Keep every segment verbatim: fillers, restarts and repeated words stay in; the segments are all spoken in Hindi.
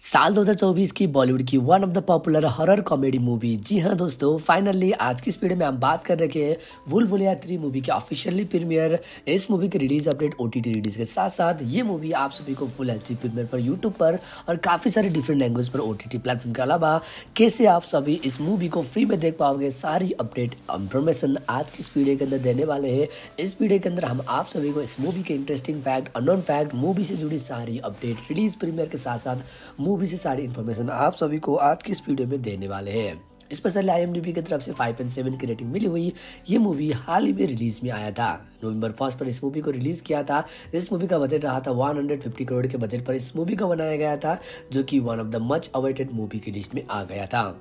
साल दो हज़ार चौबीस की बॉलीवुड की one of the popular horror comedy movie. जी हाँ दोस्तों, फाइनली आज की इस वीडियो में हम बात कर रखे हैं भूल-भुलैया थ्री मूवी की ऑफिशियली प्रीमियर। इस मूवी की रिलीज अपडेट, ओटीटी रिलीज के साथ साथ ये मूवी आप सभी को फुल एचडी प्रीमियर पर यूट्यूब पर और काफी सारे डिफरेंट लैंग्वेज पर ओटीटी प्लेटफॉर्म के अलावा कैसे आप सभी इस मूवी को फ्री में देख पाओगे, सारी अपडेट इन्फॉर्मेशन आज की इस वीडियो के अंदर देने वाले हैं। इस वीडियो के अंदर हम आप सभी को इस मूवी के interesting fact, unknown fact, movie से जुड़ी सारी अपडेट, रिलीज प्रीमियर के साथ साथ मूवी से सारी इन्फॉर्मेशन आप सभी को आज की इस वीडियो में देने वाले हैं। स्पेशली आईएमडीबी की तरफ से फाइव पॉइंट सेवन की रेटिंग मिली हुई ये मूवी हाल ही में रिलीज में आया था। नवंबर फर्स्ट पर इस मूवी को रिलीज किया था। इस मूवी का बजट रहा था एक सौ पचास करोड़ के बजट पर इस मूवी को बनाया गया था, जो कि one of the much awaited movie की लिस्ट में आ गया था।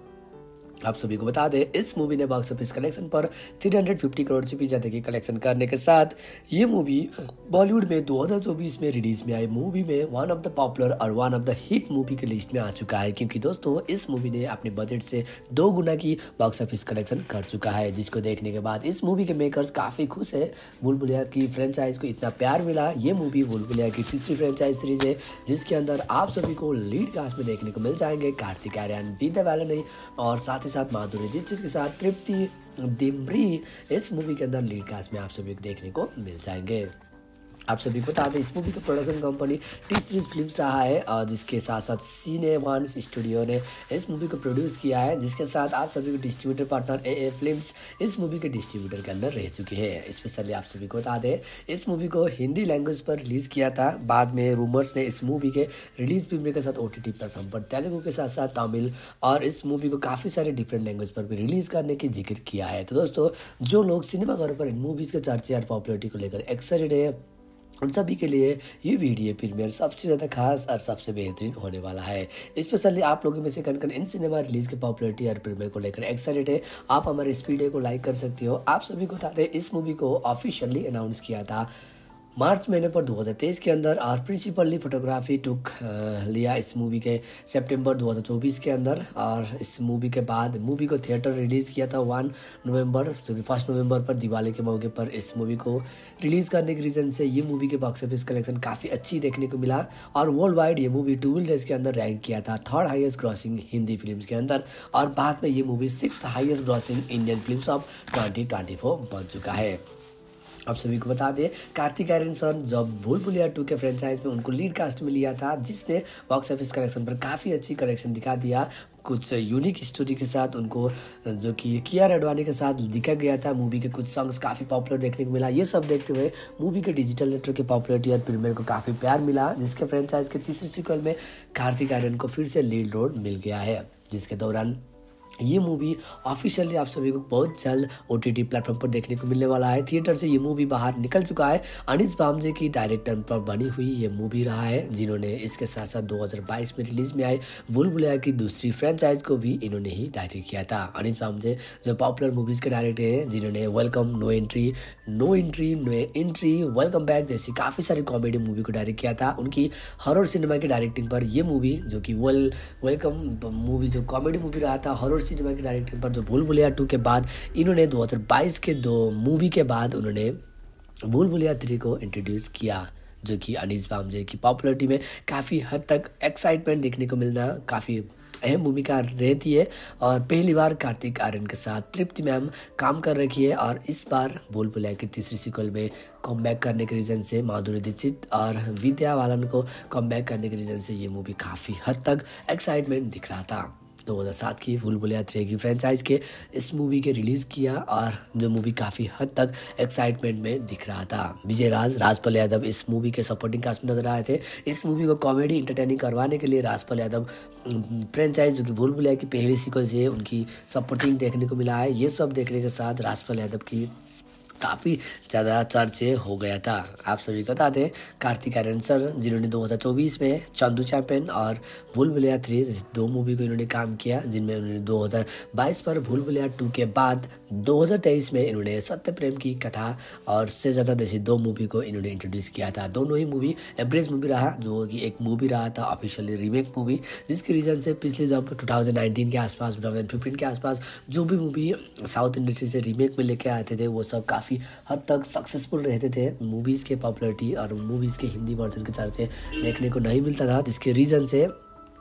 आप सभी को बता दें, इस मूवी ने बॉक्स ऑफिस कलेक्शन पर तीन सौ पचास करोड़ से भी ज्यादा की कलेक्शन करने के साथ ये मूवी बॉलीवुड में दो हज़ार चौबीस में रिलीज में आई मूवी में वन ऑफ द पॉपुलर और one of the hit movie के लिस्ट में आ चुका है। क्योंकि दोस्तों इस मूवी ने अपने बजट से दो गुना की बॉक्स ऑफिस कलेक्शन कर चुका है, जिसको देखने के बाद इस मूवी के मेकर्स काफी खुश है। भूल-भुलैया की फ्रेंचाइज को इतना प्यार मिला। ये मूवी भूल-भुलैया की तीसरी फ्रेंचाइज सीरीज है, जिसके अंदर आप सभी को लीड कास्ट में देखने को मिल जाएंगे कार्तिक आर्यन, विद्या बालन और साथ साथ माधुरी दीक्षित के साथ तृप्ति डिमरी इस मूवी के अंदर लीड कास्ट में आप सभी को देखने को मिल जाएंगे। आप सभी को बता दें, इस मूवी का production company T series films रहा है, और जिसके साथ साथ सीने वन स्टूडियो ने इस मूवी को प्रोड्यूस किया है, जिसके साथ आप सभी को distributor partner A A films इस मूवी के डिस्ट्रीब्यूटर के अंदर रह चुके हैं। स्पेशली आप सभी को बता दें, इस मूवी को हिंदी लैंग्वेज पर रिलीज किया था। बाद में रूमर्स ने इस मूवी के रिलीज प्रीमियर के साथ ओटीटी प्लेटफॉर्म पर तेलुगु के साथ साथ तमिल और इस मूवी को काफ़ी सारे डिफरेंट लैंग्वेज पर भी रिलीज करने की जिक्र किया है। तो दोस्तों, जो लोग सिनेमाघरों पर इन मूवीज़ के चर्चे और पॉपुलरिटी को लेकर एक्साइटेड है, उन सभी के लिए ये वीडियो प्रीमियर सबसे ज़्यादा खास और सबसे बेहतरीन होने वाला है। स्पेशली आप लोगों में से कन कन इन सिनेमा रिलीज के पॉपुलरिटी और प्रीमियर को लेकर एक्साइटेड है, आप हमारे इस वीडियो को लाइक कर सकते हो। आप सभी को बता दें, इस मूवी को ऑफिशियली अनाउंस किया था मार्च महीने पर दो हज़ार तेईस के अंदर, और प्रिंसिपली फोटोग्राफी टुक लिया इस मूवी के सितंबर दो हज़ार चौबीस के अंदर। और इस मूवी के बाद मूवी को थिएटर रिलीज़ किया था वन नवंबर, जो कि फर्स्ट नवंबर पर दिवाली के मौके पर इस मूवी को रिलीज़ करने के रीज़न से ये मूवी के बॉक्स ऑफिस कलेक्शन काफ़ी अच्छी देखने को मिला। और वर्ल्ड वाइड ये मूवी ट्वेल्व डेज के अंदर रैंक किया था third highest grossing Hindi film के अंदर, और बाद में ये movie six highest grossing Indian film of twenty twenty four बन चुका है। आप सभी को बता दें, कार्तिक आर्यन सर जब भूल-भुलैया टू के फ्रेंचाइज में उनको लीड कास्ट में लिया था, जिसने बॉक्स ऑफिस कलेक्शन पर काफ़ी अच्छी कलेक्शन दिखा दिया। कुछ यूनिक स्टोरी के साथ उनको, जो कि कियारा आडवाणी के साथ दिखा गया था। मूवी के कुछ सॉन्ग्स काफ़ी पॉपुलर देखने को मिला। ये सब देखते हुए मूवी के डिजिटल नेटवर्क के पॉपुलरिटी और प्रीमियर को काफ़ी प्यार मिला, जिसके फ्रेंचाइज के तीसरे सीक्वल में कार्तिक आर्यन को फिर से लीड रोल मिल गया है, जिसके दौरान ये मूवी ऑफिशियली आप सभी को बहुत जल्द ओटीटी प्लेटफॉर्म पर देखने को मिलने वाला है। थिएटर से ये मूवी बाहर निकल चुका है। अनीस बामजे की डायरेक्टर पर बनी हुई ये मूवी रहा है, जिन्होंने इसके साथ साथ दो हज़ार बाईस में रिलीज में आई भूल-भुलैया की दूसरी फ्रेंचाइज को भी इन्होंने ही डायरेक्ट किया था। अनीस बामजे जो पॉपुलर मूवीज़ के डायरेक्टर हैं, जिन्होंने welcome, no entry, no entry, no entry, welcome back जैसी काफ़ी सारी कॉमेडी मूवी को डायरेक्ट किया था। उनकी हॉरर सिनेमा की डायरेक्टिंग पर ये मूवी, जो कि वेल वेलकम मूवी जो कॉमेडी मूवी रहा था, हॉरर सिनेमा की डायरेक्टिंग पर जो भूल-भुलैया टू के बाद इन्होंने दो हज़ार बाईस के दो मूवी के बाद उन्होंने भूल-भुलैया थ्री को इंट्रोड्यूस किया, जो कि अनीस बामजे की पॉपुलरिटी में काफ़ी हद तक एक्साइटमेंट देखने को मिलना काफ़ी अहम भूमिका रहती है। और पहली बार कार्तिक आर्यन के साथ तृप्ति मैम काम कर रखी है, और इस बार भूल-भुलैया की तीसरी सीक्वल में कमबैक करने के रीज़न से माधुरी दीक्षित और विद्या बालन को कमबैक करने के रीज़न से ये मूवी काफ़ी हद तक एक्साइटमेंट दिख रहा था। दो हज़ार सात की भूल-भुलैया थ्री की फ्रेंचाइज के इस मूवी के रिलीज़ किया, और जो मूवी काफ़ी हद तक एक्साइटमेंट में दिख रहा था। विजय राज, राजपाल यादव इस मूवी के सपोर्टिंग कास्ट में नजर आए थे। इस मूवी को कॉमेडी इंटरटेनिंग करवाने के लिए राजपाल यादव फ्रेंचाइज, जो कि भूल-भुलैया की पहली सीक्वल से उनकी सपोर्टिंग देखने को मिला है। ये सब देखने के साथ राजपाल यादव की काफ़ी ज़्यादा चर्चे हो गया था। आप सभी को बता दें, कार्तिक आर्यन सर, जिन्होंने दो हज़ार चौबीस में चंदू चैंपियन और भूल-भुलैया थ्री दो मूवी को इन्होंने काम किया, जिनमें उन्होंने दो हज़ार बाईस पर भूल-भुलैया टू के बाद दो हज़ार तेईस में इन्होंने सत्य प्रेम की कथा और से ज़्यादा जैसी दो मूवी को इन्होंने इंट्रोड्यूस किया था। दोनों ही मूवी एवरेज मूवी रहा, जो कि एक मूवी रहा था ऑफिशियली रीमेक मूवी, जिसके रीज़न से पिछले जब दो हज़ार उन्नीस के आसपास, दो हज़ार पंद्रह के आसपास जो भी मूवी साउथ इंडस्ट्री से रीमेक में लेके आते थे, वो सब काफ़ी हद तक सक्सेसफुल रहते थे। मूवीज़ के पॉपुलरिटी और मूवीज़ के हिंदी वर्जन के चर्चे देखने को नहीं मिलता था, जिसके रीज़न से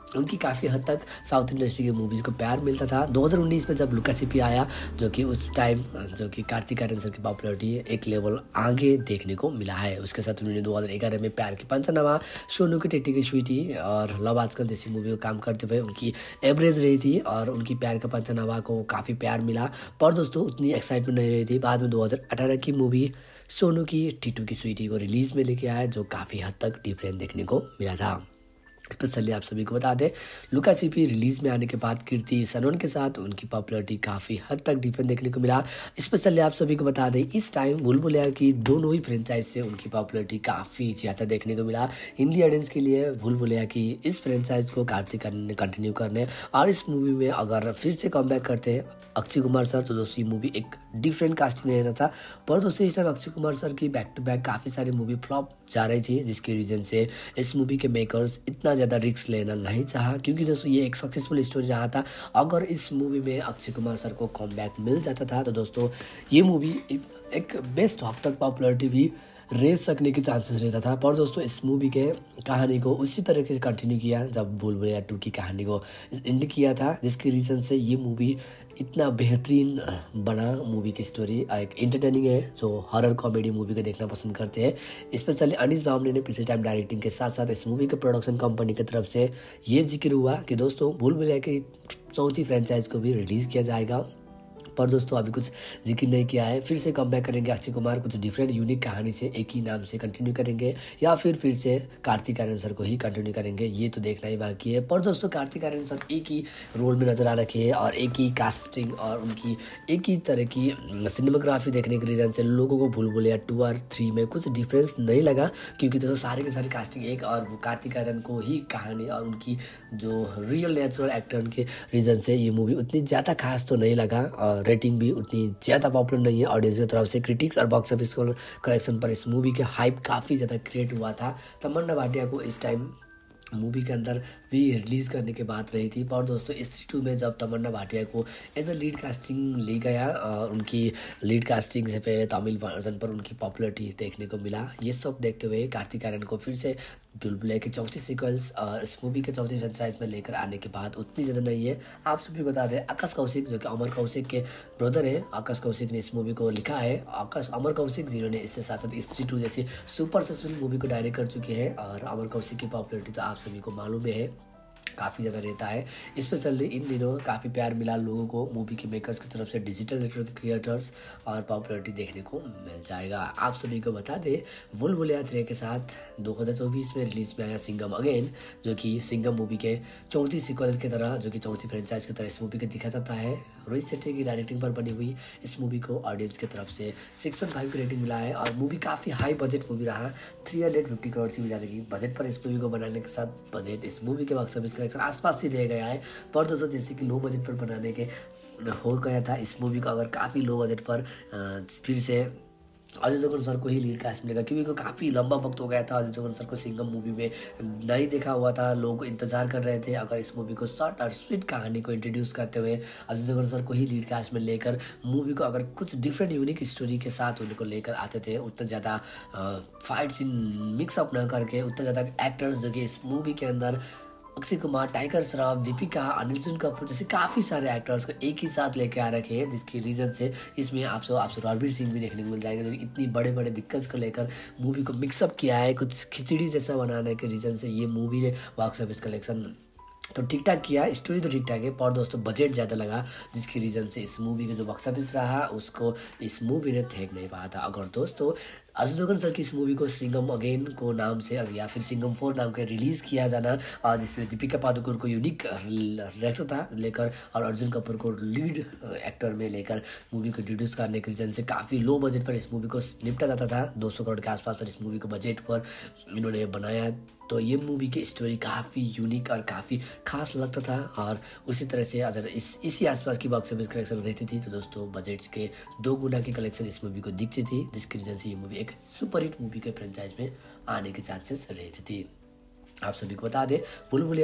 उनकी काफ़ी हद तक साउथ इंडस्ट्री की मूवीज़ को प्यार मिलता था। दो हज़ार उन्नीस में जब लुका छिपी आया, जो कि उस टाइम जो कि कार्तिक आर्यन सर की पॉपुलैरिटी एक लेवल आगे देखने को मिला है। उसके साथ उन्होंने दो हज़ार ग्यारह में प्यार की पंचनामा, सोनू की टिट्टी की स्वीटी और लव आजकल जैसी मूवी को काम करते हुए उनकी एवरेज रही थी और उनकी प्यार का पंचनामा को काफ़ी प्यार मिला, पर दोस्तों उतनी एक्साइटमेंट नहीं रही थी। बाद में दो हज़ार अठारह की मूवी सोनू की टिट्टू की स्वीटी को रिलीज़ में लेके आया, जो काफ़ी हद तक डिफरेंट देखने को मिला था। स्पेशली आप सभी को बता दें, लुका छिपी रिलीज़ में आने के बाद कीर्ति सनोन के साथ उनकी पॉपुलैरिटी काफ़ी हद तक डिफरेंट देखने को मिला। स्पेशली आप सभी को बता दें, इस टाइम भूल भुलैया की दोनों ही फ्रेंचाइज से उनकी पॉपुलैरिटी काफ़ी ज़्यादा देखने को मिला। हिंदी ऑडियंस के लिए भूल भुलैया की इस फ्रेंचाइज को कार्तिक आर्यन ने कंटिन्यू करने और इस मूवी में अगर फिर से कमबैक करते अक्षय कुमार सर, तो दोस्तों ये मूवी एक डिफरेंट कास्टिंग रहता था। पर दोस्तों इस टाइम अक्षय कुमार सर की बैक टू बैक काफ़ी सारी मूवी फ्लॉप जा रही थी, जिसकी रीज़न से इस मूवी के मेकर्स इतना ज़्यादा रिस्क लेना नहीं चाहा, क्योंकि दोस्तों ये एक सक्सेसफुल स्टोरी रहा था। अगर इस मूवी में अक्षय कुमार सर को कमबैक मिल जाता था तो दोस्तों ये मूवी एक, एक बेस्ट हद तक पॉपुलैरिटी भी रेस सकने के चांसेस रहता था। पर दोस्तों इस मूवी के कहानी को उसी तरीके से कंटिन्यू किया जब भूल भुलैया टू की कहानी को एंड किया था, जिसकी रीज़न से ये मूवी इतना बेहतरीन बना। मूवी की स्टोरी एक एंटरटेनिंग है, जो हॉरर कॉमेडी मूवी को देखना पसंद करते हैं। स्पेशली अनीस बामने ने पिछले टाइम डायरेक्टिंग के साथ साथ इस मूवी के प्रोडक्शन कंपनी की तरफ से ये जिक्र हुआ कि दोस्तों भूल भुलैया की चौथी फ्रेंचाइज को भी रिलीज़ किया जाएगा। पर दोस्तों अभी कुछ जिक्र नहीं किया है। फिर से कमबैक करेंगे अक्षय कुमार कुछ डिफरेंट यूनिक कहानी से एक ही नाम से कंटिन्यू करेंगे, या फिर फिर से कार्तिक आर्यन सर को ही कंटिन्यू करेंगे, ये तो देखना ही बाकी है। पर दोस्तों कार्तिक आर्यन सर एक ही रोल में नजर आ रखे हैं और एक ही कास्टिंग और उनकी एक ही तरह की सिनेमाग्राफी देखने के रीज़न से लोगों को भूल भुलैया टू और थ्री में कुछ डिफरेंस नहीं लगा, क्योंकि दोस्तों सारे के सारे कास्टिंग एक और कार्तिक आर्यन को ही कहानी और उनकी जो रियल नेचुरल एक्टर के रीज़न से ये मूवी उतनी ज़्यादा खास तो नहीं लगा और रेटिंग भी उतनी ज़्यादा पॉपुलर नहीं है ऑडियंस की तरफ से। क्रिटिक्स और बॉक्स ऑफिस कलेक्शन पर इस मूवी के हाइप काफ़ी ज़्यादा क्रिएट हुआ था। तमन्ना भाटिया को इस टाइम मूवी के अंदर भी रिलीज़ करने की बात रही थी। पर दोस्तों स्त्री टू में जब तमन्ना भाटिया को एज अ लीड कास्टिंग ली गया, उनकी लीड कास्टिंग से पहले तमिल वर्जन पर उनकी पॉपुलैरिटी देखने को मिला। ये सब देखते हुए कार्तिक आर्यन को फिर से भूल भुलैया की चौथी सीक्वल्स और इस मूवी के चौथी फ्रेंचाइज में लेकर आने के बाद उतनी ज़्यादा नहीं है। आप सभी को बता दें, आकाश कौशिक जो कि अमर कौशिक के ब्रदर है, आकाश कौशिक ने इस मूवी को लिखा है। आकाश अमर कौशिक जिन्होंने इससे साथ साथ स्त्री टू जैसी सुपर सक्सेसफुल मूवी को डायरेक्ट कर चुके हैं, और अमर कौशिक की पॉपुलैरिटी तो आप सभी को मालूम है काफ़ी ज़्यादा रहता है। स्पेशली इन दिनों काफ़ी प्यार मिला लोगों को मूवी के मेकर्स की तरफ से, डिजिटल नेटवर्क क्रिएटर्स, और पॉपुलैरिटी देखने को मिल जाएगा। आप सभी को बता दें, भूल भुलैया थ्री के साथ दो हज़ार चौबीस में रिलीज में आया सिंघम अगेन, जो कि सिंघम मूवी के चौथी सीक्वल की तरह, जो कि चौथी फ्रेंचाइज की तरह इस मूवी को दिखा जाता है। रोहित शेट्टी की डायरेक्टिंग पर बनी हुई इस मूवी को ऑडियंस की तरफ से सिक्स पॉइंट फाइव की रेटिंग मिला है और मूवी काफ़ी हाई बजट मूवी रहा। थ्री हंड्रेड फिफ्टी करोड़ से भी ज़्यादा की बजट पर इस मूवी को बनाने के साथ बजट इस मूवी के बॉक्स ऑफिस कलेक्शन आसपास ही रह गया है। पर दोस्तों जैसे कि लो बजट पर बनाने के हो गया था, इस मूवी को अगर काफ़ी लो बजट पर फिर से अजय देवगन सर को ही लीड कास्ट मिलेगा, क्योंकि काफ़ी लंबा वक्त हो गया था अजय देवगन सर को सिंघम मूवी में नहीं देखा हुआ था। लोग इंतजार कर रहे थे अगर इस मूवी को शॉर्ट और स्वीट कहानी को इंट्रोड्यूस करते हुए अजय देवगन सर को ही लीड कास्ट में लेकर मूवी को अगर कुछ डिफरेंट यूनिक स्टोरी के साथ उनको लेकर आते थे, उतना ज़्यादा फाइट सीन मिक्सअप न करके, उतना ज़्यादा एक्टर्स जो कि इस मूवी के अंदर अक्षय कुमार, टाइगर श्रॉफ, दीपिका, अर्जुन कपूर जैसे काफ़ी सारे एक्टर्स को एक ही साथ लेके आ रखे हैं, जिसकी रीज़न से इसमें आपसे आपसे रणवीर सिंह भी देखने को मिल जाएंगे। इतनी बड़े बड़े दिक्कत को लेकर मूवी को मिक्सअप किया है, कुछ खिचड़ी जैसा बनाने के रीज़न से ये मूवी ने बॉक्स ऑफिस कलेक्शन तो ठीक ठाक किया, स्टोरी तो ठीक ठाक है, पर दोस्तों बजट ज़्यादा लगा, जिसकी रीज़न से इस मूवी का जो बॉक्स ऑफिस रहा उसको इस मूवी ने फेंक नहीं पाया था। अगर दोस्तों अजय देवगन सर की इस मूवी को सिंघम अगेन को नाम से या फिर सिंघम फोर नाम के रिलीज़ किया जाना, जिसमें दीपिका पादुकोण को यूनिक रखता था लेकर और अर्जुन कपूर को लीड एक्टर में लेकर मूवी को इंट्रोड्यूस करने के रीज़न से काफ़ी लो बजट पर इस मूवी को निपटा जाता था। दो सौ करोड़ के आसपास पर इस मूवी को बजट पर इन्होंने बनाया, तो ये मूवी की स्टोरी काफ़ी यूनिक और काफ़ी खास लगता था। और उसी तरह से अगर इस इसी आसपास की बॉक्स ऑफिस कलेक्शन रहती थी तो दोस्तों बजट के दो गुना की कलेक्शन इस मूवी को दिखती थी, जिसकी रीज़न से ये मूवी एक सुपर हिट मूवी के फ्रेंचाइज में आने के चांसेस रहती थी। आप सभी को बता दें, भूल भुलैया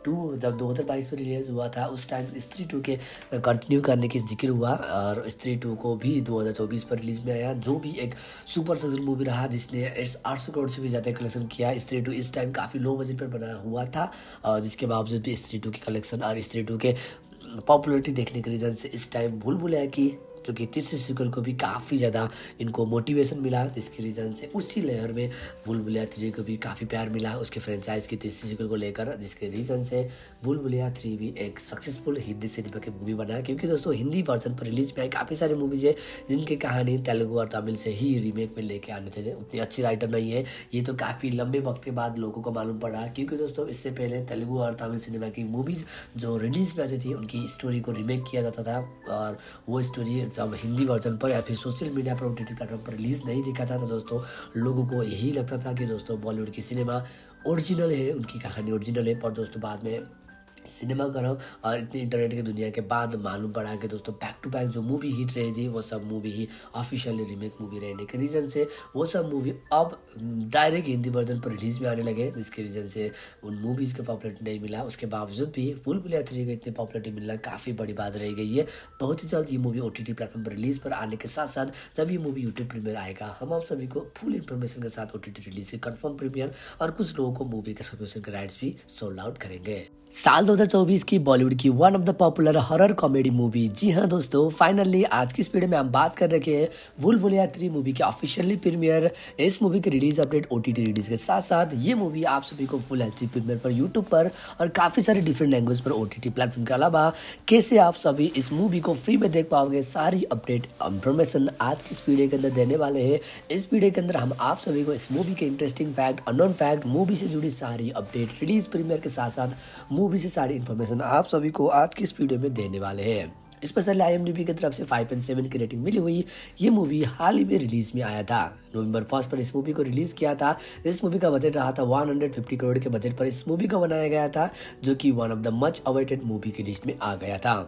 टू जब दो हज़ार बाईस में रिलीज हुआ था उस टाइम स्त्री टू के कंटिन्यू करने की जिक्र हुआ और स्त्री टू को भी दो हज़ार चौबीस पर रिलीज में आया, जो भी एक सुपर सक्सेसफुल मूवी रहा जिसने आठ सौ करोड़ से भी ज़्यादा कलेक्शन किया। स्त्री टू इस टाइम काफ़ी लो बजट पर बना हुआ था और जिसके बावजूद भी स्त्री टू के कलेक्शन और स्त्री टू के पॉपुलरिटी देखने के रीज़न से इस टाइम भूल भुलैया की जो कि तीसरे सीक्वल को भी काफ़ी ज़्यादा इनको मोटिवेशन मिला, जिसके रीज़न से उसी लेयर में भूल भुलैया थ्री को भी काफ़ी प्यार मिला उसके फ्रेंचाइज की तीसरी सीक्वल को लेकर, जिसके रीज़न से भूल भुलैया थ्री भी एक सक्सेसफुल हिंदी सिनेमा की मूवी बना। क्योंकि दोस्तों हिंदी वर्जन पर रिलीज में आई काफ़ी सारी मूवीज़ है जिनकी कहानी तेलुगु और तमिल से ही रीमेक में लेके आने थे, उतनी अच्छी राइटर नहीं है। ये तो काफ़ी लंबे वक्त के बाद लोगों को मालूम पड़ा, क्योंकि दोस्तों इससे पहले तेलुगु और तमिल सिनेमा की मूवीज़ जो रिलीज में आती थी उनकी स्टोरी को रीमेक किया जाता था और वो स्टोरी जब हिंदी वर्जन पर या फिर सोशल मीडिया पर ओटीटी प्लेटफॉर्म पर रिलीज नहीं दिखा था तो दोस्तों लोगों को यही लगता था कि दोस्तों बॉलीवुड की सिनेमा ओरिजिनल है, उनकी कहानी ओरिजिनल है। पर दोस्तों बाद में सिनेमा करो और इतनी इंटरनेट की दुनिया के बाद मालूम पड़ा कि दोस्तों बैक टू बैक जो मूवी हिट रही थी वो सब मूवी ही ऑफिशियली रीमेक मूवी रहने के रीज़न से वो सब मूवी अब डायरेक्ट हिंदी वर्जन पर रिलीज में आने लगे, जिसके रीज़न से उन मूवीज़ को पॉपुलरिटी नहीं मिला। उसके बावजूद भी भूल भुलैया थ्री को इतनी पॉपुलरिटी मिलना काफ़ी बड़ी बात रह गई है। बहुत ही जल्द ये movie O T T platform पर रिलीज पर आने के साथ साथ जब ये मूवी यूट्यूब प्रीमियर आएगा हम आप सभी को फुल इन्फॉर्मेशन के साथ ओ टी टी रिलीज के कन्फर्म प्रीमियर और कुछ लोगों को मूवी के सब्सक्रिप्शन के राइट्स भी सोल्ड आउट करेंगे। साल दो हज़ार चौबीस की बॉलीवुड की one of the popular horror comedy movie, जी हाँ दोस्तों फाइनली आज की इस वीडियो में हम बात कर रखे हैं भूल भुलैया थ्री मूवी के ऑफिशियली प्रीमियर। इस मूवी के रिलीज अपडेट ओटीटी रिलीज के साथ साथ ये मूवी आप सभी को फुल एचडी प्रीमियर पर यूट्यूब पर और काफी सारे डिफरेंट लैंग्वेज पर ओटीटी प्लेटफॉर्म के अलावा कैसे आप सभी इस मूवी को फ्री में देख पाओगे, सारी अपडेट इंफॉर्मेशन आज की इस वीडियो के अंदर देने वाले हैं। इस वीडियो के अंदर हम आप सभी को इस मूवी के interesting fact, unknown fact, movie से जुड़ी सारी अपडेट, रिलीज प्रीमियर के साथ साथ मूवी से सारी इन्फॉर्मेशन आप सभी को आज की इस वीडियो में देने वाले हैं। स्पेशली आईएमडीबी की तरफ से फाइव पॉइंट सेवन की रेटिंग मिली हुई ये मूवी हाल ही में रिलीज में आया था। नवंबर फर्स्ट पर इस मूवी को रिलीज किया था। इस मूवी का बजट रहा था एक सौ पचास करोड़ के बजट पर इस मूवी को बनाया गया था, जो कि one of the much awaited movie की लिस्ट में आ गया था।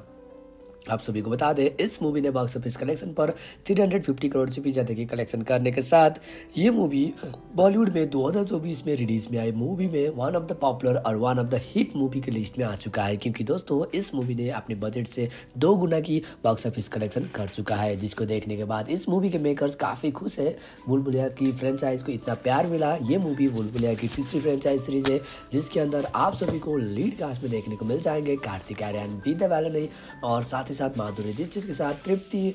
आप सभी को बता दें इस मूवी ने बॉक्स ऑफिस कलेक्शन पर तीन सौ पचास करोड़ से भी ज़्यादा की कलेक्शन करने के साथ ये मूवी बॉलीवुड में दो हज़ार चौबीस में रिलीज में आई मूवी में वन ऑफ द पॉपुलर और one of the hit movie की लिस्ट में आ चुका है। क्योंकि दोस्तों इस मूवी ने अपने बजट से दो गुना की बॉक्स ऑफिस कलेक्शन कर चुका है, जिसको देखने के बाद इस मूवी के मेकर्स काफ़ी खुश है। भूल भुलैया की फ्रेंचाइज को इतना प्यार मिला। ये मूवी भूल भुलैया की तीसरी फ्रेंचाइज सीरीज है जिसके अंदर आप सभी को लीड कास्ट में देखने को मिल जाएंगे कार्तिक आर्यन, विद्या बालन और साथ ही साथ माधुरी दीक्षित के साथ तृप्ति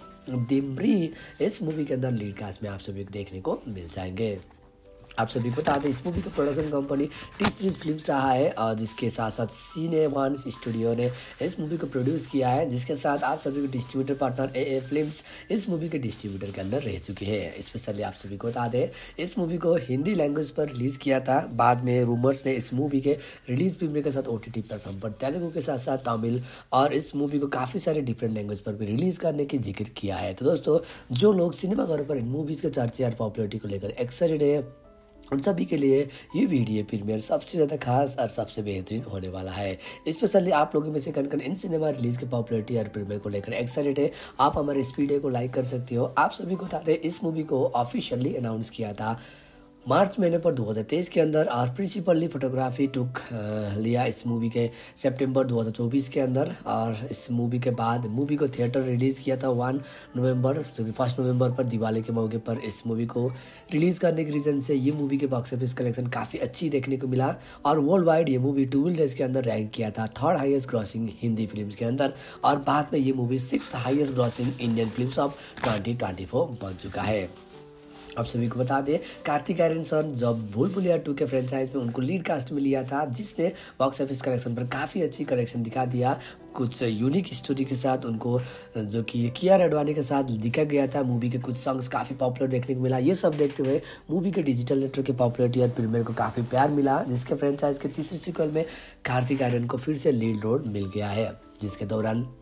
डिमरी इस मूवी के अंदर लीड कास्ट में आप सभी को देखने को मिल जाएंगे। आप सभी को बता दें इस मूवी का production company T series films रहा है और जिसके साथ साथ सीने वन स्टूडियो ने इस मूवी को प्रोड्यूस किया है, जिसके साथ आप सभी को distributor partner A A films इस मूवी के डिस्ट्रीब्यूटर के अंदर रह चुके हैं। स्पेशली आप सभी को बता दें इस मूवी को हिंदी लैंग्वेज पर रिलीज किया था। बाद में रूमर्स ने इस मूवी के रिलीज प्रीमियर के साथ ओ टी टी प्लेटफॉर्म पर तेलुगु के साथ साथ तमिल और इस मूवी को काफ़ी सारे डिफरेंट लैंग्वेज पर भी रिलीज करने की जिक्र किया है। तो दोस्तों जो लोग सिनेमाघरों पर इन मूवीज़ के चर्चे और पॉपुलरिटी को लेकर एक्साइटेड है उन सभी के लिए ये वीडियो प्रीमियर सबसे ज़्यादा खास और सबसे बेहतरीन होने वाला है। स्पेशली आप लोगों में से कन कन इन सिनेमा रिलीज के पॉपुलरिटी और प्रीमियर को लेकर एक्साइटेड है, आप हमारे इस वीडियो को लाइक कर सकते हो। आप सभी को बता दें इस मूवी को ऑफिशियली अनाउंस किया था मार्च महीने पर दो हज़ार तेईस के अंदर और प्रिंसिपली फोटोग्राफी टुक लिया इस मूवी के सितंबर दो हज़ार चौबीस के अंदर। और इस मूवी के बाद मूवी को थिएटर रिलीज़ किया था वन नवंबर जो कि फर्स्ट नवंबर पर दिवाली के मौके पर इस मूवी को रिलीज़ करने के रीज़न से ये मूवी के बॉक्स ऑफिस कलेक्शन काफ़ी अच्छी देखने को मिला और वर्ल्ड वाइड ये मूवी ट्वेल्व डेज के अंदर रैंक किया था third highest grossing Hindi film के अंदर और बाद में ये movie six highest grossing Indian film of twenty twenty four बन चुका है। आप सभी को बता दें कार्तिक आर्यन सर जब भूल भुलैया टू के फ्रेंचाइज में उनको लीड कास्ट में लिया था, जिसने बॉक्स ऑफिस कलेक्शन पर काफ़ी अच्छी कलेक्शन दिखा दिया। कुछ यूनिक स्टोरी के साथ उनको जो कि कियारा आडवाणी के साथ दिखा गया था। मूवी के कुछ सॉन्ग्स काफ़ी पॉपुलर देखने को मिला। ये सब देखते हुए मूवी के डिजिटल नेटवर्क की पॉपुलरिटी और प्रीमियर को काफ़ी प्यार मिला, जिसके फ्रेंचाइज के तीसरे सीक्वल में कार्तिक आर्यन को फिर से लीड रोल मिल गया है, जिसके दौरान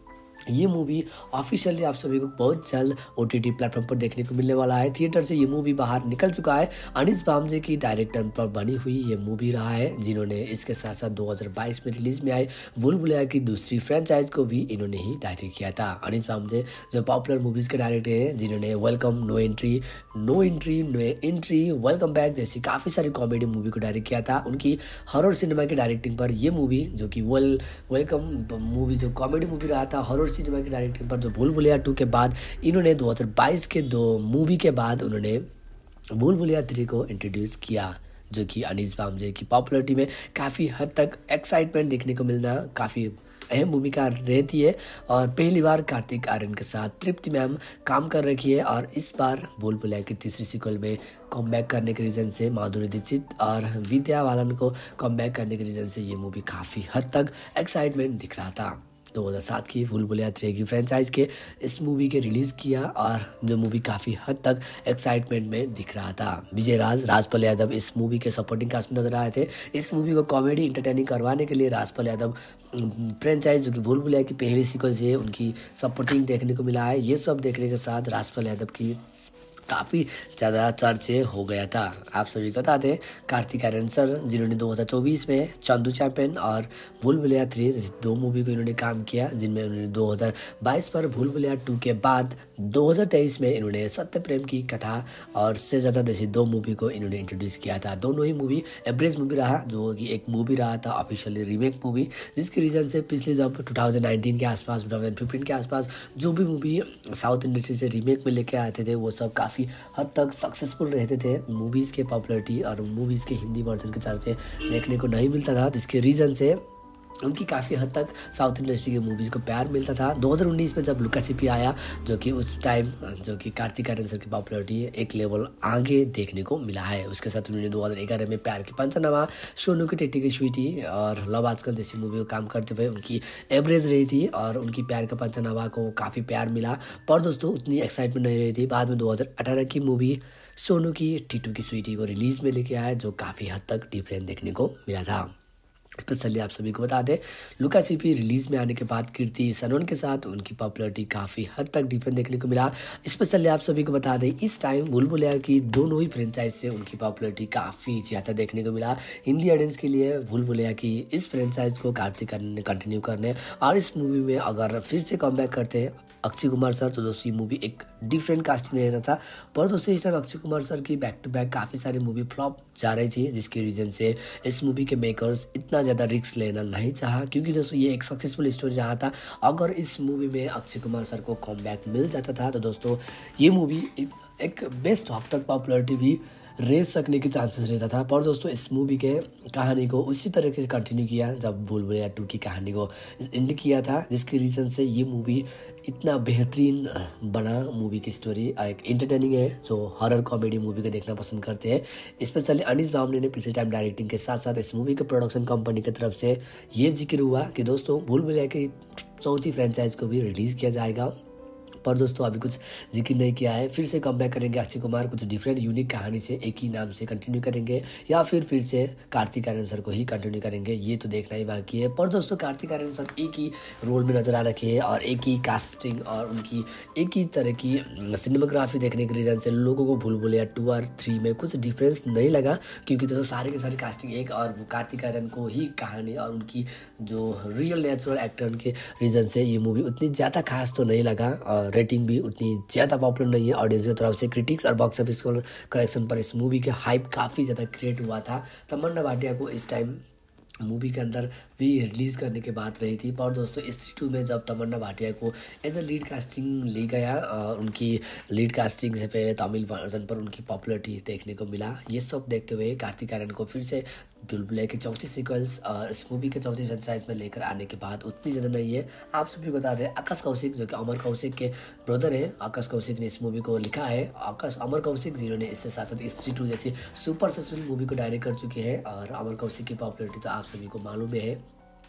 ये मूवी ऑफिशियली आप सभी को बहुत जल्द ओटीटी प्लेटफॉर्म पर देखने को मिलने वाला है। थिएटर से ये मूवी बाहर निकल चुका है। अनीस बामजे की डायरेक्टर पर बनी हुई ये मूवी रहा है, जिन्होंने इसके साथ साथ दो हज़ार बाईस में रिलीज में आए भूल भुलैया की दूसरी फ्रेंचाइज को भी इन्होंने ही डायरेक्ट किया था। अनीस बामजे जो पॉपुलर मूवीज़ के डायरेक्टर हैं, जिन्होंने welcome, no entry, no entry, no entry, welcome back जैसी काफ़ी सारी कॉमेडी मूवी को डायरेक्ट किया था। उनकी हॉरर सिनेमा की डायरेक्टिंग पर ये मूवी, जो कि वेल वेलकम मूवी जो कॉमेडी मूवी रहा था, हॉरर सिनेमा की डायरेक्टिंग पर जो भूल भुलैया टू के बाद इन्होंने दो हज़ार बाईस के दो मूवी के बाद उन्होंने भूल भुलैया थ्री को इंट्रोड्यूस किया, जो कि अनीस बामजे की पॉपुलैरिटी में काफ़ी हद तक एक्साइटमेंट देखने को मिलना काफ़ी अहम भूमिका रहती है। और पहली बार कार्तिक आर्यन के साथ तृप्ति मैम काम कर रखी है, और इस बार भूल भुलैया की तीसरी सीक्वल में कमबैक करने के रीज़न से माधुरी दीक्षित और विद्या बालन को कमबैक करने के रीज़न से ये मूवी काफ़ी हद तक एक्साइटमेंट दिख रहा था। दो हज़ार सात की भूल भुलैया थ्री की फ्रेंचाइज के इस मूवी के रिलीज़ किया, और जो मूवी काफ़ी हद तक एक्साइटमेंट में दिख रहा था। विजय राज, राजपाल यादव इस मूवी के सपोर्टिंग कास्ट में नजर आए थे। इस मूवी को कॉमेडी इंटरटेनिंग करवाने के लिए राजपाल यादव फ्रेंचाइज जो कि भूल भुलैया की पहली सीक्वल से उनकी सपोर्टिंग देखने को मिला है। ये सब देखने के साथ राजपाल यादव की काफ़ी ज़्यादा चर्चे हो गया था। आप सभी को बता दें, कार्तिक आर्यन सर, जिन्होंने दो हज़ार चौबीस में चंदू चैंपियन और भूल भुलैया थ्री जैसी दो मूवी को इन्होंने काम किया, जिनमें उन्होंने दो हज़ार बाईस पर भूल भुलैया टू के बाद दो हज़ार तेईस में इन्होंने सत्य प्रेम की कथा और से ज़्यादा जैसी दो मूवी को इन्होंने इंट्रोड्यूस किया था। दोनों ही मूवी एवरेज मूवी रहा, जो कि एक मूवी रहा था ऑफिशियली रीमेक मूवी, जिसके रीज़न से पिछले जब टू थाउजेंड नाइनटीन के आसपास, टू थाउजेंड फिफ्टीन के आसपास जो भी मूवी साउथ इंडस्ट्री से रीमेक में लेके आते थे, वो सब काफ़ी हद तक सक्सेसफुल रहते थे। मूवीज़ के पॉपुलैरिटी और मूवीज़ के हिंदी वर्जन के चर्चे देखने को नहीं मिलता था, जिसके रीज़न से उनकी काफ़ी हद तक साउथ इंडस्ट्री की मूवीज़ को प्यार मिलता था। दो हज़ार उन्नीस में जब लुका छिपी आया, जो कि उस टाइम जो कि कार्तिक आर्यन सर की पॉपुलैरिटी एक लेवल आगे देखने को मिला है। उसके साथ उन्होंने दो हज़ार ग्यारह में प्यार की पंचनामा, सोनू की टिट्टी की स्वीटी और लव आजकल जैसी मूवी को काम करते हुए उनकी एवरेज रही थी, और उनकी प्यार का पंचनामा को काफ़ी प्यार मिला, पर दोस्तों उतनी एक्साइटमेंट नहीं रही थी। बाद में दो हज़ार अठारह की मूवी सोनू की टिट्टू की स्वीटी को रिलीज़ में लेके आया, जो काफ़ी हद तक डिफरेंट देखने को मिला था। स्पेशली आप सभी को बता दें, लुका छिपी रिलीज में आने के बाद कीर्ति सनोन के साथ उनकी पॉपुलैरिटी काफ़ी हद तक डिफरेंट देखने को मिला। स्पेशली आप सभी को बता दें, इस टाइम भूल भुलैया की दोनों ही फ्रेंचाइज से उनकी पॉपुलैरिटी काफ़ी ज़्यादा देखने को मिला। हिंदी ऑडियंस के लिए भूल भुलैया की इस फ्रेंचाइज को कार्तिक आर्यन ने कंटिन्यू करने, और इस मूवी में अगर फिर से कमबैक करते अक्षय कुमार सर, तो दोस्तों ये मूवी एक डिफरेंट कास्टिंग रहता था। पर दोस्तों इस टाइम अक्षय कुमार सर की बैक टू बैक काफ़ी सारी मूवी फ्लॉप जा रही थी, जिसके रीज़न से इस मूवी के मेकर्स इतना ज़्यादा रिस्क लेना नहीं चाहा, क्योंकि दोस्तों ये एक सक्सेसफुल स्टोरी रहा था। अगर इस मूवी में अक्षय कुमार सर को कमबैक मिल जाता था, तो दोस्तों ये मूवी एक, एक बेस्ट हद तक पॉपुलैरिटी भी रेज सकने के चांसेस रहता था। पर दोस्तों इस मूवी के कहानी को उसी तरीके से कंटिन्यू किया जब भूल भुलैया टू की कहानी को एंड किया था, जिसके रीज़न से ये मूवी इतना बेहतरीन बना। मूवी की स्टोरी एक इंटरटेनिंग है, जो हॉरर कॉमेडी मूवी को देखना पसंद करते हैं। स्पेशली अनीस बामने ने पिछले टाइम डायरेक्टिंग के साथ साथ इस मूवी के प्रोडक्शन कंपनी की तरफ से ये जिक्र हुआ कि दोस्तों भूल भुलैया की चौथी फ्रेंचाइज को भी रिलीज़ किया जाएगा। पर दोस्तों अभी कुछ जिक्र नहीं किया है। फिर से कमबैक करेंगे अक्षय कुमार कुछ डिफरेंट यूनिक कहानी से एक ही नाम से कंटिन्यू करेंगे, या फिर फिर से कार्तिक आर्यन सर को ही कंटिन्यू करेंगे, ये तो देखना ही बाकी है। पर दोस्तों कार्तिक आर्यन सर एक ही रोल में नजर आ रखे हैं, और एक ही कास्टिंग और उनकी एक ही तरह की सिनेमाग्राफी देखने के रीज़न से लोगों को भूल भुलैया टू और थ्री में कुछ डिफरेंस नहीं लगा, क्योंकि दोस्तों सारे के सारे कास्टिंग एक, और वो कार्तिक आर्यन को ही कहानी और उनकी जो रियल नेचुरल एक्टर के रीज़न से ये मूवी उतनी ज़्यादा खास तो नहीं लगा, और रेटिंग भी उतनी ज़्यादा पॉपुलर नहीं है ऑडियंस की तरफ से। क्रिटिक्स और बॉक्स ऑफिस कलेक्शन पर इस मूवी के हाइप काफ़ी ज़्यादा क्रिएट हुआ था। तमन्ना भाटिया को इस टाइम मूवी के अंदर भी रिलीज़ करने की बात रही थी। पर दोस्तों स्त्री टू में जब तमन्ना भाटिया को एज अ लीड कास्टिंग ली गया, उनकी लीड कास्टिंग से पहले तमिल वर्जन पर उनकी पॉपुलैरिटी देखने को मिला। ये सब देखते हुए कार्तिक आर्यन को फिर से भूल भुलैया की चौथी सीक्वल्स और इस मूवी के चौथी फ्रेंचाइज में लेकर आने के बाद उतनी ज़्यादा नहीं है। आप सभी को बता दें, आकाश कौशिक जो कि अमर कौशिक के ब्रदर है, आकाश कौशिक ने इस मूवी को लिखा है। आकाश अमर कौशिक जिन्होंने इससे साथ साथ स्त्री टू जैसी सुपर सक्सेसफुल मूवी को डायरेक्ट कर चुके हैं, और अमर कौशिक की पॉपुलैरिटी तो आप सभी को मालूम है।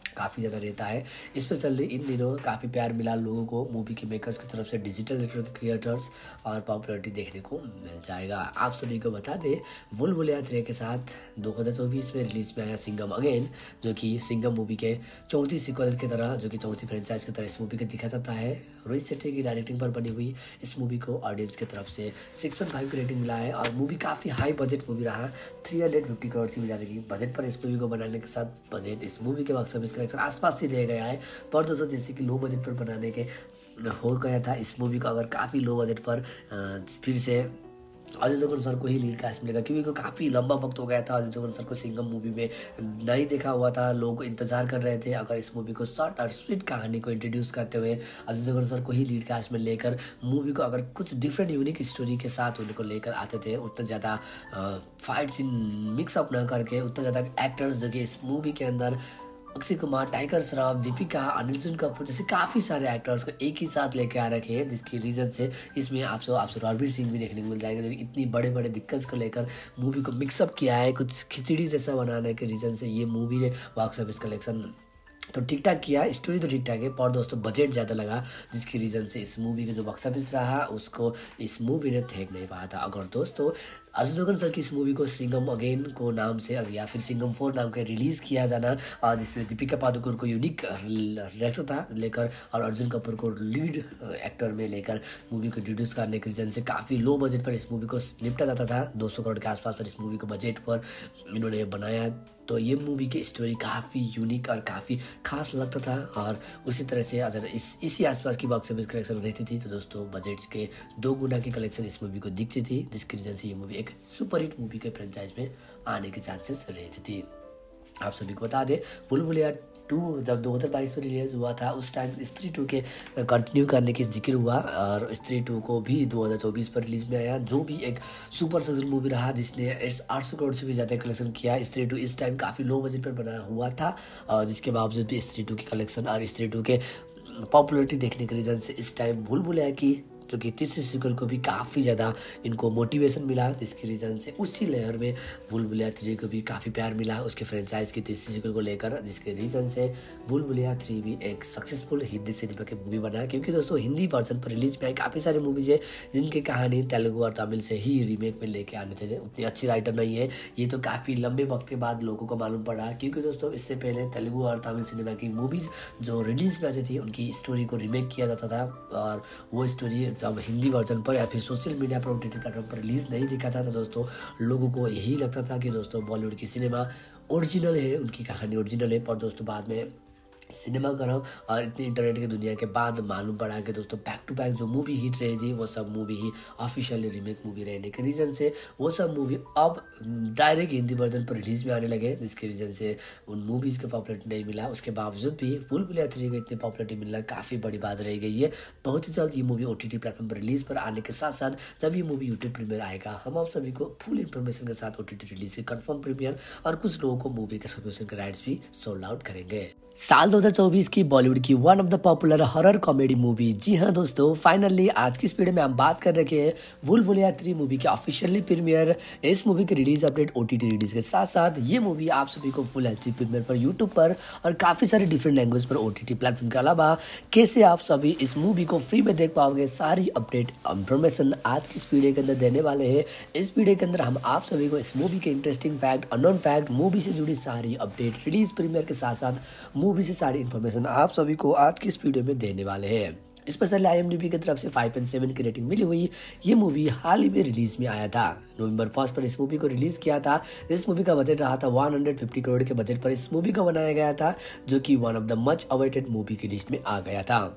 काफ़ी ज़्यादा रहता है। स्पेशली इन दिनों काफ़ी प्यार मिला लोगों को मूवी के मेकर्स की तरफ से, डिजिटल नेटवर्क क्रिएटर्स, और पॉपुलैरिटी देखने को मिल जाएगा। आप सभी को बता दें भूल भुलैया थ्री के साथ दो हज़ार चौबीस में रिलीज में आया सिंघम अगेन, जो कि सिंघम मूवी के चौथी सीक्वल की तरह, जो कि चौथी फ्रेंचाइज की तरह इस मूवी को दिखा जाता है। रोहित शेट्टी की डायरेक्टिंग पर बनी हुई इस मूवी को ऑडियंस की तरफ से सिक्स पॉइंट फाइव की रेटिंग मिला है और मूवी काफ़ी हाई बजट मूवी रहा। थ्री हंड्रेड फिफ्टी करोड़ से भी ज़्यादा की बजट पर इस मूवी को बनाने के साथ बजट इस मूवी के बॉक्स ऑफिस कलेक्शन आसपास ही रह गया है। पर दोस्तों जैसे कि लो बजट पर बनाने के हो गया था, इस मूवी को अगर काफ़ी लो बजट पर फिर से अजय देवगन सर को ही लीड कास्ट मिलेगा, क्योंकि काफ़ी लंबा वक्त हो गया था अजय देवगन सर को सिंघम मूवी में नहीं देखा हुआ था। लोग इंतजार कर रहे थे अगर इस मूवी को शॉर्ट और स्वीट कहानी को इंट्रोड्यूस करते हुए अजय देवगन सर को ही लीड कास्ट में लेकर मूवी को अगर कुछ डिफरेंट यूनिक स्टोरी के साथ उनको लेकर आते थे, उतना ज़्यादा फाइट सीन मिक्सअप न करके, उतना ज़्यादा एक्टर्स जो कि इस मूवी के अंदर अक्षय कुमार, टाइगर श्रॉफ, दीपिका, अनिल कपूर जैसे काफ़ी सारे एक्टर्स को एक ही साथ लेके आ रखे हैं, जिसकी रीज़न से इसमें आपसे आपसे रणवीर सिंह भी देखने को मिल जाएंगे। लेकिन इतनी बड़े बड़े दिक्कत को लेकर मूवी को मिक्सअप किया है, कुछ खिचड़ी जैसा बनाने के रीज़न से ये मूवी ने बॉक्स ऑफिस कलेक्शन तो ठीक ठाक किया, स्टोरी तो ठीक ठाक है, पर दोस्तों बजट ज़्यादा लगा, जिसकी रीज़न से इस मूवी का जो बॉक्स ऑफिस रहा उसको इस मूवी ने फेंक नहीं पाया था। अगर दोस्तों अजय देवगन सर की इस मूवी को सिंघम अगेन को नाम से या फिर सिंघम फोर नाम के रिलीज़ किया जाना, जिसमें दीपिका पादुकोण को यूनिक रेक्टर था लेकर और अर्जुन कपूर को लीड एक्टर में लेकर मूवी को इंट्रोड्यूस करने के रीज़न से काफ़ी लो बजट पर इस मूवी को निपटा जाता था। दो सौ करोड़ के आसपास पर इस मूवी को बजट पर इन्होंने बनाया, तो ये मूवी की स्टोरी काफ़ी यूनिक और काफ़ी खास लगता था। और उसी तरह से अगर इस इसी आसपास की बॉक्स ऑफिस कलेक्शन रहती थी तो दोस्तों बजट के दो गुना की कलेक्शन इस मूवी को दिखती थी, जिसकी रीज़न से ये मूवी एक सुपर हिट मूवी के फ्रेंचाइज में आने के चांसेस रहती थी। आप सभी को बता दें भूल भुलैया टू जब दो हज़ार बाईस में रिलीज हुआ था, उस टाइम स्त्री टू के कंटिन्यू करने की जिक्र हुआ और स्त्री टू को भी दो हज़ार चौबीस पर रिलीज में आया, जो भी एक सुपर सक्सेसफुल मूवी रहा जिसने आठ सौ करोड़ से भी ज़्यादा कलेक्शन किया। स्त्री टू इस टाइम काफ़ी लो बजट पर बना हुआ था और जिसके बावजूद भी स्त्री टू की कलेक्शन और स्त्री टू के पॉपुलरिटी देखने के रीज़न से इस टाइम भूल भुलैया की जो कि तीसरी सीक्वल को भी काफ़ी ज़्यादा इनको मोटिवेशन मिला, जिसकी रीज़न से उसी लेयर में भूल भुलैया थ्री को भी काफ़ी प्यार मिला उसके फ्रेंचाइज की तीसरी सीक्वल को लेकर, जिसके रीज़न से भूल भुलैया थ्री भी एक सक्सेसफुल हिंदी सिनेमा की मूवी बना। क्योंकि दोस्तों हिंदी वर्जन पर रिलीज में आई काफ़ी सारी मूवीज़ है जिनकी कहानी तेलुगु और तमिल से ही रीमेक में लेके आने थे, उतनी अच्छी राइटर नहीं है। ये तो काफ़ी लंबे वक्त के बाद लोगों को मालूम पड़ा, क्योंकि दोस्तों इससे पहले तेलुगु और तमिल सिनेमा की मूवीज़ जो रिलीज में आती थी उनकी स्टोरी को रीमेक किया जाता था और वो स्टोरी जब हिंदी वर्जन पर या फिर सोशल मीडिया पर ओटीटी प्लेटफॉर्म पर रिलीज नहीं दिखा था तो दोस्तों लोगों को यही लगता था कि दोस्तों बॉलीवुड की सिनेमा ओरिजिनल है, उनकी कहानी ओरिजिनल है। पर दोस्तों बाद में सिनेमा करो और इतनी इंटरनेट की दुनिया के बाद मालूम पड़ा कि दोस्तों बैक टू बैक जो मूवी हिट रही थी वो सब मूवी ही ऑफिशियली रीमेक मूवी रहने के रीज़न से वो सब मूवी अब डायरेक्ट हिंदी वर्जन पर रिलीज में आने लगे, जिसके रीज़न से उन मूवीज़ को पॉपुलरिटी नहीं मिला। उसके बावजूद भी भूल भुलैया थ्री को इतनी पॉपुलरिटी मिलना काफ़ी बड़ी बात रह गई है। बहुत ही जल्द ये movie O T T platform पर रिलीज पर आने के साथ साथ जब ये मूवी यूट्यूब प्रीमियर आएगा हम आप सभी को फुल इन्फॉर्मेशन के साथ ओ टी टी रिलीज से कन्फर्म प्रीमियर और कुछ लोगों को मूवी के सब्सक्रिप्शन के राइट्स भी सोल्ड आउट करेंगे। साल दो हज़ार चौबीस की बॉलीवुड की one of the popular horror comedy movie, जी हाँ दोस्तों फाइनली आज की इस वीडियो में हम बात कर रखे हैं भूल भुलैया थ्री मूवी के ऑफिशियली प्रीमियर। इस मूवी की रिलीज अपडेट ओटीटी रिलीज के साथ साथ ये मूवी आप सभी को फुल एचडी प्रीमियर पर यूट्यूब पर और काफी सारे डिफरेंट लैंग्वेज पर ओटीटी प्लेटफॉर्म के अलावा कैसे आप सभी इस मूवी को फ्री में देख पाओगे, सारी अपडेट इन्फॉर्मेशन आज की इस वीडियो के अंदर देने वाले हैं। इस वीडियो के अंदर हम आप सभी को इस मूवी के interesting fact, unknown fact, movie से जुड़ी सारी अपडेट, रिलीज प्रीमियर के साथ साथ मूवी से सारी इन्फॉर्मेशन आप सभी को आज की इस वीडियो में देने वाले हैं। स्पेशली आईएमडीबी की तरफ से फाइव पॉइंट सेवन की रेटिंग मिली हुई ये मूवी हाल ही में रिलीज में आया था, नवंबर फर्स्ट पर इस मूवी को रिलीज किया था। इस मूवी का बजट रहा था एक सौ पचास करोड़ के बजट पर इस मूवी को बनाया गया था, जो कि one of the much awaited movie की लिस्ट में आ गया था।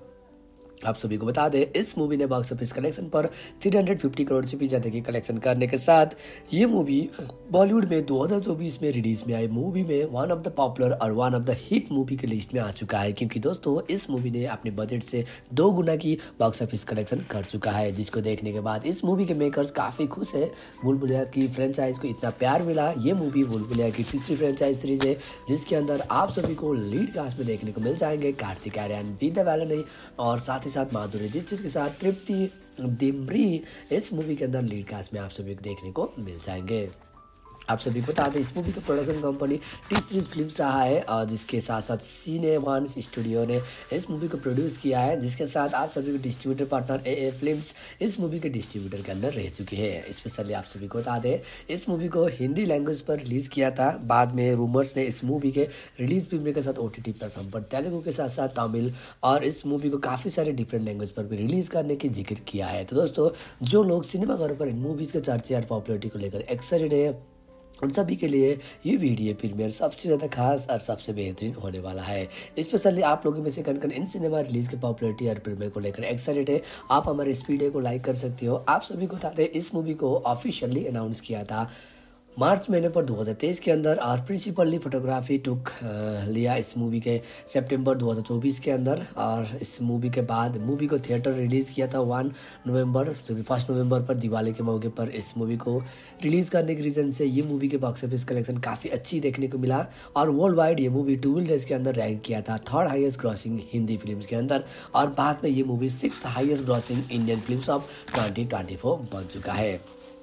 आप सभी को बता दें इस मूवी ने बॉक्स ऑफिस कलेक्शन पर तीन सौ पचास करोड़ से भी ज़्यादा की कलेक्शन करने के साथ ये मूवी बॉलीवुड में दो हज़ार चौबीस में रिलीज में आई मूवी में वन ऑफ द पॉपुलर और one of the hit movie के लिस्ट में आ चुका है, क्योंकि दोस्तों इस मूवी ने अपने बजट से दो गुना की बॉक्स ऑफिस कलेक्शन कर चुका है, जिसको देखने के बाद इस मूवी के मेकर्स काफ़ी खुश है। भूल भुलैया की फ्रेंचाइज को इतना प्यार मिला। ये मूवी भूल भुलैया की तीसरी फ्रेंचाइज सीरीज है जिसके अंदर आप सभी को लीड कास्ट में देखने को मिल जाएंगे कार्तिक आर्यन, विद्या बालन और साथ ही साथ माधुरी दीक्षित के साथ तृप्ति डिमरी इस मूवी के अंदर लीड कास्ट में आप सभी को देखने को मिल जाएंगे। आप सभी को बता दें इस मूवी का production company T series films रहा है और जिसके साथ साथ सीने वन स्टूडियो ने इस मूवी को प्रोड्यूस किया है, जिसके साथ आप सभी को distributor partner A A films इस मूवी के डिस्ट्रीब्यूटर के अंदर रह चुके हैं। स्पेशली आप सभी को बता दें इस मूवी को हिंदी लैंग्वेज पर रिलीज़ किया था। बाद में रूमर्स ने इस मूवी के रिलीज प्रीमियर के साथ ओ टी टी प्लेटफॉर्म पर तेलुगु के साथ साथ तमिल और इस मूवी को काफ़ी सारे डिफरेंट लैंग्वेज पर भी रिलीज़ करने की जिक्र किया है। तो दोस्तों जो लोग सिनेमाघरों पर इन मूवीज़ के चर्चे और पॉपुलरिटी को लेकर एक्साइटेड है उन सभी के लिए ये वीडियो प्रीमियर सबसे ज़्यादा खास और सबसे बेहतरीन होने वाला है। स्पेशली आप लोगों में से कन कन इन सिनेमा रिलीज के पॉपुलरिटी और प्रीमियर को लेकर एक्साइटेड है, आप हमारे इस वीडियो को लाइक कर सकते हो। आप सभी को बताते हैं इस मूवी को ऑफिशियली अनाउंस किया था मार्च महीने पर दो हज़ार तेईस के अंदर और प्रिंसिपली फोटोग्राफी टुक लिया इस मूवी के सितंबर दो हज़ार चौबीस के अंदर। और इस मूवी के बाद मूवी को थिएटर रिलीज़ किया था वन नवंबर जो कि फर्स्ट नवंबर पर दिवाली के मौके पर इस मूवी को रिलीज़ करने के रीज़न से ये मूवी के बॉक्स ऑफिस कलेक्शन काफ़ी अच्छी देखने को मिला और वर्ल्ड वाइड ये मूवी ट्वेल्व डेज के अंदर रैंक किया था third highest grossing Hindi film के अंदर और बाद में ये movie six highest grossing Indian film of twenty twenty four बन चुका है।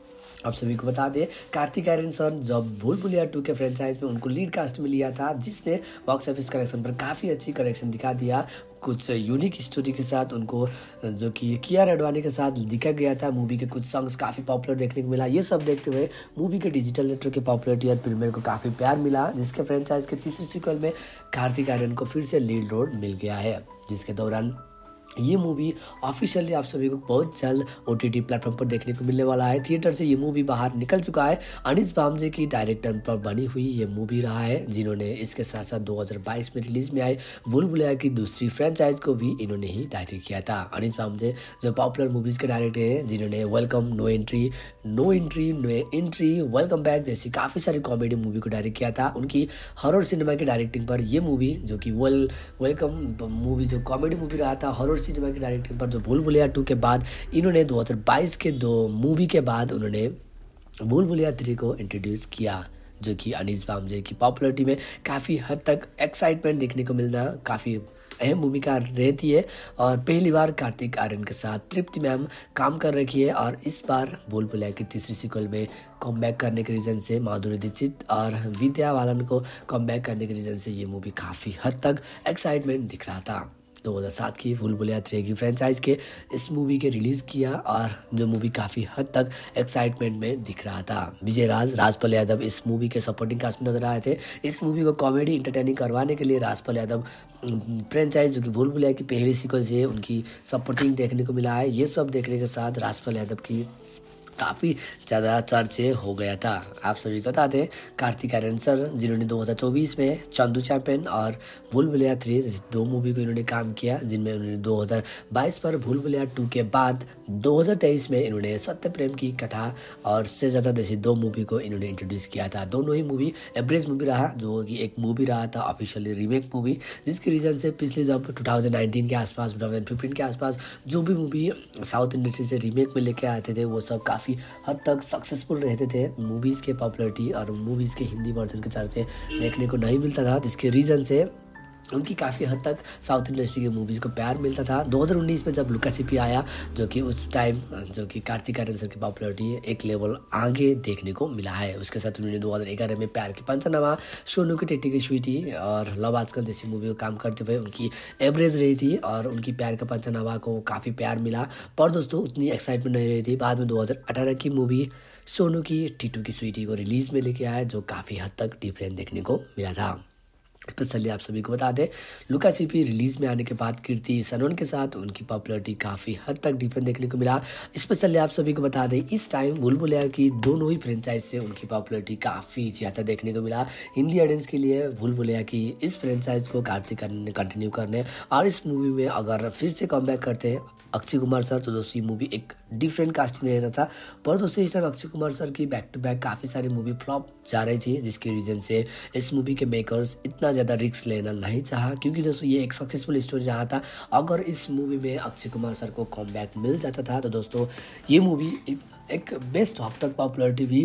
आप सभी को बता दें कार्तिक आर्यन सर जब भूल भुलैया टू के फ्रेंचाइज में उनको लीड कास्ट में लिया था, जिसने बॉक्स ऑफिस कलेक्शन पर काफ़ी अच्छी कलेक्शन दिखा दिया। कुछ यूनिक स्टोरी के साथ उनको जो कि कियारा आडवाणी के साथ दिखा गया था। मूवी के कुछ सॉन्ग्स काफ़ी पॉपुलर देखने को मिला। ये सब देखते हुए मूवी के डिजिटल नेटवर्क के पॉपुलरिटी और प्रीमियर को काफ़ी प्यार मिला, जिसके फ्रेंचाइज के तीसरे सीक्वल में कार्तिक आर्यन को फिर से लीड रोल मिल गया है, जिसके दौरान ये मूवी ऑफिशियली आप सभी को बहुत जल्द ओ टी टी प्लेटफॉर्म पर देखने को मिलने वाला है। थिएटर से ये मूवी बाहर निकल चुका है। अनीस बामजे की डायरेक्टर पर बनी हुई ये मूवी रहा है, जिन्होंने इसके साथ साथ दो हज़ार बाईस में रिलीज में आए भूल भुलैया की दूसरी फ्रेंचाइज को भी इन्होंने ही डायरेक्ट किया था। अनीस बामजे जो पॉपुलर मूवीज़ के डायरेक्टर हैं, जिन्होंने welcome, no entry, no entry, no entry, welcome back जैसी काफ़ी सारी कॉमेडी मूवी को डायरेक्ट किया था। उनकी हॉरर सिनेमा की डायरेक्टिंग पर ये मूवी जो कि वेल वेलकम मूवी जो कॉमेडी मूवी रहा था हॉरर सिनेमा की डायरेक्टिंग पर जो भूल भुलैया टू के बाद इन्होंने दो हज़ार बाईस के दो मूवी के बाद उन्होंने भूल भुलैया थ्री को इंट्रोड्यूस किया, जो कि अनीस बामजे की पॉपुलरिटी में काफ़ी हद तक एक्साइटमेंट देखने को मिलना काफ़ी अहम भूमिका रहती है। और पहली बार कार्तिक आर्यन के साथ तृप्ति मैम काम कर रखी है और इस बार भूल भुलैया की तीसरी सीक्वल में कमबैक करने के रीज़न से माधुरी दीक्षित और विद्या बालन को कमबैक करने के रीज़न से ये मूवी काफ़ी हद तक एक्साइटमेंट दिख रहा था। दो हज़ार सात की भूल भुलैया थ्री की फ्रेंचाइज के इस मूवी के रिलीज़ किया और जो मूवी काफ़ी हद तक एक्साइटमेंट में दिख रहा था। विजय राज, राजपाल यादव इस मूवी के सपोर्टिंग कास्ट में नजर आए थे। इस मूवी को कॉमेडी इंटरटेनिंग करवाने के लिए राजपाल यादव फ्रेंचाइज जो कि भूल भुलैया की पहली सीक्वेंस है उनकी सपोर्टिंग देखने को मिला है। ये सब देखने के साथ राजपाल यादव की काफ़ी ज़्यादा चर्चे हो गया था। आप सभी को बता दें कार्तिक आर्यन सर, जिन्होंने दो हज़ार चौबीस में चंदू चैंपियन और भूल भुलैया थ्री दो मूवी को इन्होंने काम किया, जिनमें उन्होंने दो हज़ार बाईस पर भूल भुलैया टू के बाद दो हज़ार तेईस में इन्होंने सत्य प्रेम की कथा और से ज़्यादा जैसी दो मूवी को इन्होंने इंट्रोड्यूस किया था। दोनों ही मूवी एवरेज मूवी रहा, जो कि एक मूवी रहा था ऑफिशियली रीमेक मूवी, जिसके रीज़न से पिछले जब टू थाउजेंड नाइनटीन के आसपास टू थाउजेंड फिफ्टीन के आसपास जो भी मूवी साउथ इंडस्ट्री से रीमेक में लेके आते थे वो सब काफ़ी हद तक सक्सेसफुल रहते थे। मूवीज़ के पॉपुलरिटी और मूवीज़ के हिंदी वर्जन के चर्चे देखने को नहीं मिलता था, जिसके रीज़न से उनकी काफ़ी हद तक साउथ इंडस्ट्री की मूवीज़ को प्यार मिलता था। दो हज़ार उन्नीस में जब लुका छिपी आया, जो कि उस टाइम जो कि कार्तिक आर्यन सर की पॉपुलरिटी एक लेवल आगे देखने को मिला है। उसके साथ उन्होंने दो हज़ार ग्यारह में प्यार की पंचनामा, सोनू की टेटी की स्वीटी और लव आजकल जैसी मूवी को काम करते हुए उनकी एवरेज रही थी और उनकी प्यार का पंचनामा को काफ़ी प्यार मिला, पर दोस्तों उतनी एक्साइटमेंट नहीं रही थी। बाद में दो हज़ार अठारह की मूवी सोनू की टीटू की स्वीटी को रिलीज़ में लेके आया, जो काफ़ी हद तक डिफरेंट देखने को मिला था। स्पेशली आप सभी को बता दें लुका छिपी रिलीज में आने के बाद कीर्ति सनोन के साथ उनकी पॉपुलरिटी काफ़ी हद तक डिफरेंट देखने को मिला। स्पेशली आप सभी को बता दें इस टाइम भूल भुलैया की दोनों ही फ्रेंचाइज से उनकी पॉपुलरिटी काफ़ी ज़्यादा देखने को मिला। हिंदी ऑडियंस के लिए भूल भुलैया की इस फ्रेंचाइज को कार्तिक आर्यन ने कंटिन्यू करने और इस मूवी में अगर फिर से कमबैक करते अक्षय कुमार सर, तो दोस्तों ये मूवी एक डिफरेंट कास्टिंग रहता था। पर दोस्तों इस टाइम अक्षय कुमार सर की बैक टू बैक काफ़ी सारी मूवी फ्लॉप जा रही थी, जिसके रीज़न से इस मूवी के मेकर्स इतना ज़्यादा रिस्क लेना नहीं चाहा, क्योंकि दोस्तों ये एक सक्सेसफुल स्टोरी रहा था। अगर इस मूवी में अक्षय कुमार सर को कमबैक मिल जाता था तो दोस्तों ये मूवी एक, एक बेस्ट हद तक पॉपुलरिटी भी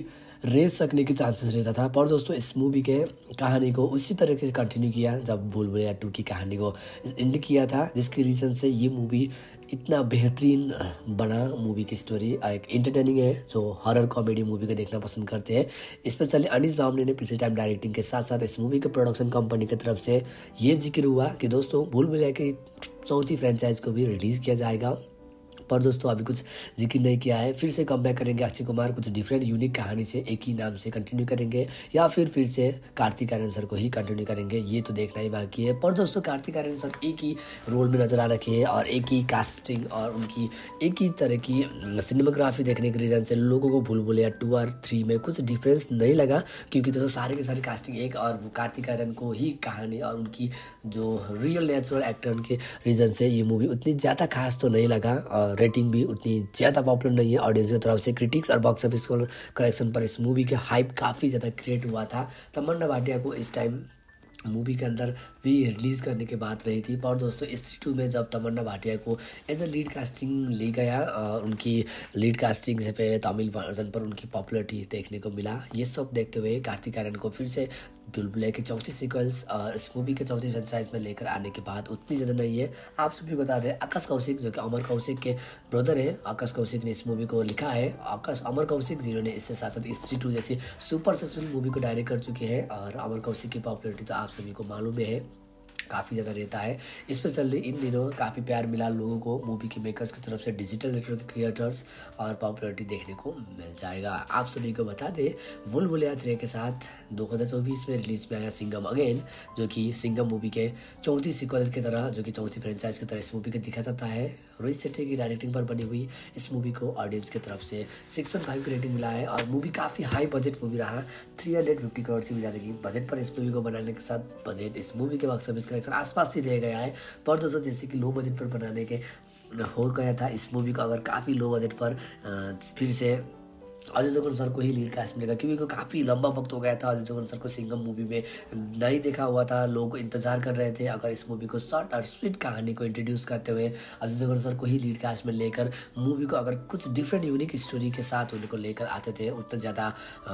रह सकने के चांसेस रहता था। पर दोस्तों इस मूवी के कहानी को उसी तरीके से कंटिन्यू किया जब भूल भुलैया टू की कहानी को एंड किया था, जिसके रीज़न से ये मूवी इतना बेहतरीन बना। मूवी की स्टोरी एक इंटरटेनिंग है, जो हॉरर कॉमेडी मूवी को देखना पसंद करते हैं। स्पेशली अनीस बावने ने पिछले टाइम डायरेक्टिंग के साथ साथ इस मूवी के प्रोडक्शन कंपनी की तरफ से ये जिक्र हुआ कि दोस्तों भूल भुलैया की चौथी फ्रेंचाइज को भी रिलीज़ किया जाएगा। पर दोस्तों अभी कुछ जिक्र नहीं किया है। फिर से कमबैक करेंगे अक्षय कुमार, कुछ डिफरेंट यूनिक कहानी से एक ही नाम से कंटिन्यू करेंगे, या फिर फिर से कार्तिक आर्यन सर को ही कंटिन्यू करेंगे, ये तो देखना ही बाकी है। पर दोस्तों कार्तिक आर्यन सर एक ही रोल में नजर आ रखे हैं और एक ही कास्टिंग और उनकी एक ही तरह की सिनेमाग्राफी देखने के रीज़न से लोगों को भूल भुलैया टू और थ्री में कुछ डिफरेंस नहीं लगा, क्योंकि दोस्तों सारे के सारे कास्टिंग एक और वो कार्तिक आर्यन को ही कहानी और उनकी जो रियल नेचुरल एक्टर के रीज़न से ये मूवी उतनी ज़्यादा खास तो नहीं लगा। और रेटिंग भी उतनी ज़्यादा पॉपुलर नहीं है ऑडियंस की तरफ से। क्रिटिक्स और बॉक्स ऑफिस कलेक्शन पर इस मूवी के हाइप काफ़ी ज़्यादा क्रिएट हुआ था। तमन्ना भाटिया को इस टाइम मूवी के अंदर भी रिलीज़ करने की बात रही थी। पर दोस्तों स्त्री टू में जब तमन्ना भाटिया को एज अ लीड कास्टिंग ली गया, उनकी लीड कास्टिंग से पहले तमिल वर्जन पर उनकी पॉपुलरिटी देखने को मिला। ये सब देखते हुए कार्तिक आर्यन को फिर से भूल भुलैया की चौथी सीक्वल्स और इस मूवी के चौथी फ्रेंचाइज में लेकर आने के बाद उतनी ज़्यादा नहीं है। आप सभी बता दें आकाश कौशिक जो कि अमर कौशिक के ब्रदर है, आकाश कौशिक ने इस मूवी को लिखा है। आकाश अमर कौशिक जिन्होंने इससे साथ साथ स्त्री टू जैसी सुपर सक्सेसफुल मूवी को डायरेक्ट कर चुके हैं, और अमर कौशिक की पॉपुलरिटी तो आप सभी को मालूम है काफ़ी ज़्यादा रहता है। स्पेशली इन दिनों काफ़ी प्यार मिला लोगों को मूवी के मेकर्स की तरफ से, डिजिटल नेटवर्क के क्रिएटर्स, और पॉपुलरिटी देखने को मिल जाएगा। आप सभी को बता दें भूल भुलैया थ्री के साथ दो हज़ार चौबीस में रिलीज में आया सिंघम अगेन, जो कि सिंघम मूवी के चौथी सीक्वल की तरह, जो कि चौथी फ्रेंचाइज की तरह इस मूवी को दिखा जाता है। रोहित शेट्टी की डायरेक्टिंग पर बनी हुई इस मूवी को ऑडियंस की तरफ से सिक्स पॉइंट फाइव की रेटिंग मिला है, और मूवी काफ़ी हाई बजट मूवी रहा। थ्री हंड्रेड फिफ्टी करोड़ से भी ज़्यादा की बजट पर इस मूवी को बनाने के साथ बजट इस मूवी के बॉक्स ऑफिस कलेक्शन आसपास ही रह गया है। पर दोस्तों जैसे कि लो बजट पर बनाने के हो गया था, इस मूवी को अगर काफ़ी लो बजट पर फिर से अजय देवगन सर को ही लीड कास्ट मिलेगा, क्योंकि को काफ़ी लंबा वक्त हो गया था अजय देवगन सर को सिंघम मूवी में नहीं देखा हुआ था। लोग इंतजार कर रहे थे अगर इस मूवी को शॉर्ट और स्वीट कहानी को इंट्रोड्यूस करते हुए अजय देवगन सर को ही लीड कास्ट में लेकर मूवी को अगर कुछ डिफरेंट यूनिक स्टोरी के साथ उनको लेकर आते थे, उतना ज़्यादा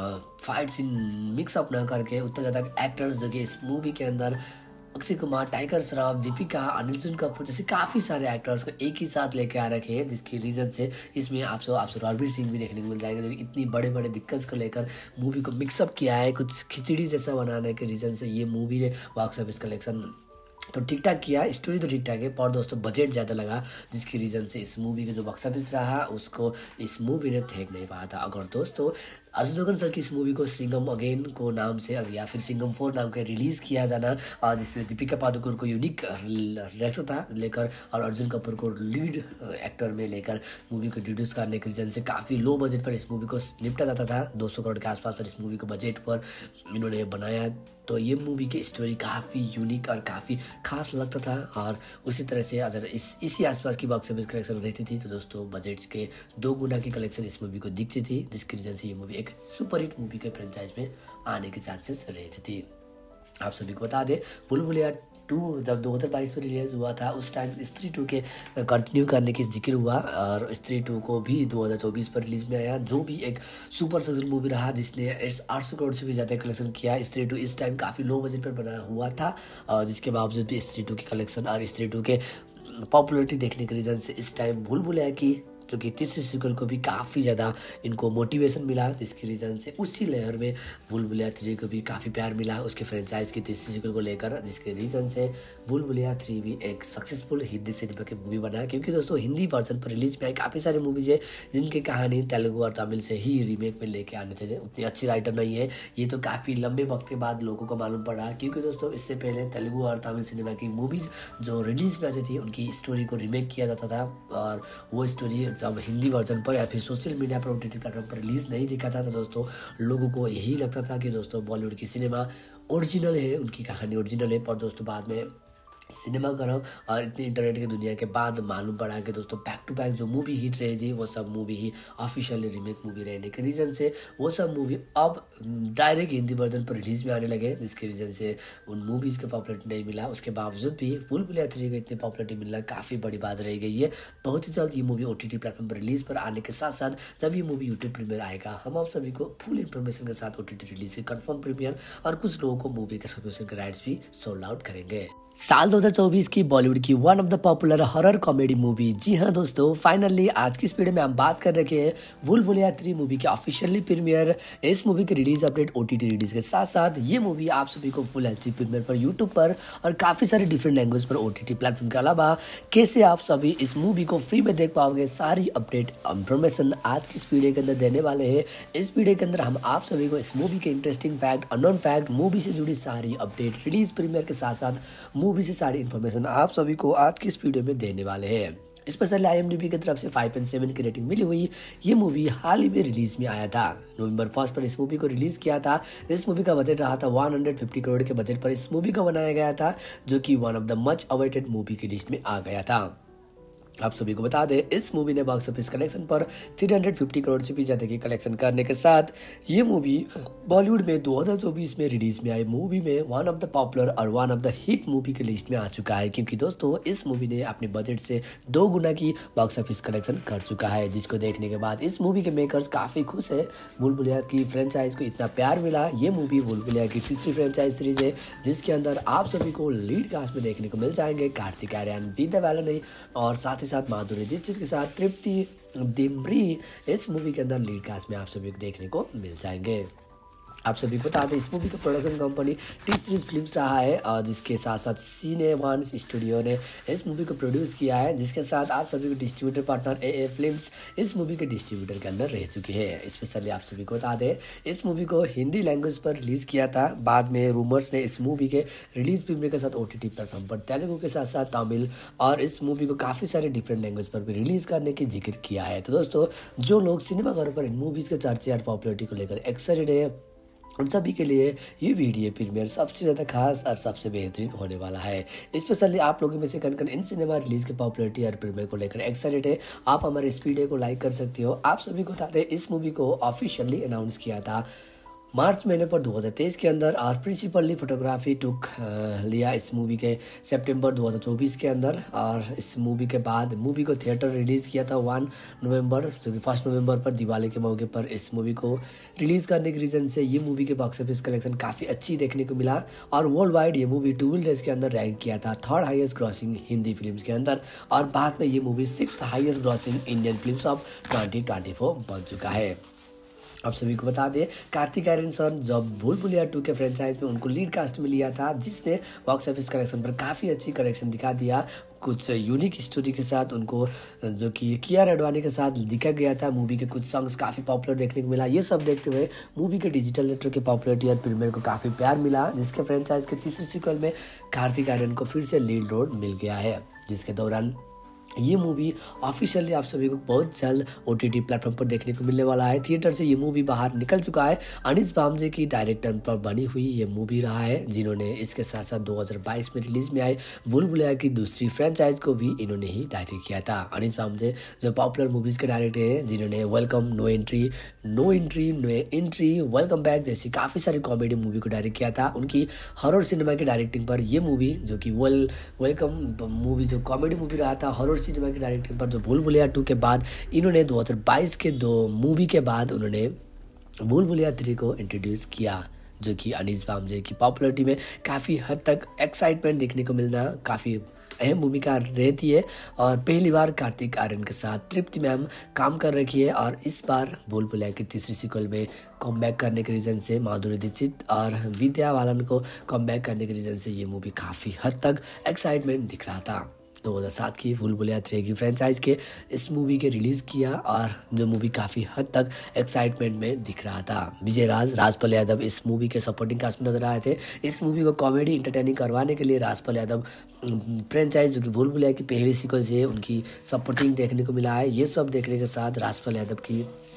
फाइट सीन मिक्सअप ना करके, उतना ज़्यादा एक्टर्स जो कि इस मूवी के अंदर अक्षय कुमार, टाइगर श्रॉफ, दीपिका, अर्जुन कपूर जैसे काफ़ी सारे एक्टर्स को एक ही साथ लेके आ रखे हैं, जिसकी रीज़न से इसमें आपसे आपसे रणवीर सिंह भी देखने को मिल जाएंगे, जो इतनी बड़े बड़े दिक्कत को लेकर मूवी को मिक्सअप किया है। कुछ खिचड़ी जैसा बनाने के रीज़न से ये मूवी ने बॉक्स ऑफिस कलेक्शन तो ठीक ठाक किया, स्टोरी तो ठीक ठाक है, पर दोस्तों बजट ज़्यादा लगा, जिसकी रीज़न से इस मूवी का जो बॉक्स ऑफिस रहा उसको इस मूवी ने फेंक नहीं पाया था। अगर दोस्तों अजय देवगन सर की इस मूवी को सिंघम अगेन को नाम से या फिर सिंघम फोर नाम के रिलीज़ किया जाना, और जिसमें दीपिका पादुकोण को यूनिक रहता था लेकर और अर्जुन कपूर को लीड एक्टर में लेकर मूवी को इंट्रोड्यूस करने के रीज़न से काफ़ी लो बजट पर इस मूवी को निपटा जाता था। दो सौ करोड़ के आसपास पर इस मूवी को बजट पर इन्होंने बनाया, तो ये मूवी की स्टोरी काफ़ी यूनिक और काफ़ी खास लगता था। और उसी तरह से अगर इस इसी आसपास की बॉक्स ऑफिस कलेक्शन रहती थी तो दोस्तों बजट के दो गुना की कलेक्शन इस मूवी को दिखती थी, जिसकी रीज़न से ये मूवी एक सुपर हिट मूवी के फ्रेंचाइज में आने के चांसेस रहती थी। आप सभी को बता दें भूल भुलैया टू जब दो हज़ार बाईस में रिलीज हुआ था, उस टाइम स्त्री टू के कंटिन्यू करने की जिक्र हुआ, और स्त्री टू को भी दो हज़ार चौबीस पर रिलीज में आया, जो भी एक सुपर सक्सेसफुल मूवी रहा, जिसने आठ सौ करोड़ से भी ज़्यादा कलेक्शन किया। स्त्री टू इस टाइम काफ़ी लो बजट पर बना हुआ था, और जिसके बावजूद भी स्त्री टू की कलेक्शन और स्त्री टू के पॉपुलरिटी देखने के रीज़न से इस टाइम भूल भुलैया की जो कि तीसरी सीक्वल को भी काफ़ी ज़्यादा इनको मोटिवेशन मिला, जिसकी रीज़न से उसी लेयर में भूल भुलैया थ्री को भी काफ़ी प्यार मिला उसके फ्रेंचाइज की तीसरी सीक्वल को लेकर, जिसके रीज़न से भूल भुलैया थ्री भी एक सक्सेसफुल हिंदी सिनेमा की मूवी बना। क्योंकि दोस्तों हिंदी वर्जन पर रिलीज में आई काफ़ी सारी मूवीज़ है जिनकी कहानी तेलुगु और तमिल से ही रीमेक में लेके आने थे, उतनी अच्छी राइटर नहीं है। ये तो काफ़ी लंबे वक्त के बाद लोगों को मालूम पड़ा, क्योंकि दोस्तों इससे पहले तेलुगु और तमिल सिनेमा की मूवीज़ जो रिलीज में आती थी उनकी स्टोरी को रीमेक किया जाता था, और वो स्टोरी जब हिंदी वर्जन पर या फिर सोशल मीडिया पर ओटीटी प्लेटफॉर्म पर रिलीज़ नहीं दिखा था तो दोस्तों लोगों को यही लगता था कि दोस्तों बॉलीवुड की सिनेमा ओरिजिनल है, उनकी कहानी ओरिजिनल है। पर दोस्तों बाद में सिनेमाघरों और इतनी इंटरनेट की दुनिया के बाद मालूम पड़ा कि दोस्तों बैक टू बैक जो मूवी हिट रही थी वो सब मूवी ही ऑफिशियली रीमेक मूवी रहने के रीज़न से वो सब मूवी अब डायरेक्ट हिंदी वर्जन पर रिलीज में आने लगे, जिसके रीज़न से उन मूवीज़ को पॉपुलरिटी नहीं मिला। उसके बावजूद भी भूल भुलैया थ्री को इतनी पॉपुलरिटी मिलना काफ़ी बड़ी बात रह गई है। बहुत ही जल्द ये movie O T T platform पर रिलीज पर आने के साथ साथ जब ये मूवी यूट्यूब प्रीमियर आएगा हम आप सभी को फुल इन्फॉर्मेशन के साथ ओ टी टी रिलीज से कन्फर्म प्रीमियर और कुछ लोगों को मूवी के सब्सक्रिप्शन के राइट्स भी सोल्ड आउट करेंगे। साल दो हज़ार चौबीस की बॉलीवुड की one of the popular horror comedy movie, जी हाँ दोस्तों, फाइनली आज की इस वीडियो में हम बात कर रखे हैं भूल भुलैया थ्री मूवी के ऑफिशियली प्रीमियर, इस मूवी के रिलीज अपडेट, ओटीटी रिलीज के साथ साथ ये मूवी आप सभी को फुल एचडी प्रीमियर पर यूट्यूब पर और काफी सारे डिफरेंट लैंग्वेज पर ओटीटी प्लेटफॉर्म के अलावा कैसे आप सभी इस मूवी को फ्री में देख पाओगे, सारी अपडेट इन्फॉर्मेशन आज की इस वीडियो के अंदर देने वाले हैं। इस वीडियो के अंदर हम आप सभी को इस मूवी के interesting fact, unknown fact, movie से जुड़ी सारी अपडेट, रिलीज प्रीमियर के साथ साथ मूवी से सारी इन्फॉर्मेशन आप सभी को आज की इस वीडियो में देने वाले हैं। Specially I M D B की तरफ से फाइव पॉइंट सेवन की रेटिंग मिली हुई ये मूवी हाल ही में रिलीज में आया था। नवंबर फर्स्ट पर इस मूवी को रिलीज किया था। इस मूवी का बजट रहा था एक सौ पचास करोड़ के बजट पर इस मूवी को बनाया गया था, जो कि one of the much awaited movie की लिस्ट में आ गया था। आप सभी को बता दें इस मूवी ने बॉक्स ऑफिस कलेक्शन पर तीन सौ पचास करोड़ से भी ज्यादा की कलेक्शन करने के साथ ये मूवी बॉलीवुड में दो हज़ार चौबीस में रिलीज में आई मूवी में वन ऑफ द पॉपुलर और one of the hit movie की लिस्ट में आ चुका है, क्योंकि दोस्तों इस मूवी ने अपने बजट से दो गुना की बॉक्स ऑफिस कलेक्शन कर चुका है, जिसको देखने के बाद इस मूवी के मेकर्स काफी खुश है। भूल भुलैया की फ्रेंचाइज को इतना प्यार मिला। ये मूवी भूल भुलैया की तीसरी फ्रेंचाइज सीरीज है, जिसके अंदर आप सभी को लीड कास्ट में देखने को मिल जाएंगे कार्तिक आर्यन, विद्या बालन और साथ ही साथ माधुरी दीक्षित के साथ तृप्ति डिमरी इस मूवी के अंदर लीड कास्ट में आप सभी को देखने को मिल जाएंगे। आप सभी को बता दें इस मूवी का production company T series films रहा है, और जिसके साथ साथ सीने वन स्टूडियो ने इस मूवी को प्रोड्यूस किया है, जिसके साथ आप सभी को distributor partner A A films इस मूवी के डिस्ट्रीब्यूटर के अंदर रह चुके हैं। स्पेशली आप सभी को बता दें इस मूवी को हिंदी लैंग्वेज पर रिलीज किया था। बाद में रूमर्स ने इस मूवी के रिलीज प्रीमियर के साथ ओ टी टी प्लेटफॉर्म पर तेलुगु के साथ साथ तमिल और इस मूवी को काफ़ी सारे डिफरेंट लैंग्वेज पर भी रिलीज करने की जिक्र किया है। तो दोस्तों जो लोग सिनेमाघरों पर इन मूवीज़ के चर्चे और पॉपुलरिटी को लेकर एक्साइटेड है उन सभी के लिए ये वीडियो प्रीमियर सबसे ज़्यादा खास और सबसे बेहतरीन होने वाला है। स्पेशली आप लोगों में से कन कन इन सिनेमा रिलीज के पॉपुलरिटी और प्रीमियर को लेकर एक्साइटेड है, आप हमारे इस वीडियो को लाइक कर सकते हो। आप सभी को बताते हैं इस मूवी को ऑफिशियली अनाउंस किया था मार्च महीने पर दो हज़ार तेईस के अंदर, और प्रिंसिपली फोटोग्राफी टुक लिया इस मूवी के सितंबर दो हज़ार चौबीस के अंदर। और इस मूवी के बाद मूवी को थिएटर रिलीज़ किया था वन नवंबर, जो कि फर्स्ट नवंबर पर दिवाली के मौके पर इस मूवी को रिलीज़ करने के रीज़न से ये मूवी के बॉक्स ऑफिस कलेक्शन काफ़ी अच्छी देखने को मिला, और वर्ल्ड वाइड ये मूवी ट्वेल्व डेज के अंदर रैंक किया था third highest grossing Hindi film के अंदर, और बाद में ये movie six highest grossing Indian film of twenty twenty four बन चुका है। आप सभी को बता दें कार्तिक आर्यन सर जब भूल भुलैया टू के फ्रेंचाइज में उनको लीड कास्ट में लिया था, जिसने बॉक्स ऑफिस कलेक्शन पर काफ़ी अच्छी कलेक्शन दिखा दिया। कुछ यूनिक स्टोरी के साथ उनको, जो कि कियारा आडवाणी के साथ दिखा गया था, मूवी के कुछ सॉन्ग्स काफ़ी पॉपुलर देखने को मिला। ये सब देखते हुए मूवी के डिजिटल नेटवर्क की पॉपुलरिटी और प्रीमियर को काफ़ी प्यार मिला, जिसके फ्रेंचाइज के तीसरे सीक्वल में कार्तिक आर्यन को फिर से लीड रोल मिल गया है, जिसके दौरान ये मूवी ऑफिशियली आप सभी को बहुत जल्द ओटीटी प्लेटफॉर्म पर देखने को मिलने वाला है। थिएटर से ये मूवी बाहर निकल चुका है। अनीस बामजे की डायरेक्टर पर बनी हुई ये मूवी रहा है, जिन्होंने इसके साथ साथ दो हज़ार बाईस में रिलीज में आई भूल भुलैया की दूसरी फ्रेंचाइज को भी इन्होंने ही डायरेक्ट किया था। अनीस बामजे जो पॉपुलर मूवीज़ के डायरेक्टर हैं, जिन्होंने welcome, no entry, no entry, no entry, welcome back जैसी काफ़ी सारी कॉमेडी मूवी को डायरेक्ट किया था। उनकी हॉरर सिनेमा की डायरेक्टिंग पर ये मूवी, जो कि वेल वेलकम मूवी जो कॉमेडी मूवी रहा था, हॉरर सिनेमा की डायरेक्टिंग पर जो भूल भुलैया टू के बाद इन्होंने दो हज़ार बाईस के दो मूवी के बाद उन्होंने भूल भुलैया थ्री को इंट्रोड्यूस किया, जो कि अनीस बामजे की पॉपुलरिटी में काफ़ी हद तक एक्साइटमेंट देखने को मिलना काफ़ी अहम भूमिका रहती है। और पहली बार कार्तिक आर्यन के साथ तृप्ति मैम काम कर रखी है, और इस बार भूल भुलैया की तीसरी सीक्वल में कमबैक करने के रीज़न से माधुरी दीक्षित और विद्या बालन को कमबैक करने के रीज़न से ये मूवी काफ़ी हद तक एक्साइटमेंट दिख रहा था। दो हज़ार सात की भूल भुलैया थ्री की फ्रेंचाइज के इस मूवी के रिलीज़ किया, और जो मूवी काफ़ी हद तक एक्साइटमेंट में दिख रहा था। विजय राज, राजपाल यादव इस मूवी के सपोर्टिंग कास्ट में नजर आए थे। इस मूवी को कॉमेडी इंटरटेनिंग करवाने के लिए राजपाल यादव फ्रेंचाइज, जो कि भूल भुलैया की पहली सीक्वल से उनकी सपोर्टिंग देखने को मिला है। ये सब देखने के साथ राजपाल यादव की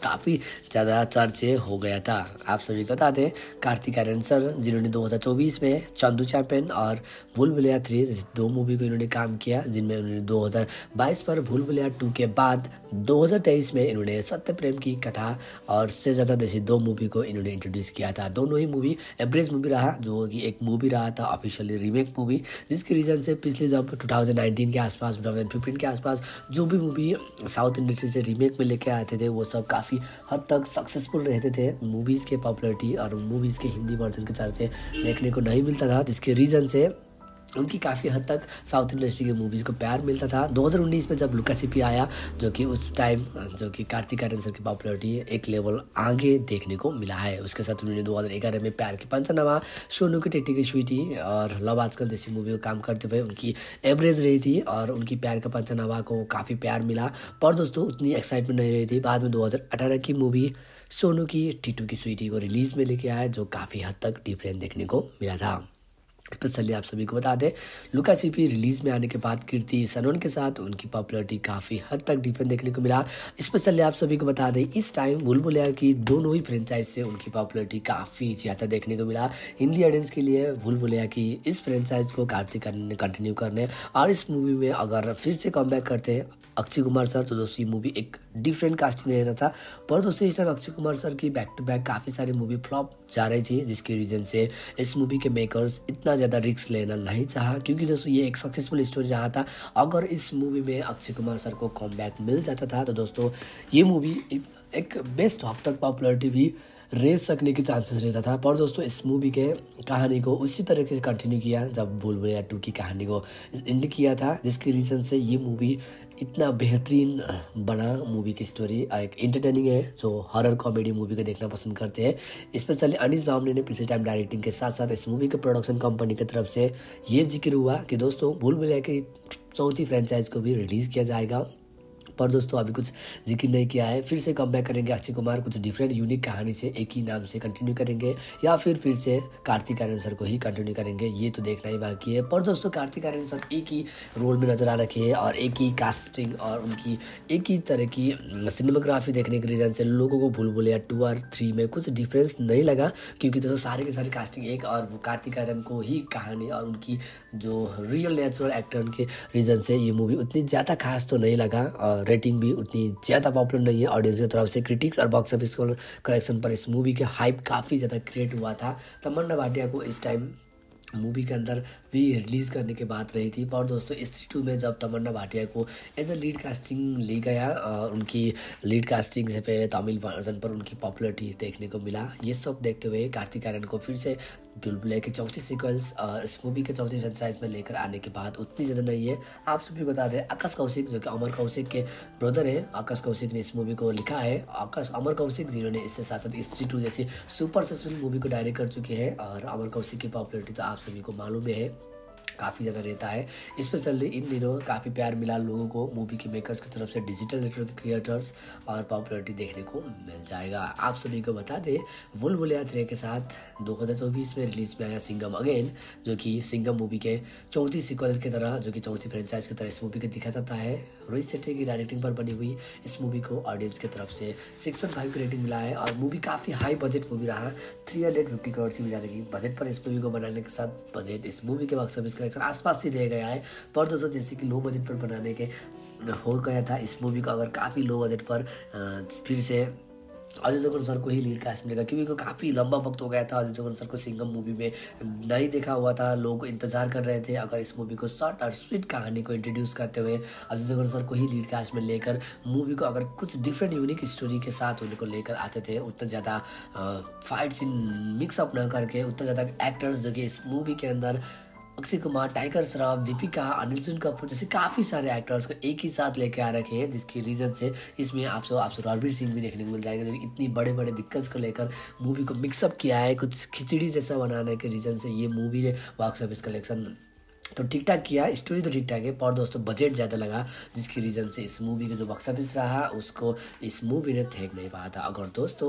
काफ़ी ज़्यादा चर्चे हो गया था। आप सभी को बता दें कार्तिक आर्यन सर जिन्होंने दो हज़ार चौबीस में चंदू चैंपियन और भूल भुलैया थ्री दो मूवी को इन्होंने काम किया, जिनमें उन्होंने दो हज़ार बाईस पर भूल भुलैया टू के बाद दो हज़ार तेईस में इन्होंने सत्य प्रेम की कथा और से ज़्यादा देसी दो मूवी को इन्होंने इंट्रोड्यूस किया था। दोनों ही मूवी एवरेज मूवी रहा, जो कि एक मूवी रहा था ऑफिशियली रीमेक मूवी, जिसके रीजन से पिछले जब दो हज़ार उन्नीस के आसपास दो हज़ार पंद्रह के आसपास जो भी मूवी साउथ इंडस्ट्री से रीमेक में लेके आते थे वो सब काफ़ी हद तक सक्सेसफुल रहते थे। मूवीज़ के पॉपुलरिटी और मूवीज़ के हिंदी वर्जन के चर्चे देखने को नहीं मिलता था, जिसके रीज़न से उनकी काफ़ी हद तक साउथ इंडस्ट्री के मूवीज़ को प्यार मिलता था। दो हज़ार उन्नीस में जब लुका छिपी आया, जो कि उस टाइम जो कि कार्तिक आर्यन सर की पॉपुलरिटी एक लेवल आगे देखने को मिला है। उसके साथ उन्होंने दो हज़ार ग्यारह में प्यार की पंचनामा, सोनू की टिट्टी की स्वीटी और लव आजकल जैसी मूवी को काम करते हुए उनकी एवरेज रही थी और उनकी प्यार का पंचनामा को काफ़ी प्यार मिला, पर दोस्तों उतनी एक्साइटमेंट नहीं रही थी। बाद में दो हज़ार अठारह की मूवी सोनू की टिट्टू की स्वीटी को रिलीज़ में लेके आया, जो काफ़ी हद तक डिफरेंट देखने को मिला था। स्पेशली आप सभी को बता दें लुका छिपी रिलीज़ में आने के बाद कीर्ति सनोन के साथ उनकी पॉपुलरिटी काफ़ी हद तक डिफरेंट देखने को मिला। स्पेशली आप सभी को बता दें इस टाइम भूल भुलैया की दोनों ही फ्रेंचाइज से उनकी पॉपुलरिटी काफ़ी ज़्यादा देखने को मिला। हिंदी ऑडियंस के लिए भूल भुलैया की इस फ्रेंचाइज को कार्तिक आर्यन ने कंटिन्यू करने और इस मूवी में अगर फिर से कमबैक करते अक्षय कुमार सर, तो दोस्तों ये मूवी एक डिफरेंट कास्टिंग रहता था। पर दोस्तों इस टाइम अक्षय कुमार सर की बैक टू बैक काफ़ी सारी मूवी फ्लॉप जा रही थी, जिसके रीज़न से इस मूवी के मेकर्स इतना ज़्यादा रिस्क लेना नहीं चाहा, क्योंकि दोस्तों ये एक सक्सेसफुल स्टोरी रहा था। अगर इस मूवी में अक्षय कुमार सर को कमबैक मिल जाता था तो दोस्तों ये मूवी एक, एक बेस्ट हद तक पॉपुलरिटी भी रेस सकने के चांसेस रहता था। पर दोस्तों इस मूवी के कहानी को उसी तरीके से कंटिन्यू किया जब भूल भुलैया टू की कहानी को एंड किया था, जिसके रीज़न से ये मूवी इतना बेहतरीन बना। मूवी की स्टोरी एक एंटरटेनिंग है, जो हॉरर कॉमेडी मूवी को देखना पसंद करते हैं। स्पेशली अनीस बामने ने पिछले टाइम डायरेक्टिंग के साथ साथ इस मूवी के प्रोडक्शन कंपनी की तरफ से ये जिक्र हुआ कि दोस्तों भूल भुलैया की चौथी फ्रेंचाइज को भी रिलीज़ किया जाएगा। पर दोस्तों अभी कुछ जिक्र नहीं किया है। फिर से कमबैक करेंगे अक्षय कुमार कुछ डिफरेंट यूनिक कहानी से एक ही नाम से कंटिन्यू करेंगे, या फिर फिर से कार्तिक आर्यन सर को ही कंटिन्यू करेंगे, ये तो देखना ही बाकी है। पर दोस्तों कार्तिक आर्यन सर एक ही रोल में नजर आ रखे हैं और एक ही कास्टिंग और उनकी एक ही तरह की सिनेमाग्राफी देखने के रीज़न से लोगों को भूल भुलैया टू और थ्री में कुछ डिफरेंस नहीं लगा, क्योंकि दोस्तों सारे के सारे कास्टिंग एक और वो कार्तिक आर्यन को ही कहानी और उनकी जो रियल नेचुरल एक्टर के रीज़न से ये मूवी उतनी ज़्यादा खास तो नहीं लगा और रेटिंग भी उतनी ज़्यादा पॉपुलर नहीं है ऑडियंस की तरफ से। क्रिटिक्स और बॉक्स ऑफिस कलेक्शन पर इस मूवी के हाइप काफ़ी ज़्यादा क्रिएट हुआ था। तमन्ना भाटिया को इस टाइम मूवी के अंदर भी रिलीज़ करने की बात रही थी, पर दोस्तों स्त्री टू में जब तमन्ना भाटिया को एज अ लीड कास्टिंग ली गया और उनकी लीड कास्टिंग से पहले तमिल वर्जन पर उनकी पॉपुलरिटी देखने को मिला। ये सब देखते हुए कार्तिक आर्यन को फिर से भूल भुलैया की चौथी सीक्वल्स और इस मूवी के चौथी फ्रेंचाइज में लेकर आने के बाद उतनी ज़्यादा नहीं है। आप सभी बता दें आकाश कौशिक जो कि अमर कौशिक के ब्रदर है, आकाश कौशिक ने इस मूवी को लिखा है। आकाश अमर कौशिक जिन्होंने इससे साथ साथ स्त्री टू जैसी सुपर सक्सेसफुल मूवी को डायरेक्ट कर चुके हैं और अमर कौशिक की पॉपुलरिटी तो आप सभी को मालूम है काफ़ी ज़्यादा रहता है। स्पेशली इन दिनों काफ़ी प्यार मिला लोगों को मूवी के मेकर्स की तरफ से, डिजिटल नेटवर्क क्रिएटर्स और पॉपुलरिटी देखने को मिल जाएगा। आप सभी को बता दें भूल भुलैया थ्री के साथ दो हज़ार चौबीस में रिलीज में आया सिंघम अगेन, जो कि सिंघम मूवी के चौथी सीक्वल की तरह, जो कि चौथी फ्रेंचाइज की तरह इस मूवी को दिखा जाता है। रोहित शेट्टी की डायरेक्टिंग पर बनी हुई इस मूवी को ऑडियंस की तरफ से सिक्स पॉइंट फाइव की रेटिंग मिला है और मूवी काफ़ी हाई बजट मूवी रहा। थ्री हंड्रेड फिफ्टी करोड़ से भी ज़्यादा की बजट पर इस मूवी को बनाने के साथ बजट इस मूवी के बॉक्स ऑफिस कलेक्शन आसपास ही दिया गया है। पर दोस्तों जैसे कि लो बजट पर बनाने के हो गया था इस मूवी को अगर काफ़ी लो बजट पर फिर से अजय देवगन सर को ही लीड कास्ट मिलेगा, क्योंकि काफ़ी लंबा वक्त हो गया था अजय देवगन सर को सिंघम मूवी में नहीं देखा हुआ था। लोग इंतजार कर रहे थे अगर इस मूवी को शॉर्ट और स्वीट कहानी को इंट्रोड्यूस करते हुए अजय देवगन सर को ही लीड कास्ट में लेकर मूवी को अगर कुछ डिफरेंट यूनिक स्टोरी के साथ उनको लेकर आते थे, उतना ज़्यादा फाइट सीन मिक्सअप न करके, उतना ज़्यादा एक्टर्स जो कि इस मूवी के अंदर अक्षय कुमार, टाइगर श्रॉफ, दीपिका, अनिल कपूर जैसे काफ़ी सारे एक्टर्स को एक ही साथ लेके आ रखे हैं, जिसकी रीज़न से इसमें आपसे आपसे रणवीर सिंह भी देखने को मिल जाएंगे, जो इतनी बड़े बड़े दिक्कत को लेकर मूवी को मिक्सअप किया है। कुछ खिचड़ी जैसा बनाने के रीज़न से ये मूवी ने बॉक्स ऑफिस कलेक्शन तो ठीक ठाक किया, स्टोरी तो ठीक ठाक है, पर दोस्तों बजट ज़्यादा लगा, जिसकी रीज़न से इस मूवी का जो बॉक्स ऑफिस रहा उसको इस मूवी ने फेंक नहीं पाया था। अगर दोस्तों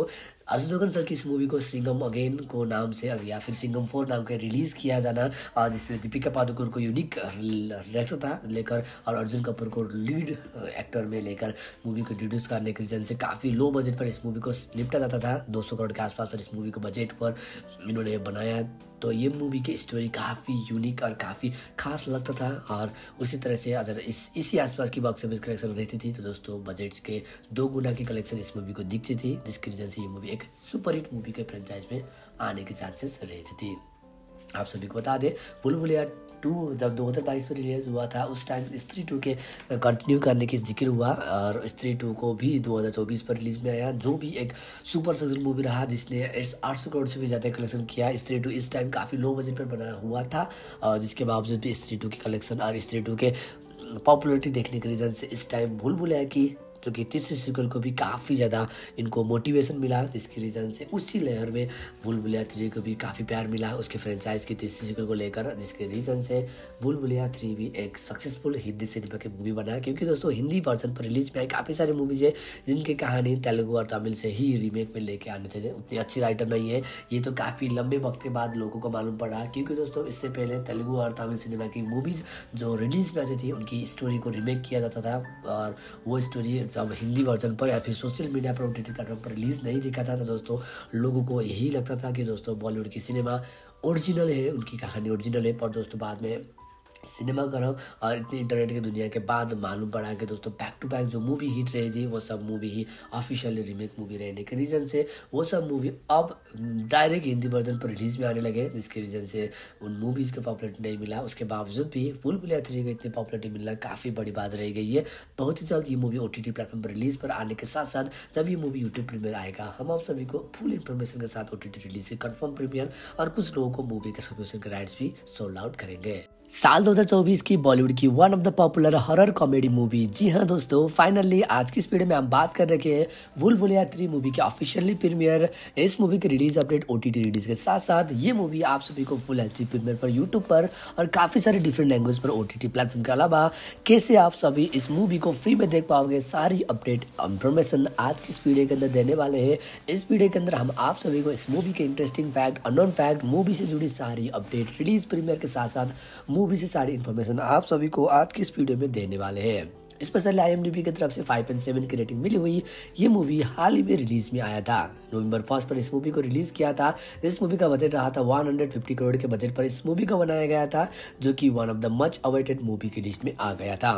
अजय देवगन सर की इस मूवी को सिंघम अगेन को नाम से या फिर सिंघम फोर नाम के रिलीज किया जाना, और जिसमें दीपिका पादुकोण को यूनिक रहता था लेकर और अर्जुन कपूर को लीड एक्टर में लेकर मूवी को इंट्रोड्यूस करने के रीजन से काफ़ी लो बजट पर इस मूवी को निपटा जाता था। दो सौ करोड़ के आसपास पर इस मूवी को बजट पर इन्होंने बनाया। तो ये मूवी की स्टोरी काफ़ी यूनिक और काफ़ी खास लगता था, और उसी तरह से अगर इस इसी आसपास की बॉक्स ऑफिस कलेक्शन रहती थी तो दोस्तों बजट के दो गुना की कलेक्शन इस मूवी को दिखती थी, जिसकी वजह से ये मूवी एक सुपर हिट मूवी के फ्रेंचाइज में आने के चांसेस रहती थी। आप सभी को बता दें भूल भुलैया टू जब दो हज़ार बाईस में रिलीज हुआ था उस टाइम स्त्री टू के कंटिन्यू करने की जिक्र हुआ, और स्त्री टू को भी दो हज़ार चौबीस पर रिलीज में आया, जो भी एक सुपर सक्सेसफुल मूवी रहा जिसने आठ सौ करोड़ से भी ज़्यादा कलेक्शन किया। स्त्री टू इस टाइम काफ़ी लो बजट पर बना हुआ था, और जिसके बावजूद भी स्त्री टू की कलेक्शन और स्त्री टू के पॉपुलरिटी देखने के रीज़न से इस टाइम भूल भुलैया की जो कि तीसरी सीक्वल को भी काफ़ी ज़्यादा इनको मोटिवेशन मिला, जिसकी रीज़न से उसी लेयर में भूल भुलैया थ्री को भी काफ़ी प्यार मिला उसके फ्रेंचाइज की तीसरी सीक्वल को लेकर, जिसके रीज़न से भूल भुलैया थ्री भी एक सक्सेसफुल हिंदी सिनेमा की मूवी बना। क्योंकि दोस्तों हिंदी वर्जन पर रिलीज में आई काफ़ी सारी मूवीज है जिनकी कहानी तेलुगु और तमिल से ही रीमेक में लेके आने थे, उतनी अच्छी राइटर नहीं है। ये तो काफ़ी लंबे वक्त के बाद लोगों को मालूम पड़ा, क्योंकि दोस्तों इससे पहले तेलुगु और तमिल सिनेमा की मूवीज़ जो रिलीज में आती थी उनकी स्टोरी को रीमेक किया जाता था, और वो स्टोरी जब हिंदी वर्जन पर या फिर सोशल मीडिया पर ओटीटी प्लेटफॉर्म पर रिलीज नहीं दिखा था तो दोस्तों लोगों को यही लगता था कि दोस्तों बॉलीवुड की सिनेमा ओरिजिनल है, उनकी कहानी ओरिजिनल है। पर दोस्तों बाद में सिनेमा करो और इतनी इंटरनेट की दुनिया के बाद मालूम पड़ा कि दोस्तों बैक टू बैक जो मूवी हिट रही थी वो सब मूवी ही ऑफिशियली रीमेक मूवी रहने के रीज़न से वो सब मूवी अब डायरेक्ट हिंदी वर्जन पर रिलीज में आने लगे, जिसके रीज़न से उन मूवीज़ को पॉपुलरिटी नहीं मिला। उसके बावजूद भी भूल भुलैया थ्री को इतनी पॉपुलरिटी मिलना काफ़ी बड़ी बात रह गई है। बहुत ही जल्द ये movie O T T platform पर रिलीज पर आने के साथ साथ जब ये मूवी यूट्यूब प्रीमियर आएगा हम आप सभी को फुल इन्फॉर्मेशन के साथ ओ टी टी रिलीज से कन्फर्म प्रीमियर और कुछ लोगों को मूवी के सब्सक्रिप्शन के राइट्स भी सोल्ड आउट करेंगे। साल दो हज़ार चौबीस की बॉलीवुड की one of the popular horror comedy movie, जी हाँ दोस्तों फाइनली आज की इस वीडियो में हम बात कर रखे हैं भूल भुलैया थ्री मूवी के ऑफिशियली प्रीमियर। इस मूवी के रिलीज अपडेट ओटीटी रिलीज के साथ साथ ये मूवी आप सभी को फुल एचडी प्रीमियर पर यूट्यूब पर और काफी सारे डिफरेंट लैंग्वेज पर ओटीटी प्लेटफॉर्म के अलावा कैसे आप सभी इस मूवी को फ्री में देख पाओगे, सारी अपडेट इन्फॉर्मेशन आज की इस वीडियो के अंदर देने वाले हैं। इस वीडियो के अंदर हम आप सभी को इस मूवी के interesting fact, unknown fact, movie से जुड़ी सारी अपडेट, रिलीज प्रीमियर के साथ साथ मूवी से सारी इन्फॉर्मेशन आप सभी को आज की इस वीडियो में देने वाले हैं। स्पेशली आईएमडीबी की तरफ से फाइव पॉइंट सेवन की रेटिंग मिली हुई ये मूवी हाल ही में रिलीज में आया था। नवंबर फर्स्ट पर इस मूवी को रिलीज किया था। इस मूवी का बजट रहा था एक सौ पचास करोड़ के बजट पर इस मूवी को बनाया गया था, जो कि one of the much awaited movie की लिस्ट में आ गया था।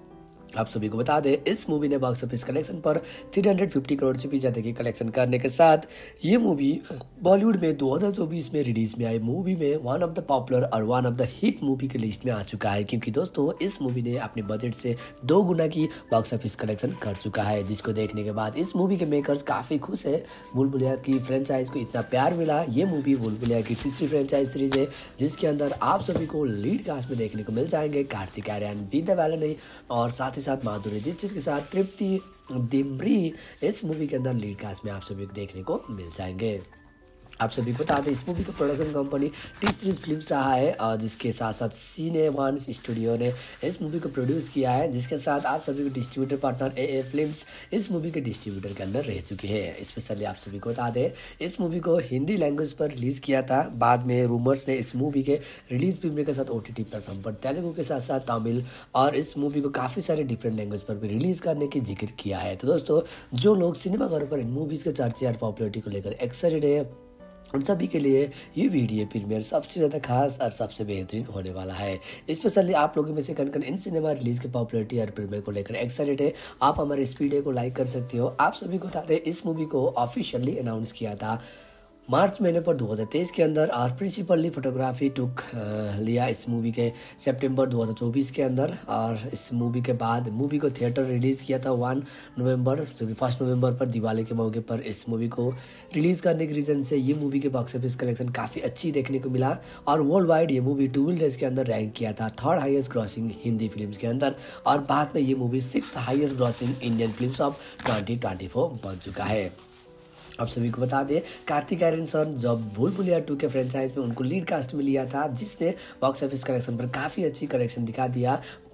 आप सभी को बता दें इस मूवी ने बॉक्स ऑफिस कलेक्शन पर तीन सौ पचास करोड़ से भी ज्यादा की कलेक्शन करने के साथ ये मूवी बॉलीवुड में दो हज़ार चौबीस में रिलीज में आई मूवी में वन ऑफ द पॉपुलर और one of the hit movie की लिस्ट में आ चुका है। क्योंकि दोस्तों इस मूवी ने अपने बजट से दो गुना की बॉक्स ऑफिस कलेक्शन कर चुका है, जिसको देखने के बाद इस मूवी के मेकर्स काफी खुश है। भूल भुलैया की फ्रेंचाइज को इतना प्यार मिला। ये मूवी भूल भुलैया की तीसरी फ्रेंचाइज सीरीज है जिसके अंदर आप सभी को लीड कास्ट में देखने को मिल जाएंगे कार्तिक आर्यन, विद्या बालन और साथ ही साथ माधुरी दीक्षित के साथ तृप्ति डिमरी इस मूवी के अंदर लीड कास्ट में आप सभी को देखने को मिल जाएंगे। आप सभी को बता दें इस मूवी का production company T series films रहा है, और जिसके साथ साथ सीने वन स्टूडियो ने इस मूवी को प्रोड्यूस किया है, जिसके साथ आप सभी को distributor partner A A films इस मूवी के डिस्ट्रीब्यूटर के अंदर रह चुके हैं। स्पेशली आप सभी को बता दें इस मूवी को हिंदी लैंग्वेज पर रिलीज किया था। बाद में रूमर्स ने इस मूवी के रिलीज प्रीमियर के साथ ओ टी टी प्लेटफॉर्म पर तेलुगु के साथ साथ तमिल और इस मूवी को काफ़ी सारे डिफरेंट लैंग्वेज पर भी रिलीज करने की जिक्र किया है। तो दोस्तों जो लोग सिनेमा घरों पर इन मूवीज़ के चर्चे और पॉपुलरिटी को लेकर एक्साइटेड है उन सभी के लिए ये वीडियो प्रीमियर सबसे ज़्यादा खास और सबसे बेहतरीन होने वाला है। स्पेशली आप लोगों में से कन कन इन सिनेमा रिलीज के पॉपुलरिटी और प्रीमियर को लेकर एक्साइटेड है, आप हमारे इस वीडियो को लाइक कर सकते हो। आप सभी को बताते हैं इस मूवी को ऑफिशियली अनाउंस किया था मार्च महीने पर दो हज़ार तेईस के अंदर, और प्रिंसिपली फोटोग्राफी टुक लिया इस मूवी के सितंबर दो हज़ार चौबीस के अंदर। और इस मूवी के बाद मूवी को थिएटर रिलीज़ किया था वन नवंबर, जो कि फर्स्ट नवंबर पर दिवाली के मौके पर इस मूवी को रिलीज़ करने के रीज़न से ये मूवी के बॉक्स ऑफिस कलेक्शन काफ़ी अच्छी देखने को मिला, और वर्ल्ड वाइड ये मूवी ट्वेल्व डेज के अंदर रैंक किया था third highest grossing Hindi film के अंदर, और बाद में ये movie six highest grossing Indian film of twenty twenty four बन चुका है। आप सभी को बता दें कार्तिक आर्यन सर जब भूल भुलैया टू के फ्रेंचाइज में उनको लीड कास्ट में लिया था, जिसने बॉक्स ऑफिस कलेक्शन पर काफ़ी अच्छी कलेक्शन दिखा दिया।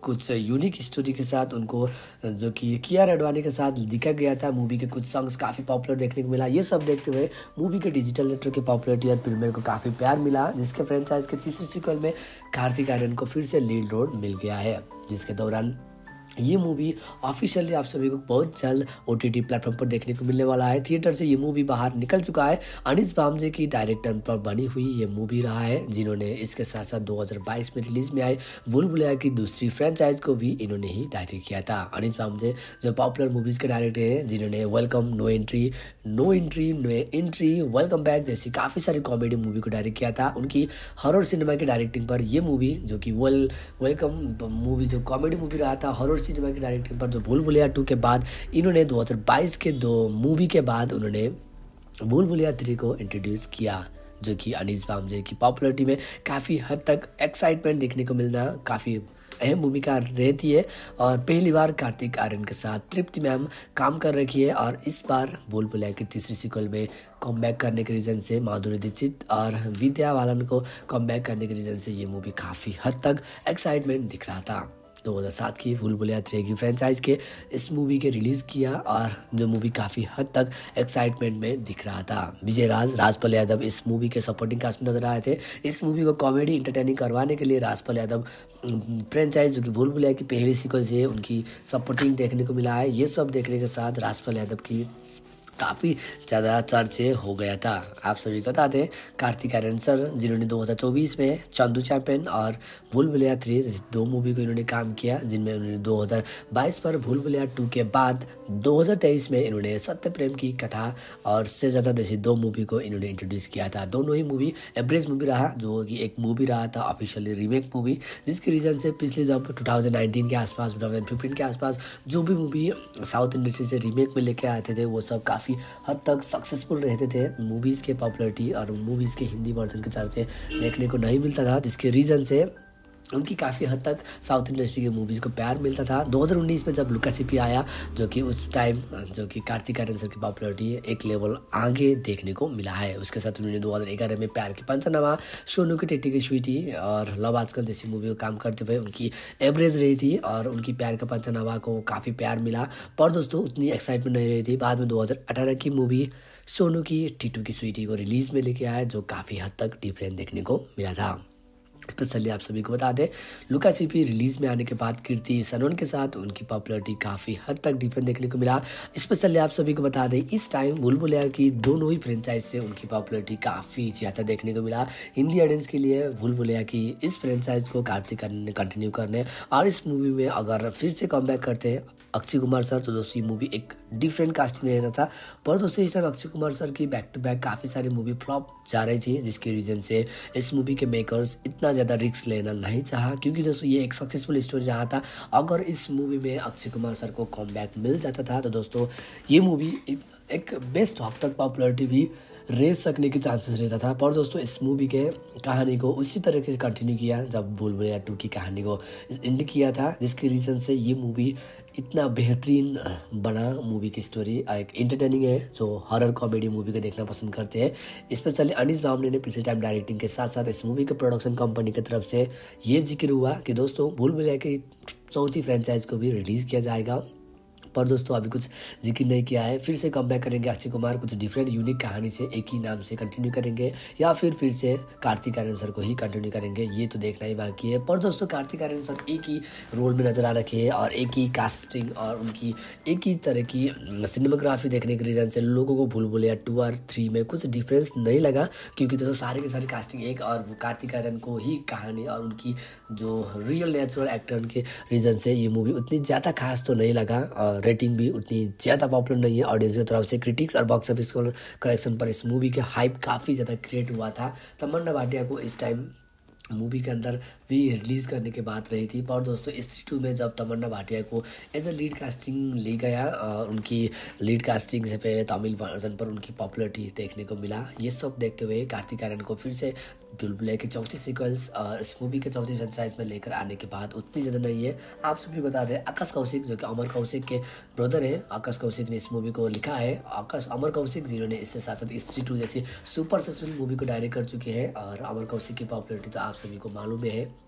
कुछ यूनिक स्टोरी के साथ उनको जो कि कियारा आडवाणी के साथ दिखा गया था। मूवी के कुछ सॉन्ग्स काफ़ी पॉपुलर देखने को मिला। ये सब देखते हुए मूवी के डिजिटल नेटवर्क की पॉपुलरिटी और प्रीमियर को काफ़ी प्यार मिला, जिसके फ्रेंचाइज के तीसरे सीक्वल में कार्तिक आर्यन को फिर से लीड रोल मिल गया है, जिसके दौरान ये मूवी ऑफिशियली आप सभी को बहुत जल्द ओटीटी प्लेटफॉर्म पर देखने को मिलने वाला है। थिएटर से ये मूवी बाहर निकल चुका है। अनीस बामजे की डायरेक्टर पर बनी हुई ये मूवी रहा है, जिन्होंने इसके साथ साथ दो हज़ार बाईस में रिलीज में आए भूल भुलैया की दूसरी फ्रेंचाइज को भी इन्होंने ही डायरेक्ट किया था। अनीस बामजे जो पॉपुलर मूवीज़ के डायरेक्टर हैं, जिन्होंने welcome, no entry, no entry, no entry, welcome back जैसी काफ़ी सारी कॉमेडी मूवी को डायरेक्ट किया था। उनकी हॉरर सिनेमा की डायरेक्टिंग पर यह मूवी जो कि वेल वेलकम मूवी जो कॉमेडी मूवी रहा था, हॉरर सिनेमा की डायरेक्टिंग पर जो भूल भुलैया टू के बाद इन्होंने दो हज़ार बाईस के दो मूवी के बाद उन्होंने भूल भुलैया थ्री को इंट्रोड्यूस किया, जो कि अनीस बामजे की पॉपुलरिटी में काफ़ी हद तक एक्साइटमेंट देखने को मिलना काफ़ी अहम भूमिका रहती है। और पहली बार कार्तिक आर्यन के साथ तृप्ति मैम काम कर रखी है और इस बार भूल भुलैया की तीसरी सीक्वल में कमबैक करने के रीज़न से माधुरी दीक्षित और विद्या बालन को कमबैक करने के रीज़न से ये मूवी काफ़ी हद तक एक्साइटमेंट दिख रहा था। दो हज़ार सात की भूल भुलैया थ्री की फ्रेंचाइज के इस मूवी के रिलीज़ किया और जो मूवी काफ़ी हद तक एक्साइटमेंट में दिख रहा था। विजय राज, राजपाल यादव इस मूवी के सपोर्टिंग कास्ट में नजर आए थे। इस मूवी को कॉमेडी इंटरटेनिंग करवाने के लिए राजपाल यादव फ्रेंचाइज जो कि भूल भुलैया की पहली सीक्वल से उनकी सपोर्टिंग देखने को मिला है। ये सब देखने के साथ राजपाल यादव की काफ़ी ज़्यादा चर्चे हो गया था। आप सभी को बता दें, कार्तिक आर्यन सर जिन्होंने दो हज़ार चौबीस में चंदू चैंपियन और भूल भुलैया थ्री दो मूवी को इन्होंने काम किया, जिनमें उन्होंने दो हज़ार बाईस पर भूल भुलैया टू के बाद दो हज़ार तेईस में इन्होंने सत्य प्रेम की कथा और से ज़्यादा जैसी दो मूवी को इन्होंने इंट्रोड्यूस किया था। दोनों ही मूवी एवरेज मूवी रहा, जो कि एक मूवी रहा था ऑफिशियली रीमेक मूवी, जिसके रीज़न से पिछले जब टू थाउजेंड नाइनटीन के आसपास, टू थाउजेंड फिफ्टीन के आसपास जो भी मूवी साउथ इंडस्ट्री से रीमेक में लेके आते थे वो सब काफ़ी हद तक सक्सेसफुल रहते थे। मूवीज़ के पॉपुलरिटी और मूवीज़ के हिंदी वर्जन के चर्चे देखने को नहीं मिलता था, जिसके रीज़न से उनकी काफ़ी हद तक साउथ इंडस्ट्री के मूवीज़ को प्यार मिलता था। दो हज़ार उन्नीस में जब लुका छिपी आया, जो कि उस टाइम जो कि कार्तिक आर्यन सर की पॉपुलरिटी एक लेवल आगे देखने को मिला है। उसके साथ उन्होंने दो हज़ार ग्यारह में प्यार की पंचनामा, सोनू की टिट्टी की स्वीटी और लव आजकल जैसी मूवी को काम करते हुए उनकी एवरेज रही थी और उनकी प्यार का पंचनामा को काफ़ी प्यार मिला, पर दोस्तों उतनी एक्साइटमेंट नहीं रही थी। बाद में दो हज़ार अठारह की मूवी सोनू की टिट्टू की स्वीटी को रिलीज़ में लेके आया, जो काफ़ी हद तक डिफरेंट देखने को मिला था। स्पेशली आप सभी को बता दें, लुका छिपी रिलीज में आने के बाद कीर्ति सनोन के साथ उनकी पॉपुलरिटी काफ़ी हद तक डिफरेंट देखने को मिला। स्पेशली आप सभी को बता दें, इस टाइम भूल भुलैया की दोनों ही फ्रेंचाइज से उनकी पॉपुलरिटी काफ़ी ज़्यादा देखने को मिला। हिंदी ऑडियंस के लिए भूल भुलैया की इस फ्रेंचाइज को कार्तिक आर्यन ने कंटिन्यू करने और इस मूवी में अगर फिर से कमबैक करते अक्षय कुमार सर, तो दोस्तों ये मूवी एक डिफरेंट कास्टिंग रहता था। पर दोस्तों इस टाइम अक्षय कुमार सर की बैक टू बैक काफ़ी सारी मूवी फ्लॉप जा रही थी, जिसके रीज़न से इस मूवी के मेकर्स इतना ज़्यादा रिस्क लेना नहीं चाहा, क्योंकि दोस्तों ये एक सक्सेसफुल स्टोरी रहा था। अगर इस मूवी में अक्षय कुमार सर को कमबैक मिल जाता था तो दोस्तों ये मूवी एक बेस्ट हद तक पॉपुलरिटी भी रेस सकने के चांसेस रहता था। पर दोस्तों इस मूवी के कहानी को उसी तरीके से कंटिन्यू किया जब भूल भुलैया टू की कहानी को एंड किया था, जिसके रीज़न से ये मूवी इतना बेहतरीन बना। मूवी की स्टोरी एक इंटरटेनिंग है, जो हॉरर कॉमेडी मूवी को देखना पसंद करते हैं। स्पेशली अनीस बामने ने पिछले टाइम डायरेक्टिंग के साथ साथ इस मूवी के प्रोडक्शन कंपनी की तरफ से ये जिक्र हुआ कि दोस्तों भूल भुलैया की चौथी फ्रेंचाइज को भी रिलीज़ किया जाएगा। पर दोस्तों अभी कुछ जिक्र नहीं किया है। फिर से कमबैक करेंगे अक्षय कुमार कुछ डिफरेंट यूनिक कहानी से एक ही नाम से कंटिन्यू करेंगे, या फिर फिर से कार्तिक आर्यन सर को ही कंटिन्यू करेंगे, ये तो देखना ही बाकी है। पर दोस्तों कार्तिक आर्यन सर एक ही रोल में नजर आ रखे हैं और एक ही कास्टिंग और उनकी एक ही तरह की सिनेमाग्राफी देखने के रीज़न से लोगों को भूल भुलैया टू और थ्री में कुछ डिफरेंस नहीं लगा, क्योंकि दोस्तों सारे के सारे कास्टिंग एक और कार्तिक आर्यन को ही कहानी और उनकी जो रियल नेचुरल एक्टर के रीज़न से ये मूवी उतनी ज़्यादा खास तो नहीं लगा और रेटिंग भी उतनी ज़्यादा पॉपुलर नहीं है ऑडियंस की तरफ से। क्रिटिक्स और बॉक्स ऑफिस कलेक्शन पर इस मूवी के हाइप काफ़ी ज़्यादा क्रिएट हुआ था। तमन्ना भाटिया को इस टाइम मूवी के अंदर भी रिलीज़ करने की बात रही थी, पर दोस्तों स्त्री टू में जब तमन्ना भाटिया को एज अ लीड कास्टिंग ली गया, उनकी लीड कास्टिंग से पहले तमिल वर्जन पर उनकी पॉपुलरिटी देखने को मिला। ये सब देखते हुए कार्तिक आर्यन को फिर से भूल भुलैया की चौथी सीक्वल्स और इस मूवी के चौथी फ्रेंचाइज में लेकर आने के बाद उतनी ज़्यादा नहीं है। आप सभी बता दें, आकाश कौशिक जो कि अमर कौशिक के ब्रदर हैं, आकाश कौशिक ने इस मूवी को लिखा है। आकाश अमर कौशिक जिन्होंने इससे साथ साथ स्त्री टू जैसी सुपर सक्सेसफुल मूवी को डायरेक्ट कर चुके हैं और अमर कौशिक की पॉपुलरिटी तो आप सभी को मालूम है।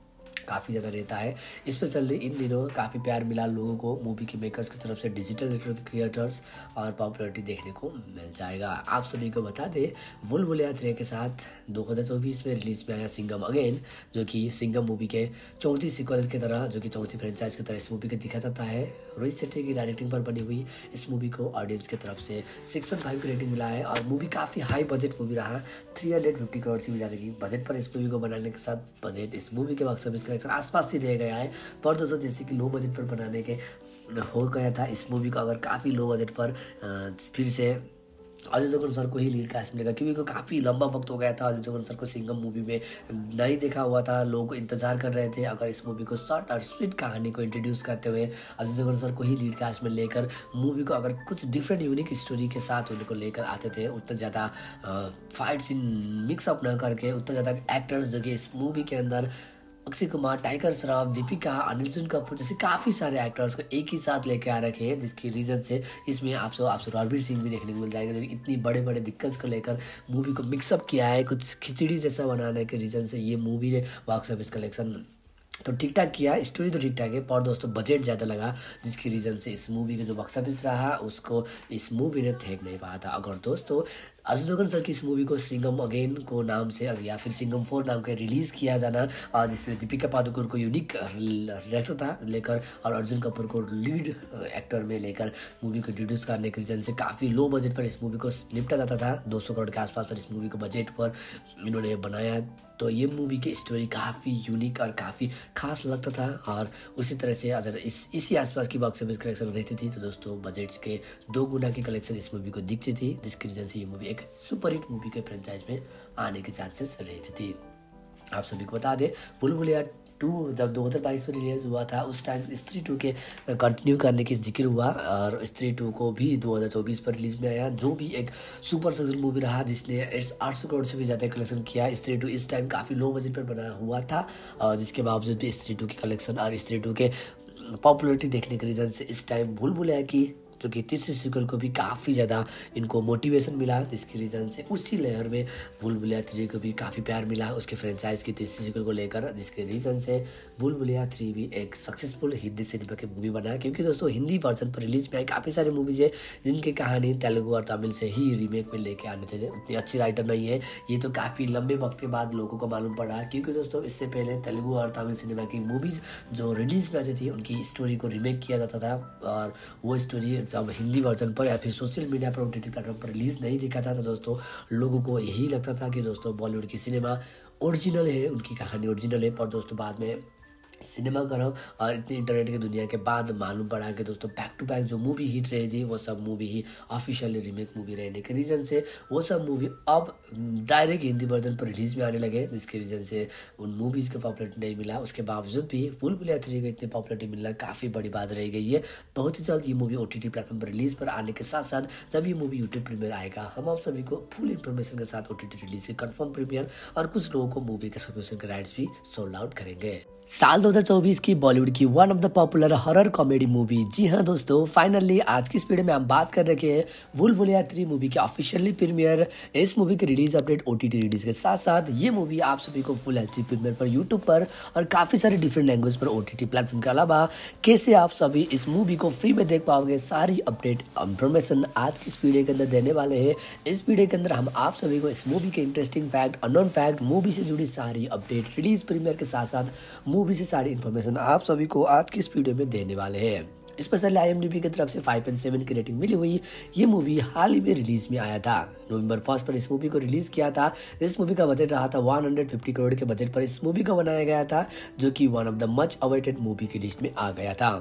काफ़ी ज़्यादा रहता है। स्पेशली इन दिनों काफ़ी प्यार मिला लोगों को मूवी के मेकर्स की तरफ से, डिजिटल नेटवर्क क्रिएटर्स, और पॉपुलरिटी देखने को मिल जाएगा। आप सभी को बता दें भूल भुलैया थ्री के साथ दो हज़ार चौबीस में रिलीज में आया सिंघम अगेन, जो कि सिंघम मूवी के चौथी सीक्वल की तरह, जो कि चौथी फ्रेंचाइज की तरह इस मूवी को दिखा जाता है। रोहित शेट्टी की डायरेक्टिंग पर बनी हुई इस मूवी को ऑडियंस की तरफ से सिक्स पॉइंट फाइव की रेटिंग मिला है और मूवी काफ़ी हाई बजट मूवी रहा। थ्री हंड्रेड फिफ्टी करोड़ से भी ज़्यादा की बजट पर इस मूवी को बनाने के साथ बजट इस मूवी के बॉक्स ऑफिस कलेक्शन आसपास ही रह गया है। पर दोस्तों जैसे कि लो बजट पर बनाने के हो गया था इस मूवी को, अगर काफ़ी लो बजट पर फिर से अजय देवगन सर को ही लीड कास्ट मिलेगा, क्योंकि को काफ़ी लंबा वक्त हो गया था अजय देवगन सर को सिंघम मूवी में नहीं देखा हुआ था। लोग इंतजार कर रहे थे अगर इस मूवी को शॉर्ट और स्वीट कहानी को इंट्रोड्यूस करते हुए अजय देवगन सर को ही लीड कास्ट में लेकर मूवी को अगर कुछ डिफरेंट यूनिक स्टोरी के साथ उनको लेकर आते थे, उतना ज़्यादा फाइट सीन मिक्सअप न करके, उतना ज़्यादा एक्टर्स जो कि इस मूवी के अंदर अक्षय कुमार, टाइगर श्रॉफ, दीपिका, अनिल अर्जुन कपूर जैसे काफ़ी सारे एक्टर्स को एक ही साथ लेके आ रखे हैं, जिसकी रीज़न से इसमें आपसे आपसे रणवीर सिंह भी देखने को मिल जाएंगे, जो इतनी बड़े बड़े दिक्कत को लेकर मूवी को मिक्सअप किया है। कुछ खिचड़ी जैसा बनाने के रीज़न से ये मूवी ने बॉक्स ऑफिस कलेक्शन तो ठीक ठाक किया, स्टोरी तो ठीक ठाक है, पर दोस्तों बजट ज़्यादा लगा, जिसकी रीज़न से इस मूवी का जो बॉक्स ऑफिस रहा उसको इस मूवी ने फेंक नहीं पाया था। अगर दोस्तों अजय देवगन सर की इस मूवी को सिंघम अगेन को नाम से या फिर सिंघम फोर नाम के रिलीज़ किया जाना, जिसमें दीपिका पादुकोण को यूनिक रहता था लेकर और अर्जुन कपूर को लीड एक्टर में लेकर मूवी को इंट्रोड्यूस करने के रीज़न से काफ़ी लो बजट पर इस मूवी को निपटा जाता था। दो सौ करोड़ के आसपास पर इस मूवी को बजट पर इन्होंने बनाया, तो ये मूवी की स्टोरी काफ़ी यूनिक और काफ़ी खास लगता था। और उसी तरह से अगर इस इसी आसपास की बॉक्स ऑफिस कलेक्शन रहती थी तो दोस्तों बजट के दो गुना की कलेक्शन इस मूवी को दिखती थी, जिसकी वजह से ये मूवी एक सुपर हिट मूवी के फ्रेंचाइज में आने के चांसेस रहती थी। आप सभी को बता दें भूल भुलैया टू जब दो हज़ार बाईस में रिलीज हुआ था उस टाइम स्त्री टू के कंटिन्यू करने की जिक्र हुआ, और स्त्री टू को भी दो हज़ार चौबीस पर रिलीज में आया, जो भी एक सुपर सक्सेसफुल मूवी रहा जिसने आठ सौ करोड़ से भी ज़्यादा कलेक्शन किया। स्त्री टू इस टाइम काफ़ी लो बजट पर बना हुआ था, और जिसके बावजूद भी स्त्री टू की कलेक्शन और स्त्री टू के पॉपुलरिटी देखने के रीज़न से इस टाइम भूल भुलैया की जो कि तीसरी सीक्वल को भी काफ़ी ज़्यादा इनको मोटिवेशन मिला, जिसकी रीज़न से उसी लेयर में भूल भुलैया थ्री को भी काफ़ी प्यार मिला उसके फ्रेंचाइज की तीसरी सीक्वल को लेकर, जिसके रीज़न से भूल भुलैया थ्री भी एक सक्सेसफुल हिंदी सिनेमा की मूवी बना। क्योंकि दोस्तों हिंदी वर्जन पर रिलीज में आई काफ़ी सारी मूवीज़ है जिनकी कहानी तेलुगु और तमिल से ही रीमेक में लेके आने थे, उतनी अच्छी राइटर नहीं है। ये तो काफ़ी लंबे वक्त के बाद लोगों को मालूम पड़ा, क्योंकि दोस्तों इससे पहले तेलुगु और तमिल सिनेमा की मूवीज़ जो रिलीज में आती थी उनकी स्टोरी को रीमेक किया जाता था, और वो स्टोरी जब हिंदी वर्जन पर या फिर सोशल मीडिया पर ओटीटी प्लेटफॉर्म पर रिलीज नहीं दिखा था तो दोस्तों लोगों को यही लगता था कि दोस्तों बॉलीवुड की सिनेमा ओरिजिनल है, उनकी कहानी ओरिजिनल है। पर दोस्तों बाद में सिनेमा करो और इतनी इंटरनेट की दुनिया के बाद मालूम पड़ा कि दोस्तों बैक टू बैक जो मूवी हिट रही थी वो सब मूवी ही ऑफिशियली रीमेक मूवी रहने के रीज़न से वो सब मूवी अब डायरेक्ट हिंदी वर्जन पर रिलीज में आने लगे, जिसके रीज़न से उन मूवीज़ को पॉपुलरिटी नहीं मिला। उसके बावजूद भी भूल भुलैया थ्री को इतनी पॉपुलरिटी मिलना काफ़ी बड़ी बात रह गई है। बहुत ही जल्द ये movie O T T platform पर रिलीज पर आने के साथ साथ जब ये मूवी यूट्यूब प्रीमियर आएगा हम आप सभी को फुल इन्फॉर्मेशन के साथ ओ टी टी रिलीज के कन्फर्म प्रीमियर और कुछ लोगों को मूवी के सब्सक्रिप्शन के राइट्स भी सोल्ड आउट करेंगे। साल दो हज़ार चौबीस की बॉलीवुड की one of the popular horror comedy movie, जी हाँ दोस्तों फाइनली आज की इस वीडियो में हम बात कर रखे हैं भूल भुलैया थ्री मूवी के ऑफिशियली प्रीमियर। इस मूवी की रिलीज अपडेट ओटीटी रिलीज के साथ साथ ये मूवी आप सभी को फुल एचडी प्रीमियर पर यूट्यूब पर और काफ़ी सारे डिफरेंट लैंग्वेज पर ओटीटी प्लेटफॉर्म के अलावा कैसे आप सभी इस मूवी को फ्री में देख पाओगे, सारी अपडेट इंफॉर्मेशन आज की इस वीडियो के अंदर देने वाले हैं। इस वीडियो के अंदर हम आप सभी को इस मूवी के interesting fact, unknown fact, movie से जुड़ी सारी अपडेट, रिलीज प्रीमियर के साथ साथ मूवी से सारी इन्फॉर्मेशन आप सभी को आज की इस वीडियो में देने वाले हैं। स्पेशली आईएमडीबी की तरफ से फाइव पॉइंट सेवन की रेटिंग मिली हुई ये मूवी हाल ही में रिलीज में आया था। नवंबर फर्स्ट पर इस मूवी को रिलीज किया था। इस मूवी का बजट रहा था एक सौ पचास करोड़ के बजट पर इस मूवी को बनाया गया था, जो कि one of the much awaited movie की लिस्ट में आ गया था।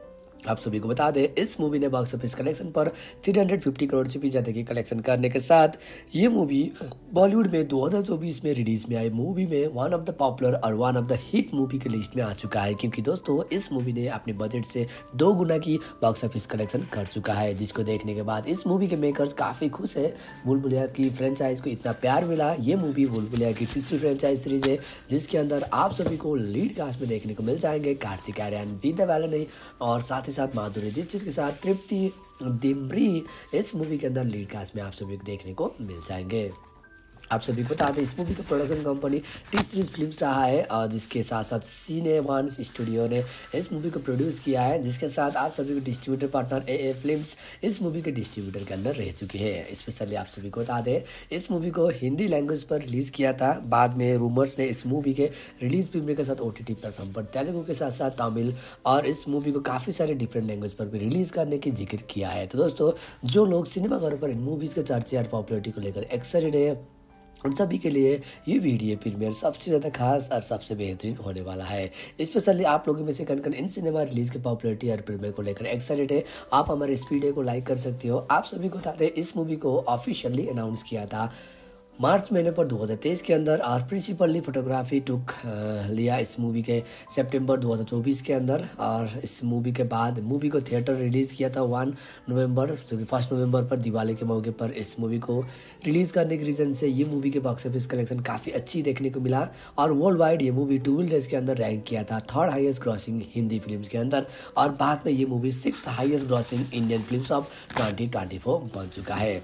आप सभी को बता दें इस मूवी ने बॉक्स ऑफिस कलेक्शन पर तीन सौ पचास करोड़ से भी ज़्यादा की कलेक्शन करने के साथ ये मूवी बॉलीवुड में दो हज़ार चौबीस में रिलीज में आई मूवी में वन ऑफ द पॉपुलर और one of the hit movie की लिस्ट में आ चुका है। क्योंकि दोस्तों इस मूवी ने अपने बजट से दो गुना की बॉक्स ऑफिस कलेक्शन कर चुका है, जिसको देखने के बाद इस मूवी के मेकर्स काफ़ी खुश है। भूल भुलैया की फ्रेंचाइज को इतना प्यार मिला। ये मूवी भूल भुलैया की तीसरी फ्रेंचाइज सीरीज है, जिसके अंदर आप सभी को लीड कास्ट में देखने को मिल जाएंगे कार्तिक आर्यन, विद्या बालन और साथ ही साथ माधुरी दीक्षित के साथ तृप्ति डिमरी इस मूवी के अंदर लीड कास्ट में आप सभी को देखने को मिल जाएंगे। आप सभी को बता दें इस मूवी का production company T series films रहा है और जिसके साथ साथ सीने वन स्टूडियो ने इस मूवी को प्रोड्यूस किया है, जिसके साथ आप सभी को distributor partner A A films इस मूवी के डिस्ट्रीब्यूटर के अंदर रह चुके हैं। स्पेशली आप सभी को बता दें इस मूवी को हिंदी लैंग्वेज पर रिलीज़ किया था। बाद में रूमर्स ने इस मूवी के रिलीज प्रीमियर के साथ ओ टी टी प्लेटफॉर्म पर तेलुगु के साथ साथ तमिल और इस मूवी को काफ़ी सारे डिफरेंट लैंग्वेज पर भी रिलीज़ करने की जिक्र किया है। तो दोस्तों जो लोग सिनेमाघरों पर इन मूवीज़ के चर्चे और पॉपुलरिटी को लेकर एक्साइटेड है उन सभी के लिए ये वीडियो प्रीमियर सबसे ज़्यादा खास और सबसे बेहतरीन होने वाला है। स्पेशली आप लोगों में से कन कन इन सिनेमा रिलीज़ की पॉपुलरिटी और प्रीमियर को लेकर एक्साइटेड है, आप हमारे इस वीडियो को लाइक कर सकते हो। आप सभी को बता दें इस मूवी को ऑफिशियली अनाउंस किया था मार्च महीने पर दो हज़ार तेईस के अंदर और प्रिंसिपली फोटोग्राफी टुक लिया इस मूवी के सितंबर दो हज़ार चौबीस के अंदर। और इस मूवी के बाद मूवी को थिएटर रिलीज़ किया था वन नवंबर, जो कि फर्स्ट नवंबर पर दिवाली के मौके पर इस मूवी को रिलीज़ करने के रीज़न से ये मूवी के बॉक्स ऑफिस कलेक्शन काफ़ी अच्छी देखने को मिला और वर्ल्ड वाइड ये मूवी ट्वेल्व डेज के अंदर रैंक किया था third highest grossing Hindi film के अंदर। और बाद में ये movie six highest grossing Indian film of twenty twenty four बन चुका है।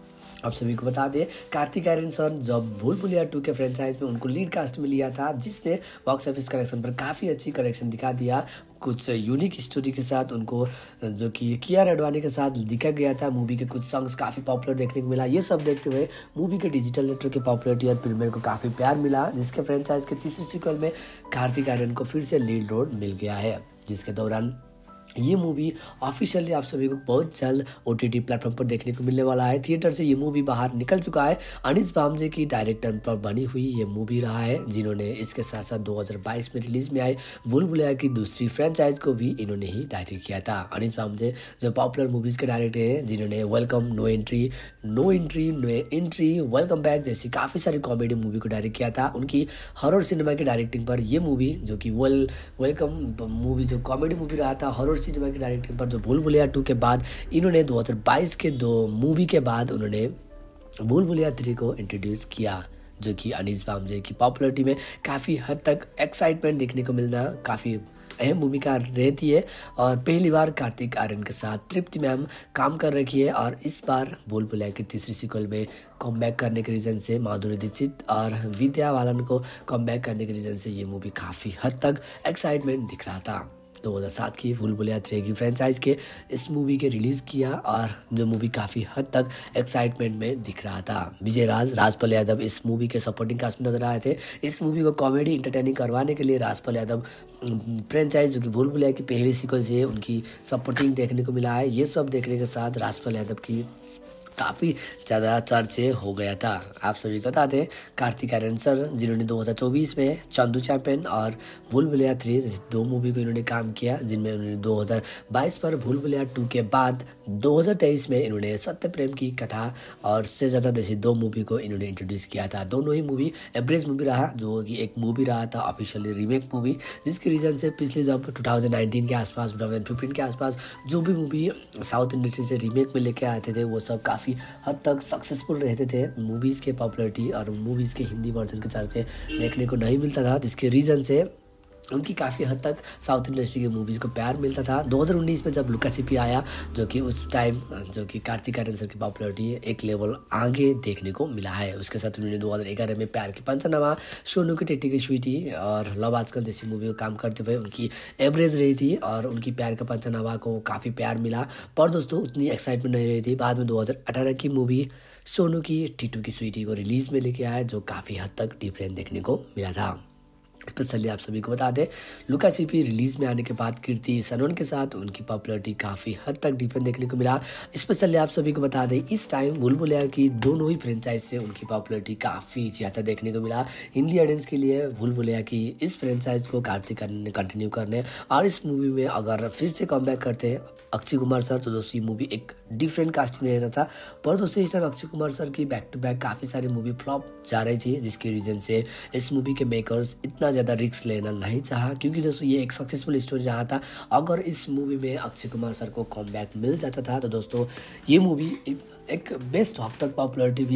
आप सभी को बता दें कार्तिक आर्यन सर जब भूल भुलैया टू के फ्रेंचाइज में उनको लीड कास्ट में लिया था, जिसने बॉक्स ऑफिस कलेक्शन पर काफ़ी अच्छी कलेक्शन दिखा दिया। कुछ यूनिक स्टोरी के साथ उनको जो कि कियारा एडवाणी के साथ दिखा गया था। मूवी के कुछ सॉन्ग्स काफ़ी पॉपुलर देखने को मिला। ये सब देखते हुए मूवी के डिजिटल नेटवर्क की पॉपुलरिटी और प्रीमियर को काफ़ी प्यार मिला, जिसके फ्रेंचाइज के तीसरे सीक्वल में कार्तिक आर्यन को फिर से लीड रोल मिल गया है। जिसके दौरान ये मूवी ऑफिशियली आप सभी को बहुत जल्द ओ टी टी प्लेटफॉर्म पर देखने को मिलने वाला है। थिएटर से ये मूवी बाहर निकल चुका है। अनीस बामजे की डायरेक्टर पर बनी हुई ये मूवी रहा है, जिन्होंने इसके साथ साथ दो हज़ार बाईस में रिलीज में आई भूल भुलैया की दूसरी फ्रेंचाइज को भी इन्होंने ही डायरेक्ट किया था। अनीस बामजे जो पॉपुलर मूवीज़ के डायरेक्टर हैं, जिन्होंने welcome, no entry, no entry, no entry, welcome back जैसी काफ़ी सारी कॉमेडी मूवी को डायरेक्ट किया था। उनकी हॉरर सिनेमा की डायरेक्टिंग पर यह मूवी जो कि वेल वेलकम मूवी जो कॉमेडी मूवी रहा था, हॉरर सिनेमा की डायरेक्टिंग पर जो भूल भुलैया टू के बाद इन्होंने दो हज़ार बाईस के दो मूवी के बाद उन्होंने भूल भुलैया थ्री को इंट्रोड्यूस किया, जो कि अनीस बामजे की पॉपुलरिटी में काफ़ी हद तक एक्साइटमेंट देखने को मिलना काफ़ी अहम भूमिका रहती है। और पहली बार कार्तिक आर्यन के साथ तृप्ति मैम काम कर रखी है और इस बार भूल भुलैया की तीसरी सीक्वल में कमबैक करने के रीज़न से माधुरी दीक्षित और विद्या बालन को कमबैक करने के रीज़न से ये मूवी काफ़ी हद तक एक्साइटमेंट दिख रहा था। दो हज़ार सात की भूल भुलैया थ्री की फ्रेंचाइज के इस मूवी के रिलीज़ किया और जो मूवी काफ़ी हद तक एक्साइटमेंट में दिख रहा था। विजय राज, राजपाल यादव इस मूवी के सपोर्टिंग कास्ट में नजर आए थे। इस मूवी को कॉमेडी इंटरटेनिंग करवाने के लिए राजपाल यादव फ्रेंचाइज जो कि भूल भुलैया की पहली सीक्वल से उनकी सपोर्टिंग देखने को मिला है। ये सब देखने के साथ राजपाल यादव की काफ़ी ज़्यादा चर्चे हो गया था। आप सभी को बता दें कार्तिक आर्यन सर, जिन्होंने दो हज़ार चौबीस में चंदू चैंपियन और भूल भुलैया थ्री दो मूवी को इन्होंने काम किया, जिनमें उन्होंने दो हज़ार बाईस पर भूल भुलैया टू के बाद दो हज़ार तेईस में इन्होंने सत्य प्रेम की कथा और से ज़्यादा जैसी दो मूवी को इन्होंने इंट्रोड्यूस किया था। दोनों ही मूवी एवरेज मूवी रहा, जो कि एक मूवी रहा था ऑफिशियली रीमेक मूवी, जिसके रीज़न से पिछले जब टू थाउजेंड नाइनटीन के आसपास, टू थाउजेंड फिफ्टीन के आसपास जो भी मूवी साउथ इंडस्ट्री से रीमेक में लेके आते थे वो सब काफ़ी हद तक सक्सेसफुल रहते थे। मूवीज़ के पॉपुलरिटी और मूवीज़ के हिंदी वर्जन के चर्चे देखने को नहीं मिलता था, जिसके रीज़न से उनकी काफ़ी हद तक साउथ इंडस्ट्री की मूवीज़ को प्यार मिलता था। दो हज़ार उन्नीस में जब लुका छिपी आया, जो कि उस टाइम जो कि कार्तिक आर्यन सर की पॉपुलरिटी एक लेवल आगे देखने को मिला है। उसके साथ उन्होंने दो हज़ार ग्यारह में प्यार की पंचनामा, सोनू की टिट्टी की स्वीटी और लव आजकल जैसी मूवी को काम करते हुए उनकी एवरेज रही थी और उनकी प्यार का पंचनामा को काफ़ी प्यार मिला, पर दोस्तों उतनी एक्साइटमेंट नहीं रही थी। बाद में दो हज़ार अठारह की मूवी सोनू की टिट्टू की स्वीटी को रिलीज़ में लेके आया, जो काफ़ी हद तक डिफरेंट देखने को मिला था। स्पेशली आप सभी को बता दें लुका छिपी रिलीज में आने के बाद कीर्ति सनोन के साथ उनकी पॉपुलरिटी काफ़ी हद तक डिफरेंट देखने को मिला। स्पेशली आप सभी को बता दें इस टाइम भूल भुलैया की दोनों ही फ्रेंचाइज से उनकी पॉपुलरिटी काफ़ी ज़्यादा देखने को मिला। हिंदी ऑडियंस के लिए भूल भुलैया की इस फ्रेंचाइज को कार्तिक आर्यन ने कंटिन्यू करने और इस मूवी में अगर फिर से कमबैक करते अक्षय कुमार सर, तो दोस्तों ये मूवी एक डिफरेंट कास्टिंग रहता था। पर दोस्तों इस टाइम अक्षय कुमार सर की बैक टू बैक काफ़ी सारी मूवी फ्लॉप जा रही थी, जिसके रीज़न से इस मूवी के मेकर्स इतना ज़्यादा रिस्क लेना नहीं चाहा, क्योंकि दोस्तों ये एक सक्सेसफुल स्टोरी रहा था। अगर इस मूवी में अक्षय कुमार सर को कमबैक मिल जाता था तो दोस्तों ये मूवी एक, एक बेस्ट हद तक पॉपुलरिटी भी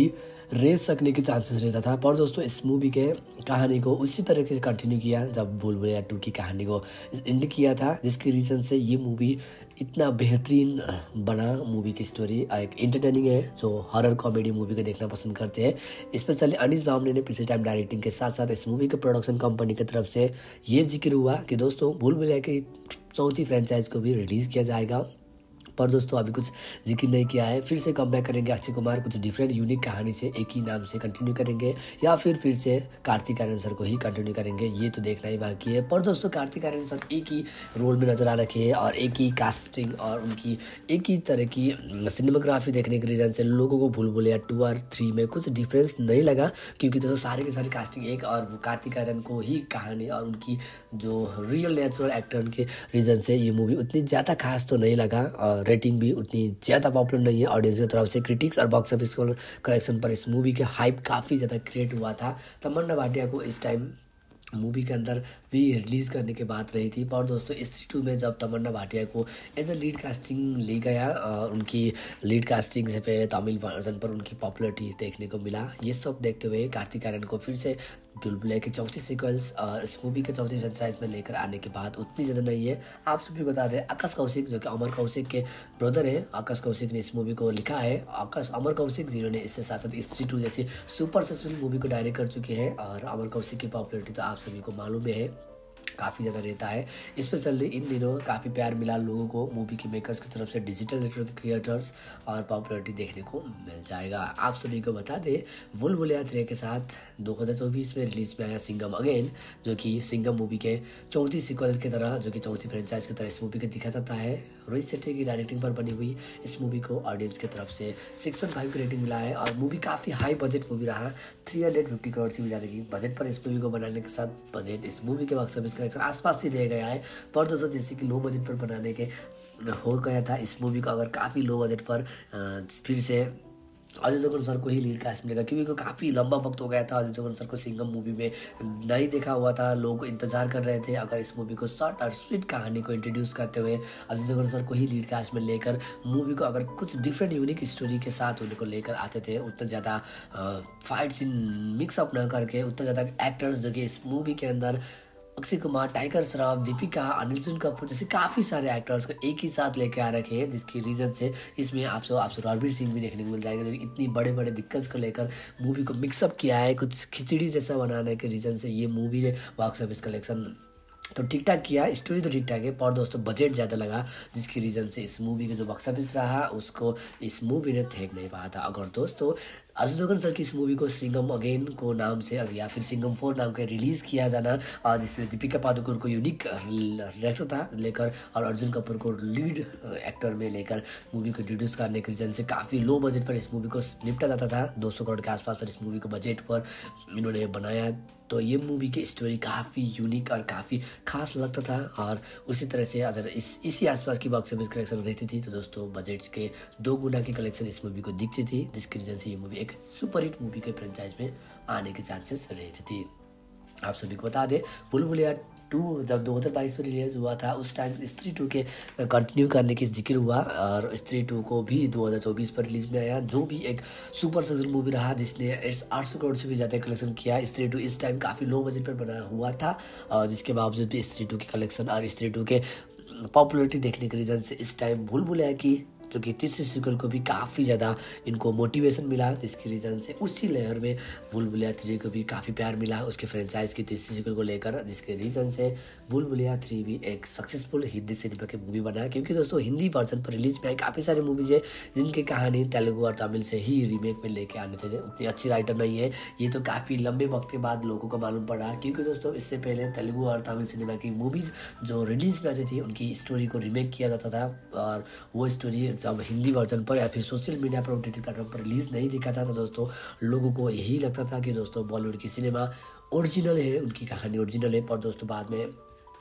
रेस सकने के चांसेस रहता था। पर दोस्तों इस मूवी के कहानी को उसी तरीके से कंटिन्यू किया जब भूल भुलैया टू की कहानी को एंड किया था, जिसके रीज़न से ये मूवी इतना बेहतरीन बना। मूवी की स्टोरी एक इंटरटेनिंग है, जो हॉरर कॉमेडी मूवी को देखना पसंद करते हैं। स्पेशली अनीस बामने ने पिछले टाइम डायरेक्टिंग के साथ साथ इस मूवी के प्रोडक्शन कंपनी की तरफ से ये जिक्र हुआ कि दोस्तों भूल भुलैया की चौथी फ्रेंचाइज को भी रिलीज़ किया जाएगा। पर दोस्तों अभी कुछ जिक्र नहीं किया है। फिर से कम बैक करेंगे अक्षय कुमार कुछ डिफरेंट यूनिक कहानी से एक ही नाम से कंटिन्यू करेंगे, या फिर फिर से कार्तिक आर्यन सर को ही कंटिन्यू करेंगे, ये तो देखना ही बाकी है। पर दोस्तों कार्तिक आर्यन सर एक ही रोल में नजर आ रखे हैं और एक ही कास्टिंग और उनकी एक ही तरह की सिनेमाग्राफी देखने के रीज़न से लोगों को भूल भुलैया टू और थ्री में कुछ डिफरेंस नहीं लगा, क्योंकि दोस्तों सारे के सारे कास्टिंग एक और वो कार्तिक आर्यन को ही कहानी और उनकी जो रियल नेचुरल एक्टर के रीज़न से ये मूवी उतनी ज़्यादा खास तो नहीं लगा और रेटिंग भी उतनी ज़्यादा पॉपुलर नहीं है ऑडियंस की तरफ से। क्रिटिक्स और बॉक्स ऑफिस कलेक्शन पर इस मूवी के हाइप काफ़ी ज़्यादा क्रिएट हुआ था। तमन्ना भाटिया को इस टाइम मूवी के अंदर भी रिलीज़ करने की बात रही थी। पर दोस्तों स्त्री टू में जब तमन्ना भाटिया को एज अ लीड कास्टिंग ली गया, उनकी लीड कास्टिंग से पहले तमिल वर्जन पर उनकी पॉपुलरिटी देखने को मिला। ये सब देखते हुए कार्तिक आर्यन को फिर से भूल भुलैया की चौथी सीक्वल्स और इस मूवी के चौथी फ्रेंचाइज में लेकर आने की बात उतनी ज़्यादा नहीं है। आप सभी को बता दें आकाश कौशिक जो कि अमर कौशिक के ब्रदर है, आकाश कौशिक ने इस मूवी को लिखा है। आकाश अमर कौशिक जिन्होंने इससे साथ साथ स्त्री टू जैसी सुपर सक्सेसफुल मूवी को डायरेक्ट कर चुके हैं, और अमर कौशिक की पॉपुलरिटी तो आप सभी को मालूम है काफ़ी ज़्यादा रहता है। स्पेशली इन दिनों काफ़ी प्यार मिला लोगों को मूवी के मेकर्स की तरफ से, डिजिटल नेटवर्क क्रिएटर्स और पॉपुलरिटी देखने को मिल जाएगा। आप सभी को बता दें भूल भुलैया थ्री के साथ दो हज़ार चौबीस में रिलीज में आया सिंघम अगेन, जो कि सिंघम मूवी के चौथी सीक्वल की तरह, जो कि चौथी फ्रेंचाइज की तरह इस मूवी को दिखा जाता है। रोहित शेट्टी की डायरेक्टिंग पर बनी हुई इस मूवी को ऑडियंस की तरफ से सिक्स पॉइंट फाइव की रेटिंग मिला है और मूवी काफ़ी हाई बजट मूवी रहा। थ्री हंड्रेड फिफ्टी करोड़ से भी ज़्यादा की बजट पर इस मूवी को बनाने के साथ बजट इस मूवी के बॉक्स ऑफिस कलेक्शन आसपास ही रह गया है। पर दोस्तों जैसे कि लो बजट पर बनाने के हो गया था इस मूवी को, अगर काफ़ी लो बजट पर फिर से अजय देवगन सर को ही लीड कास्ट मिलेगा, क्योंकि काफ़ी लंबा वक्त हो गया था अजय देवगन सर को सिंघम मूवी में नहीं देखा हुआ था। लोग इंतजार कर रहे थे अगर इस मूवी को शॉर्ट और स्वीट कहानी को इंट्रोड्यूस करते हुए अजय देवगन सर को ही लीड कास्ट में लेकर मूवी को अगर कुछ डिफरेंट यूनिक स्टोरी के साथ उनको लेकर आते थे, उतना ज़्यादा फाइट सीन मिक्सअप न करके, उतना ज़्यादा एक्टर्स जो कि इस मूवी के अंदर अक्षय कुमार, टाइगर श्रॉफ, दीपिका, अर्जुन कपूर जैसे काफ़ी सारे एक्टर्स को एक ही साथ लेके आ रखे हैं, जिसकी रीज़न से इसमें आपसे आपसे रणवीर सिंह भी देखने को मिल जाएगा, जो इतनी बड़े बड़े दिक्कत को लेकर मूवी को मिक्सअप किया है। कुछ खिचड़ी जैसा बनाने के रीज़न से ये मूवी ने बॉक्स ऑफिस कलेक्शन तो ठीक ठाक किया, स्टोरी तो ठीक ठाक है, पर दोस्तों बजट ज़्यादा लगा, जिसकी रीज़न से इस मूवी का जो बॉक्स ऑफिस रहा उसको इस मूवी ने देख नहीं पाया था। अगर दोस्तों अजय देवगन सर की इस मूवी को सिंघम अगेन को नाम से या फिर सिंघम फोर नाम के रिलीज़ किया जाना, और जिसमें दीपिका पादुकोण को यूनिक रेक्टर था लेकर और अर्जुन कपूर को लीड एक्टर में लेकर मूवी को इंट्रोड्यूस करने के रीज़न से काफ़ी लो बजट पर इस मूवी को निपटा जाता था। दो सौ करोड़ के आसपास पर इस मूवी को बजट पर इन्होंने बनाया, तो ये मूवी की स्टोरी काफ़ी यूनिक और काफ़ी खास लगता था। और उसी तरह से अगर इस इसी आसपास की बॉक्स ऑफिस कलेक्शन रहती थी तो दोस्तों बजट के दो गुना की कलेक्शन इस मूवी को दिखती थी, जिसकी वजह से ये मूवी एक सुपरहिट मूवी के फ्रेंचाइज में आने के चांसेस रहती थी। आप सभी को बता दें भूल भुलैया टू जब दो हज़ार बाईस में रिलीज हुआ था उस टाइम स्त्री टू के कंटिन्यू करने की जिक्र हुआ, और स्त्री टू को भी दो हज़ार चौबीस पर रिलीज में आया, जो भी एक सुपर सक्सेसफुल मूवी रहा जिसने आठ सौ करोड़ से भी ज़्यादा कलेक्शन किया। स्त्री टू इस टाइम काफ़ी लो बजट पर बना हुआ था, और जिसके बावजूद भी स्त्री टू की कलेक्शन और स्त्री टू के पॉपुलरिटी देखने के रीज़न से इस टाइम भूल भुलैया की जो कि तीसरी सीक्वल को भी काफ़ी ज़्यादा इनको मोटिवेशन मिला, जिसकी रीज़न से उसी लेयर में भूल भुलैया थ्री को भी काफ़ी प्यार मिला उसके फ्रेंचाइज की तीसरी सीक्वल को लेकर, जिसके रीज़न से भूल भुलैया थ्री भी एक सक्सेसफुल हिंदी सिनेमा की मूवी बना। क्योंकि दोस्तों हिंदी वर्जन पर रिलीज में आई काफ़ी सारी मूवीज़ है जिनकी कहानी तेलुगु और तमिल से ही रीमेक में लेके आने थे, उतनी अच्छी राइटर नहीं है। ये तो काफ़ी लंबे वक्त के बाद लोगों को मालूम पड़ा, क्योंकि दोस्तों इससे पहले तेलुगु और तमिल सिनेमा की मूवीज़ जो रिलीज में आती थी उनकी स्टोरी को रीमेक किया जाता था, और वो स्टोरी जब हिंदी वर्जन पर या फिर सोशल मीडिया पर ओटीटी प्लेटफॉर्म पर रिलीज नहीं दिखा था तो दोस्तों लोगों को यही लगता था कि दोस्तों बॉलीवुड की सिनेमा ओरिजिनल है, उनकी कहानी ओरिजिनल है। पर दोस्तों बाद में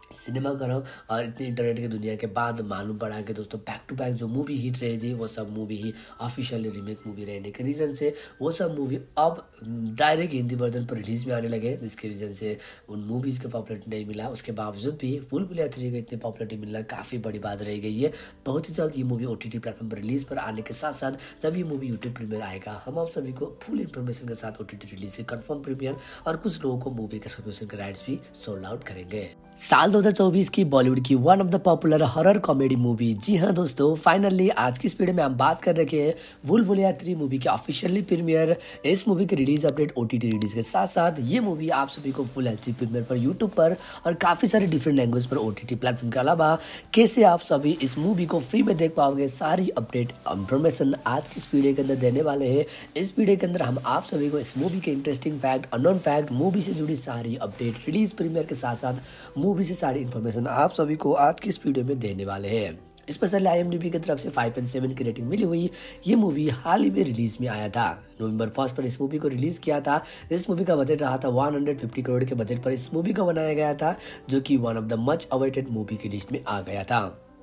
सिनेमा करो और इतनी इंटरनेट की दुनिया के बाद मालूम पड़ा कि दोस्तों बैक टू बैक जो मूवी हिट रही थी वो सब मूवी ही ऑफिशियली रीमेक मूवी रहने के रीज़न से वो सब मूवी अब डायरेक्ट हिंदी वर्जन पर रिलीज में आने लगे, जिसके रीज़न से उन मूवीज़ को पॉपुलरिटी नहीं मिला। उसके बावजूद भी भूल भुलैया थ्री को इतनी पॉपुलरिटी मिलना काफ़ी बड़ी बात रह गई है। बहुत ही जल्द ये movie O T T platform पर रिलीज पर आने के साथ साथ जब ये मूवी यूट्यूब प्रीमियर आएगा हम आप सभी को फुल इन्फॉर्मेशन के साथ ओ टी टी रिलीज से कन्फर्म प्रीमियर और कुछ लोगों को मूवी के सब्सक्रिप्शन के राइट्स भी सोल्ड आउट करेंगे। साल दो हज़ार चौबीस की बॉलीवुड की one of the popular horror comedy movie, जी हाँ दोस्तों, फाइनली आज की इस वीडियो में हम बात कर रखे हैं भूल भुलैया थ्री मूवी के ऑफिशियली प्रीमियर। इस मूवी की रिलीज अपडेट ओटीटी रिलीज के साथ साथ ये मूवी आप सभी को फुल एचडी प्रीमियर पर यूट्यूब पर और काफी सारे डिफरेंट लैंग्वेज पर ओटीटी प्लेटफॉर्म के अलावा कैसे आप सभी इस मूवी को फ्री में देख पाओगे, सारी अपडेट इंफॉर्मेशन आज की इस वीडियो के अंदर देने वाले हैं। इस वीडियो के अंदर हम आप सभी को इस मूवी के interesting fact, unknown fact, movie से जुड़ी सारी अपडेट, रिलीज प्रीमियर के साथ साथ मूवी से सारी इन्फॉर्मेशन आप सभी को आज की इस वीडियो में देने वाले हैं। Specially I M D B की तरफ से फाइव पॉइंट सेवन की रेटिंग मिली हुई ये मूवी हाल ही में रिलीज में आया था। नवंबर फर्स्ट पर इस मूवी को रिलीज किया था। इस मूवी का बजट रहा था एक सौ पचास करोड़ के बजट पर इस मूवी को बनाया गया था, जो कि one of the much awaited movie की लिस्ट में आ गया था।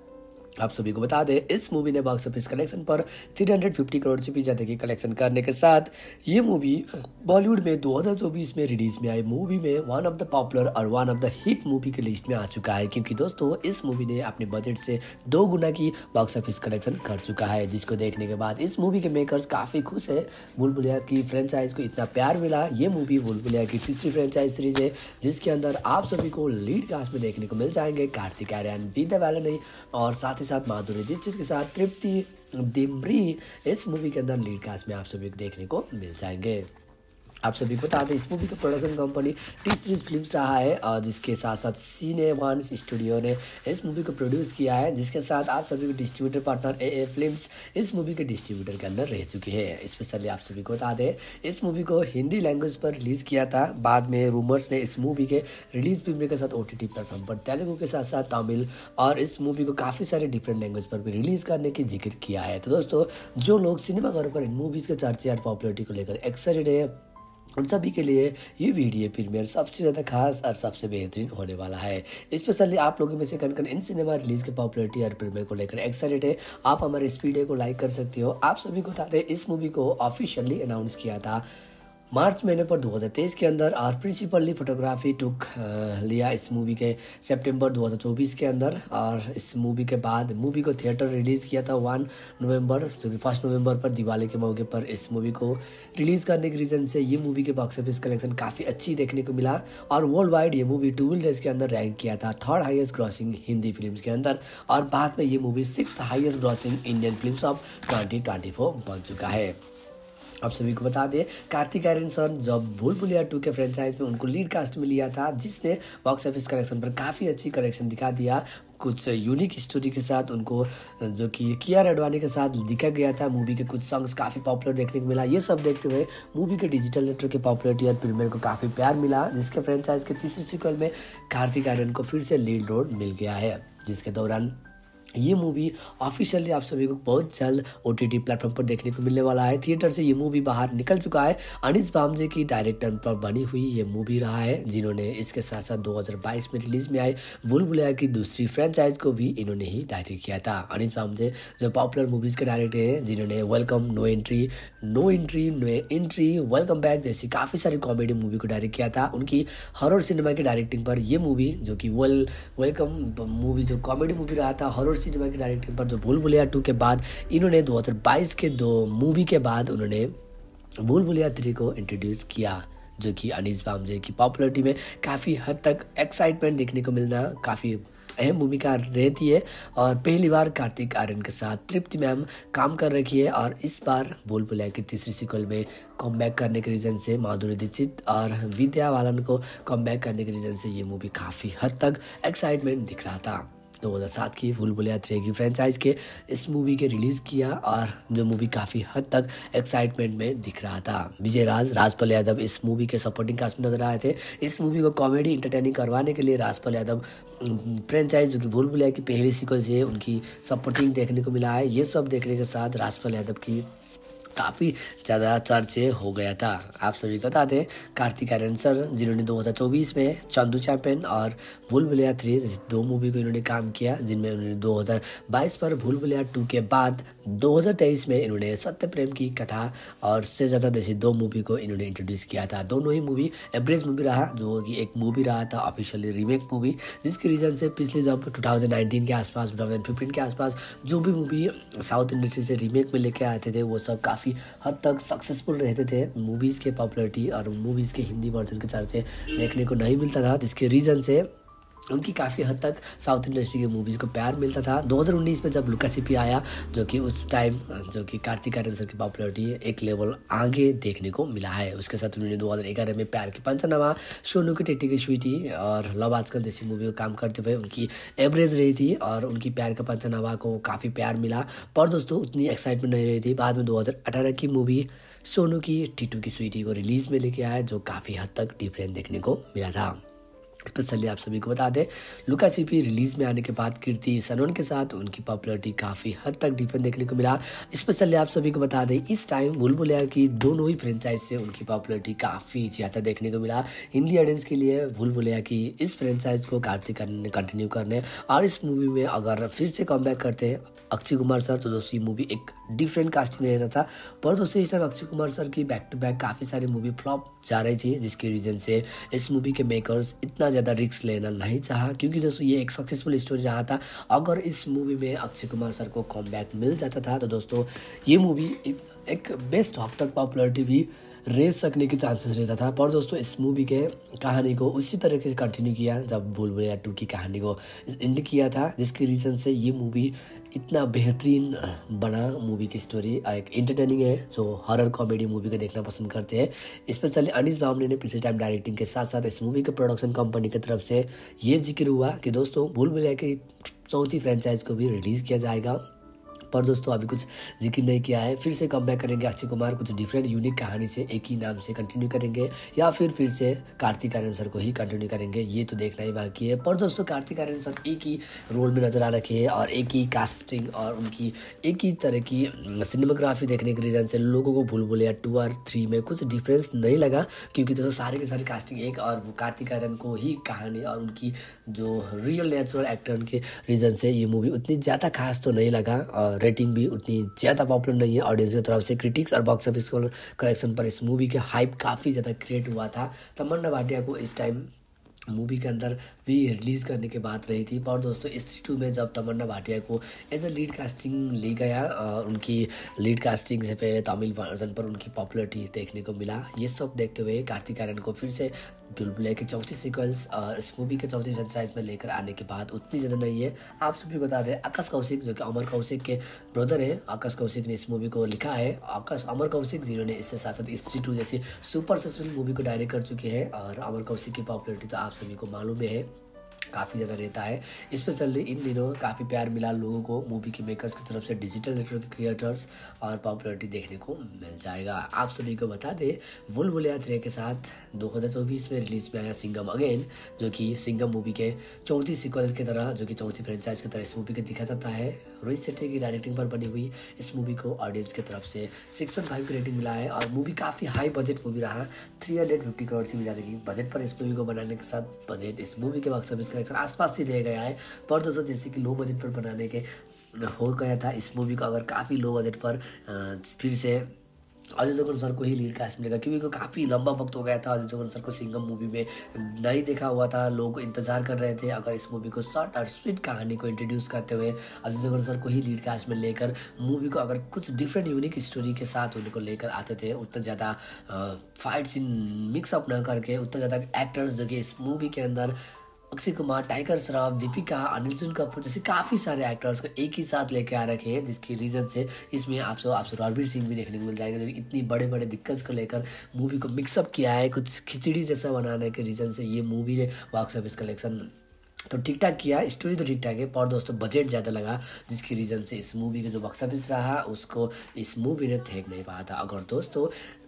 आप सभी को बता दें इस मूवी ने बॉक्स ऑफिस कलेक्शन पर तीन सौ पचास करोड़ से भी ज्यादा की कलेक्शन करने के साथ ये मूवी बॉलीवुड में दो हज़ार चौबीस में रिलीज में आई मूवी में वन ऑफ द पॉपुलर और one of the hit movie की लिस्ट में आ चुका है, क्योंकि दोस्तों इस मूवी ने अपने बजट से दो गुना की बॉक्स ऑफिस कलेक्शन कर चुका है, जिसको देखने के बाद इस मूवी के मेकर्स काफी खुश है। भूल भुलैया की फ्रेंचाइज को इतना प्यार मिला। ये मूवी भूल भुलैया की तीसरी फ्रेंचाइज सीरीज है, जिसके अंदर आप सभी को लीड कास्ट में देखने को मिल जाएंगे कार्तिक आर्यन, विद्या बालन और साथ साथ माधुरी दीक्षित के साथ तृप्ति डिमरी इस मूवी के अंदर लीड कास्ट में आप सभी को देखने को मिल जाएंगे। आप सभी को बता दें इस मूवी का production company T series films रहा है और जिसके साथ साथ सीने वन स्टूडियो ने इस मूवी को प्रोड्यूस किया है, जिसके साथ आप सभी को distributor partner A A films इस मूवी के डिस्ट्रीब्यूटर के अंदर रह चुके हैं। स्पेशली आप सभी को बता दें इस मूवी को हिंदी लैंग्वेज पर रिलीज किया था। बाद में रूमर्स ने इस मूवी के रिलीज प्रीमियर के साथ ओ टी टी प्लेटफॉर्म पर तेलुगु के साथ साथ तमिल और इस मूवी को काफ़ी सारे डिफरेंट लैंग्वेज पर भी रिलीज करने की जिक्र किया है। तो दोस्तों जो लोग सिनेमाघरों पर इन मूवीज़ के चर्चे और पॉपुलरिटी को लेकर एक्साइटेड है उन सभी के लिए ये वीडियो प्रीमियर सबसे ज़्यादा खास और सबसे बेहतरीन होने वाला है। स्पेशली आप लोगों में से कन कन इन सिनेमा रिलीज के पॉपुलरिटी और प्रीमियर को लेकर एक्साइटेड है, आप हमारे इस वीडियो को लाइक कर सकते हो। आप सभी को बताते हैं इस मूवी को ऑफिशियली अनाउंस किया था मार्च महीने पर दो हज़ार तेईस के अंदर और प्रिंसिपली फोटोग्राफी टुक लिया इस मूवी के सितंबर दो हज़ार चौबीस के अंदर। और इस मूवी के बाद मूवी को थिएटर रिलीज़ किया था वन नवंबर, जो कि फर्स्ट नवंबर पर दिवाली के मौके पर इस मूवी को रिलीज़ करने के रीज़न से ये मूवी के बॉक्स ऑफिस कलेक्शन काफ़ी अच्छी देखने को मिला और वर्ल्ड वाइड ये मूवी ट्वेल्व डेज के अंदर रैंक किया था third highest grossing Hindi film के अंदर। और बाद में ये movie six highest grossing Indian film of twenty twenty four बन चुका है। आप सभी को बता दें कार्तिक आर्यन सर जब भूल भुलैया टू के फ्रेंचाइज में उनको लीड कास्ट में लिया था, जिसने बॉक्स ऑफिस कलेक्शन पर काफ़ी अच्छी कलेक्शन दिखा दिया। कुछ यूनिक स्टोरी के साथ उनको जो कि कियारा आडवाणी के साथ दिखा गया था। मूवी के कुछ सॉन्ग्स काफ़ी पॉपुलर देखने को मिला। ये सब देखते हुए मूवी के डिजिटल नेटवर्क के पॉपुलरिटी और प्रीमियर को काफ़ी प्यार मिला, जिसके फ्रेंचाइज के तीसरे सीक्वल में कार्तिक आर्यन को फिर से लीड रोल मिल गया है, जिसके दौरान ये मूवी ऑफिशियली आप सभी को बहुत जल्द ओटीटी प्लेटफॉर्म पर देखने को मिलने वाला है। थिएटर से ये मूवी बाहर निकल चुका है। अनीस बामजे की डायरेक्टर पर बनी हुई ये मूवी रहा है, जिन्होंने इसके साथ साथ दो हज़ार बाईस में रिलीज में आई भूल भुलैया की दूसरी फ्रेंचाइज को भी इन्होंने ही डायरेक्ट किया था। अनीस बामजे जो पॉपुलर मूवीज़ के डायरेक्टर हैं, जिन्होंने welcome, no entry, no entry, no entry, welcome back जैसी काफ़ी सारी कॉमेडी मूवी को डायरेक्ट किया था। उनकी हॉरर सिनेमा की डायरेक्टिंग पर यह मूवी जो कि वेल वेलकम मूवी जो कॉमेडी मूवी रहा था, हॉरर सिनेमा की डायरेक्टिंग पर जो भूल भुलैया टू के बाद इन्होंने दो हज़ार बाईस के दो मूवी के बाद उन्होंने भूल भुलैया थ्री को इंट्रोड्यूस किया, जो कि अनीस बामजे की पॉपुलरिटी में काफ़ी हद तक एक्साइटमेंट देखने को मिलना काफ़ी अहम भूमिका रहती है। और पहली बार कार्तिक आर्यन के साथ तृप्ति मैम काम कर रखी है और इस बार भूल भुलैया की तीसरी सीक्वल में कम बैक करने के रीज़न से माधुरी दीक्षित और विद्या बालन को कम बैक करने के रीज़न से ये मूवी काफ़ी हद तक एक्साइटमेंट दिख रहा था। दो हज़ार सात की भूल भुलैया थ्री की फ्रेंचाइज के इस मूवी के रिलीज़ किया और जो मूवी काफ़ी हद तक एक्साइटमेंट में दिख रहा था। विजय राज, राजपाल यादव इस मूवी के सपोर्टिंग कास्ट में नजर आए थे। इस मूवी को कॉमेडी इंटरटेनिंग करवाने के लिए राजपाल यादव फ्रेंचाइज जो कि भूल भुलैया की पहली सीक्वल से उनकी सपोर्टिंग देखने को मिला है। ये सब देखने के साथ राजपाल यादव की काफ़ी ज़्यादा चर्चे हो गया था। आप सभी को बता दें कार्तिक आर्यन सर जिन्होंने दो हज़ार चौबीस में चंदू चैंपियन और भूल भुलैया थ्री दो मूवी को इन्होंने काम किया, जिनमें उन्होंने दो हज़ार बाईस पर भूल भुलैया टू के बाद दो हज़ार तेईस में इन्होंने सत्य प्रेम की कथा और से ज़्यादा देसी दो मूवी को इन्होंने इंट्रोड्यूस किया था। दोनों ही मूवी एवरेज मूवी रहा, जो कि एक मूवी रहा था ऑफिशियली रीमेक मूवी, जिसके रीज़न से पिछले जब दो हज़ार उन्नीस के आसपास दो हज़ार पंद्रह के आसपास जो भी मूवी साउथ इंडस्ट्री से रीमेक में लेके आते थे वो सब काफ़ी हद तक सक्सेसफुल रहते थे। मूवीज़ के पॉपुलैरिटी और मूवीज़ के हिंदी वर्जन के चर्चे देखने को नहीं मिलता था, जिसके रीज़न से उनकी काफ़ी हद तक साउथ इंडस्ट्री की मूवीज़ को प्यार मिलता था। दो हज़ार उन्नीस में जब लुका छिपी आया, जो कि उस टाइम जो कि कार्तिक आर्यन सर की पॉपुलैरिटी एक लेवल आगे देखने को मिला है। उसके साथ उन्होंने दो हज़ार ग्यारह में प्यार की पंचनामा, सोनू की टिट्टी की स्वीटी और लव आजकल जैसी मूवी को काम करते हुए उनकी एवरेज रही थी और उनकी प्यार का पंचनामा को काफ़ी प्यार मिला, पर दोस्तों उतनी एक्साइटमेंट नहीं रही थी। बाद में दो हज़ार अठारह की मूवी सोनू की टिट्टू की स्वीटी को रिलीज़ में लेके आया, जो काफ़ी हद तक डिफरेंट देखने को मिला था। स्पेशली आप सभी को बता दें लुका छिपी रिलीज़ में आने के बाद कीर्ति सनोन के साथ उनकी पॉपुलैरिटी काफ़ी हद तक डिफरेंट देखने को मिला। स्पेशली आप सभी को बता दें इस टाइम भूल भुलैया की दोनों ही फ्रेंचाइज से उनकी पॉपुलैरिटी काफ़ी ज़्यादा देखने को मिला। हिंदी ऑडियंस के लिए भूल भुलैया की इस फ्रेंचाइज को कार्तिक आर्यन ने कंटिन्यू करने और इस मूवी में अगर फिर से कमबैक करते हैं अक्षय कुमार सर, तो दोस्तों ये मूवी एक डिफरेंट कास्टिंग रहता था। पर दोस्तों इस टाइम अक्षय कुमार सर की बैक टू बैक काफ़ी सारी मूवी फ्लॉप जा रही थी, जिसके रीज़न से इस मूवी के मेकर्स इतना ज़्यादा रिस्क लेना नहीं चाहा, क्योंकि दोस्तों ये एक सक्सेसफुल स्टोरी रहा था। अगर इस मूवी में अक्षय कुमार सर को कमबैक मिल जाता था तो दोस्तों ये मूवी एक, एक बेस्ट हद तक पॉपुलैरिटी भी रेस सकने के चांसेस रहता था। पर दोस्तों इस मूवी के कहानी को उसी तरीके से कंटिन्यू किया जब भूल भुलैया टू की कहानी को एंड किया था, जिसके रीज़न से ये मूवी इतना बेहतरीन बना। मूवी की स्टोरी एक एंटरटेनिंग है, जो हॉरर कॉमेडी मूवी को देखना पसंद करते हैं। स्पेशली अनीस बामने ने पिछले टाइम डायरेक्टिंग के साथ साथ इस मूवी के प्रोडक्शन कंपनी की तरफ से ये जिक्र हुआ कि दोस्तों भूल भुलैया की चौथी फ्रेंचाइज को भी रिलीज़ किया जाएगा। पर दोस्तों अभी कुछ जिक्र नहीं किया है। फिर से कमबैक करेंगे अक्षय कुमार कुछ डिफरेंट यूनिक कहानी से एक ही नाम से कंटिन्यू करेंगे या फिर फिर से कार्तिक आर्यन सर को ही कंटिन्यू करेंगे, ये तो देखना ही बाकी है। पर दोस्तों कार्तिक आर्यन सर एक ही रोल में नजर आ रखे हैं और एक ही कास्टिंग और उनकी एक ही तरह की सिनेमाग्राफी देखने के रीज़न से लोगों को भूल भुलैया टू और थ्री में कुछ डिफरेंस नहीं लगा, क्योंकि दोस्तों सारे के सारे कास्टिंग एक और वो कार्तिक आर्यन को ही कहानी और उनकी जो रियल नेचुरल एक्टर के रीज़न से ये मूवी उतनी ज़्यादा खास तो नहीं लगा और रेटिंग भी उतनी ज़्यादा पॉपुलर नहीं है ऑडियंस की तरफ से। क्रिटिक्स और बॉक्स ऑफिस कलेक्शन पर इस मूवी के हाइप काफ़ी ज़्यादा क्रिएट हुआ था। तमन्ना भाटिया को इस टाइम मूवी के अंदर भी रिलीज़ करने की बात रही थी। पर दोस्तों स्त्री टू में जब तमन्ना भाटिया को एज अ लीड कास्टिंग ली गया, उनकी लीड कास्टिंग से पहले तमिल वर्जन पर उनकी पॉपुलैरिटी देखने को मिला। ये सब देखते हुए कार्तिक आर्यन को फिर से भूल भुलैया की चौथी सीक्वल्स और इस मूवी के चौथी फ्रेंचाइज में लेकर आने के बाद उतनी ज़्यादा नहीं है। आप सभी को बता दें आकाश कौशिक जो कि अमर कौशिक के ब्रदर है, आकाश कौशिक ने इस मूवी को लिखा है। आकाश अमर कौशिक जिन्होंने इससे साथ साथ स्त्री टू जैसी सुपर सक्सेसफुल मूवी को डायरेक्ट कर चुके हैं और अमर कौशिक की पॉपुलैरिटी तो आप सभी को मालूम है काफ़ी ज़्यादा रहता है। स्पेशली इन दिनों काफ़ी प्यार मिला लोगों को मूवी के मेकर्स की तरफ से, डिजिटल नेटवर्क क्रिएटर्स और पॉपुलैरिटी देखने को मिल जाएगा। आप सभी को बता दें भूल भुलैया थ्री के साथ दो हज़ार चौबीस में रिलीज में आया सिंघम अगेन, जो कि सिंघम मूवी के चौथी सीक्वल की तरह, जो कि चौथी फ्रेंचाइज की तरह इस मूवी को दिखा जाता है। रोहित शेट्टी की डायरेक्टिंग पर बनी हुई इस मूवी को ऑडियंस की तरफ से सिक्स पॉइंट फाइव की रेटिंग मिला है और मूवी काफ़ी हाई बजट मूवी रहा। थ्री हंड्रेड फिफ्टी करोड़ से भी ज़्यादा की बजट पर इस मूवी को बनाने के साथ बजट इस मूवी के बॉक्स ऑफिस कलेक्शन आसपास ही रह गया है। पर दोस्तों जैसे कि लो बजट पर बनाने के हो गया था इस मूवी को अगर काफ़ी लो बजट पर फिर से अजय देवगन सर को ही लीड कास्ट मिलेगा, क्योंकि काफ़ी लंबा वक्त हो गया था अजय देवगन सर को सिंघम मूवी में नहीं देखा हुआ था। लोग इंतजार कर रहे थे अगर इस मूवी को शॉर्ट और स्वीट कहानी को इंट्रोड्यूस करते हुए अजय देवगन सर को ही लीड कास्ट में लेकर मूवी को अगर कुछ डिफरेंट यूनिक स्टोरी के साथ उनको लेकर आते थे, उतना ज़्यादा फाइट सीन मिक्सअप न करके, उतना ज़्यादा एक्टर्स जो कि इस मूवी के अंदर अक्षय कुमार, टाइगर श्रॉफ, दीपिका, अनिल कपूर जैसे काफ़ी सारे एक्टर्स को एक ही साथ लेके आ रखे हैं, जिसकी रीज़न से इसमें आपसे आपसे रणवीर सिंह भी देखने को मिल जाएगा, जो इतनी बड़े बड़े दिक्कत को लेकर मूवी को मिक्सअप किया है। कुछ खिचड़ी जैसा बनाने के रीज़न से ये मूवी ने बॉक्स ऑफिस कलेक्शन तो ठीक ठाक किया, स्टोरी तो ठीक ठाक है, पर दोस्तों बजट ज़्यादा लगा, जिसकी रीज़न से इस मूवी का जो बॉक्स ऑफिस रहा उसको इस मूवी ने फेंक नहीं पाया था। अगर दोस्तों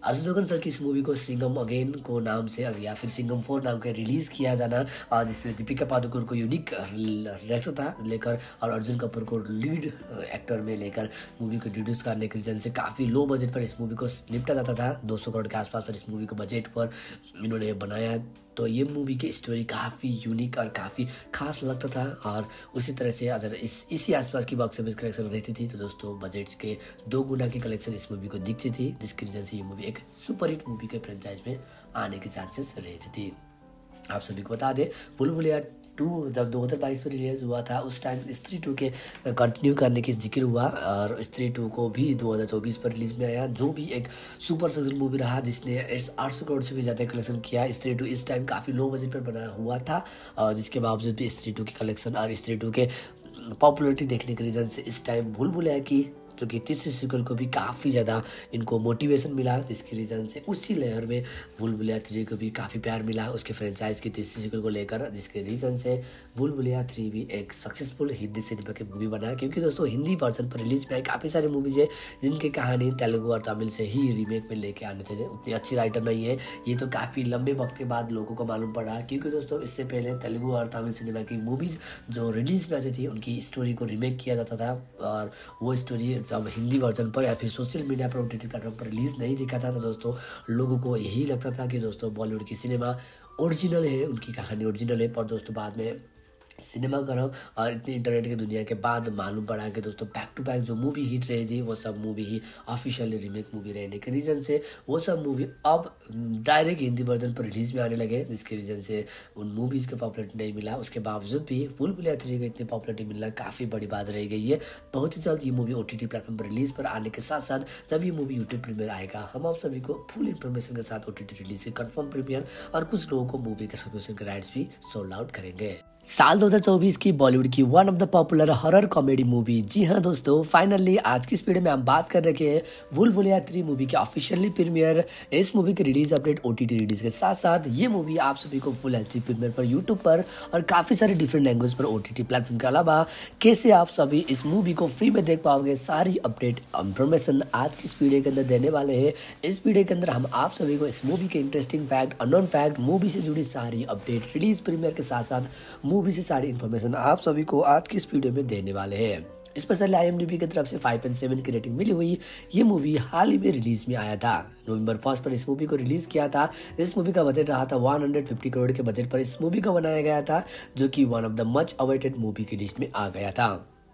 अजय देवगन सर की इस मूवी को सिंघम अगेन को नाम से या फिर सिंघम फोर नाम के रिलीज किया जाना, और जिसमें दीपिका पादुकोण को यूनिक रेटो था लेकर और अर्जुन कपूर को लीड एक्टर में लेकर मूवी को इंट्रोड्यूस करने के रीजन से काफ़ी लो बजट पर इस मूवी को निपटा जाता था। दो सौ करोड़ के आसपास पर इस मूवी को बजट पर इन्होंने बनाया। तो ये मूवी की स्टोरी काफ़ी यूनिक और काफ़ी खास लगता था, और उसी तरह से अगर इस इसी आसपास की बॉक्स ऑफिस कलेक्शन रहती थी तो दोस्तों बजट के दो गुना की कलेक्शन इस मूवी को दिखती थी, जिसकी वजह से ये मूवी एक सुपरहिट मूवी के फ्रेंचाइज में आने के चांसेस रहती थी। आप सभी को बता दें भूल भुलैया टू जब दो हज़ार बाईस में रिलीज हुआ था उस टाइम स्त्री टू के कंटिन्यू करने की जिक्र हुआ, और स्त्री टू को भी दो हज़ार चौबीस पर रिलीज में आया, जो भी एक सुपर सक्सेसफुल मूवी रहा जिसने आठ सौ करोड़ से भी ज़्यादा कलेक्शन किया। स्त्री टू इस टाइम काफ़ी लो बजट पर बना हुआ था, और जिसके बावजूद भी स्त्री टू की कलेक्शन और स्त्री टू के पॉपुलरिटी देखने के रीज़न से इस टाइम भूल भुलैया की जो कि तीसरी सीक्वल को भी काफ़ी ज़्यादा इनको मोटिवेशन मिला, जिसकी रीज़न से उसी लेयर में भूल भुलैया थ्री को भी काफ़ी प्यार मिला उसके फ्रेंचाइज की तीसरी सीक्वल को लेकर, जिसके रीज़न से भूल भुलैया थ्री भी एक सक्सेसफुल हिंदी सिनेमा की मूवी बना। क्योंकि दोस्तों हिंदी वर्जन पर रिलीज में काफ़ी सारी मूवीज़ है जिनकी कहानी तेलुगु और तमिल से ही रीमेक में लेके आने थे, उतनी अच्छी राइटर नहीं है। ये तो काफ़ी लंबे वक्त के बाद लोगों को मालूम पड़ा, क्योंकि दोस्तों इससे पहले तेलुगु और तमिल सिनेमा की मूवीज़ जो रिलीज में आती थी उनकी स्टोरी को रीमेक किया जाता था, और वो स्टोरी जब हिंदी वर्जन पर या फिर सोशल मीडिया पर ओटीटी प्लेटफॉर्म पर रिलीज नहीं दिखा था तो दोस्तों लोगों को यही लगता था कि दोस्तों बॉलीवुड की सिनेमा ओरिजिनल है, उनकी कहानी ओरिजिनल है। पर दोस्तों बाद में सिनेमा करो और इतनी इंटरनेट की दुनिया के बाद मालूम पड़ा कि दोस्तों बैक टू बैक जो मूवी हिट रही थी वो सब मूवी ही ऑफिशियली रीमेक मूवी रहने के रीज़न से वो सब मूवी अब डायरेक्ट हिंदी वर्जन पर रिलीज में आने लगे, जिसके रीज़न से उन मूवीज़ को पॉपुलरिटी नहीं मिला। उसके बावजूद भी भूल भुलैया थ्री को इतनी पॉपुलरिटी मिलना काफ़ी बड़ी बात रह गई है। बहुत ही जल्द ये movie O T T platform पर रिलीज पर आने के साथ साथ जब ये मूवी यूट्यूब प्रीमियर आएगा हम आप सभी को फुल इन्फॉर्मेशन के साथ ओ टी टी रिलीज के कन्फर्म प्रीमियर और कुछ लोगों को मूवी के सब्सक्रिप्शन के राइट्स भी सोल्ड आउट करेंगे। साल दो हज़ार चौबीस की बॉलीवुड की one of the popular horror comedy movie, जी हाँ दोस्तों फाइनली आज की इस वीडियो में हम बात कर रखे हैं भूल भुलैया थ्री मूवी की ऑफिशियली प्रीमियर। इस मूवी की रिलीज अपडेट ओटीटी रिलीज के साथ साथ ये मूवी आप सभी को फुल एचडी प्रीमियर पर यूट्यूब पर और काफी सारे डिफरेंट लैंग्वेज पर ओटीटी प्लेटफॉर्म के अलावा कैसे आप सभी इस मूवी को फ्री में देख पाओगे, सारी अपडेट इंफॉर्मेशन आज की इस वीडियो के अंदर देने वाले हैं। इस वीडियो के अंदर हम आप सभी को इस मूवी के interesting fact, unknown fact, movie से जुड़ी सारी अपडेट, रिलीज प्रीमियर के साथ साथ मूवी से सारी इन्फॉर्मेशन आप सभी को आज की इस वीडियो में देने वाले हैं। स्पेशली आईएमडीबी की तरफ से फाइव पॉइंट सेवन की रेटिंग मिली हुई ये मूवी हाल ही में रिलीज में आया था। नवंबर फर्स्ट पर इस मूवी को रिलीज किया था। इस मूवी का बजट रहा था एक सौ पचास करोड़ के बजट पर इस मूवी को बनाया गया था, जो कि one of the much awaited movie की लिस्ट में आ गया था।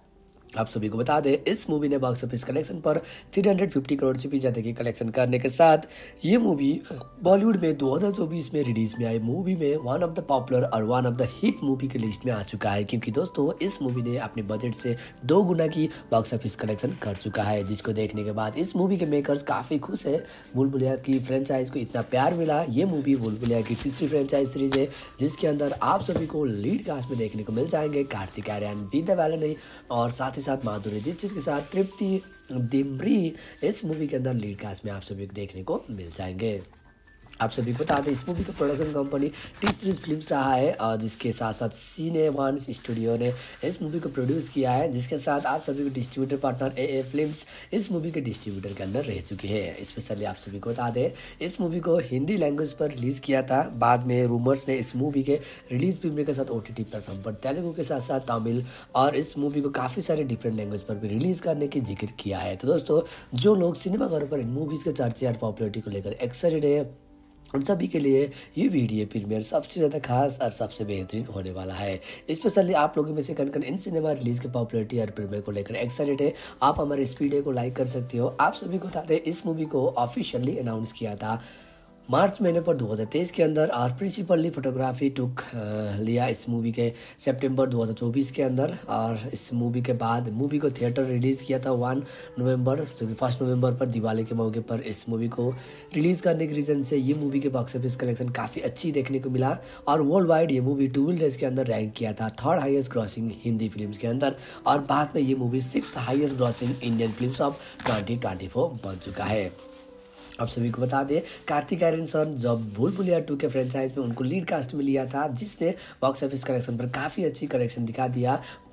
आप सभी को बता दें इस मूवी ने बॉक्स ऑफिस कलेक्शन पर तीन सौ पचास करोड़ से भी ज़्यादा की कलेक्शन करने के साथ ये मूवी बॉलीवुड में दो हज़ार चौबीस में रिलीज में आई मूवी में वन ऑफ द पॉपुलर और one of the hit movie के लिस्ट में आ चुका है। क्योंकि दोस्तों इस मूवी ने अपने बजट से दो गुना की बॉक्स ऑफिस कलेक्शन कर चुका है, जिसको देखने के बाद इस मूवी के मेकर्स काफ़ी खुश है। भूल भुलैया की फ्रेंचाइज को इतना प्यार मिला। ये मूवी भूल भुलैया की तीसरी फ्रेंचाइज सीरीज है जिसके अंदर आप सभी को लीड कास्ट में देखने को मिल जाएंगे कार्तिक आर्यन, विद्या बालन और साथ साथ माधुरी दीक्षित के साथ तृप्ति डिमरी इस मूवी के अंदर लीड कास्ट में आप सभी को देखने को मिल जाएंगे। आप सभी को बता दें इस मूवी का production company T series films रहा है, और जिसके साथ साथ सीने वन स्टूडियो ने इस मूवी को प्रोड्यूस किया है, जिसके साथ आप सभी को distributor partner A A films इस मूवी के डिस्ट्रीब्यूटर के अंदर रह चुके हैं। स्पेशली आप सभी को बता दें इस मूवी को हिंदी लैंग्वेज पर रिलीज किया था। बाद में रूमर्स ने इस मूवी के रिलीज प्रीमियर के साथ ओ टी टी प्लेटफॉर्म पर तेलुगु के साथ साथ तमिल और इस मूवी को काफ़ी सारे डिफरेंट लैंग्वेज पर भी रिलीज करने की जिक्र किया है। तो दोस्तों जो लोग सिनेमाघरों पर इन मूवीज़ के चर्चे और पॉपुलरिटी को लेकर एक्साइटेड है उन सभी के लिए ये वीडियो प्रीमियर सबसे ज़्यादा खास और सबसे बेहतरीन होने वाला है। स्पेशली आप लोगों में से कन कन इन सिनेमा रिलीज के पॉपुलरिटी और प्रीमियर को लेकर एक्साइटेड है, आप हमारे इस वीडियो को लाइक कर सकते हो। आप सभी को बता दें इस मूवी को ऑफिशियली अनाउंस किया था मार्च महीने पर दो हज़ार तेईस के अंदर, और प्रिंसिपली फोटोग्राफी टुक लिया इस मूवी के सितंबर दो हज़ार चौबीस के अंदर। और इस मूवी के बाद मूवी को थिएटर रिलीज़ किया था वन नवंबर, जो कि फर्स्ट नवंबर पर दिवाली के मौके पर इस मूवी को रिलीज़ करने के रीज़न से ये मूवी के बॉक्स ऑफिस कलेक्शन काफ़ी अच्छी देखने को मिला, और वर्ल्ड वाइड ये मूवी ट्वेल्व डेज के अंदर रैंक किया था third highest grossing Hindi film के अंदर, और बाद में ये movie six highest grossing Indian film of twenty twenty four बन चुका है। आप सभी को बता दें कार्तिक आर्यन सर जब भूल भुलैया टू के फ्रेंचाइज में उनको लीड कास्ट में लिया था, जिसने बॉक्स ऑफिस कलेक्शन पर काफ़ी अच्छी कलेक्शन दिखा दिया।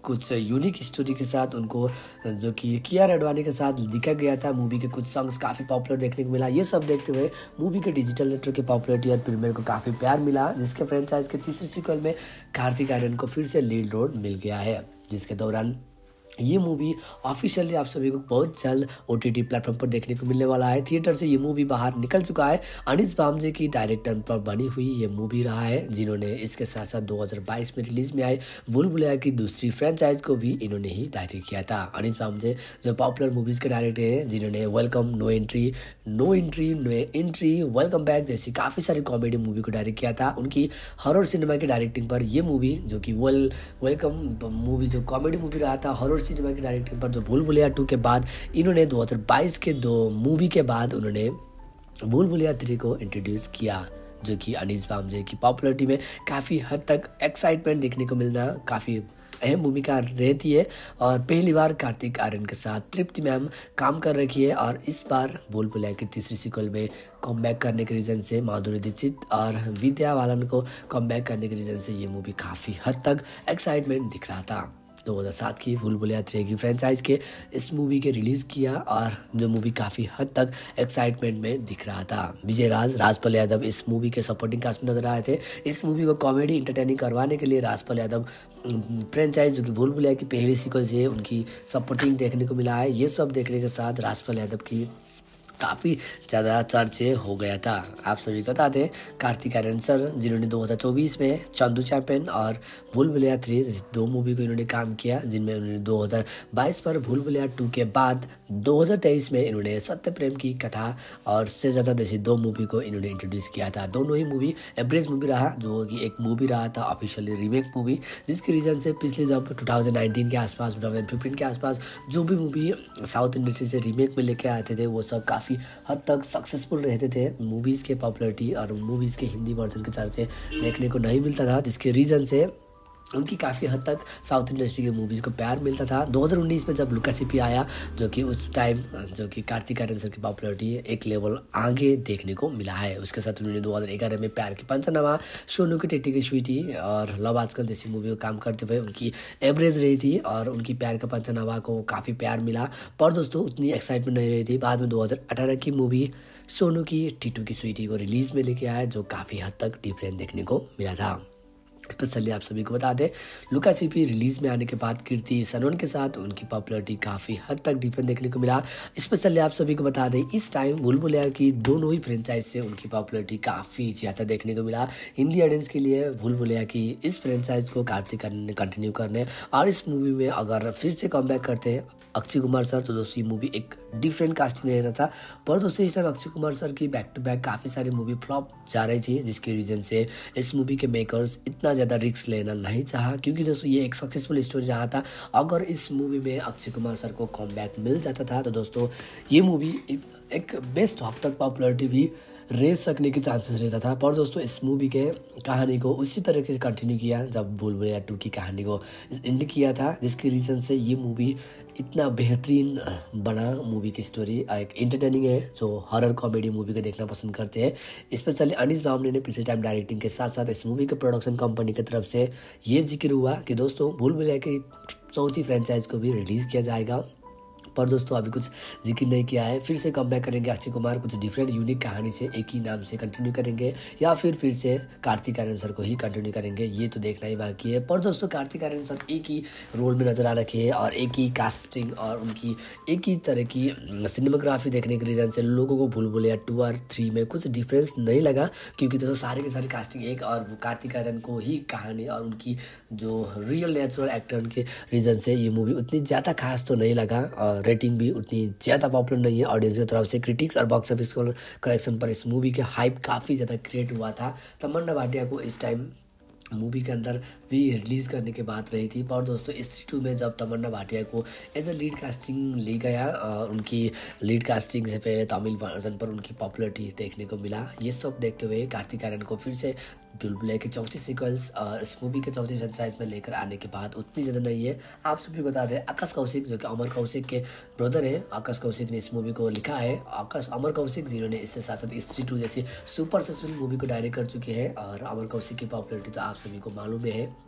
कुछ यूनिक स्टोरी के साथ उनको जो कि कियारा आडवाणी के साथ दिखा गया था। मूवी के कुछ सॉन्ग्स काफ़ी पॉपुलर देखने को मिला। ये सब देखते हुए मूवी के डिजिटल नेटवर्क की पॉपुलरिटी और प्रीमियर को काफ़ी प्यार मिला, जिसके फ्रेंचाइज के तीसरे सीक्वल में कार्तिक आर्यन को फिर से लीड रोल मिल गया है, जिसके दौरान ये मूवी ऑफिशियली आप सभी को बहुत जल्द ओटीटी प्लेटफॉर्म पर देखने को मिलने वाला है। थिएटर से ये मूवी बाहर निकल चुका है। अनीस बामजे की डायरेक्टर पर बनी हुई ये मूवी रहा है, जिन्होंने इसके साथ साथ दो हज़ार बाईस में रिलीज में आई भूल भुलैया की दूसरी फ्रेंचाइज को भी इन्होंने ही डायरेक्ट किया था। अनीस बामजे जो पॉपुलर मूवीज़ के डायरेक्टर हैं, जिन्होंने welcome, no entry, no entry, no entry, welcome back जैसी काफ़ी सारी कॉमेडी मूवी को डायरेक्ट किया था। उनकी हॉरर सिनेमा की डायरेक्टिंग पर ये मूवी जो कि वेल वेलकम मूवी जो कॉमेडी मूवी रहा था, हॉरर सिनेमा की डायरेक्टिंग पर जो भूल भुलैया टू के बाद इन्होंने दो हज़ार बाईस के दो मूवी के बाद उन्होंने भूल भुलैया थ्री को इंट्रोड्यूस किया, जो कि अनीस बामजे की पॉपुलरिटी में काफ़ी हद तक एक्साइटमेंट देखने को मिलना काफ़ी अहम भूमिका रहती है। और पहली बार कार्तिक आर्यन के साथ तृप्ति मैम काम कर रखी है और इस बार भूल भुलैया की तीसरी सीक्वल में कमबैक करने के रीज़न से माधुरी दीक्षित और विद्या बालन को कमबैक करने के रीज़न से ये मूवी काफ़ी हद तक एक्साइटमेंट दिख रहा था। दो हज़ार सात की भूल भुलैया थ्री की फ्रेंचाइज के इस मूवी के रिलीज़ किया और जो मूवी काफ़ी हद तक एक्साइटमेंट में दिख रहा था। विजय राज, राजपाल यादव इस मूवी के सपोर्टिंग कास्ट में नजर आए थे। इस मूवी को कॉमेडी इंटरटेनिंग करवाने के लिए राजपाल यादव फ्रेंचाइज जो कि भूल भुलैया की पहली सीक्वल से उनकी सपोर्टिंग देखने को मिला है। ये सब देखने के साथ राजपाल यादव की काफ़ी ज़्यादा चर्चे हो गया था। आप सभी को बता दें, कार्तिक आर्यन सर जिन्होंने दो हज़ार चौबीस में चंदू चैंपियन और भूल भुलैया थ्री दो मूवी को इन्होंने काम किया, जिनमें उन्होंने दो हज़ार बाईस पर भूल भुलैया टू के बाद दो हज़ार तेईस में इन्होंने सत्य प्रेम की कथा और से ज़्यादा जैसी दो मूवी को इन्होंने इंट्रोड्यूस किया था। दोनों ही मूवी एवरेज मूवी रहा, जो कि एक मूवी रहा था ऑफिशियली रीमेक मूवी, जिसके रीज़न से पिछले जब दो हज़ार उन्नीस के आसपास दो हज़ार पंद्रह के आसपास जो भी मूवी साउथ इंडस्ट्री से रीमेक में लेके आते थे वो सब काफ़ी हद तक सक्सेसफुल रहते थे। मूवीज़ के पॉपुलरिटी और मूवीज़ के हिंदी वर्जन के चर्चे देखने को नहीं मिलता था, जिसके रीज़न से उनकी काफ़ी हद तक साउथ इंडस्ट्री की मूवीज़ को प्यार मिलता था। दो हज़ार उन्नीस में जब लुका छिपी आया, जो कि उस टाइम जो कि कार्तिक आर्यन सर की पॉपुलरिटी एक लेवल आगे देखने को मिला है। उसके साथ उन्होंने दो हज़ार ग्यारह में प्यार की पंचनामा, सोनू की टिट्टी की स्वीटी और लव आजकल जैसी मूवी को काम करते हुए उनकी एवरेज रही थी और उनकी प्यार का पंचनामा को काफ़ी प्यार मिला, पर दोस्तों उतनी एक्साइटमेंट नहीं रही थी। बाद में दो हज़ार अठारह की मूवी सोनू की टिट्टू की स्वीटी को रिलीज़ में लेके आया, जो काफ़ी हद तक डिफरेंट देखने को मिला था। स्पेशली आप सभी को बता दें, लुका छिपी रिलीज में आने के बाद कीर्ति सनोन के साथ उनकी पॉपुलरिटी काफ़ी हद तक डिफरेंट देखने को मिला। स्पेशली आप सभी को बता दें, इस टाइम भूल भुलैया की दोनों ही फ्रेंचाइज से उनकी पॉपुलरिटी काफ़ी ज़्यादा देखने को मिला। हिंदी ऑडियंस के लिए भूल भुलैया की इस फ्रेंचाइज को कार्तिक आर्यन ने कंटिन्यू करने और इस मूवी में अगर फिर से कमबैक करते हैं अक्षय कुमार सर, तो दोस्तों ये मूवी एक डिफरेंट कास्टिंग रहता था। पर दोस्तों इस टाइम अक्षय कुमार सर की बैक टू बैक काफ़ी सारी मूवी फ्लॉप जा रही थी, जिसके रीज़न से इस मूवी के मेकर्स इतना ज़्यादा रिस्क लेना नहीं चाहा, क्योंकि दोस्तों ये एक सक्सेसफुल स्टोरी रहा था। अगर इस मूवी में अक्षय कुमार सर को कमबैक मिल जाता था तो दोस्तों ये मूवी एक, एक बेस्ट हद तक पॉपुलरिटी भी रह सकने के चांसेस रहता था। पर दोस्तों इस मूवी के कहानी को उसी तरीके से कंटिन्यू किया जब भूल भुलैया टू की कहानी को एंड किया था, जिसके रीज़न से ये मूवी इतना बेहतरीन बना। मूवी की स्टोरी एक इंटरटेनिंग है, जो हॉरर कॉमेडी मूवी को देखना पसंद करते हैं। स्पेशली अनीस बामने ने पिछले टाइम डायरेक्टिंग के साथ साथ इस मूवी के प्रोडक्शन कंपनी की तरफ से ये जिक्र हुआ कि दोस्तों भूल भुलैया की चौथी फ्रेंचाइज को भी रिलीज़ किया जाएगा। पर दोस्तों अभी कुछ जिक्र नहीं किया है। फिर से कमबैक करेंगे अक्षय कुमार कुछ डिफरेंट यूनिक कहानी से एक ही नाम से कंटिन्यू करेंगे, या फिर फिर से कार्तिक आर्यन सर को ही कंटिन्यू करेंगे, ये तो देखना ही बाकी है। पर दोस्तों कार्तिक आर्यन सर एक ही रोल में नजर आ रखे हैं और एक ही कास्टिंग और उनकी एक ही तरह की सिनेमाग्राफी देखने के रीज़न से लोगों को भूल भुलैया टू और थ्री में कुछ डिफरेंस नहीं लगा, क्योंकि दोस्तों सारे के सारे कास्टिंग एक और कार्तिक आर्यन को ही कहानी और उनकी जो रियल नेचुरल एक्टर के रीज़न से ये मूवी उतनी ज़्यादा खास तो नहीं लगा और रेटिंग भी उतनी ज़्यादा पॉपुलर नहीं है ऑडियंस की तरफ से। क्रिटिक्स और बॉक्स ऑफिस कलेक्शन पर इस मूवी के हाइप काफ़ी ज़्यादा क्रिएट हुआ था। तमन्ना भाटिया को इस टाइम मूवी के अंदर भी रिलीज़ करने की बात रही थी। पर दोस्तों स्त्री टू में जब तमन्ना भाटिया को एज अ लीड कास्टिंग ली गया, उनकी लीड कास्टिंग से पहले तमिल वर्जन पर उनकी पॉपुलरिटी देखने को मिला। ये सब देखते हुए कार्तिक आर्यन को फिर से भूल भुलैया की चौथी सीक्वल्स और इस मूवी के चौथी फ्रेंचाइज में लेकर आने के बाद उतनी ज़्यादा नहीं है। आप सभी को बता दें, आकाश कौशिक जो कि अमर कौशिक के ब्रदर है, आकाश कौशिक ने इस मूवी को लिखा है। आकाश अमर कौशिक जिन्होंने इससे साथ साथ स्त्री टू जैसी सुपर सक्सेसफुल मूवी को डायरेक्ट कर चुके हैं और अमर कौशिक की पॉपुलरिटी तो आप सभी को मालूम है।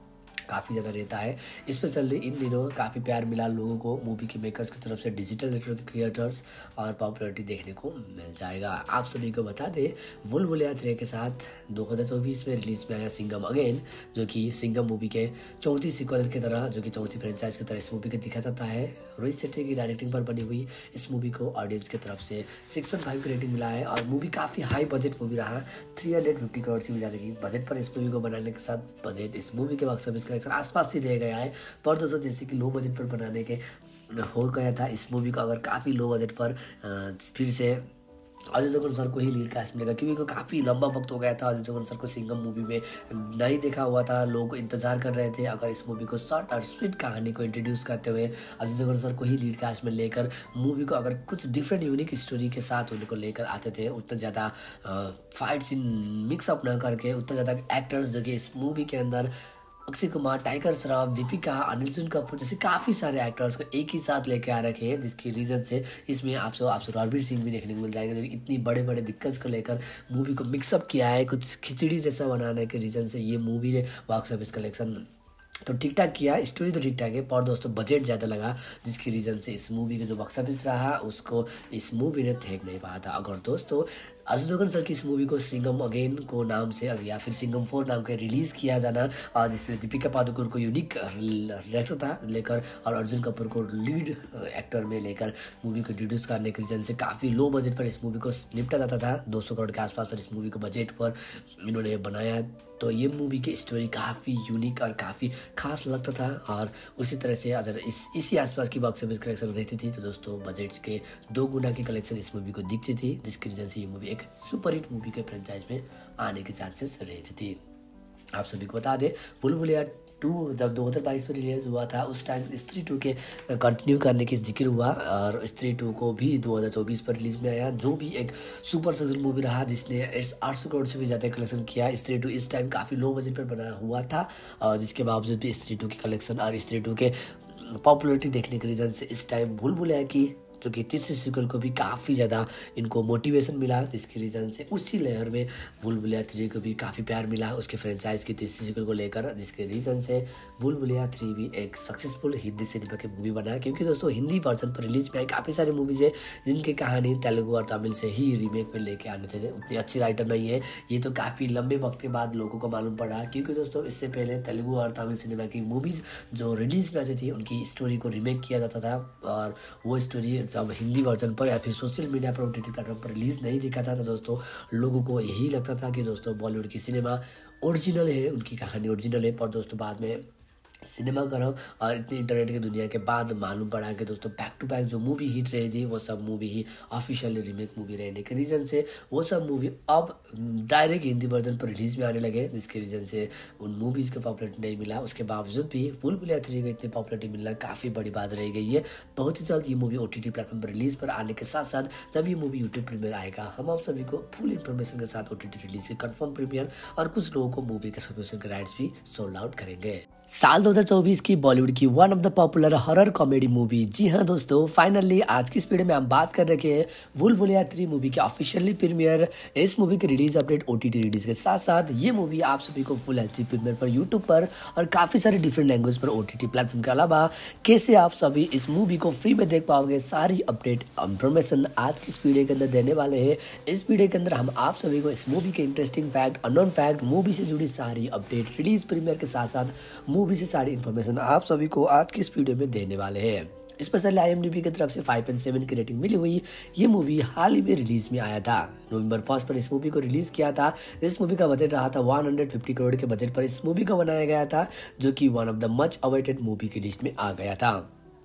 काफ़ी ज़्यादा रहता है। स्पेशली इन दिनों काफ़ी प्यार मिला लोगों को मूवी के मेकर्स की तरफ से, डिजिटल नेटवर्क क्रिएटर्स, और पॉपुलैरिटी देखने को मिल जाएगा। आप सभी को बता दें भूल भुलैया थ्री के साथ दो हज़ार चौबीस में रिलीज में आया सिंघम अगेन, जो कि सिंघम मूवी के चौथी सीक्वल की तरह, जो कि चौथी फ्रेंचाइज की तरह इस मूवी को दिखा जाता है। रोहित शेट्टी की डायरेक्टिंग पर बनी हुई इस मूवी को ऑडियंस की तरफ से सिक्स पॉइंट फाइव की रेटिंग मिला है और मूवी काफ़ी हाई बजट मूवी रहा। थ्री हंड्रेड फिफ्टी करोड़ से भी ज़्यादा की बजट पर इस मूवी को बनाने के साथ बजट इस मूवी के बॉक्स ऑफिस कलेक्शन आसपास ही रह गया है। पर दोस्तों जैसे कि लो बजट पर बनाने के हो गया था इस मूवी को, अगर काफ़ी लो बजट पर फिर से अजय देवगन सर को ही लीड कास्ट मिलेगा, क्योंकि काफ़ी लंबा वक्त हो गया था अजय देवगन सर को सिंघम मूवी में नहीं देखा हुआ था। लोग इंतजार कर रहे थे अगर इस मूवी को शॉर्ट और स्वीट कहानी को इंट्रोड्यूस करते हुए अजय देवगन सर को ही लीड कास्ट में लेकर मूवी को अगर कुछ डिफरेंट यूनिक स्टोरी के साथ उनको लेकर आते थे, उतना ज़्यादा फाइट सीन मिक्सअप न करके, उतना ज़्यादा एक्टर्स जो कि इस मूवी के अंदर अक्षय कुमार, टाइगर श्रॉफ, दीपिका, अर्जुन कपूर जैसे काफ़ी सारे एक्टर्स को एक ही साथ लेके आ रखे हैं, जिसकी रीज़न से इसमें आपसे आपसे रणवीर सिंह भी देखने को मिल जाएंगे। लेकिन इतनी बड़े बड़े दिक्कत को लेकर मूवी को मिक्सअप किया है, कुछ खिचड़ी जैसा बनाने के रीज़न से ये मूवी ने बॉक्स ऑफिस कलेक्शन तो ठीक ठाक किया, स्टोरी तो ठीक ठाक है, पर दोस्तों बजट ज़्यादा लगा, जिसकी रीज़न से इस मूवी का जो बॉक्स ऑफिस रहा उसको इस मूवी ने फेंक नहीं पाया था। अगर दोस्तों अजय देवगन सर की इस मूवी को सिंघम अगेन को नाम से या फिर सिंघम फोर नाम के रिलीज़ किया जाना, जिसमें दीपिका पादुकोण को यूनिक रहता था लेकर और अर्जुन कपूर को लीड एक्टर में लेकर मूवी को इंट्रोड्यूस करने के रीज़न से काफ़ी लो बजट पर इस मूवी को निपटा जाता था। दो सौ करोड़ के आसपास पर इस मूवी को बजट पर इन्होंने बनाया, तो ये मूवी की स्टोरी काफ़ी यूनिक और काफ़ी खास लगता था। और उसी तरह से अगर इस इसी आसपास की बॉक्स ऑफिस कलेक्शन रहती थी तो दोस्तों बजट के दो गुना की कलेक्शन इस मूवी को दिखती थी, जिसकी वजह से ये मूवी एक सुपर हिट मूवी के फ्रेंचाइज में आने के चांसेस रहती थी। आप सभी को बता दें भूल भुलैया टू जब दो हज़ार बाईस में रिलीज हुआ था उस टाइम स्त्री टू के कंटिन्यू करने की जिक्र हुआ, और स्त्री टू को भी दो हज़ार चौबीस पर रिलीज में आया, जो भी एक सुपर सक्सेसफुल मूवी रहा जिसने आठ सौ करोड़ से भी ज़्यादा कलेक्शन किया। स्त्री टू इस टाइम काफ़ी लो बजट पर बना हुआ था, और जिसके बावजूद भी स्त्री टू की कलेक्शन और स्त्री टू के पॉपुलरिटी देखने के रीज़न से इस टाइम भूल भुलैया की जो कि तीसरी सीक्वल को भी काफ़ी ज़्यादा इनको मोटिवेशन मिला, जिसकी रीज़न से उसी लेयर में भूल भुलैया थ्री को भी काफ़ी प्यार मिला उसके फ्रेंचाइज की तीसरी सीक्वल को लेकर, जिसके रीज़न से भूल भुलैया थ्री भी एक सक्सेसफुल हिंदी सिनेमा की मूवी बना। क्योंकि दोस्तों हिंदी वर्जन पर रिलीज में आई काफ़ी सारी मूवीज़ है जिनकी कहानी तेलुगु और तमिल से ही रीमेक में लेके आने थे, उतनी अच्छी राइटर नहीं है। ये तो काफ़ी लंबे वक्त के बाद लोगों को मालूम पड़ा, क्योंकि दोस्तों इससे पहले तेलुगु और तमिल सिनेमा की मूवीज़ जो रिलीज में आती थी उनकी स्टोरी को रीमेक किया जाता था, और वो स्टोरी जब हिंदी वर्जन पर या फिर सोशल मीडिया पर ओटीटी प्लेटफॉर्म पर रिलीज नहीं दिखा था तो दोस्तों लोगों को यही लगता था कि दोस्तों बॉलीवुड की सिनेमा ओरिजिनल है, उनकी कहानी ओरिजिनल है। पर दोस्तों बाद में सिनेमा करो और इतनी इंटरनेट की दुनिया के बाद मालूम पड़ा कि दोस्तों बैक टू बैक जो मूवी हिट रही थी वो सब मूवी ही ऑफिशियली रीमेक मूवी रहने के रीज़न से वो सब मूवी अब डायरेक्ट हिंदी वर्जन पर रिलीज में आने लगे, जिसके रीज़न से उन मूवीज़ को पॉपुलरिटी नहीं मिला। उसके बावजूद भी भूल भुलैया थ्री को इतनी पॉपुलरिटी मिलना काफ़ी बड़ी बात रह गई है। बहुत ही जल्द ये movie O T T platform पर रिलीज पर आने के साथ साथ जब ये मूवी यूट्यूब प्रीमियर आएगा हम आप सभी को फुल इन्फॉर्मेशन के साथ ओ टी टी रिलीज के कन्फर्म प्रीमियर और कुछ लोगों को मूवी के सब्सक्रिप्शन के राइट्स भी सोल्ड आउट करेंगे। साल दो हज़ार चौबीस की बॉलीवुड की one of the popular horror comedy movie, जी हाँ दोस्तों फाइनली आज की इस वीडियो में हम बात कर रखे हैं भूल भुलैया थ्री मूवी की ऑफिशियली प्रीमियर। इस मूवी की रिलीज अपडेट ओटीटी रिलीज के साथ साथ ये मूवी आप सभी को फुल एचडी प्रीमियर पर यूट्यूब पर और काफ़ी सारे डिफरेंट लैंग्वेज पर ओटीटी प्लेटफॉर्म के अलावा कैसे आप सभी इस मूवी को फ्री में देख पाओगे, सारी अपडेट इन्फॉर्मेशन आज की इस वीडियो के अंदर देने वाले हैं। इस वीडियो के अंदर हम आप सभी को इस मूवी के interesting fact, unknown fact, movie से जुड़ी सारी अपडेट, रिलीज प्रीमियर के साथ साथ मूवी से सारी इन्फॉर्मेशन आप सभी को आज की इस वीडियो में देने वाले हैं। स्पेशली आईएमडीबी की तरफ से फाइव पॉइंट सेवन की रेटिंग मिली हुई ये मूवी हाल ही में रिलीज में आया था। नवंबर फर्स्ट पर इस मूवी को रिलीज किया था। इस मूवी का बजट रहा था एक सौ पचास करोड़ के बजट पर इस मूवी को बनाया गया था, जो कि one of the much awaited movie की लिस्ट में आ गया था।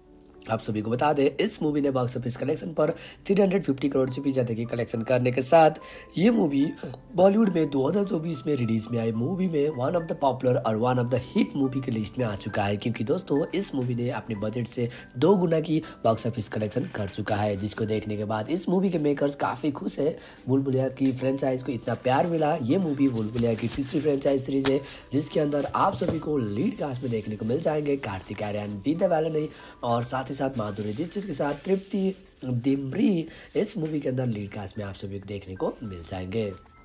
आप सभी को बता दें इस मूवी ने बॉक्स ऑफिस कलेक्शन पर तीन सौ पचास करोड़ से भी ज़्यादा की कलेक्शन करने के साथ ये मूवी बॉलीवुड में दो हज़ार चौबीस में रिलीज में आई मूवी में वन ऑफ द पॉपुलर और one of the hit movie की लिस्ट में आ चुका है। क्योंकि दोस्तों इस मूवी ने अपने बजट से दो गुना की बॉक्स ऑफिस कलेक्शन कर चुका है, जिसको देखने के बाद इस मूवी के मेकर्स काफ़ी खुश है। भूल भुलैया की फ्रेंचाइज को इतना प्यार मिला। ये मूवी भूल भुलैया की तीसरी फ्रेंचाइज सीरीज है, जिसके अंदर आप सभी को लीड कास्ट में देखने को मिल जाएंगे कार्तिक आर्यन, विद्या बालन और साथ ही साथ माधुरी दीक्षित के साथ तृप्ति डिमरी इस मूवी के अंदर लीड कास्ट में आप सभी को देखने को मिल जाएंगे।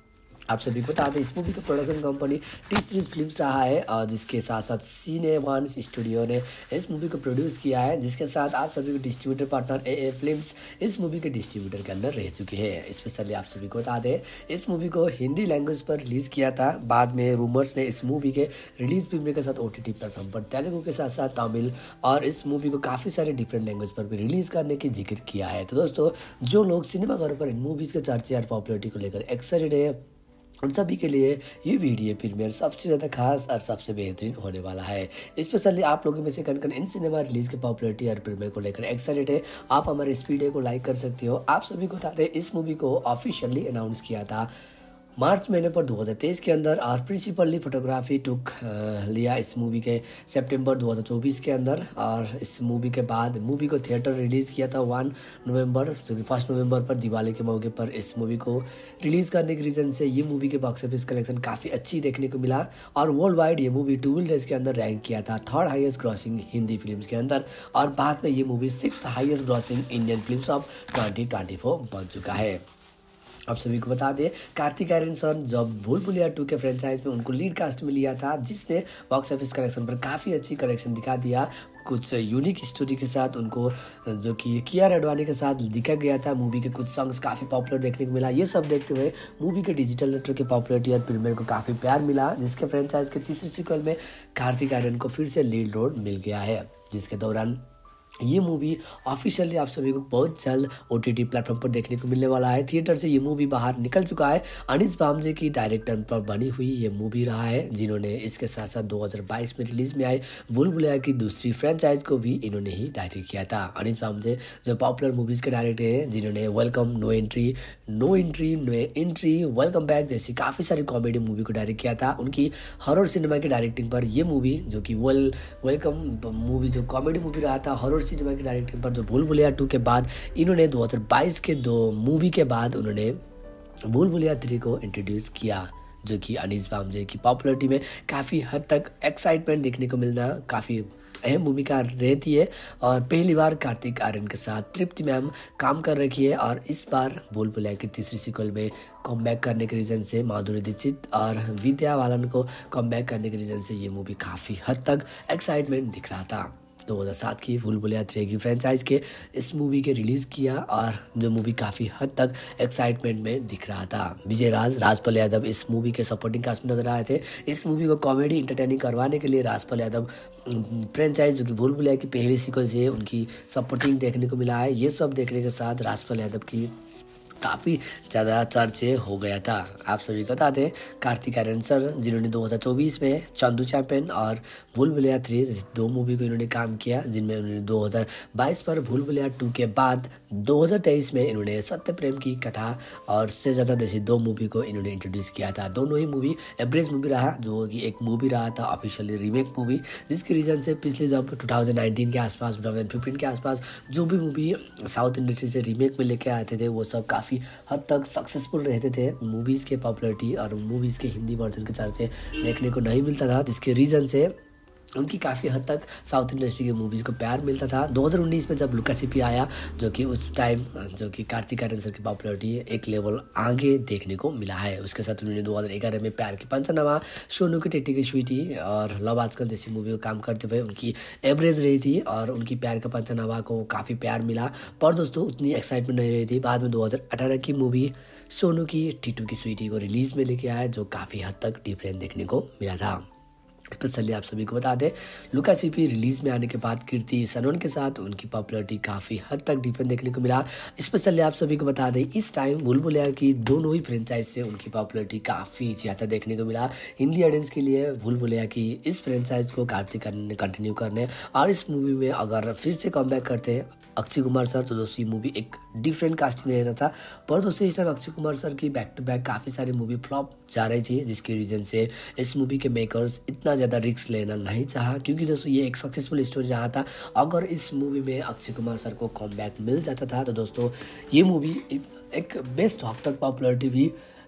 आप सभी को बता दें इस मूवी का production company T series films रहा है और जिसके साथ साथ सीने वन स्टूडियो ने इस मूवी को प्रोड्यूस किया है, जिसके साथ आप सभी को distributor partner A A films इस मूवी के डिस्ट्रीब्यूटर के अंदर रह चुके हैं। स्पेशली आप सभी को बता दें इस मूवी को हिंदी लैंग्वेज पर रिलीज़ किया था। बाद में रूमर्स ने इस मूवी के रिलीज प्रीमियर के साथ ओ टी टी प्लेटफॉर्म पर तेलुगु के साथ साथ तमिल और इस मूवी को काफ़ी सारे डिफरेंट लैंग्वेज पर भी रिलीज़ करने की जिक्र किया है। तो दोस्तों जो लोग सिनेमाघरों पर इन मूवीज़ के चर्चे और पॉपुलरिटी को लेकर एक्साइटेड है उन सभी के लिए ये वीडियो प्रीमियर सबसे ज़्यादा खास और सबसे बेहतरीन होने वाला है। स्पेशली आप लोगों में से कन कन इन सिनेमा रिलीज के पॉपुलरिटी और प्रीमियर को लेकर एक्साइटेड है, आप हमारे इस वीडियो को लाइक कर सकते हो। आप सभी को बता दें इस मूवी को ऑफिशियली अनाउंस किया था मार्च महीने पर दो हज़ार तेईस के अंदर और प्रिंसिपली फोटोग्राफी टुक लिया इस मूवी के सितंबर दो हज़ार चौबीस के अंदर। और इस मूवी के बाद मूवी को थिएटर रिलीज़ किया था वन नवंबर, जो कि फर्स्ट नवंबर पर दिवाली के मौके पर इस मूवी को रिलीज़ करने के रीज़न से ये मूवी के बॉक्स ऑफिस कलेक्शन काफ़ी अच्छी देखने को मिला और वर्ल्ड वाइड ये मूवी ट्वेल्व डेज के अंदर रैंक किया था third highest grossing Hindi film के अंदर और बाद में ये movie six highest grossing Indian film of twenty twenty four बन चुका है। आप सभी को बता दें कार्तिक आर्यन सर जब भूल भुलैया टू के फ्रेंचाइज में उनको लीड कास्ट में लिया था, जिसने बॉक्स ऑफिस कलेक्शन पर काफ़ी अच्छी कलेक्शन दिखा दिया। कुछ यूनिक स्टोरी के साथ उनको जो कि कियारा आडवाणी के साथ दिखा गया था। मूवी के कुछ सॉन्ग्स काफ़ी पॉपुलर देखने को मिला। ये सब देखते हुए मूवी के डिजिटल नेटवर्क के पॉपुलरिटी और प्रीमियर को काफ़ी प्यार मिला, जिसके फ्रेंचाइज के तीसरे सीक्वल में कार्तिक आर्यन को फिर से लीड रोल मिल गया है, जिसके दौरान ये मूवी ऑफिशियली आप सभी को बहुत जल्द ओ टी टी प्लेटफॉर्म पर देखने को मिलने वाला है। थिएटर से ये मूवी बाहर निकल चुका है। अनीस बामजे की डायरेक्टर पर बनी हुई ये मूवी रहा है, जिन्होंने इसके साथ साथ दो हज़ार बाईस में रिलीज में आई भूल भुलैया की दूसरी फ्रेंचाइज को भी इन्होंने ही डायरेक्ट किया था। अनीस बामजे जो पॉपुलर मूवीज़ के डायरेक्टर हैं, जिन्होंने welcome, no entry, no entry, no entry, welcome back जैसी काफ़ी सारी कॉमेडी मूवी को डायरेक्ट किया था। उनकी हॉरर सिनेमा की डायरेक्टिंग पर ये मूवी जो कि वेल वेलकम मूवी जो कॉमेडी मूवी रहा था, हॉरर सिनेमा की डायरेक्टिंग पर जो भूल भुलैया टू के बाद इन्होंने दो हज़ार बाईस के दो मूवी के बाद उन्होंने भूल भुलैया थ्री को इंट्रोड्यूस किया, जो कि अनीस बामजे की पॉपुलरिटी में काफ़ी हद तक एक्साइटमेंट देखने को मिलना काफ़ी अहम भूमिका रहती है। और पहली बार कार्तिक आर्यन के साथ तृप्ति मैम काम कर रखी है और इस बार भूल भुलैया की तीसरी सीक्वल में कमबैक करने के रीज़न से माधुरी दीक्षित और विद्या बालन को कमबैक करने के रीज़न से ये मूवी काफ़ी हद तक एक्साइटमेंट दिख रहा था। दो हज़ार सात की भूल भुलैया थ्री की फ्रेंचाइज के इस मूवी के रिलीज़ किया और जो मूवी काफ़ी हद तक एक्साइटमेंट में दिख रहा था। विजय राज, राजपाल यादव इस मूवी के सपोर्टिंग कास्ट में नजर आए थे। इस मूवी को कॉमेडी इंटरटेनिंग करवाने के लिए राजपाल यादव फ्रेंचाइज जो कि भूल भुलैया की पहली सीक्वल से उनकी सपोर्टिंग देखने को मिला है। ये सब देखने के साथ राजपाल यादव की काफ़ी ज़्यादा चर्चे हो गया था। आप सभी को बता दें कार्तिक आर्यन सर, जिन्होंने दो हज़ार चौबीस में चंदू चैंपियन और भूल भुलैया थ्री दो मूवी को इन्होंने काम किया, जिनमें उन्होंने दो हज़ार बाईस पर भूल भुलैया टू के बाद दो हज़ार तेईस में इन्होंने सत्य प्रेम की कथा और से ज़्यादा जैसी दो मूवी को इन्होंने इंट्रोड्यूस किया था। दोनों ही मूवी एवरेज मूवी रहा, जो कि एक मूवी रहा था ऑफिशियली रीमेक मूवी, जिसके रीज़न से पिछले जब टू थाउजेंड नाइनटीन के आसपास टू थाउजेंड फिफ्टीन के आसपास जो भी मूवी साउथ इंडस्ट्री से रीमेक में लेके आते थे वो सब काफ़ी हद तक सक्सेसफुल रहते थे। मूवीज़ के पॉपुलरिटी और मूवीज़ के हिंदी वर्जन के चर्चे देखने को नहीं मिलता था, जिसके रीज़न से उनकी काफ़ी हद तक साउथ इंडस्ट्री की मूवीज़ को प्यार मिलता था। दो हज़ार उन्नीस में जब लुका छिपी आया, जो कि उस टाइम जो कि कार्तिक आर्यन सर की पॉपुलरिटी एक लेवल आगे देखने को मिला है। उसके साथ उन्होंने दो हज़ार ग्यारह में प्यार की पंचनामा, सोनू की टिट्टी की स्वीटी और लव आजकल जैसी मूवी को काम करते हुए उनकी एवरेज रही थी और उनकी प्यार का पंचनामा को काफ़ी प्यार मिला, पर दोस्तों उतनी एक्साइटमेंट नहीं रही थी। बाद में दो हज़ार अठारह की मूवी सोनू की टिट्टू की स्वीटी को रिलीज़ में लेके आया, जो काफ़ी हद तक डिफरेंट देखने को मिला था। स्पेशली आप सभी को बता दें लुका छिपी रिलीज़ में आने के बाद कीर्ति सनोन के साथ उनकी पॉपुलरिटी काफ़ी हद तक डिफरेंट देखने को मिला। स्पेशली आप सभी को बता दें इस टाइम भूल भुलैया की दोनों ही फ्रेंचाइज से उनकी पॉपुलरिटी काफ़ी ज़्यादा देखने को मिला। हिंदी ऑडियंस के लिए भूल भुलैया की इस फ्रेंचाइज को कार्तिक आर्यन ने कंटिन्यू करने और इस मूवी में अगर फिर से कमबैक करते अक्षय कुमार सर, तो दोस्तों ये मूवी एक डिफरेंट कास्टिंग रहता था। पर दोस्तों इस टाइम अक्षय कुमार सर की बैक टू बैक काफ़ी सारी मूवी फ्लॉप जा रही थी, जिसके रीज़न से इस मूवी के मेकर्स इतना ज़्यादा रिस्क लेना नहीं चाहा, क्योंकि दोस्तों ये एक सक्सेसफुल स्टोरी रहा था। अगर इस मूवी में अक्षय कुमार सर को कमबैक मिल जाता था तो दोस्तों ये मूवी एक, एक बेस्ट हद तक पॉपुलरिटी भी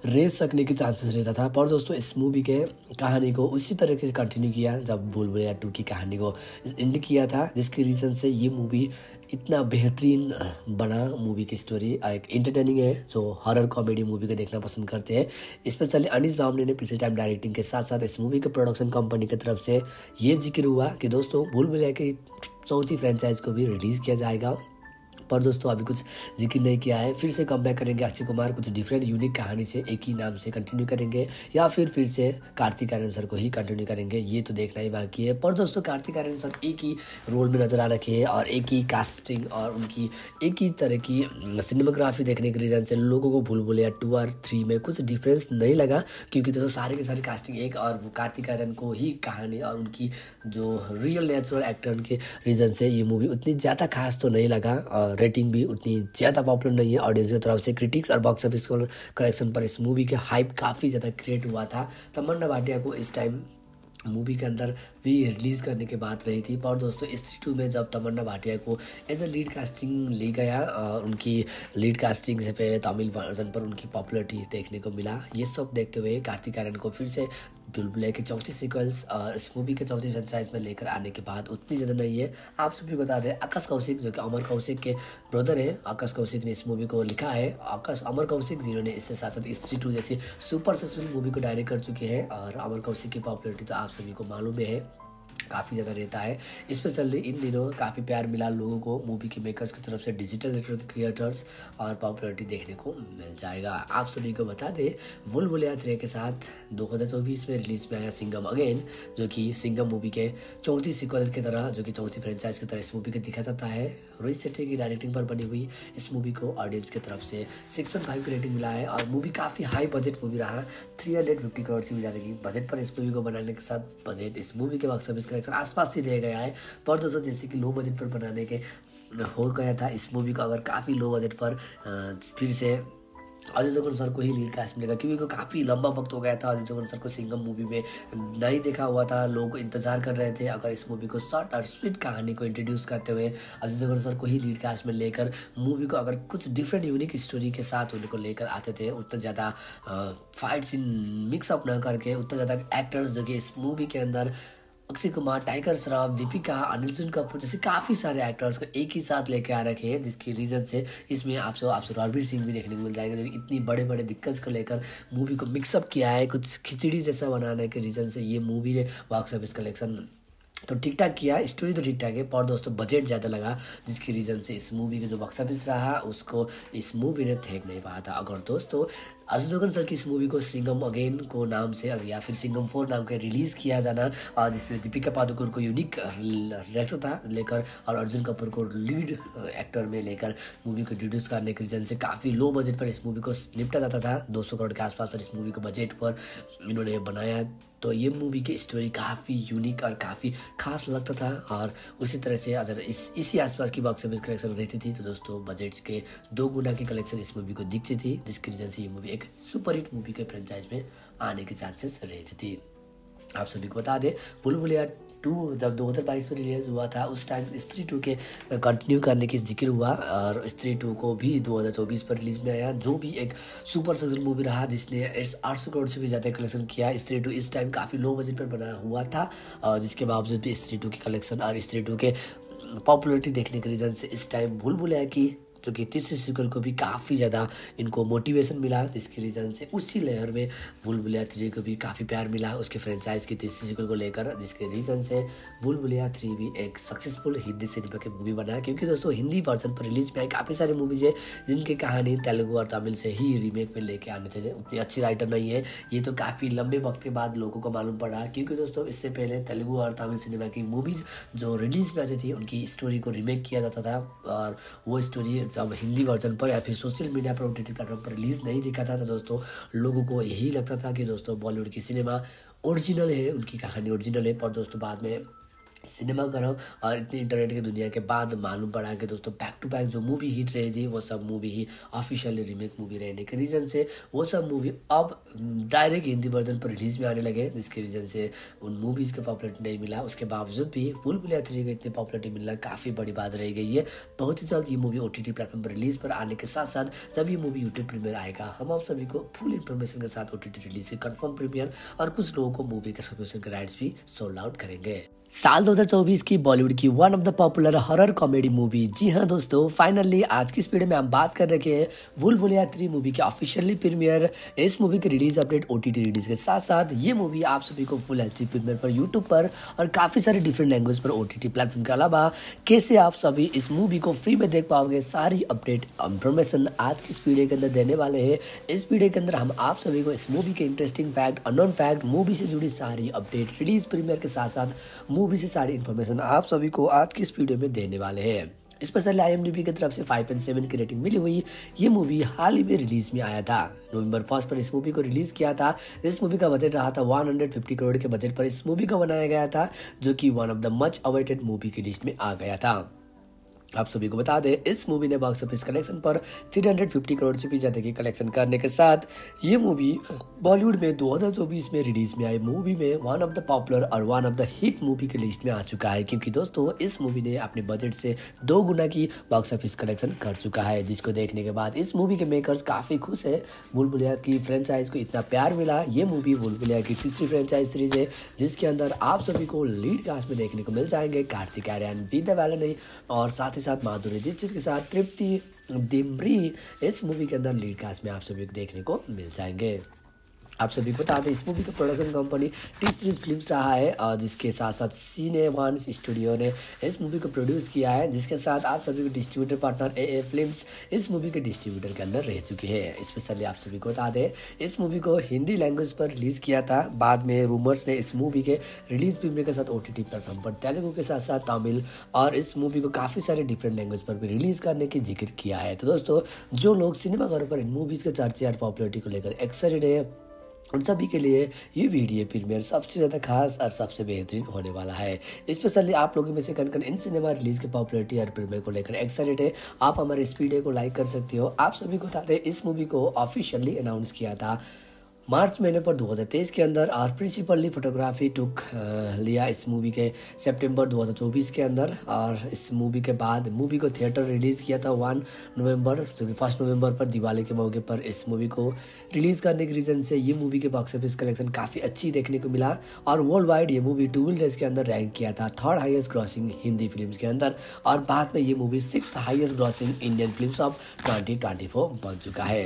रह सकने के चांसेस रहता था। पर दोस्तों इस मूवी के कहानी को उसी तरीके से कंटिन्यू किया जब भूल भुलैया टू की कहानी को एंड किया था, जिसके रीज़न से ये मूवी इतना बेहतरीन बना। मूवी की स्टोरी एक इंटरटेनिंग है, जो हॉरर कॉमेडी मूवी को देखना पसंद करते हैं। स्पेशली अनीस बामने ने पिछले टाइम डायरेक्टिंग के साथ साथ इस मूवी के प्रोडक्शन कंपनी की तरफ से ये जिक्र हुआ कि दोस्तों भूल भुलैया की चौथी फ्रेंचाइज को भी रिलीज़ किया जाएगा। पर दोस्तों अभी कुछ जिक्र नहीं किया है। फिर से कम बैक करेंगे अक्षय कुमार कुछ डिफरेंट यूनिक कहानी से एक ही नाम से कंटिन्यू करेंगे, या फिर फिर से कार्तिक आर्यन सर को ही कंटिन्यू करेंगे, ये तो देखना ही बाकी है। पर दोस्तों कार्तिक आर्यन सर एक ही रोल में नजर आ रखे हैं और एक ही कास्टिंग और उनकी एक ही तरह की सिनेमाग्राफी देखने के रीज़न से लोगों को भूल भुलैया टू और थ्री में कुछ डिफरेंस नहीं लगा, क्योंकि दोस्तों सारे के सारे कास्टिंग एक और वो कार्तिक आर्यन को ही कहानी और उनकी जो रियल नेचुरल एक्टर के रीज़न से ये मूवी उतनी ज़्यादा खास तो नहीं लगा और रेटिंग भी उतनी ज़्यादा पॉपुलर नहीं है ऑडियंस की तरफ से। क्रिटिक्स और बॉक्स ऑफिस कलेक्शन पर इस मूवी के हाइप काफ़ी ज़्यादा क्रिएट हुआ था। तमन्ना भाटिया को इस टाइम मूवी के अंदर भी रिलीज़ करने की बात रही थी। पर दोस्तों स्त्री टू में जब तमन्ना भाटिया को एज अ लीड कास्टिंग ली गया, उनकी लीड कास्टिंग से पहले तमिल वर्जन पर उनकी पॉपुलरिटी देखने को मिला। ये सब देखते हुए कार्तिक आर्यन को फिर से भूल भुलैया की चौथी सीक्वल्स और इस मूवी के चौथी फ्रेंचाइज में लेकर आने के बाद उतनी ज़्यादा नहीं है। आप सभी बता दें आकाश कौशिक जो कि अमर कौशिक के ब्रदर है, आकाश कौशिक ने इस मूवी को लिखा है। आकाश अमर कौशिक जिन्होंने इससे साथ साथ स्त्री टू जैसी सुपर सक्सेसफुल मूवी को डायरेक्ट कर चुके हैं, और अमर कौशिक की पॉपुलरिटी तो आप सभी को मालूम है काफ़ी ज़्यादा रहता है। स्पेशली इन दिनों काफ़ी प्यार मिला लोगों को मूवी के मेकर्स की तरफ से, डिजिटल नेटवर्क क्रिएटर्स और पॉपुलरिटी देखने को मिल जाएगा। आप सभी को बता दें भूल भुलैया थ्री के साथ दो हज़ार चौबीस में रिलीज में आया सिंघम अगेन, जो कि सिंघम मूवी के चौथी सीक्वल की तरह, जो कि चौथी फ्रेंचाइज की तरह इस मूवी को दिखा जाता है। रोहित शेट्टी की डायरेक्टिंग पर बनी हुई इस मूवी को ऑडियंस की तरफ से सिक्स पॉइंट फाइव की रेटिंग मिला है और मूवी काफ़ी हाई बजट मूवी रहा। थ्री हंड्रेड फिफ्टी करोड़ से भी ज़्यादा की बजट पर इस मूवी को बनाने के साथ बजट इस मूवी के बॉक्स ऑफिस कलेक्शन आसपास ही दिया गया है। पर दोस्तों जैसे कि लो बजट पर बनाने के हो गया था इस मूवी को, अगर काफ़ी लो बजट पर फिर से अजय देवगन सर को ही लीड कास्ट मिलेगा, क्योंकि को काफ़ी लंबा वक्त हो गया था अजय देवगन सर को सिंघम मूवी में नहीं देखा हुआ था। लोग इंतजार कर रहे थे अगर इस मूवी को शॉर्ट और स्वीट कहानी को इंट्रोड्यूस करते हुए अजय देवगन सर को ही लीड कास्ट में लेकर मूवी को अगर कुछ डिफरेंट यूनिक स्टोरी के साथ उनको लेकर आते थे, उतना ज़्यादा फाइट सीन मिक्सअप न करके, उतना ज़्यादा एक्टर्स जो कि इस मूवी के अंदर अक्षय कुमार, टाइगर श्रॉफ, दीपिका, अर्जुन कपूर जैसे काफ़ी सारे एक्टर्स को एक ही साथ लेके आ रखे हैं, जिसकी रीज़न से इसमें आपसे आपसे रणवीर सिंह भी देखने को मिल जाएंगे। इतनी बड़े बड़े दिक्कत को लेकर मूवी को मिक्सअप किया है, कुछ खिचड़ी जैसा बनाने के रीज़न से ये मूवी ने बॉक्स ऑफिस कलेक्शन तो ठीक ठाक किया, स्टोरी तो ठीक ठाक है, पर दोस्तों बजट ज़्यादा लगा, जिसकी रीज़न से इस मूवी का जो बॉक्स ऑफिस रहा उसको इस मूवी ने फेंक नहीं पाया था। अगर दोस्तों अजय देवगन सर की इस मूवी को सिंघम अगेन को नाम से या फिर सिंघम फोर नाम के रिलीज़ किया जाना, जिसमें दीपिका पादुकोण को यूनिक रेक्टर था लेकर और अर्जुन कपूर को लीड एक्टर में लेकर मूवी को इंट्रोड्यूस करने के रीज़न से काफ़ी लो बजट पर इस मूवी को निपटा जाता था। दो सौ करोड़ के आसपास पर इस मूवी को बजट पर इन्होंने बनाया, तो ये मूवी की स्टोरी काफ़ी यूनिक और काफ़ी खास लगता था। और उसी तरह से अगर इस इसी आसपास की बॉक्स ऑफिस कलेक्शन रहती थी तो दोस्तों बजट्स के दो गुना की कलेक्शन इस मूवी को दिखती थी, जिसकी रीज़न से ये मूवी एक सुपर हिट मूवी के फ्रेंचाइज में आने के चांसेस रहती थी। आप सभी को बता दें भूल भुलैया टू जब दो हज़ार बाईस में रिलीज हुआ था उस टाइम स्त्री टू के कंटिन्यू करने की जिक्र हुआ, और स्त्री टू को भी दो हज़ार चौबीस पर रिलीज में आया, जो भी एक सुपर सक्सेसफुल मूवी रहा जिसने आठ सौ करोड़ से भी ज़्यादा कलेक्शन किया। स्त्री टू इस टाइम काफ़ी लो बजट पर बना हुआ था, और जिसके बावजूद भी स्त्री टू की कलेक्शन और स्त्री टू के पॉपुलरिटी देखने के रीज़न से इस टाइम भूल भुलैया की जो कि तीसरी सीक्वल को भी काफ़ी ज़्यादा इनको मोटिवेशन मिला, जिसकी रीज़न से उसी लेयर में भूल भुलैया थ्री को भी काफ़ी प्यार मिला उसके फ्रेंचाइज की तीसरी सीक्वल को लेकर, जिसके रीज़न से भूल भुलैया थ्री भी एक सक्सेसफुल हिंदी सिनेमा की मूवी बना। क्योंकि दोस्तों हिंदी वर्जन पर रिलीज में आई काफ़ी सारी मूवीज़ है जिनकी कहानी तेलुगु और तमिल से ही रीमेक में लेके आने थे, उतनी अच्छी राइटर नहीं है। ये तो काफ़ी लंबे वक्त के बाद लोगों को मालूम पड़ा, क्योंकि दोस्तों इससे पहले तेलुगु और तमिल सिनेमा की मूवीज़ जो रिलीज में आती थी उनकी स्टोरी को रीमेक किया जाता था, और वो स्टोरी जब हिंदी वर्जन पर या फिर सोशल मीडिया पर ओटीटी प्लेटफॉर्म पर रिलीज नहीं दिखा था तो दोस्तों लोगों को यही लगता था कि दोस्तों बॉलीवुड की सिनेमा ओरिजिनल है, उनकी कहानी ओरिजिनल है। पर दोस्तों बाद में सिनेमाघरों और इतनी इंटरनेट की दुनिया के बाद मालूम पड़ा कि दोस्तों बैक टू बैक जो मूवी हिट रही थी वो सब मूवी ही ऑफिशियली रीमेक मूवी रहने के रीज़न से वो सब मूवी अब डायरेक्ट हिंदी वर्जन पर रिलीज में आने लगे, जिसके रीज़न से उन मूवीज़ को पॉपुलरिटी नहीं मिला। उसके बावजूद भी भूल भुलैया थ्री को इतनी पॉपुलरिटी मिलना काफ़ी बड़ी बात रह गई है। बहुत ही जल्द ये movie O T T platform पर रिलीज पर आने के साथ साथ जब ये मूवी यूट्यूब प्रीमियर आएगा हम आप सभी को फुल इन्फॉर्मेशन के साथ ओ टी टी रिलीज से कन्फर्म प्रीमियर और कुछ लोगों को मूवी के सब्सक्रिप्शन के राइट्स भी सोल्ड आउट करेंगे। साल दो हज़ार चौबीस की बॉलीवुड की one of the popular horror comedy movie, जी हाँ दोस्तों, फाइनली आज की इस वीडियो में हम बात कर रखे हैं भूल भुलैया थ्री मूवी के ऑफिशियली प्रीमियर। इस मूवी की रिलीज अपडेट ओटीटी रिलीज के साथ साथ ये मूवी आप सभी को फुल एच डी प्रीमियर पर यूट्यूब पर और काफ़ी सारे डिफरेंट लैंग्वेज पर ओटीटी प्लेटफॉर्म के अलावा कैसे आप सभी इस मूवी को फ्री में देख पाओगे, सारी अपडेट इन्फॉर्मेशन आज की इस वीडियो के अंदर देने वाले हैं। इस वीडियो के अंदर हम आप सभी को इस मूवी के interesting fact, unknown fact, movie से जुड़ी सारी अपडेट, रिलीज प्रीमियर के साथ साथ मूवी से सारी इन्फॉर्मेशन आप सभी को आज की इस वीडियो में देने वाले हैं। Specially I M D B की तरफ से फाइव पॉइंट सेवन की रेटिंग मिली हुई ये मूवी हाल ही में रिलीज में आया था। नवंबर फर्स्ट पर इस मूवी को रिलीज किया था। इस मूवी का बजट रहा था एक सौ पचास करोड़ के बजट पर इस मूवी को बनाया गया था, जो कि one of the much awaited movie की लिस्ट में आ गया था। आप सभी को बता दें इस मूवी ने बॉक्स ऑफिस कलेक्शन पर तीन सौ पचास करोड़ से भी ज़्यादा की कलेक्शन करने के साथ ये मूवी बॉलीवुड में दो हज़ार चौबीस में रिलीज में आई मूवी में वन ऑफ द पॉपुलर और one of the hit movie की लिस्ट में आ चुका है, क्योंकि दोस्तों इस मूवी ने अपने बजट से दो गुना की बॉक्स ऑफिस कलेक्शन कर चुका है, जिसको देखने के बाद इस मूवी के मेकर्स काफ़ी खुश है। भूल भुलैया की फ्रेंचाइज को इतना प्यार मिला। ये मूवी भूल भुलैया की तीसरी फ्रेंचाइज सीरीज है, जिसके अंदर आप सभी को लीड कास्ट में देखने को मिल जाएंगे कार्तिक आर्यन, विद्या बालन और साथ ही साथ माधुरी दीक्षित के साथ तृप्ति डिमरी इस मूवी के अंदर लीड कास्ट में आप सभी को देखने को मिल जाएंगे। आप सभी को बता दें इस मूवी का production company T series films रहा है, और जिसके साथ साथ सीने वन स्टूडियो ने इस मूवी को प्रोड्यूस किया है, जिसके साथ आप सभी को distributor partner A A films इस मूवी के डिस्ट्रीब्यूटर के अंदर रह चुके हैं। स्पेशली आप सभी को बता दें इस मूवी को हिंदी लैंग्वेज पर रिलीज किया था। बाद में रूमर्स ने इस मूवी के रिलीज प्रीमियर के साथ ओ टी टी प्लेटफॉर्म पर तेलुगु के साथ साथ तमिल और इस मूवी को काफ़ी सारे डिफरेंट लैंग्वेज पर भी रिलीज करने की जिक्र किया है। तो दोस्तों जो लोग सिनेमाघरों पर इन मूवीज़ के चर्चे और पॉपुलरिटी को लेकर एक्साइटेड है उन सभी के लिए ये वीडियो प्रीमियर सबसे ज़्यादा खास और सबसे बेहतरीन होने वाला है। स्पेशली आप लोगों में से कन कन इन सिनेमा रिलीज के पॉपुलरिटी और प्रीमियर को लेकर एक्साइटेड है, आप हमारे इस वीडियो को लाइक कर सकते हो। आप सभी को बताते हैं इस मूवी को ऑफिशियली अनाउंस किया था मार्च महीने पर दो हज़ार तेईस के अंदर, और प्रिंसिपली फोटोग्राफी टुक लिया इस मूवी के सितंबर दो हज़ार चौबीस के अंदर। और इस मूवी के बाद मूवी को थिएटर रिलीज़ किया था वन नवंबर, जो कि फर्स्ट नवंबर पर दिवाली के मौके पर इस मूवी को रिलीज़ करने के रीज़न से ये मूवी के बॉक्स ऑफिस कलेक्शन काफ़ी अच्छी देखने को मिला, और वर्ल्ड वाइड ये मूवी ट्वेल्व डेज के अंदर रैंक किया था third highest grossing Hindi film के अंदर, और बाद में ये movie six highest grossing Indian film of twenty twenty four बन चुका है।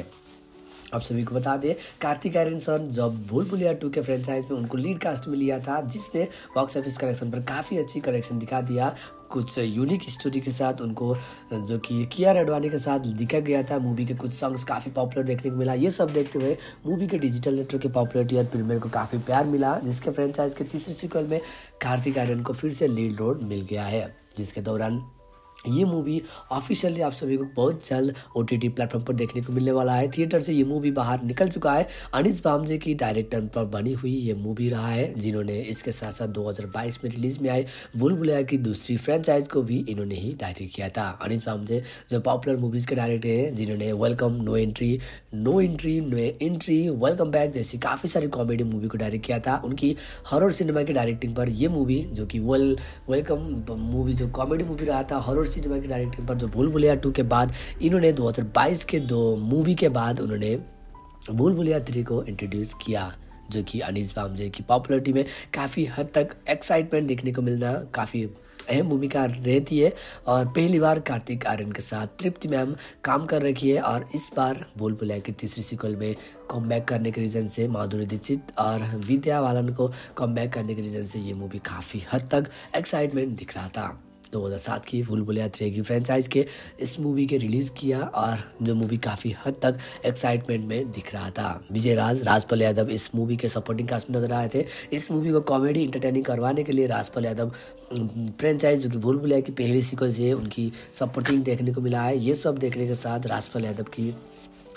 आप सभी को बता दें कार्तिक आर्यन सर जब भूल भुलैया टू के फ्रेंचाइज में उनको लीड कास्ट में लिया था, जिसने बॉक्स ऑफिस कलेक्शन पर काफ़ी अच्छी कलेक्शन दिखा दिया। कुछ यूनिक स्टोरी के साथ उनको, जो कि कियारा आडवाणी के साथ दिखा गया था। मूवी के कुछ सॉन्ग्स काफ़ी पॉपुलर देखने को मिला। ये सब देखते हुए मूवी के डिजिटल नेटवर्क की पॉपुलरिटी और प्रीमियर को काफ़ी प्यार मिला, जिसके फ्रेंचाइज के तीसरे सीक्वल में कार्तिक आर्यन को फिर से लीड रोल मिल गया है, जिसके दौरान ये मूवी ऑफिशियली आप सभी को बहुत जल्द ओटीटी प्लेटफॉर्म पर देखने को मिलने वाला है। थिएटर से ये मूवी बाहर निकल चुका है। अनीस बामजे की डायरेक्टर पर बनी हुई ये मूवी रहा है, जिन्होंने इसके साथ साथ दो हज़ार बाईस में रिलीज में आए भूल भुलैया की दूसरी फ्रेंचाइज को भी इन्होंने ही डायरेक्ट किया था। अनीस बामजे जो पॉपुलर मूवीज़ के डायरेक्टर हैं, जिन्होंने welcome, no entry, no entry, no entry, welcome back जैसी काफ़ी सारी कॉमेडी मूवी को डायरेक्ट किया था। उनकी हॉरर सिनेमा की डायरेक्टिंग पर ये मूवी, जो कि वेल वेलकम मूवी जो कॉमेडी मूवी रहा था, हॉरर सिनेमा की डायरेक्टिंग पर जो भूल भुलैया टू के बाद इन्होंने दो हज़ार बाईस के दो मूवी के बाद उन्होंने भूल भुलैया थ्री को इंट्रोड्यूस किया, जो कि अनीस बामजे की पॉपुलरिटी में काफ़ी हद तक एक्साइटमेंट देखने को मिलना काफ़ी अहम भूमिका रहती है। और पहली बार कार्तिक आर्यन के साथ तृप्ति मैम काम कर रखी है, और इस बार भूल भुलैया की तीसरी सीक्वल में कमबैक करने के रीज़न से माधुरी दीक्षित और विद्या बालन को कमबैक करने के रीज़न से ये मूवी काफ़ी हद तक एक्साइटमेंट दिख रहा था। दो हज़ार सात की भूल भुलैया थ्री की फ्रेंचाइज के इस मूवी के रिलीज़ किया, और जो मूवी काफ़ी हद तक एक्साइटमेंट में दिख रहा था। विजय राज, राजपाल यादव इस मूवी के सपोर्टिंग कास्ट में नजर आए थे। इस मूवी को कॉमेडी इंटरटेनिंग करवाने के लिए राजपाल यादव फ्रेंचाइज, जो कि भूल भुलैया की पहली सीक्वल से उनकी सपोर्टिंग देखने को मिला है। ये सब देखने के साथ राजपाल यादव की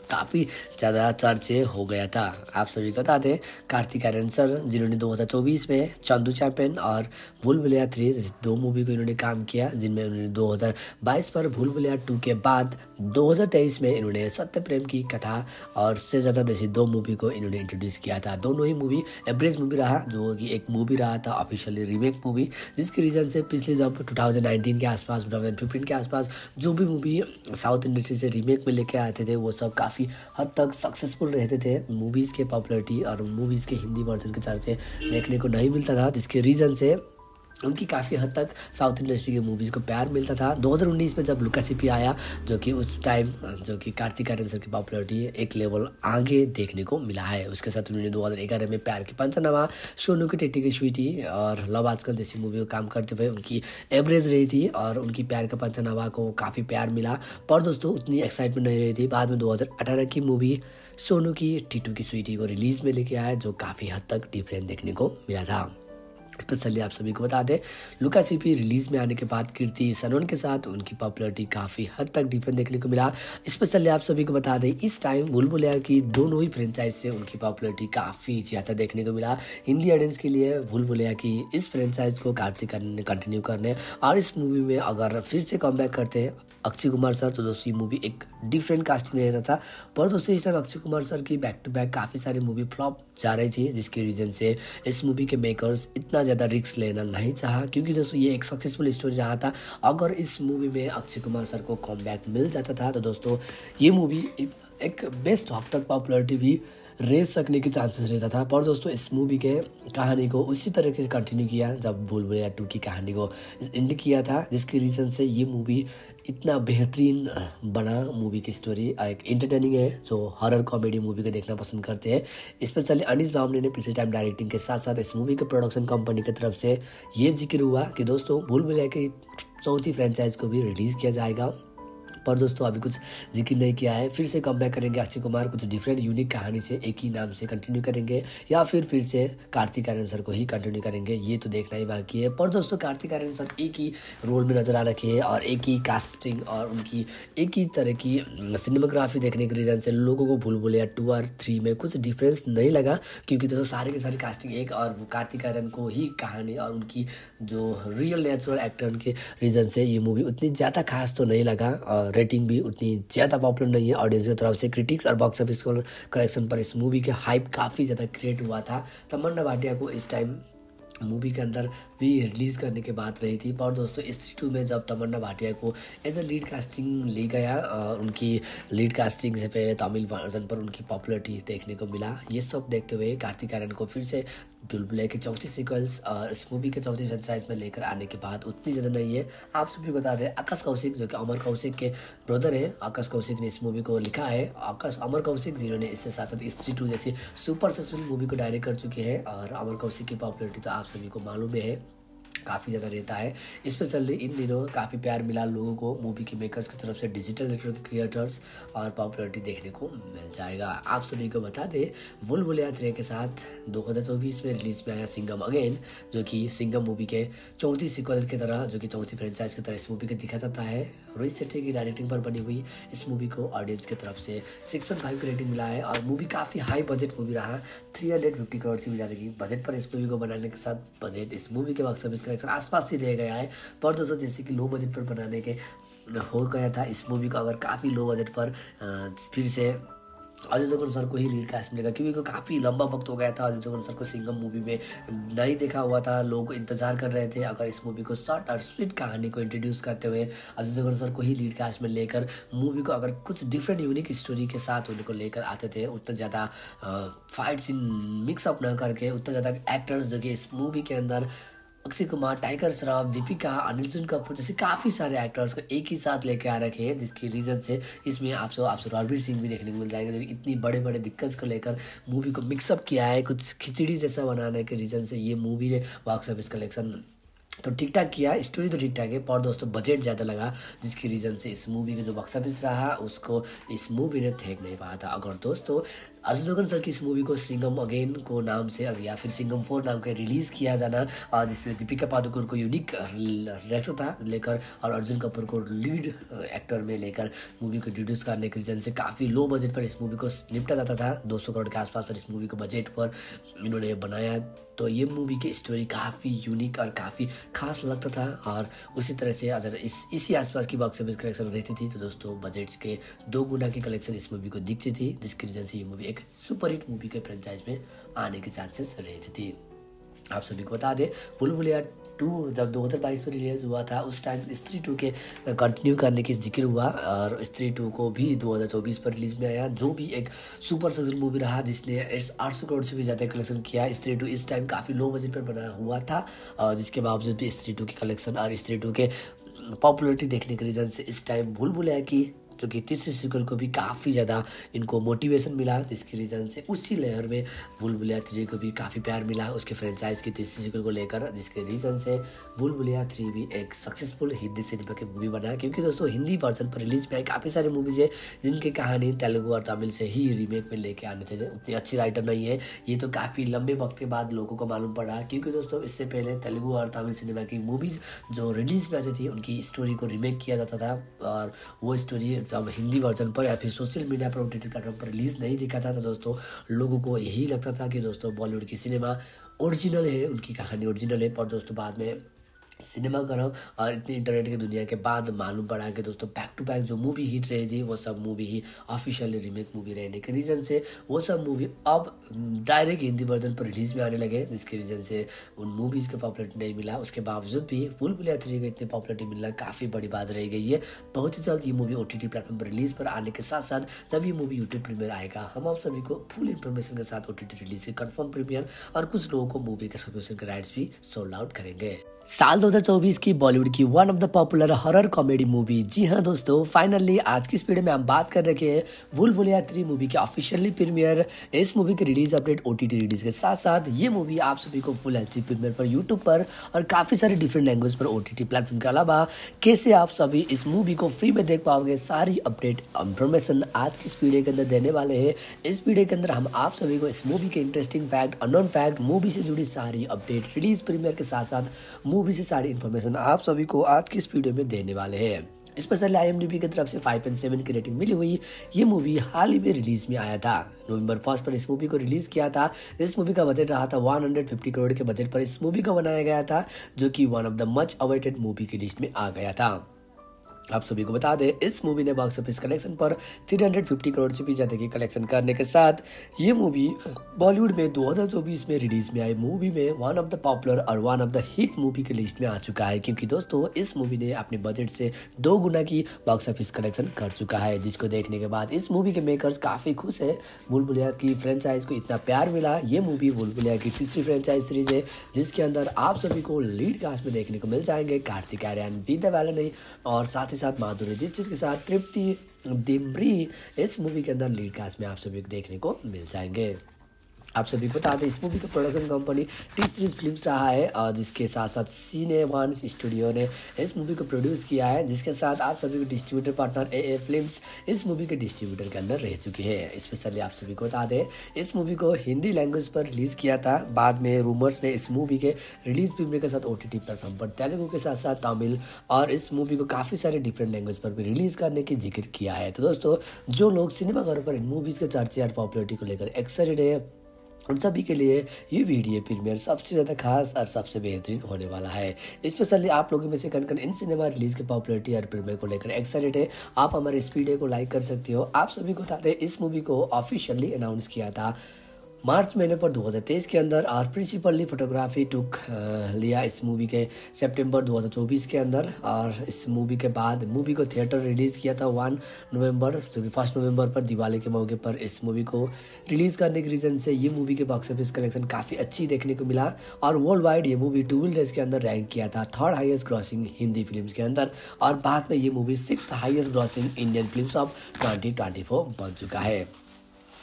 काफ़ी ज़्यादा चर्चे हो गया था। आप सभी को बता दें कार्तिक आर्यन सर जिन्होंने दो हज़ार चौबीस में चंदू चैंपियन और भूल भुलैया थ्री दो मूवी को इन्होंने काम किया, जिनमें उन्होंने दो हज़ार बाईस पर भूल भुलैया टू के बाद दो हज़ार तेईस में इन्होंने सत्य प्रेम की कथा और से ज़्यादा देसी दो मूवी को इन्होंने इंट्रोड्यूस किया था। दोनों ही मूवी एवरेज मूवी रहा, जो कि एक मूवी रहा था ऑफिशियली रीमेक मूवी, जिसके रीजन से पिछले जब दो हज़ार उन्नीस के आसपास दो हज़ार पंद्रह के आसपास जो भी मूवी साउथ इंडस्ट्री से रीमेक में लेके आते थे वो सब काफ़ी हद तक सक्सेसफुल रहते थे। मूवीज़ के पॉपुलैरिटी और मूवीज़ के हिंदी वर्जन के चर्चे देखने को नहीं मिलता था, जिसके रीज़न से उनकी काफ़ी हद तक साउथ इंडस्ट्री की मूवीज़ को प्यार मिलता था। दो हज़ार उन्नीस में जब लुका छिपी आया, जो कि उस टाइम जो कि कार्तिक आर्यन सर की पॉपुलैरिटी एक लेवल आगे देखने को मिला है। उसके साथ उन्होंने दो हज़ार ग्यारह में प्यार की पंचनामा, सोनू की टिट्टी की स्वीटी और लव आजकल जैसी मूवी को काम करते हुए उनकी एवरेज रही थी और उनकी प्यार का पंचनामा को काफ़ी प्यार मिला, पर दोस्तों उतनी एक्साइटमेंट नहीं रही थी। बाद में दो हज़ार अठारह की मूवी सोनू की टिट्टू की स्वीटी को रिलीज़ में लेके आया, जो काफ़ी हद तक डिफरेंट देखने को मिला था। स्पेशली आप सभी को बता दें लुका छिपी रिलीज में आने के बाद कीर्ति सनोन के साथ उनकी पॉपुलैरिटी काफ़ी हद तक डिफरेंट देखने को मिला। स्पेशली आप सभी को बता दें इस टाइम भूल भुलैया की दोनों ही फ्रेंचाइज से उनकी पॉपुलैरिटी काफ़ी ज़्यादा देखने को मिला। हिंदी ऑडियंस के लिए भूल भुलैया की इस फ्रेंचाइज को कार्तिक आर्यन ने कंटिन्यू करने और इस मूवी में अगर फिर से कम बैक करते अक्षय कुमार सर, तो दोस्तों ये मूवी एक डिफरेंट कास्टिंग रहता था। पर दोस्तों इस टाइम अक्षय कुमार सर की बैक टू बैक काफ़ी सारी मूवी फ्लॉप जा रही थी, जिसके रीज़न से इस मूवी के मेकर्स इतना ज़्यादा रिस्क लेना नहीं चाहा, क्योंकि दोस्तों ये एक सक्सेसफुल स्टोरी रहा था। अगर इस मूवी में अक्षय कुमार सर को कम बैक मिल जाता था तो दोस्तों ये मूवी एक, एक बेस्ट हद तक पॉपुलैरिटी भी रेज सकने के चांसेस रहता था। पर दोस्तों इस मूवी के कहानी को उसी तरीके से कंटिन्यू किया जब भूल भुलैया टू की कहानी को एंड किया था, जिसके रीज़न से ये मूवी इतना बेहतरीन बना। मूवी की स्टोरी एक एंटरटेनिंग है, जो हॉरर कॉमेडी मूवी को देखना पसंद करते हैं। स्पेशली अनीस बावने ने पिछले टाइम डायरेक्टिंग के साथ साथ इस मूवी के प्रोडक्शन कंपनी की तरफ से ये जिक्र हुआ कि दोस्तों भूल भुलैया की चौथी फ्रेंचाइज को भी रिलीज़ किया जाएगा। पर दोस्तों अभी कुछ जिक्र नहीं किया है। फिर से कम बैक करेंगे अक्षय कुमार कुछ डिफरेंट यूनिक कहानी से एक ही नाम से कंटिन्यू करेंगे या फिर फिर से कार्तिक आर्यन सर को ही कंटिन्यू करेंगे, ये तो देखना ही बाकी है। पर दोस्तों कार्तिक आर्यन सर एक ही रोल में नजर आ रखे हैं और एक ही कास्टिंग और उनकी एक ही तरह की सिनेमाग्राफी देखने के रीज़न से लोगों को भूल भुलैया टू और थ्री में कुछ डिफरेंस नहीं लगा, क्योंकि दोस्तों सारे के सारी कास्टिंग एक और कार्तिक आर्यन को ही कहानी और उनकी जो रियल नेचुरल एक्टर के रीज़न से ये मूवी उतनी ज़्यादा खास तो नहीं लगा और रेटिंग भी उतनी ज़्यादा पॉपुलर नहीं है ऑडियंस की तरफ से। क्रिटिक्स और बॉक्स ऑफिस कलेक्शन पर इस मूवी के हाइप काफ़ी ज़्यादा क्रिएट हुआ था। तमन्ना भाटिया को इस टाइम मूवी के अंदर भी रिलीज़ करने की बात रही थी। पर दोस्तों स्त्री टू में जब तमन्ना भाटिया को एज अ लीड कास्टिंग ली गया और उनकी लीड कास्टिंग से पहले तमिल वर्जन पर उनकी पॉपुलैरिटी देखने को मिला। ये सब देखते हुए कार्तिक आर्यन को फिर से भूल भुलैया की चौथी सीक्वल्स और इस मूवी के चौथी फ्रेंचाइज में लेकर आने के बाद उतनी ज़्यादा नहीं है। आप सभी बता दें आकाश कौशिक जो कि अमर कौशिक के ब्रदर है, आकाश कौशिक ने इस मूवी को लिखा है। आकाश अमर कौशिक जिन्होंने इससे साथ साथ स्त्री टू जैसी सुपर सक्सेसफुल मूवी को डायरेक्ट कर चुके हैं और अमर कौशिक की पॉपुलैरिटी तो आप सभी को मालूम है काफ़ी ज़्यादा रहता है। स्पेशली इन दिनों काफ़ी प्यार मिला लोगों को मूवी के मेकर्स की तरफ से, डिजिटल नेटवर्क के क्रिएटर्स और पॉपुलैरिटी देखने को मिल जाएगा। आप सभी को बता दें भूल भुलैया थ्री के साथ दो हज़ार चौबीस में रिलीज में आया सिंघम अगेन, जो कि सिंघम मूवी के चौथी सीक्वल की तरह, जो कि चौथी फ्रेंचाइज की तरह इस मूवी को दिखा जाता है। रोहित शेट्टी की डायरेक्टिंग पर बनी हुई इस मूवी को ऑडियंस की तरफ से सिक्स पॉइंट फाइव की रेटिंग मिला है और मूवी काफ़ी हाई बजट मूवी रहा। थ्री हंड्रेड फिफ्टी करोड़ से भी ज़्यादा की बजट पर इस मूवी को बनाने के साथ बजट इस मूवी के बॉक्स ऑफिस कलेक्शन आसपास ही रह गया है। पर दोस्तों जैसे कि लो बजट पर बनाने के हो गया था, इस मूवी को अगर काफ़ी लो बजट पर फिर से अजय देवगन सर को ही लीड कास्ट मिलेगा, क्योंकि काफ़ी लंबा वक्त हो गया था अजय देवगन सर को सिंघम मूवी में नहीं देखा हुआ था। लोग इंतजार कर रहे थे अगर इस मूवी को शॉर्ट और स्वीट कहानी को इंट्रोड्यूस करते हुए अजय देवगन सर को ही लीड कास्ट में लेकर मूवी को अगर कुछ डिफरेंट यूनिक स्टोरी के साथ उनको लेकर आते थे, उतना ज़्यादा फाइट सीन मिक्सअप न करके, उतना ज़्यादा एक्टर्स जो कि इस मूवी के अंदर अक्षय कुमार, टाइगर श्रॉफ, दीपिका, अर्जुन कपूर जैसे काफ़ी सारे एक्टर्स को एक ही साथ लेके आ रखे हैं, जिसकी रीज़न से इसमें आपसे आपसे रणवीर सिंह भी देखने को मिल जाएंगे। लेकिन इतनी बड़े बड़े दिक्कत को लेकर मूवी को मिक्सअप किया है, कुछ खिचड़ी जैसा बनाने के रीज़न से ये मूवी ने बॉक्स ऑफिस कलेक्शन तो ठीक ठाक किया, स्टोरी तो ठीक ठाक है, पर दोस्तों बजट ज़्यादा लगा, जिसकी रीज़न से इस मूवी का जो बॉक्स ऑफिस रहा उसको इस मूवी ने देख नहीं पाया था। अगर दोस्तों अजय देवगन सर की इस मूवी को सिंघम अगेन को नाम से या फिर सिंघम फोर नाम के रिलीज किया जाना, जिसमें दीपिका पादुकोण को यूनिक रेट्रो था लेकर और अर्जुन कपूर को लीड एक्टर में लेकर मूवी को इंट्रोड्यूस करने के रीजन से काफ़ी लो बजट पर इस मूवी को निपटा जाता था। दो सौ करोड़ के आसपास पर इस मूवी को बजट पर इन्होंने बनाया। तो ये मूवी की स्टोरी काफ़ी यूनिक और काफ़ी खास लगता था और उसी तरह से अगर इस इसी आसपास की बॉक्स ऑफिस कलेक्शन रहती थी तो दोस्तों बजट के दो गुना की कलेक्शन इस मूवी को दिखती थी, जिसकी रीजन से ये मूवी एक सुपर हिट मूवी के फ्रेंचाइज में आने के चांसेस रहती थी। आप सभी को बता दें भूल भुलैया टू जब दो हज़ार बाईस में रिलीज हुआ था उस टाइम स्त्री टू के कंटिन्यू करने की जिक्र हुआ और स्त्री टू को भी दो हज़ार चौबीस पर रिलीज में आया, जो भी एक सुपर सक्सेसफुल मूवी रहा जिसने आठ सौ करोड़ से भी ज़्यादा कलेक्शन किया। स्त्री टू इस टाइम काफ़ी लो बजट पर बना हुआ था और जिसके बावजूद भी स्त्री टू की कलेक्शन और स्त्री टू के पॉपुलरिटी देखने के रीज़न से इस टाइम भूल भुलैया की जो कि तीसरी सीक्वल को भी काफ़ी ज़्यादा इनको मोटिवेशन मिला, जिसकी रीज़न से उसी लेयर में भूल भुलैया थ्री को भी काफ़ी प्यार मिला उसके फ्रेंचाइज की तीसरी सीक्वल को लेकर, जिसके रीज़न से भूल भुलैया थ्री भी एक सक्सेसफुल हिंदी सिनेमा की मूवी बना। क्योंकि दोस्तों हिंदी वर्जन पर रिलीज में आई काफ़ी सारी मूवीज़ है जिनकी कहानी तेलुगु और तमिल से ही रीमेक में लेके आने थे, उतनी अच्छी राइटर नहीं है। ये तो काफ़ी लंबे वक्त के बाद लोगों को मालूम पड़ा, क्योंकि दोस्तों इससे पहले तेलुगु और तमिल सिनेमा की मूवीज़ जो रिलीज में आती थी उनकी स्टोरी को रीमेक किया जाता था और वो स्टोरी जब हिंदी वर्जन पर या फिर सोशल मीडिया पर ओटीटी प्लेटफॉर्म पर रिलीज नहीं दिखा था तो दोस्तों लोगों को यही लगता था कि दोस्तों बॉलीवुड की सिनेमा ओरिजिनल है, उनकी कहानी ओरिजिनल है। पर दोस्तों बाद में सिनेमा करो और इतनी इंटरनेट की दुनिया के बाद मालूम पड़ा कि दोस्तों बैक टू बैक जो मूवी हिट रही थी वो सब मूवी ही ऑफिशियली रीमेक मूवी रहने के रीज़न से वो सब मूवी अब डायरेक्ट हिंदी वर्जन पर रिलीज में आने लगे, जिसके रीज़न से उन मूवीज़ को पॉपुलरिटी नहीं मिला। उसके बावजूद भी भूल भुलैया थ्री को इतनी पॉपुलरिटी मिलना काफ़ी बड़ी बात रह गई है। बहुत ही जल्द ये movie O T T platform पर रिलीज पर आने के साथ साथ जब ये मूवी यूट्यूब प्रीमियर आएगा हम आप सभी को फुल इन्फॉर्मेशन के साथ ओ टी टी रिलीज के कन्फर्म प्रीमियर और कुछ लोगों को मूवी के सब्सक्रिप्शन के राइट्स भी सोल्ड आउट करेंगे। साल दो हज़ार चौबीस की बॉलीवुड की one of the popular horror comedy movie, जी हाँ दोस्तों फाइनली आज की इस वीडियो में हम बात कर रखे हैं भूल भुलैया थ्री मूवी के ऑफिशियली प्रीमियर। इस मूवी के रिलीज अपडेट ओटीटी रिलीज के साथ साथ ये मूवी आप सभी को फुल एचडी प्रीमियर पर यूट्यूब पर और काफी सारे डिफरेंट लैंग्वेज पर ओटीटी प्लेटफॉर्म के अलावा कैसे आप सभी इस मूवी को फ्री में देख पाओगे, सारी अपडेट इन्फॉर्मेशन आज की इस वीडियो के अंदर देने वाले हैं। इस वीडियो के अंदर हम आप सभी को इस मूवी के interesting fact, unknown fact, movie से जुड़ी सारी अपडेट, रिलीज प्रीमियर के साथ साथ मूवी से सारी इन्फॉर्मेशन आप सभी को आज की इस वीडियो में देने वाले हैं। स्पेशली आईएमडीबी की तरफ से फाइव पॉइंट सेवन की रेटिंग मिली हुई ये मूवी हाल ही में रिलीज में आया था। नवंबर फर्स्ट पर इस मूवी को रिलीज किया था। इस मूवी का बजट रहा था एक सौ पचास करोड़ के बजट पर इस मूवी को बनाया गया था, जो कि one of the much awaited movie की लिस्ट में आ गया था। आप सभी को बता दें इस मूवी ने बॉक्स ऑफिस कलेक्शन पर तीन सौ पचास करोड़ से भी ज़्यादा की कलेक्शन करने के साथ ये मूवी बॉलीवुड में दो हज़ार चौबीस में रिलीज में आई मूवी में वन ऑफ द पॉपुलर और one of the hit movie के लिस्ट में आ चुका है। क्योंकि दोस्तों इस मूवी ने अपने बजट से दो गुना की बॉक्स ऑफिस कलेक्शन कर चुका है, जिसको देखने के बाद इस मूवी के मेकर्स काफ़ी खुश है। भूल भुलैया की फ्रेंचाइज को इतना प्यार मिला। ये मूवी भूल भुलैया की तीसरी फ्रेंचाइज सीरीज है जिसके अंदर आप सभी को लीड कास्ट में देखने को मिल जाएंगे कार्तिक आर्यन, विद्या बालन और साथ ही साथ माधुरी दीक्षित के साथ तृप्ति डिमरी इस मूवी के अंदर लीड कास्ट में आप सभी को देखने को मिल जाएंगे। आप सभी को बता दें इस मूवी का production company T series films रहा है और जिसके साथ साथ सीने वन स्टूडियो ने इस मूवी को प्रोड्यूस किया है, जिसके साथ आप सभी को distributor partner A A films इस मूवी के डिस्ट्रीब्यूटर के अंदर रह चुकी है। स्पेशली आप सभी को बता दें इस मूवी को हिंदी लैंग्वेज पर रिलीज किया था। बाद में रूमर्स ने इस मूवी के रिलीज प्रीमियर के साथ ओ टी टी प्लेटफॉर्म पर तेलुगु के साथ साथ तमिल और इस मूवी को काफ़ी सारे डिफरेंट लैंग्वेज पर भी रिलीज करने की जिक्र किया है। तो दोस्तों जो लोग सिनेमाघरों पर इन मूवीज़ के चर्चे और पॉपुलरिटी को लेकर एक्साइटेड है उन सभी के लिए ये वीडियो प्रीमियर सबसे ज़्यादा खास और सबसे बेहतरीन होने वाला है। स्पेशली आप लोगों में से कन कन इन सिनेमा रिलीज के पॉपुलरिटी और प्रीमियर को लेकर एक्साइटेड है, आप हमारे इस वीडियो को लाइक कर सकते हो। आप सभी को बताते हैं इस मूवी को ऑफिशियली अनाउंस किया था मार्च महीने पर दो हज़ार तेईस के अंदर और प्रिंसिपली फोटोग्राफी टुक लिया इस मूवी के सितंबर दो हज़ार चौबीस के अंदर। और इस मूवी के बाद मूवी को थिएटर रिलीज़ किया था वन नवंबर जो कि फर्स्ट नवंबर पर दिवाली के मौके पर इस मूवी को रिलीज़ करने के रीज़न से ये मूवी के बॉक्स ऑफिस कलेक्शन काफ़ी अच्छी देखने को मिला और वर्ल्ड वाइड ये मूवी ट्वेल्व डेज के अंदर रैंक किया था third highest grossing Hindi film के अंदर और बाद में ये movie six highest grossing Indian film of twenty twenty four बन चुका है।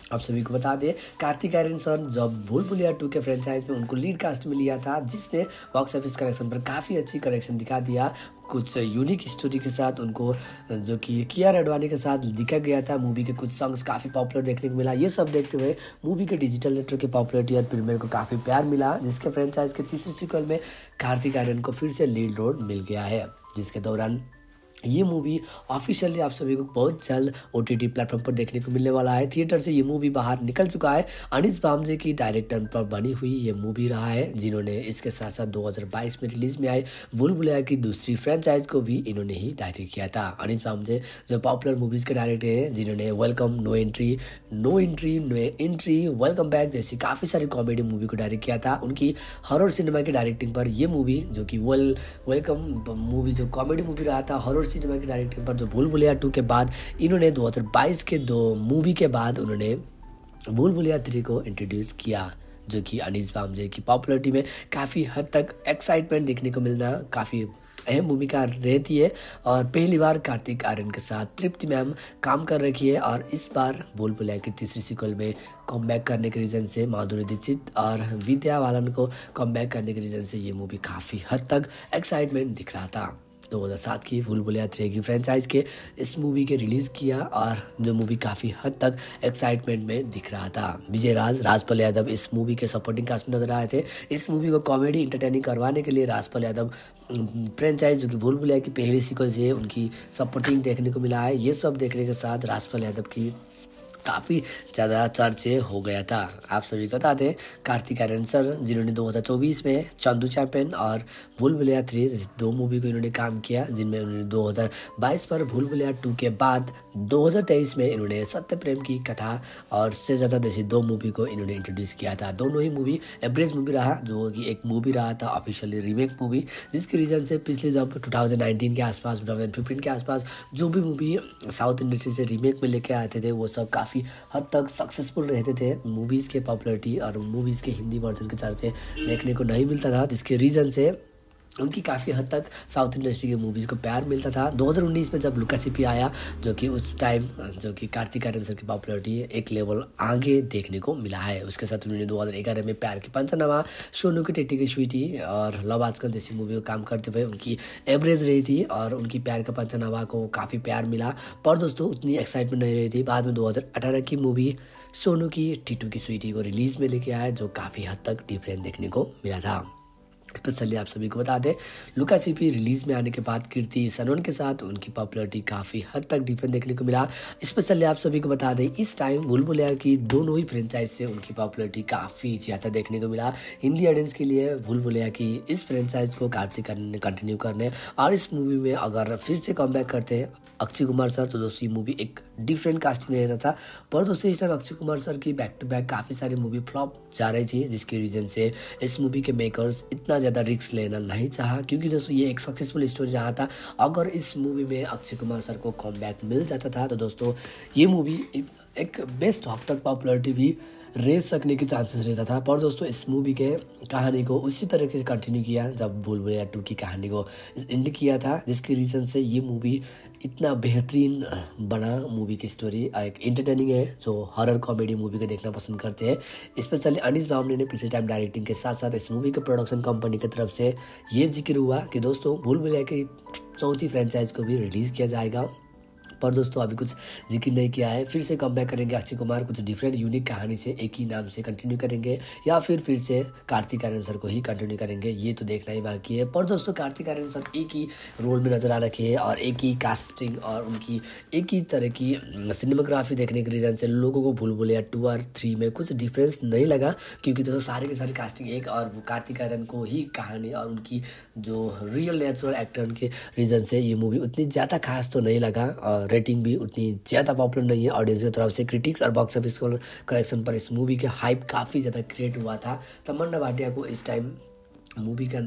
आप सभी को बता दें कार्तिक आर्यन सर जब भूल भुलैया टू के फ्रेंचाइज में उनको लीड कास्ट में लिया था, जिसने बॉक्स ऑफिस कलेक्शन पर काफ़ी अच्छी कलेक्शन दिखा दिया। कुछ यूनिक स्टोरी के साथ उनको जो कि कियारा अडवाणी के साथ दिखा गया था। मूवी के कुछ सॉन्ग्स काफ़ी पॉपुलर देखने को मिला। ये सब देखते हुए मूवी के डिजिटल नेटवर्क की पॉपुलरिटी और प्रीमियर को काफ़ी प्यार मिला, जिसके फ्रेंचाइज के तीसरे सीक्वल में कार्तिक आर्यन को फिर से लीड रोल मिल गया है, जिसके दौरान ये मूवी ऑफिशियली आप सभी को बहुत जल्द ओटीटी प्लेटफॉर्म पर देखने को मिलने वाला है। थिएटर से ये मूवी बाहर निकल चुका है। अनीस बामजे की डायरेक्टर पर बनी हुई ये मूवी रहा है, जिन्होंने इसके साथ साथ दो हज़ार बाईस में रिलीज में आए भूल भुलैया की दूसरी फ्रेंचाइज को भी इन्होंने ही डायरेक्ट किया था। अनीस बामजे जो पॉपुलर मूवीज़ के डायरेक्टर हैं, जिन्होंने welcome, no entry, no entry, no entry, welcome back जैसी काफ़ी सारी कॉमेडी मूवी को डायरेक्ट किया था। उनकी हॉरर सिनेमा की डायरेक्टिंग पर ये मूवी जो कि वेल वेलकम मूवी जो कॉमेडी मूवी रहा था, हॉरर सिनेमा की डायरेक्टिंग पर जो भूल भुलैया टू के बाद इन्होंने दो हज़ार बाईस के दो मूवी के बाद उन्होंने भूल भुलैया थ्री को इंट्रोड्यूस किया, जो कि अनीस बामजे की पॉपुलरिटी में काफ़ी हद तक एक्साइटमेंट देखने को मिलना काफ़ी अहम भूमिका रहती है। और पहली बार कार्तिक आर्यन के साथ तृप्ति मैम काम कर रखी है, और इस बार भूल भुलैया की तीसरी सीक्वल में कमबैक करने के रीज़न से माधुरी दीक्षित और विद्या बालन को कमबैक करने के रीज़न से ये मूवी काफ़ी हद तक एक्साइटमेंट दिख रहा था। दो हज़ार सात की भूल भुलैया थ्री की फ्रेंचाइज के इस मूवी के रिलीज़ किया, और जो मूवी काफ़ी हद तक एक्साइटमेंट में दिख रहा था। विजय राज, राजपाल यादव इस मूवी के सपोर्टिंग कास्ट में नजर आए थे। इस मूवी को कॉमेडी इंटरटेनिंग करवाने के लिए राजपाल यादव फ्रेंचाइज जो कि भूल भुलैया की पहली सीक्वल से उनकी सपोर्टिंग देखने को मिला है। ये सब देखने के साथ राजपाल यादव की काफ़ी ज़्यादा चर्चे हो गया था। आप सभी को बता दें कार्तिक आर्यन सर, जिन्होंने दो हज़ार चौबीस में चंदू चैंपियन और भूल भुलैया थ्री दो मूवी को इन्होंने काम किया, जिनमें उन्होंने दो हज़ार बाईस पर भूल भुलैया टू के बाद दो हज़ार तेईस में इन्होंने सत्य प्रेम की कथा और से ज़्यादा जैसी दो मूवी को इन्होंने इंट्रोड्यूस किया था। दोनों ही मूवी एवरेज मूवी रहा, जो कि एक मूवी रहा था ऑफिशियली रीमेक मूवी, जिसके रीजन से पिछले जब दो हज़ार उन्नीस के आसपास दो हज़ार पंद्रह के आसपास जो भी मूवी साउथ इंडस्ट्री से रीमेक में लेके आते थे वो सब काफ़ी हद तक सक्सेसफुल रहते थे। मूवीज़ के पॉपुलरिटी और मूवीज़ के हिंदी वर्जन के चर्चे देखने को नहीं मिलता था, जिसके रीज़न से उनकी काफ़ी हद तक साउथ इंडस्ट्री की मूवीज़ को प्यार मिलता था। दो हज़ार उन्नीस में जब लुका छिपी आया, जो कि उस टाइम जो कि कार्तिक आर्यन सर की पॉपुलरिटी एक लेवल आगे देखने को मिला है। उसके साथ उन्होंने दो हज़ार ग्यारह में प्यार की पंचनामा, सोनू की टेटी की स्वीटी और लव आजकल जैसी मूवी को काम करते हुए उनकी एवरेज रही थी, और उनकी प्यार का पंचनामा को काफ़ी प्यार मिला, पर दोस्तों उतनी एक्साइटमेंट नहीं रही थी। बाद में दो हज़ार अठारह की मूवी सोनू की टीटू की स्वीटी को रिलीज़ में लेके आया, जो काफ़ी हद तक डिफरेंट देखने को मिला था। स्पेशली आप सभी को बता दें लुका छिपी रिलीज में आने के बाद कीर्ति सनोन के साथ उनकी पॉपुलरिटी काफ़ी हद तक डिफरेंट देखने को मिला। स्पेशली आप सभी को बता दें इस टाइम भूल भुलैया की दोनों ही फ्रेंचाइज से उनकी पॉपुलरिटी काफ़ी ज़्यादा देखने को मिला। हिंदी ऑडियंस के लिए भूल भुलैया की इस फ्रेंचाइज को कार्तिक आर्यन ने कंटिन्यू करने, और इस मूवी में अगर फिर से कमबैक करते अक्षय कुमार सर, तो दोस्तों ये मूवी एक डिफरेंट कास्टिंग रहता था। पर दोस्तों इस टाइम अक्षय कुमार सर की बैक टू बैक काफ़ी सारी मूवी फ्लॉप जा रही थी, जिसके रीजन से इस मूवी के मेकर्स इतना ज़्यादा रिस्क लेना नहीं चाहा, क्योंकि दोस्तों ये एक सक्सेसफुल स्टोरी रहा था। अगर इस मूवी में अक्षय कुमार सर को कमबैक मिल जाता था तो दोस्तों ये मूवी एक, एक बेस्ट हद तक पॉपुलरिटी भी रेस सकने के चांसेस रहता था। पर दोस्तों इस मूवी के कहानी को उसी तरीके से कंटिन्यू किया जब भूल भुलैया टू की कहानी को एंड किया था, जिसके रीज़न से ये मूवी इतना बेहतरीन बना। मूवी की स्टोरी एक एंटरटेनिंग है, जो हॉरर कॉमेडी मूवी को देखना पसंद करते हैं। स्पेशली अनीस बामने ने पिछले टाइम डायरेक्टिंग के साथ साथ इस मूवी के प्रोडक्शन कंपनी की तरफ से ये जिक्र हुआ कि दोस्तों भूल भुलैया की चौथी फ्रेंचाइज को भी रिलीज़ किया जाएगा। पर दोस्तों अभी कुछ जिक्र नहीं किया है। फिर से कमबैक करेंगे अक्षय कुमार कुछ डिफरेंट यूनिक कहानी से एक ही नाम से कंटिन्यू करेंगे, या फिर फिर से कार्तिक आर्यन सर को ही कंटिन्यू करेंगे, ये तो देखना ही बाकी है। पर दोस्तों कार्तिक आर्यन सर एक ही रोल में नजर आ रखे हैं, और एक ही कास्टिंग और उनकी एक ही तरह की सिनेमाग्राफी देखने के रीज़न से लोगों को भूल भुलैया टू और थ्री में कुछ डिफरेंस नहीं लगा, क्योंकि दोस्तों सारे के सारे कास्टिंग एक, और वो कार्तिक आर्यन को ही कहानी और उनकी जो रियल नेचुरल एक्टर के रीज़न से ये मूवी उतनी ज़्यादा खास तो नहीं लगा, और रेटिंग भी उतनी ज़्यादा पॉपुलर नहीं है ऑडियंस की तरफ से। क्रिटिक्स और बॉक्स ऑफिस कलेक्शन पर इस मूवी के हाइप काफ़ी ज़्यादा क्रिएट हुआ था। तमन्ना भाटिया को इस टाइम मूवी के अंदर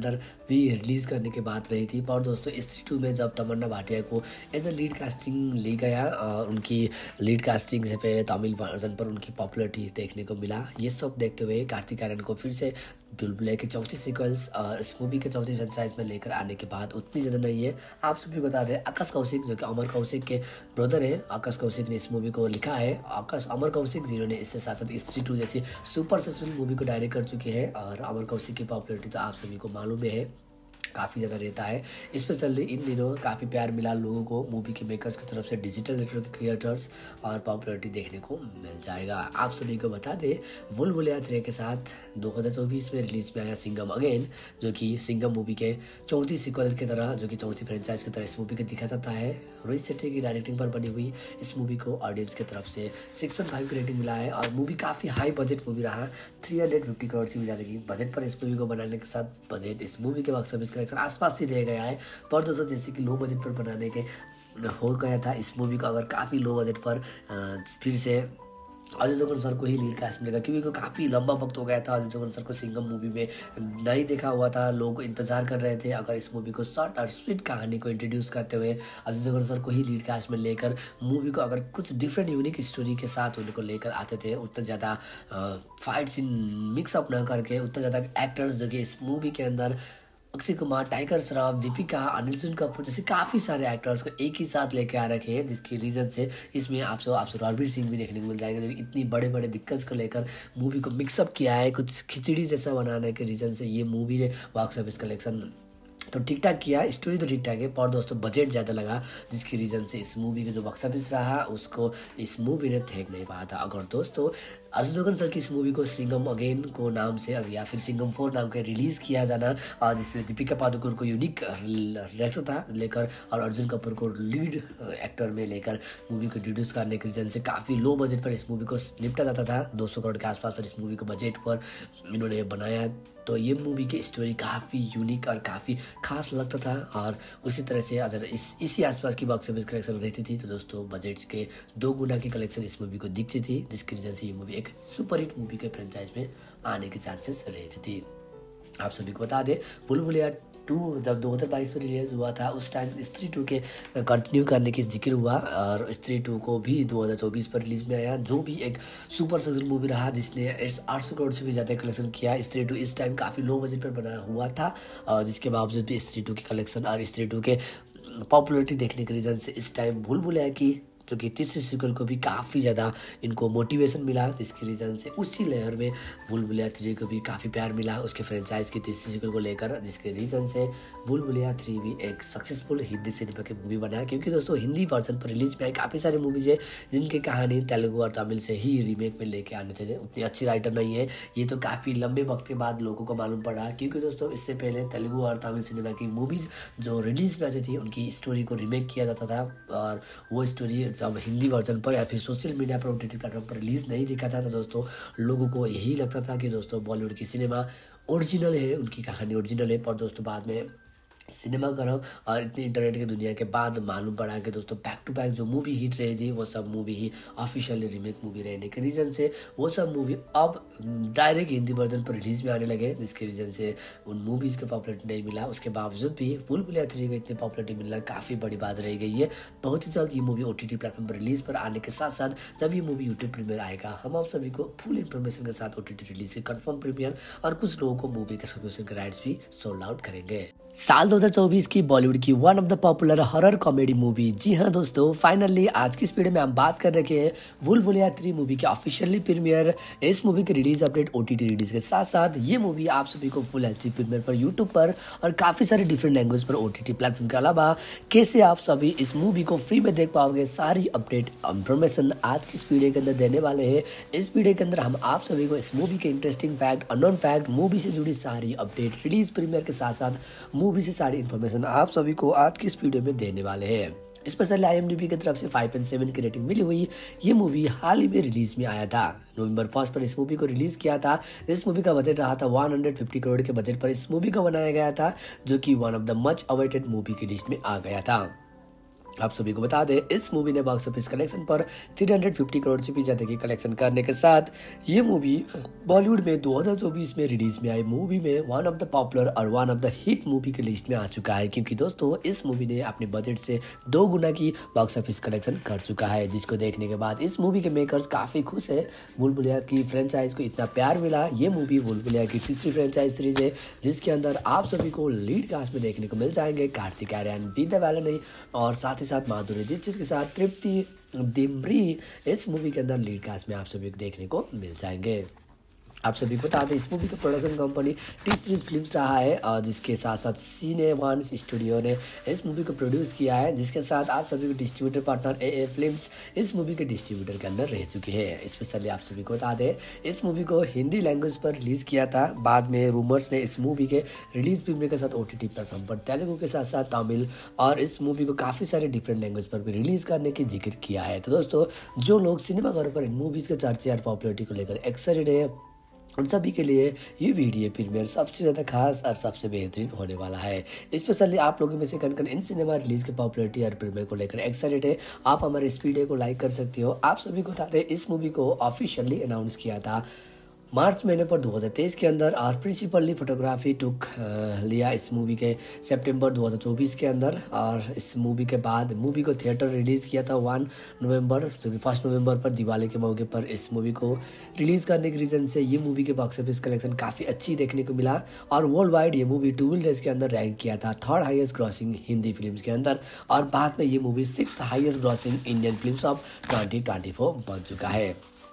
भी रिलीज़ करने की बात रही थी। पर दोस्तों स्त्री टू में जब तमन्ना भाटिया को एज अ लीड कास्टिंग ली गया और उनकी लीड कास्टिंग से पहले तमिल वर्जन पर उनकी पॉपुलैरिटी देखने को मिला। ये सब देखते हुए कार्तिक आर्यन को फिर से बुलबुलिया की चौथी सीक्वल्स और इस मूवी के चौथी फ्रेंचाइज में लेकर आने के बाद उतनी ज़्यादा नहीं है। आप सभी बता दें आकाश कौशिक जो कि अमर कौशिक के ब्रदर है, आकाश कौशिक ने इस मूवी को लिखा है। आकाश अमर कौशिक जिन्होंने इससे साथ साथ स्त्री टू जैसी सुपर सक्सेसफुल मूवी को डायरेक्ट कर चुके हैं और अमर कौशिक की पॉपुलैरिटी तो आप सभी को मालूम है काफ़ी ज़्यादा रहता है। स्पेशली इन दिनों काफ़ी प्यार मिला लोगों को मूवी के मेकर्स की तरफ से, डिजिटल नेटवर्क के क्रिएटर्स और पॉपुलैरिटी देखने को मिल जाएगा। आप सभी को बता दें बुलबुलिया थ्री के साथ दो हज़ार चौबीस में रिलीज में आया सिंघम अगेन, जो कि सिंघम मूवी के चौथी सीक्वल की तरह, जो कि चौथी फ्रेंचाइज की तरह इस मूवी को दिखा जाता है। रोहित शेट्टी की डायरेक्टिंग पर बनी हुई इस मूवी को ऑडियंस की तरफ से सिक्स पॉइंट फाइव की रेटिंग मिला है और मूवी काफ़ी हाई बजट मूवी रहा। थ्री हंड्रेड फिफ्टी करोड़ से भी ज़्यादा की बजट पर इस मूवी को बनाने के साथ बजट इस मूवी के बॉक्स ऑफिस कलेक्शन आसपास ही रह गया है। पर दोस्तों जैसे कि लो बजट पर बनाने के हो गया था इस मूवी को अगर काफ़ी लो बजट पर फिर से अजय देवगन सर को ही लीड कास्ट मिलेगा, क्योंकि को काफ़ी लंबा वक्त हो गया था अजय देवगन सर को सिंघम मूवी में नहीं देखा हुआ था। लोग इंतजार कर रहे थे अगर इस मूवी को शॉर्ट और स्वीट कहानी को इंट्रोड्यूस करते हुए अजय देवगन सर को ही लीड कास्ट में लेकर मूवी को अगर कुछ डिफरेंट यूनिक स्टोरी के साथ उनको लेकर आते थे, उतना ज़्यादा फाइट सीन मिक्सअप ना करके, उतना ज़्यादा एक्टर्स जो कि इस मूवी के अंदर अक्षय कुमार, टाइगर श्रॉफ, दीपिका, अनिल कपूर जैसे काफ़ी सारे एक्टर्स को एक ही साथ लेके आ रखे हैं, जिसकी रीज़न से इसमें आपसे आपसे रणवीर सिंह भी देखने को मिल जाएंगे, जो इतनी बड़े बड़े दिक्कत को लेकर मूवी को मिक्सअप किया है। कुछ खिचड़ी जैसा बनाने के रीज़न से ये मूवी ने बॉक्स ऑफिस कलेक्शन तो ठीक ठाक किया, स्टोरी तो ठीक ठाक है, पर दोस्तों बजट ज़्यादा लगा, जिसकी रीज़न से इस मूवी का जो बॉक्स ऑफिस रहा उसको इस मूवी ने फेंक नहीं पाया था। अगर दोस्तों अजय देवगन सर की इस मूवी को सिंघम अगेन को नाम से या फिर सिंघम फोर नाम के रिलीज़ किया जाना, जिसमें दीपिका पादुकोण को यूनिक रहता था लेकर और अर्जुन कपूर को लीड एक्टर में लेकर मूवी को इंट्रोड्यूस करने के रीज़न से काफ़ी लो बजट पर इस मूवी को निपटा जाता था। दो सौ करोड़ के आसपास पर इस मूवी को बजट पर इन्होंने बनाया, तो ये मूवी की स्टोरी काफ़ी यूनिक और काफ़ी खास लगता था। और उसी तरह से अगर इस इसी आसपास की बॉक्स ऑफिस कलेक्शन रहती थी तो दोस्तों बजट के दो गुना की कलेक्शन इस मूवी को दिखती थी, जिसकी वजह से ये मूवी एक सुपर हिट मूवी के फ्रेंचाइज में आने के चांसेस रहती थी। आप सभी को बता दें बुलबुलिया टू जब दो हज़ार बाईस में रिलीज हुआ था उस टाइम स्त्री टू के कंटिन्यू करने की जिक्र हुआ और स्त्री टू को भी दो हज़ार चौबीस पर रिलीज में आया, जो भी एक सुपर सक्सेसफुल मूवी रहा जिसने आठ सौ करोड़ से भी ज़्यादा कलेक्शन किया। स्त्री टू इस टाइम काफ़ी लो बजट पर बना हुआ था और जिसके बावजूद भी स्त्री टू की कलेक्शन और स्त्री टू के पॉपुलरिटी देखने के रीज़न से इस टाइम भूल-भुलैया की जो कि तीसरी सीक्वल को भी काफ़ी ज़्यादा इनको मोटिवेशन मिला, जिसकी रीज़न से उसी लेयर में भूल-भुलैया थ्री को भी काफ़ी प्यार मिला उसके फ्रेंचाइज की तीसरी सीक्वल को लेकर, जिसके रीज़न से भूल-भुलैया थ्री भी एक सक्सेसफुल हिंदी सिनेमा की मूवी बना। क्योंकि दोस्तों हिंदी वर्जन पर रिलीज में आई काफ़ी सारी मूवीज़ है जिनकी कहानी तेलुगु और तमिल से ही रीमेक में लेके आने थे, उतनी अच्छी राइटर नहीं है। ये तो काफ़ी लंबे वक्त के बाद लोगों को मालूम पड़ा, क्योंकि दोस्तों इससे पहले तेलुगु और तमिल सिनेमा की मूवीज़ जो रिलीज में आती थी उनकी स्टोरी को रीमेक किया जाता था और वो स्टोरी जब हिंदी वर्जन पर या फिर सोशल मीडिया पर ओटीटी प्लेटफॉर्म पर रिलीज़ नहीं दिखा था तो दोस्तों लोगों को यही लगता था कि दोस्तों बॉलीवुड की सिनेमा ओरिजिनल है, उनकी कहानी ओरिजिनल है। पर दोस्तों बाद में सिनेमा करो और इतनी इंटरनेट की दुनिया के बाद मालूम पड़ा कि दोस्तों बैक टू बैक जो मूवी हिट रही थी वो सब मूवी ही ऑफिशियली रीमेक मूवी रहने के रीज़न से वो सब मूवी अब डायरेक्ट हिंदी वर्जन पर रिलीज में आने लगे, जिसके रीज़न से उन मूवीज़ को पॉपुलरिटी नहीं मिला। उसके बावजूद भी भूल-भुलैया थ्री को इतनी पॉपुलरिटी मिलना काफ़ी बड़ी बात रह गई है। बहुत ही जल्द ये movie O T T platform पर रिलीज पर आने के साथ साथ जब ये मूवी यूट्यूब प्रीमियर आएगा हम आप सभी को फुल इन्फॉर्मेशन के साथ ओ टी टी रिलीज से कन्फर्म प्रीमियर और कुछ लोगों को मूवी के सब्सक्रिप्शन के राइट्स भी सोल्ड आउट करेंगे। साल दो हज़ार चौबीस की बॉलीवुड की one of the popular horror comedy movie, जी हाँ दोस्तों फाइनली आज की इस वीडियो में हम बात कर रखे हैं भूल-भुलैया थ्री मूवी के ऑफिशियली प्रीमियर, इस मूवी के रिलीज अपडेट, ओटीटी रिलीज के साथ साथ ये मूवी आप सभी को फुल एचडी प्रीमियर पर यूट्यूब पर और काफी सारे डिफरेंट लैंग्वेज पर ओटीटी प्लेटफॉर्म के अलावा कैसे आप सभी इस मूवी को फ्री में देख पाओगे, सारी अपडेट इंफॉर्मेशन आज की इस वीडियो के अंदर देने वाले हैं। इस वीडियो के अंदर हम आप सभी को इस मूवी के interesting fact, unknown fact, movie से जुड़ी सारी अपडेट, रिलीज प्रीमियर के साथ साथ मूवी से सारी इन्फॉर्मेशन आप सभी को आज की इस वीडियो में देने वाले हैं। Specially I M D B की तरफ से फाइव पॉइंट सेवन की रेटिंग मिली हुई ये मूवी हाल ही में रिलीज में आया था। नवंबर फर्स्ट पर इस मूवी को रिलीज किया था। इस मूवी का बजट रहा था एक सौ पचास करोड़ के बजट पर इस मूवी को बनाया गया था, जो कि one of the much awaited movie की लिस्ट में आ गया था। आप सभी को बता दें इस मूवी ने बॉक्स ऑफिस कलेक्शन पर तीन सौ पचास करोड़ से भी ज्यादा की कलेक्शन करने के साथ ये मूवी बॉलीवुड में दो हज़ार चौबीस में रिलीज में आई मूवी में वन ऑफ द पॉपुलर और one of the hit movie के लिस्ट में आ चुका है, क्योंकि दोस्तों इस मूवी ने अपने बजट से दो गुना की बॉक्स ऑफिस कलेक्शन कर चुका है, जिसको देखने के बाद इस मूवी के मेकर्स काफी खुश है। भूल भुलैया की फ्रेंचाइज को इतना प्यार मिला। ये मूवी भूल भुलैया की तीसरी फ्रेंचाइज सीरीज है जिसके अंदर आप सभी को लीड कास्ट में देखने को मिल जाएंगे कार्तिक आर्यन, विद्या बालन और साथ ही साथ माधुरी दीक्षित के साथ तृप्ति डिमरी इस मूवी के अंदर लीड कास्ट में आप सभी को देखने को मिल जाएंगे। आप सभी को बता दें इस मूवी का production company T series films रहा है और जिसके साथ साथ सीने वन स्टूडियो ने इस मूवी को प्रोड्यूस किया है, जिसके साथ आप सभी को distributor partner A A films इस मूवी के डिस्ट्रीब्यूटर के अंदर रह चुके हैं। स्पेशली आप सभी को बता दें इस मूवी को हिंदी लैंग्वेज पर रिलीज किया था। बाद में रूमर्स ने इस मूवी के रिलीज प्रीमियर के साथ ओ टी टी प्लेटफॉर्म पर तेलुगु के साथ साथ तमिल और इस मूवी को काफ़ी सारे डिफरेंट लैंग्वेज पर भी रिलीज करने की जिक्र किया है। तो दोस्तों जो लोग सिनेमाघरों पर इन मूवीज़ के चर्चे और पॉपुलरिटी को लेकर एक्साइटेड है उन सभी के लिए ये वीडियो प्रीमियर सबसे ज़्यादा खास और सबसे बेहतरीन होने वाला है। स्पेशली आप लोगों में से कन कन इन सिनेमा रिलीज के पॉपुलरिटी और प्रीमियर को लेकर एक्साइटेड है, आप हमारे इस वीडियो को लाइक कर सकते हो। आप सभी को बताते हैं इस मूवी को ऑफिशियली अनाउंस किया था मार्च महीने पर दो हज़ार तेईस के अंदर और प्रिंसिपली फोटोग्राफी टुक लिया इस मूवी के सितंबर दो हज़ार चौबीस के अंदर। और इस मूवी के बाद मूवी को थिएटर रिलीज़ किया था वन नवंबर जो कि फर्स्ट नवंबर पर दिवाली के मौके पर इस मूवी को रिलीज़ करने के रीज़न से ये मूवी के बॉक्स ऑफिस कलेक्शन काफ़ी अच्छी देखने को मिला और वर्ल्ड वाइड ये मूवी ट्वेल्व डेज के अंदर रैंक किया था third highest grossing Hindi film के अंदर और बाद में ये movie six highest grossing Indian film of twenty twenty four बन चुका है।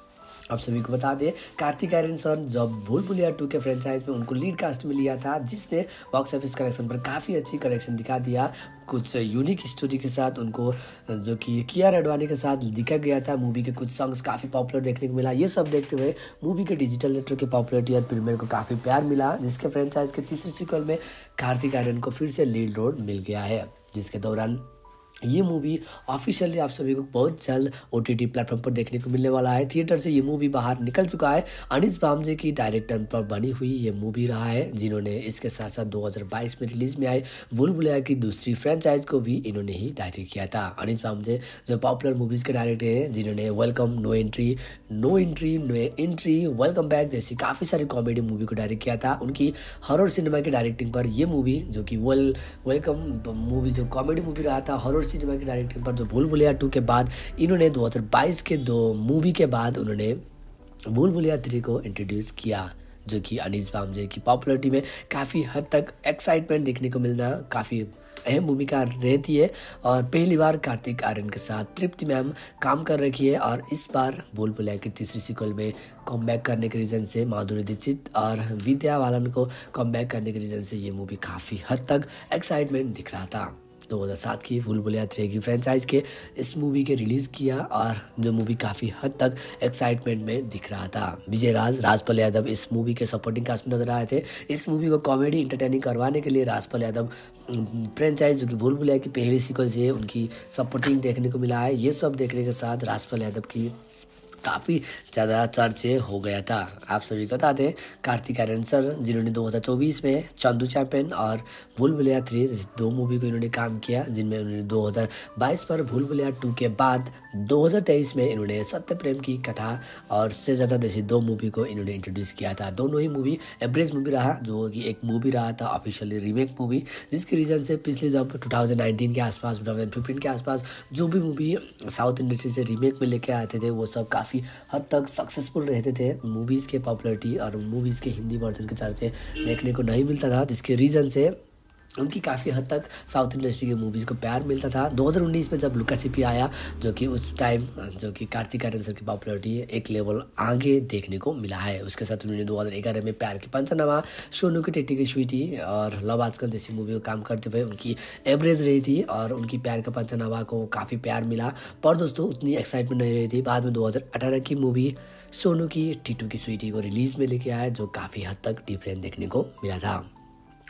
आप सभी को बता दें कार्तिक आर्यन सर जब भूल भुलैया टू के फ्रेंचाइज में उनको लीड कास्ट में लिया था, जिसने बॉक्स ऑफिस कलेक्शन पर काफ़ी अच्छी कलेक्शन दिखा दिया। कुछ यूनिक स्टोरी के साथ उनको जो कि कियारा आडवाणी के साथ दिखा गया था। मूवी के कुछ सॉन्ग्स काफ़ी पॉपुलर देखने को मिला। ये सब देखते हुए मूवी के डिजिटल नेटवर्क की पॉपुलरिटी और प्रीमियर को काफ़ी प्यार मिला, जिसके फ्रेंचाइज के तीसरे सीक्वल में कार्तिक आर्यन को फिर से लीड रोल मिल गया है, जिसके दौरान ये मूवी ऑफिशियली आप सभी को बहुत जल्द ओ टी टी प्लेटफॉर्म पर देखने को मिलने वाला है। थिएटर से ये मूवी बाहर निकल चुका है। अनीस बामजे की डायरेक्टर पर बनी हुई ये मूवी रहा है, जिन्होंने इसके साथ साथ दो हज़ार बाईस में रिलीज में आई भूल भुलैया की दूसरी फ्रेंचाइज को भी इन्होंने ही डायरेक्ट किया था। अनीस बामजे जो पॉपुलर मूवीज़ के डायरेक्टर हैं, जिन्होंने welcome, no entry, no entry, no entry, welcome back जैसी काफ़ी सारी कॉमेडी मूवी को डायरेक्ट किया था। उनकी हॉरर सिनेमा की डायरेक्टिंग पर ये मूवी जो कि वेल वेलकम मूवी जो कॉमेडी मूवी रहा था हॉरर सिनेमा की डायरेक्टिंग पर जो भूल भुलैया टू के बाद इन्होंने दो हज़ार बाईस के दो मूवी के बाद उन्होंने भूल भुलैया थ्री को इंट्रोड्यूस किया, जो कि अनीस बामजे की पॉपुलरिटी में काफ़ी हद तक एक्साइटमेंट देखने को मिलना काफ़ी अहम भूमिका रहती है। और पहली बार कार्तिक आर्यन के साथ तृप्ति मैम काम कर रखी है और इस बार भूल भुलैया की तीसरी सीक्वल में कमबैक करने के रीज़न से माधुरी दीक्षित और विद्या बालन को कमबैक करने के रीज़न से ये मूवी काफ़ी हद तक एक्साइटमेंट दिख रहा था। दो हज़ार सात की भूल भुलैया थ्री की फ्रेंचाइज के इस मूवी के रिलीज़ किया और जो मूवी काफ़ी हद तक एक्साइटमेंट में दिख रहा था। विजय राज राजपाल यादव इस मूवी के सपोर्टिंग कास्ट में नजर आए थे। इस मूवी को कॉमेडी इंटरटेनिंग करवाने के लिए राजपाल यादव फ्रेंचाइज जो कि भूल भुलैया की पहली सीक्वल से उनकी सपोर्टिंग देखने को मिला है। ये सब देखने के साथ राजपाल यादव की काफ़ी ज़्यादा चर्चे हो गया था। आप सभी को बता दें कार्तिक आर्यन सर जिन्होंने दो हज़ार चौबीस में चंदू चैंपियन और भूल भुलैया थ्री दो मूवी को इन्होंने काम किया, जिनमें उन्होंने दो हज़ार बाईस पर भूल भुलैया टू के बाद दो हज़ार तेईस में इन्होंने सत्य प्रेम की कथा और से ज़्यादा जैसी दो मूवी को इन्होंने इंट्रोड्यूस किया था। दोनों ही मूवी एवरेज मूवी रहा, जो कि एक मूवी रहा था ऑफिशियली रीमेक मूवी, जिसके रीज़न से पिछले जब टू थाउजेंड नाइनटीन के आसपास टू थाउजेंड फिफ्टीन के आसपास जो भी मूवी साउथ इंडस्ट्री से रीमेक में लेके आते थे वो सब काफ़ी हद तक सक्सेसफुल रहते थे। मूवीज़ के पॉपुलरिटी और मूवीज़ के हिंदी वर्जन के चर्चे देखने को नहीं मिलता था, जिसके रीज़न से उनकी काफ़ी हद तक साउथ इंडस्ट्री की मूवीज़ को प्यार मिलता था। दो हज़ार उन्नीस में जब लुका छिपी आया, जो कि उस टाइम जो कि कार्तिक आर्यन सर की पॉपुलरिटी एक लेवल आगे देखने को मिला है। उसके साथ उन्होंने दो हज़ार ग्यारह में प्यार की पंचनामा, सोनू की टिट्टी की स्वीटी और लव आजकल जैसी मूवी को काम करते हुए उनकी एवरेज रही थी और उनकी प्यार का पंचनामा को काफ़ी प्यार मिला, पर दोस्तों उतनी एक्साइटमेंट नहीं रही थी। बाद में दो हज़ार अठारह की मूवी सोनू की टिट्टू की स्वीटी को रिलीज़ में लेके आया, जो काफ़ी हद तक डिफरेंट देखने को मिला था।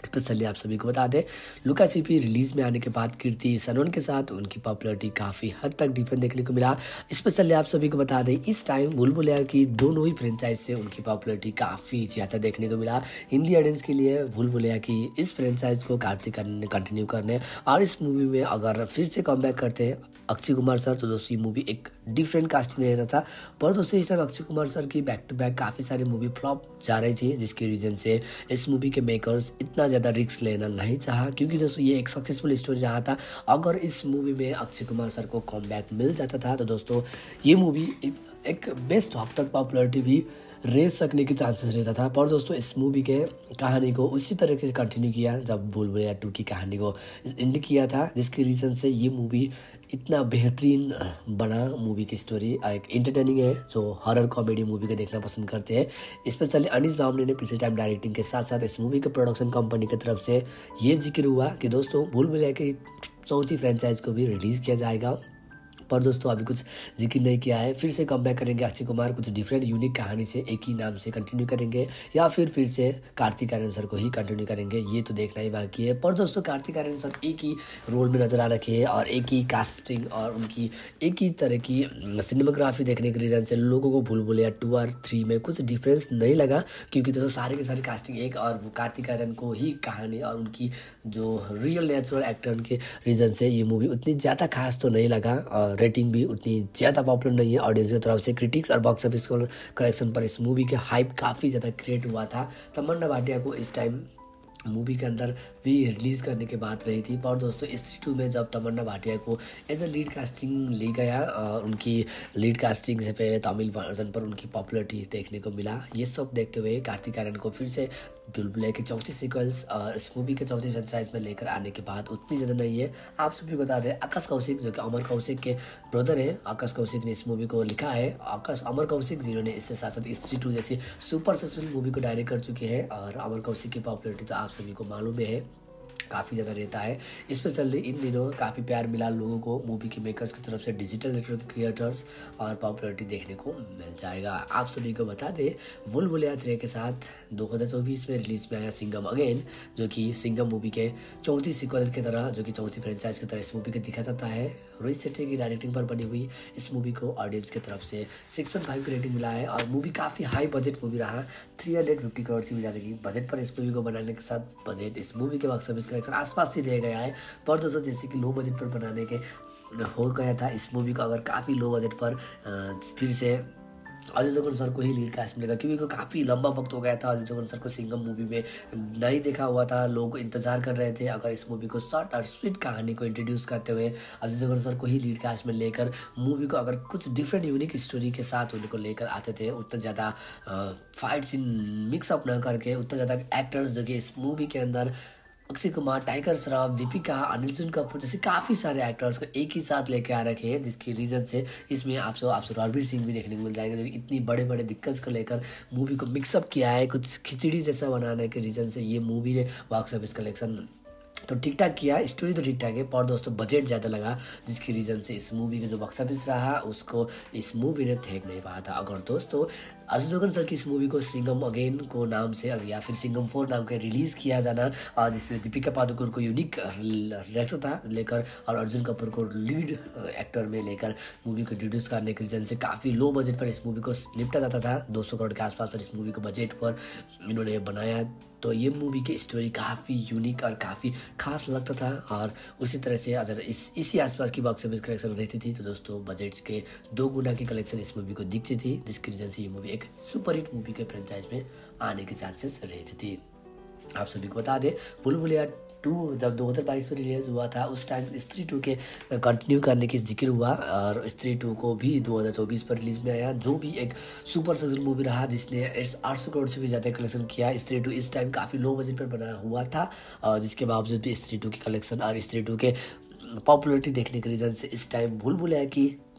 स्पेशली आप सभी को बता दें, लुका छिपी रिलीज में आने के बाद कीर्ति सनोन के साथ उनकी पॉपुलैरिटी काफ़ी हद तक डिफरेंट देखने को मिला। स्पेशली आप सभी को बता दें, इस टाइम भूल भुलैया की दोनों ही फ्रेंचाइज से उनकी पॉपुलैरिटी काफ़ी ज़्यादा देखने को मिला। हिंदी ऑडियंस के लिए भूल भुलैया की इस फ्रेंचाइज को कार्तिक ने कंटिन्यू करने और इस मूवी में अगर फिर से कम बैक करते अक्षय कुमार सर, तो दोस्तों ये मूवी एक डिफरेंट कास्टिंग रहता था। पर दोस्तों इस टाइम अक्षय कुमार सर की बैक टू बैक काफ़ी सारी मूवी फ्लॉप जा रही थी, जिसके रीजन से इस मूवी के मेकर्स इतना ज़्यादा रिस्क लेना नहीं चाहा, क्योंकि दोस्तों ये एक सक्सेसफुल स्टोरी रहा था। अगर इस मूवी में अक्षय कुमार सर को कम बैक मिल जाता था तो दोस्तों ये मूवी एक, एक बेस्ट हद तक पॉपुलरिटी भी रेस सकने के चांसेस रहता था। पर दोस्तों इस मूवी के कहानी को उसी तरीके से कंटिन्यू किया जब भूल भुलैया टू की कहानी को एंड किया था, जिसके रीज़न से ये मूवी इतना बेहतरीन बना। मूवी की स्टोरी एक एंटरटेनिंग है, जो हॉरर कॉमेडी मूवी को देखना पसंद करते हैं। स्पेशली अनीस बावने ने पिछले टाइम डायरेक्टिंग के साथ साथ इस मूवी के प्रोडक्शन कंपनी की तरफ से ये जिक्र हुआ कि दोस्तों भूल भुलैया की चौथी फ्रेंचाइज को भी रिलीज़ किया जाएगा। पर दोस्तों अभी कुछ जिक्र नहीं किया है। फिर से कम बैक करेंगे अक्षय कुमार कुछ डिफरेंट यूनिक कहानी से एक ही नाम से कंटिन्यू करेंगे, या फिर फिर से कार्तिक आर्यन सर को ही कंटिन्यू करेंगे, ये तो देखना ही बाकी है। पर दोस्तों कार्तिक आर्यन सर एक ही रोल में नजर आ रखे हैं और एक ही कास्टिंग और उनकी एक ही तरह की सिनेमाग्राफी देखने के रीजन से लोगों को भूल भुलैया टू और थ्री में कुछ डिफरेंस नहीं लगा, क्योंकि दोस्तों सारे के सारे कास्टिंग एक और वो कार्तिक आर्यन को ही कहानी और उनकी जो रियल नेचुरल एक्टर के रीजन से ये मूवी उतनी ज़्यादा खास तो नहीं लगा और रेटिंग भी उतनी ज़्यादा पॉपुलर नहीं है ऑडियंस की तरफ से। क्रिटिक्स और बॉक्स ऑफिस कलेक्शन पर इस मूवी के हाइप काफ़ी ज़्यादा क्रिएट हुआ था। तमन्ना भाटिया को इस टाइम मूवी के अंदर भी रिलीज़ करने की बात रही थी। पर दोस्तों स्त्री टू में जब तमन्ना भाटिया को एज अ लीड कास्टिंग ली गया, उनकी लीड कास्टिंग से पहले तमिल वर्जन पर उनकी पॉपुलरिटी देखने को मिला। ये सब देखते हुए कार्तिक आर्यन को फिर से भूल भुलैया की चौथी सीक्वल्स और इस मूवी के चौथी फ्रेंचाइज में लेकर आने के बाद उतनी ज़्यादा नहीं है। आप सभी बता दें, आकाश कौशिक जो कि अमर कौशिक के ब्रदर है, आकाश कौशिक ने इस मूवी को लिखा है। आकाश अमर कौशिक जिन्होंने इससे साथ साथ स्त्री टू जैसी सुपर सक्सेसफुल मूवी को डायरेक्ट कर चुके हैं, और अमर कौशिक की पॉपुलरिटी तो आप सभी को मालूम है काफ़ी ज़्यादा रहता है। स्पेशली इन दिनों काफ़ी प्यार मिला लोगों को मूवी के मेकर्स की तरफ से, डिजिटल नेटवर्क क्रिएटर्स और पॉपुलरिटी देखने को मिल जाएगा। आप सभी को बता दें, भूल भुलैया थ्री के साथ दो हज़ार चौबीस में रिलीज में आया सिंघम अगेन, जो कि सिंघम मूवी के चौथी सीक्वल की तरह, जो कि चौथी फ्रेंचाइज की तरह इस मूवी को दिखा जाता है। रोहित शेट्टी की डायरेक्टिंग पर बनी हुई इस मूवी को ऑडियंस की तरफ से सिक्स पॉइंट फाइव की रेटिंग मिला है और मूवी काफ़ी हाई बजट मूवी रहा। थ्री हंड्रेड फिफ्टी करोड़ से भी ज़्यादा की बजट पर इस मूवी को बनाने के साथ बजट इस मूवी के बॉक्स ऑफिस कलेक्शन आसपास ही दिया गया है। पर दोस्तों जैसे कि लो बजट पर बनाने के हो गया था, इस मूवी को अगर काफ़ी लो बजट पर फिर से अजय देवगन सर को ही लीड कास्ट मिलेगा, क्योंकि काफ़ी लंबा वक्त हो गया था अजय देवगन सर को सिंघम मूवी में नहीं देखा हुआ था। लोग इंतजार कर रहे थे अगर इस मूवी को शॉर्ट और स्वीट कहानी को इंट्रोड्यूस करते हुए अजय देवगन सर को ही लीड कास्ट में लेकर मूवी को अगर कुछ डिफरेंट यूनिक स्टोरी के साथ उनको लेकर आते थे, उतना ज़्यादा फाइट सीन मिक्सअप न करके, उतना ज़्यादा एक्टर्स जो कि इस मूवी के अंदर अक्षय कुमार, टाइगर श्रॉफ, दीपिका, अर्जुन कपूर जैसे काफ़ी सारे एक्टर्स को एक ही साथ लेके आ रखे हैं, जिसकी रीज़न से इसमें आपसे आपसे रणवीर सिंह भी देखने को मिल जाएंगे। लेकिन इतनी बड़े बड़े दिक्कत को लेकर मूवी को मिक्सअप किया है, कुछ खिचड़ी जैसा बनाने के रीज़न से ये मूवी ने बॉक्स ऑफिस कलेक्शन तो ठीक ठाक किया, स्टोरी तो ठीक ठाक है, पर दोस्तों बजट ज़्यादा लगा, जिसकी रीज़न से इस मूवी का जो बॉक्स ऑफिस रहा उसको इस मूवी ने फेंक नहीं पाया था। अगर दोस्तों अजय देवगन सर की इस मूवी को सिंघम अगेन को नाम से या फिर सिंघम फोर नाम के रिलीज़ किया जाना, और जिसमें दीपिका पादुकोण को यूनिक रहता था लेकर और अर्जुन कपूर को लीड एक्टर में लेकर मूवी को इंट्रोड्यूस करने के रीज़न से काफ़ी लो बजट पर इस मूवी को निपटा जाता था। दो सौ करोड़ के आसपास पर इस मूवी को बजट पर इन्होंने बनाया, तो ये मूवी की स्टोरी काफ़ी यूनिक और काफ़ी खास लगता था। और उसी तरह से अगर इस इसी आसपास की बॉक्स ऑफिस कलेक्शन रहती थी तो दोस्तों बजट्स के दो गुना की कलेक्शन इस मूवी को दिखती थी, जिसकी वजह से ये मूवी एक सुपरहिट मूवी के फ्रेंचाइज में आने के चांसेस रहती थी। आप सभी को बता दें, भूल भुलैया टू जब दो हज़ार बाईस में रिलीज हुआ था उस टाइम स्त्री टू के कंटिन्यू करने की जिक्र हुआ, और स्त्री टू को भी दो हज़ार चौबीस पर रिलीज में आया, जो भी एक सुपर सक्सेसफुल मूवी रहा जिसने आठ सौ करोड़ से भी ज़्यादा कलेक्शन किया। स्त्री टू इस टाइम काफ़ी लो बजट पर बना हुआ था, और जिसके बावजूद भी स्त्री टू की कलेक्शन और स्त्री टू के पॉपुलरिटी देखने के रीज़न से इस टाइम भूल भुलैया की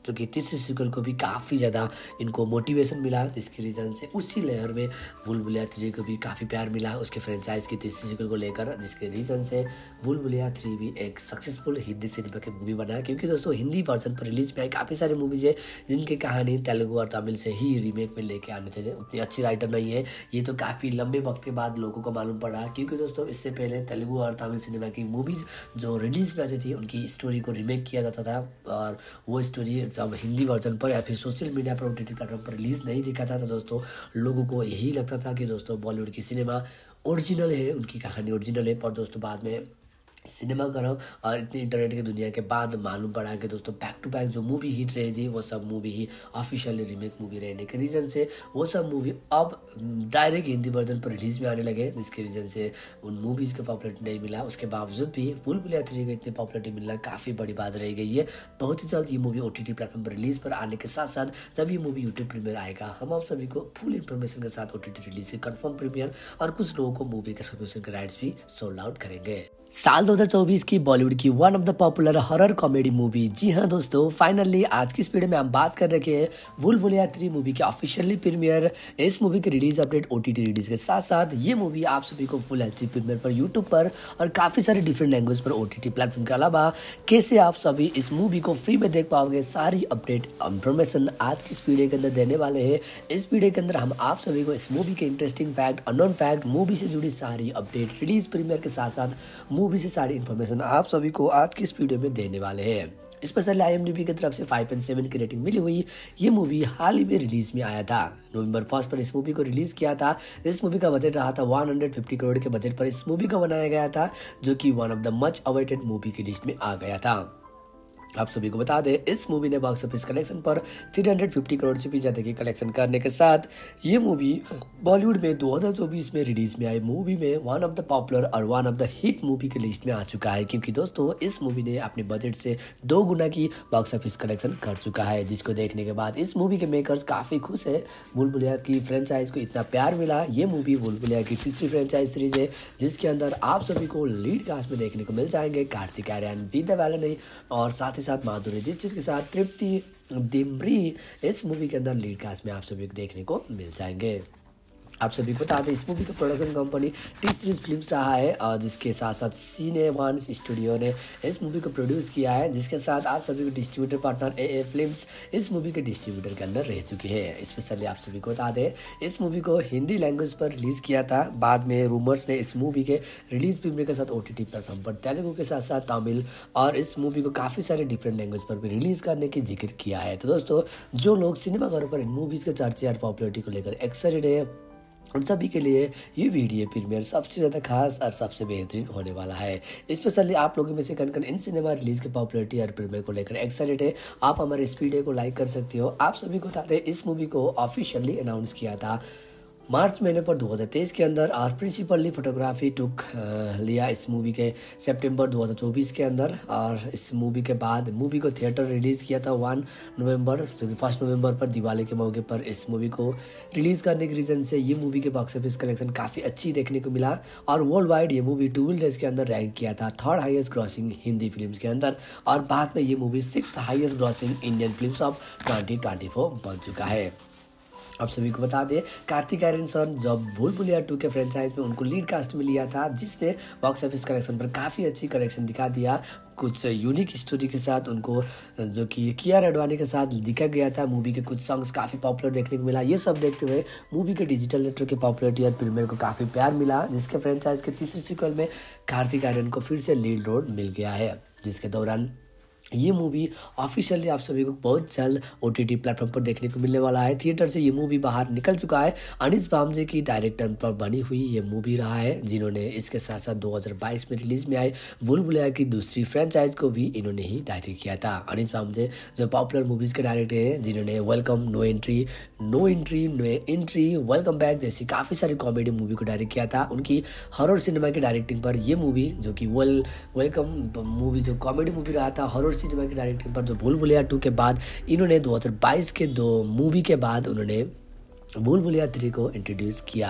जो कि तीसरी सीक्वल को भी काफ़ी ज़्यादा इनको मोटिवेशन मिला, जिसकी रीज़न से उसी लेयर में भूल भुलैया थ्री को भी काफ़ी प्यार मिला उसके फ्रेंचाइज की तीसरी सीक्वल को लेकर, जिसके रीज़न से भूल भुलैया थ्री भी एक सक्सेसफुल हिंदी सिनेमा की मूवी बना। क्योंकि दोस्तों हिंदी वर्जन पर रिलीज में आई काफ़ी सारी मूवीज़ है जिनकी कहानी तेलुगु और तमिल से ही रीमेक में लेके आने थे, उतनी अच्छी राइटर नहीं है। ये तो काफ़ी लंबे वक्त के बाद लोगों को मालूम पड़ा, क्योंकि दोस्तों इससे पहले तेलुगु और तमिल सिनेमा की मूवीज़ जो रिलीज में आती थी उनकी स्टोरी को रीमेक किया जाता था, और वो स्टोरी जब हिंदी वर्जन पर या फिर सोशल मीडिया पर ओटीटी प्लेटफॉर्म पर रिलीज नहीं दिखा था तो दोस्तों लोगों को यही लगता था कि दोस्तों बॉलीवुड की सिनेमा ओरिजिनल है, उनकी कहानी ओरिजिनल है। पर दोस्तों बाद में सिनेमा करो और इतनी इंटरनेट की दुनिया के बाद मालूम पड़ा कि दोस्तों बैक टू बैक जो मूवी हिट रही थी वो सब मूवी ही ऑफिशियली रीमेक मूवी रहने के रीज़न से वो सब मूवी अब डायरेक्ट हिंदी वर्जन पर रिलीज में आने लगे, जिसके रीज़न से उन मूवीज़ को पॉपुलरिटी नहीं मिला। उसके बावजूद भी भूल भुलैया थ्री को इतनी पॉपुलरिटी मिलना काफ़ी बड़ी बात रह गई है। बहुत ही जल्द ये movie O T T platform पर रिलीज पर आने के साथ साथ जब ये मूवी यूट्यूब प्रीमियर आएगा हम आप सभी को फुल इन्फॉर्मेशन के साथ ओ टी टी रिलीज से कन्फर्म प्रीमियर और कुछ लोगों को मूवी के सब्सक्रिप्शन के राइट्स भी सोल्ड आउट करेंगे। साल दो हज़ार चौबीस की बॉलीवुड की one of the popular horror comedy movie, जी हाँ दोस्तों, फाइनली आज की इस वीडियो में हम बात कर रखे हैं भूल भुलैया थ्री मूवी के ऑफिशियली प्रीमियर, इस मूवी के रिलीज अपडेट, ओटीटी रिलीज के साथ साथ ये मूवी आप सभी को फुल एचडी प्रीमियर पर यूट्यूब पर और काफी सारे डिफरेंट लैंग्वेज पर ओटीटी प्लेटफॉर्म के अलावा कैसे आप सभी इस मूवी को फ्री में देख पाओगे, सारी अपडेट इंफॉर्मेशन आज की इस वीडियो के अंदर देने वाले हैं। इस वीडियो के अंदर हम आप सभी को इस मूवी के interesting fact, unknown fact, movie से जुड़ी सारी अपडेट, रिलीज प्रीमियर के साथ साथ मूवी से सारी इन्फॉर्मेशन आप सभी को आज की इस वीडियो में देने वाले हैं। स्पेशली आईएमडीबी की तरफ से फाइव पॉइंट सेवन की रेटिंग मिली हुई ये मूवी हाल ही में रिलीज में आया था। नवंबर फर्स्ट पर इस मूवी को रिलीज किया था। इस मूवी का बजट रहा था एक सौ पचास करोड़ के बजट पर इस मूवी को बनाया गया था, जो कि one of the much awaited movie की लिस्ट में आ गया था। आप सभी को बता दें इस मूवी ने बॉक्स ऑफिस कलेक्शन पर तीन सौ पचास करोड़ से भी ज्यादा की कलेक्शन करने के साथ ये मूवी बॉलीवुड में दो हज़ार चौबीस में रिलीज में आई मूवी में वन ऑफ द पॉपुलर और one of the hit movie की लिस्ट में आ चुका है। क्योंकि दोस्तों इस मूवी ने अपने बजट से दो गुना की बॉक्स ऑफिस कलेक्शन कर चुका है, जिसको देखने के बाद इस मूवी के मेकर्स काफी खुश है। भूल भुलैया की फ्रेंचाइज को इतना प्यार मिला। ये मूवी भूल भुलैया की तीसरी फ्रेंचाइज सीरीज है जिसके अंदर आप सभी को लीड कास्ट में देखने को मिल जाएंगे कार्तिक आर्यन, विद्या बालन और साथ ही साथ माधुरी दीक्षित के साथ तृप्ति डिमरी इस मूवी के अंदर लीड कास्ट में आप सभी को देखने को मिल जाएंगे। आप सभी को बता दें इस मूवी का production company T series films रहा है, और जिसके साथ साथ सीने वन स्टूडियो ने इस मूवी को प्रोड्यूस किया है, जिसके साथ आप सभी को distributor partner A A films इस मूवी के डिस्ट्रीब्यूटर के अंदर रह चुके हैं। स्पेशली आप सभी को बता दें इस मूवी को हिंदी लैंग्वेज पर रिलीज किया था। बाद में रूमर्स ने इस मूवी के रिलीज प्रीमियर के साथ ओ टी टी प्लेटफॉर्म पर तेलुगु के साथ साथ तमिल और इस मूवी को काफ़ी सारे डिफरेंट लैंग्वेज पर भी रिलीज करने की जिक्र किया है। तो दोस्तों जो लोग सिनेमाघरों पर इन मूवीज़ के चर्चे और पॉपुलरिटी को लेकर एक्साइटेड है उन सभी के लिए ये वीडियो प्रीमियर सबसे ज़्यादा खास और सबसे बेहतरीन होने वाला है। स्पेशली आप लोगों में से कन कन इन सिनेमा रिलीज के पॉपुलरिटी और प्रीमियर को लेकर एक्साइटेड है, आप हमारे इस वीडियो को लाइक कर सकते हो। आप सभी को बताते हैं इस मूवी को ऑफिशियली अनाउंस किया था मार्च महीने पर दो हज़ार तेईस के अंदर, और प्रिंसिपली फोटोग्राफी टुक लिया इस मूवी के सितंबर दो हज़ार चौबीस के अंदर। और इस मूवी के बाद मूवी को थिएटर रिलीज़ किया था वन नवंबर, जो कि फर्स्ट नवंबर पर दिवाली के मौके पर इस मूवी को रिलीज़ करने के रीज़न से ये मूवी के बॉक्स ऑफिस कलेक्शन काफ़ी अच्छी देखने को मिला, और वर्ल्ड वाइड ये मूवी ट्वेल्व डेज के अंदर रैंक किया था third highest grossing Hindi film के अंदर, और बाद में ये movie six highest grossing Indian film of twenty twenty four बन चुका है। आप सभी को बता दें कार्तिक आर्यन सर जब भूल भुलैया टू के फ्रेंचाइज में उनको लीड कास्ट में लिया था, जिसने बॉक्स ऑफिस कलेक्शन पर काफ़ी अच्छी कलेक्शन दिखा दिया। कुछ यूनिक स्टोरी के साथ उनको जो कि कियारा अडवाणी के साथ दिखा गया था। मूवी के कुछ सॉन्ग्स काफ़ी पॉपुलर देखने को मिला। ये सब देखते हुए मूवी के डिजिटल नेटवर्क की पॉपुलरिटी और प्रीमियर को काफ़ी प्यार मिला, जिसके फ्रेंचाइज के तीसरी सीक्वल में कार्तिक आर्यन को फिर से लीड रोल मिल गया है, जिसके दौरान ये मूवी ऑफिशियली आप सभी को बहुत जल्द ओटीटी प्लेटफॉर्म पर देखने को मिलने वाला है। थिएटर से ये मूवी बाहर निकल चुका है। अनीस बामजे की डायरेक्टर पर बनी हुई ये मूवी रहा है, जिन्होंने इसके साथ साथ दो हज़ार बाईस में रिलीज में आए भूल भुलैया की दूसरी फ्रेंचाइज को भी इन्होंने ही डायरेक्ट किया था। अनीस बामजे जो पॉपुलर मूवीज़ के डायरेक्टर हैं, जिन्होंने welcome, no entry, no entry, no entry, welcome back जैसी काफ़ी सारी कॉमेडी मूवी को डायरेक्ट किया था। उनकी हॉरर सिनेमा की डायरेक्टिंग पर ये मूवी जो कि वेल वेलकम मूवी जो कॉमेडी मूवी रहा था, हॉरर सिनेमा की डायरेक्टिंग पर जो भूल भुलैया टू के बाद इन्होंने दो हज़ार बाईस के दो मूवी के बाद उन्होंने भूल भुलैया थ्री को इंट्रोड्यूस किया,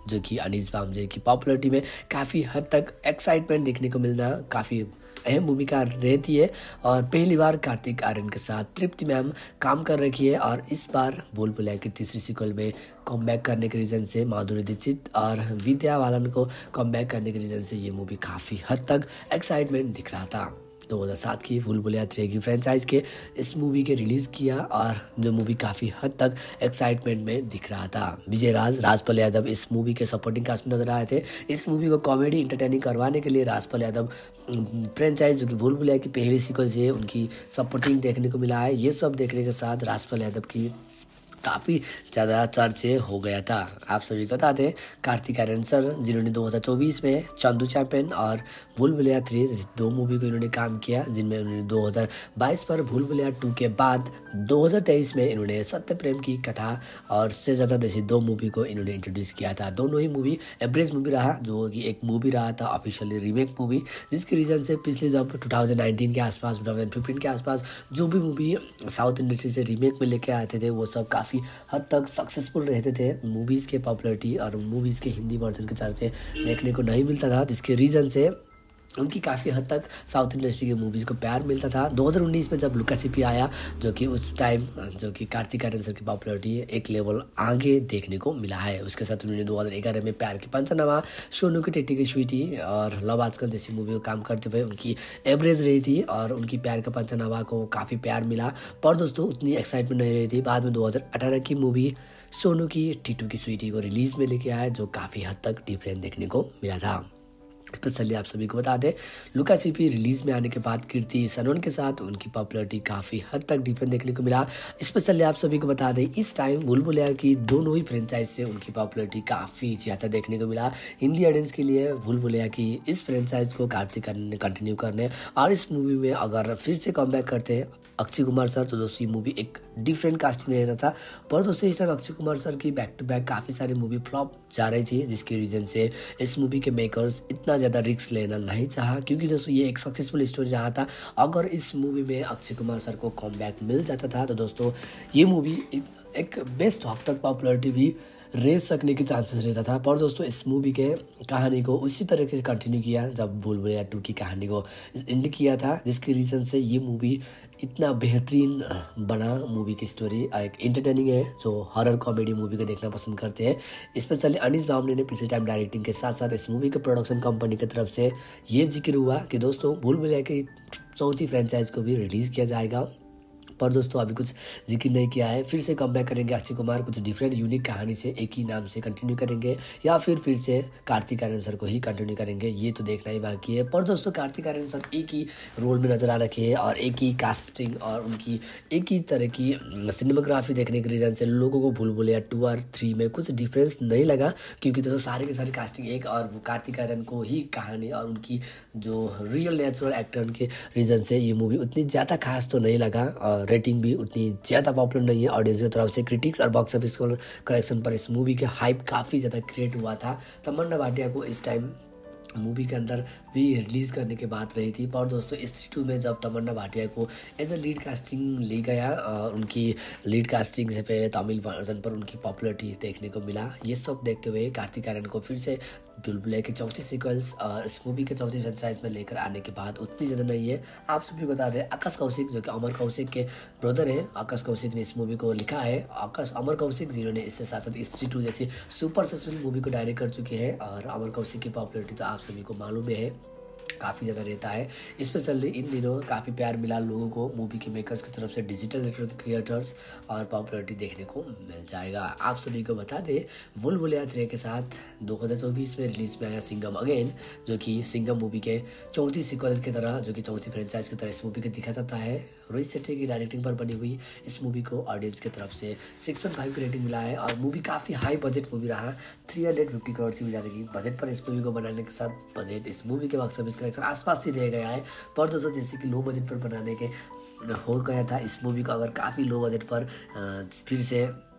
जो कि अनीस बामजे की पॉपुलरिटी में काफ़ी हद तक एक्साइटमेंट देखने को मिलना काफ़ी अहम भूमिका रहती है। और पहली बार कार्तिक आर्यन के साथ तृप्ति मैम काम कर रखी है और इस बार भूल भुलैया की तीसरी सीक्वल में कमबैक करने के रीज़न से माधुरी दीक्षित और विद्या बालन को कमबैक करने के रीज़न से ये मूवी काफ़ी हद तक एक्साइटमेंट दिख रहा था। दो हज़ार सात की भूल भुलैया थ्री की फ्रेंचाइज के इस मूवी के रिलीज़ किया और जो मूवी काफ़ी हद तक एक्साइटमेंट में दिख रहा था। विजय राज राजपाल यादव इस मूवी के सपोर्टिंग कास्ट में नजर आए थे। इस मूवी को कॉमेडी इंटरटेनिंग करवाने के लिए राजपाल यादव फ्रेंचाइज जो कि भूल भुलैया की पहली सीक्वल से उनकी सपोर्टिंग देखने को मिला है। ये सब देखने के साथ राजपाल यादव की काफ़ी ज़्यादा चर्चे हो गया था। आप सभी को बता दें कार्तिक आर्यन सर जिन्होंने दो हज़ार चौबीस में चंदू चैंपियन और भूल भुलैया थ्री दो मूवी को इन्होंने काम किया, जिनमें उन्होंने दो हज़ार बाईस पर भूल भुलैया टू के बाद दो हज़ार तेईस में इन्होंने सत्य प्रेम की कथा और से ज़्यादा जैसी दो मूवी को इन्होंने इंट्रोड्यूस किया था। दोनों ही मूवी एवरेज मूवी रहा, जो कि एक मूवी रहा था ऑफिशियली रीमेक मूवी, जिसके रीज़न से पिछले जब टू थाउजेंड नाइनटीन के आसपास टू थाउजेंड फिफ्टीन के आसपास जो भी मूवी साउथ इंडस्ट्री से रीमेक में लेके आते थे वो सब काफ़ी हद तक सक्सेसफुल रहते थे। मूवीज़ के पॉपुलरिटी और मूवीज़ के हिंदी वर्जन के चर्चे देखने को नहीं मिलता था, जिसके रीज़न से उनकी काफ़ी हद तक साउथ इंडस्ट्री की मूवीज़ को प्यार मिलता था। दो हज़ार उन्नीस में जब लुका छिपी आया, जो कि उस टाइम जो कि कार्तिक आर्यन सर की पॉपुलरिटी एक लेवल आगे देखने को मिला है। उसके साथ उन्होंने दो हज़ार ग्यारह में प्यार की पंचनामा, सोनू की टिट्टी की स्वीटी और लव आजकल जैसी मूवी को काम करते हुए उनकी एवरेज रही थी और उनकी प्यार का पंचनामा को काफ़ी प्यार मिला, पर दोस्तों उतनी एक्साइटमेंट नहीं रही थी। बाद में दो हज़ार अठारह की मूवी सोनू की टिट्टू की स्वीटी को रिलीज़ में लेके आया, जो काफ़ी हद तक डिफरेंट देखने को मिला था। स्पेशली आप सभी को बता दें लुका छिपी रिलीज़ में आने के बाद कीर्ति सनोन के साथ उनकी पॉपुलरिटी काफ़ी हद तक डिफरेंट देखने को मिला। स्पेशली आप सभी को बता दें इस टाइम भूल भुलैया की दोनों ही फ्रेंचाइज से उनकी पॉपुलरिटी काफ़ी ज़्यादा देखने को मिला। हिंदी ऑडियंस के लिए भूल भुलैया की इस फ्रेंचाइज को कार्तिक आर्यन ने कंटिन्यू करने और इस मूवी में अगर फिर से कमबैक करते अक्षय कुमार सर, तो दोस्तों ये मूवी एक डिफरेंट कास्टिंग रहता था। पर दोस्तों इस टाइम अक्षय कुमार सर की बैक टू बैक काफ़ी सारी मूवी फ्लॉप जा रही थी, जिसके रीज़न से इस मूवी के मेकर्स इतना ज़्यादा रिस्क लेना नहीं चाहा, क्योंकि दोस्तों ये एक सक्सेसफुल स्टोरी रहा था। अगर इस मूवी में अक्षय कुमार सर को कमबैक मिल जाता था तो दोस्तों ये मूवी एक बेस्ट हद तक पॉपुलरिटी भी रेस सकने के चांसेस रहता था। पर दोस्तों इस मूवी के कहानी को उसी तरीके से कंटिन्यू किया जब भूल भुलैया टू की कहानी को एंड किया था, जिसके रीज़न से ये मूवी इतना बेहतरीन बना। मूवी की स्टोरी एक इंटरटेनिंग है, जो हॉरर कॉमेडी मूवी को देखना पसंद करते हैं। स्पेशली अनीस बामने ने पिछले टाइम डायरेक्टिंग के साथ साथ इस मूवी के प्रोडक्शन कंपनी की तरफ से ये जिक्र हुआ कि दोस्तों भूल भुलैया की चौथी फ्रेंचाइज को भी रिलीज़ किया जाएगा। पर दोस्तों अभी कुछ जिक्र नहीं किया है। फिर से कमबैक करेंगे अक्षय कुमार कुछ डिफरेंट यूनिक कहानी से एक ही नाम से कंटिन्यू करेंगे या फिर फिर से कार्तिक आर्यन सर को ही कंटिन्यू करेंगे, ये तो देखना ही बाकी है। पर दोस्तों कार्तिक आर्यन सर एक ही रोल में नजर आ रखे हैं और एक ही कास्टिंग और उनकी एक ही तरह की सिनेमाग्राफी देखने के रीज़न से लोगों को भूल भुलैया टू और थ्री में कुछ डिफरेंस नहीं लगा, क्योंकि दोस्तों सारे के सारे कास्टिंग एक और वो कार्तिक आर्यन को ही कहानी और उनकी जो रियल नेचुरल एक्टर के रीज़न से ये मूवी उतनी ज़्यादा खास तो नहीं लगा और रेटिंग भी उतनी ज़्यादा पॉपुलर नहीं है ऑडियंस की तरफ से। क्रिटिक्स और बॉक्स ऑफिस कलेक्शन पर इस मूवी के हाइप काफ़ी ज़्यादा क्रिएट हुआ था। तमन्ना भाटिया को इस टाइम मूवी के अंदर भी रिलीज़ करने की बात रही थी, पर दोस्तों स्त्री टू में जब तमन्ना भाटिया को एज अ लीड कास्टिंग ली गया और उनकी लीड कास्टिंग से पहले तमिल वर्जन पर उनकी पॉपुलरिटी देखने को मिला। ये सब देखते हुए कार्तिक आर्यन को फिर से भूल भुलैया की चौथी सीक्वल्स और इस मूवी के चौथी फ्रेंचाइज में लेकर आने के बाद उतनी ज़्यादा नहीं है। आप सभी को बता दें आकाश कौशिक जो कि अमर कौशिक के ब्रदर हैं, आकाश कौशिक ने इस मूवी को लिखा है। आकाश अमर कौशिक जिन्होंने इससे साथ साथ स्त्री टू जैसी सुपर सक्सेसफुल मूवी को डायरेक्ट कर चुके हैं और अमर कौशिक की पॉपुलरिटी तो आप सभी को मालूम है काफ़ी ज़्यादा रहता है। स्पेशली इन दिनों काफ़ी प्यार मिला लोगों को मूवी के मेकर्स की तरफ से, डिजिटल नेटवर्क क्रिएटर्स और पॉपुलरिटी देखने को मिल जाएगा। आप सभी को बता दें भूल भुलैया थ्री के साथ दो हज़ार चौबीस में रिलीज में आया सिंघम अगेन, जो कि सिंघम मूवी के चौथी सीक्वल की तरह, जो कि चौथी फ्रेंचाइज की तरह इस मूवी को दिखा जाता है। रोहित शेट्टी की डायरेक्टिंग पर बनी हुई इस मूवी को ऑडियंस की तरफ से सिक्स पॉइंट फाइव की रेटिंग मिला है और मूवी काफ़ी हाई बजट मूवी रहा। थ्री हंड्रेड फिफ्टी करोड़ से भी ज़्यादा की बजट पर इस मूवी को बनाने के साथ बजट इस मूवी के बॉक्स ऑफिस कलेक्शन आसपास ही रह गया है। पर दोस्तों जैसे कि लो बजट पर बनाने के हो गया था इस मूवी को, अगर काफ़ी लो बजट पर फिर से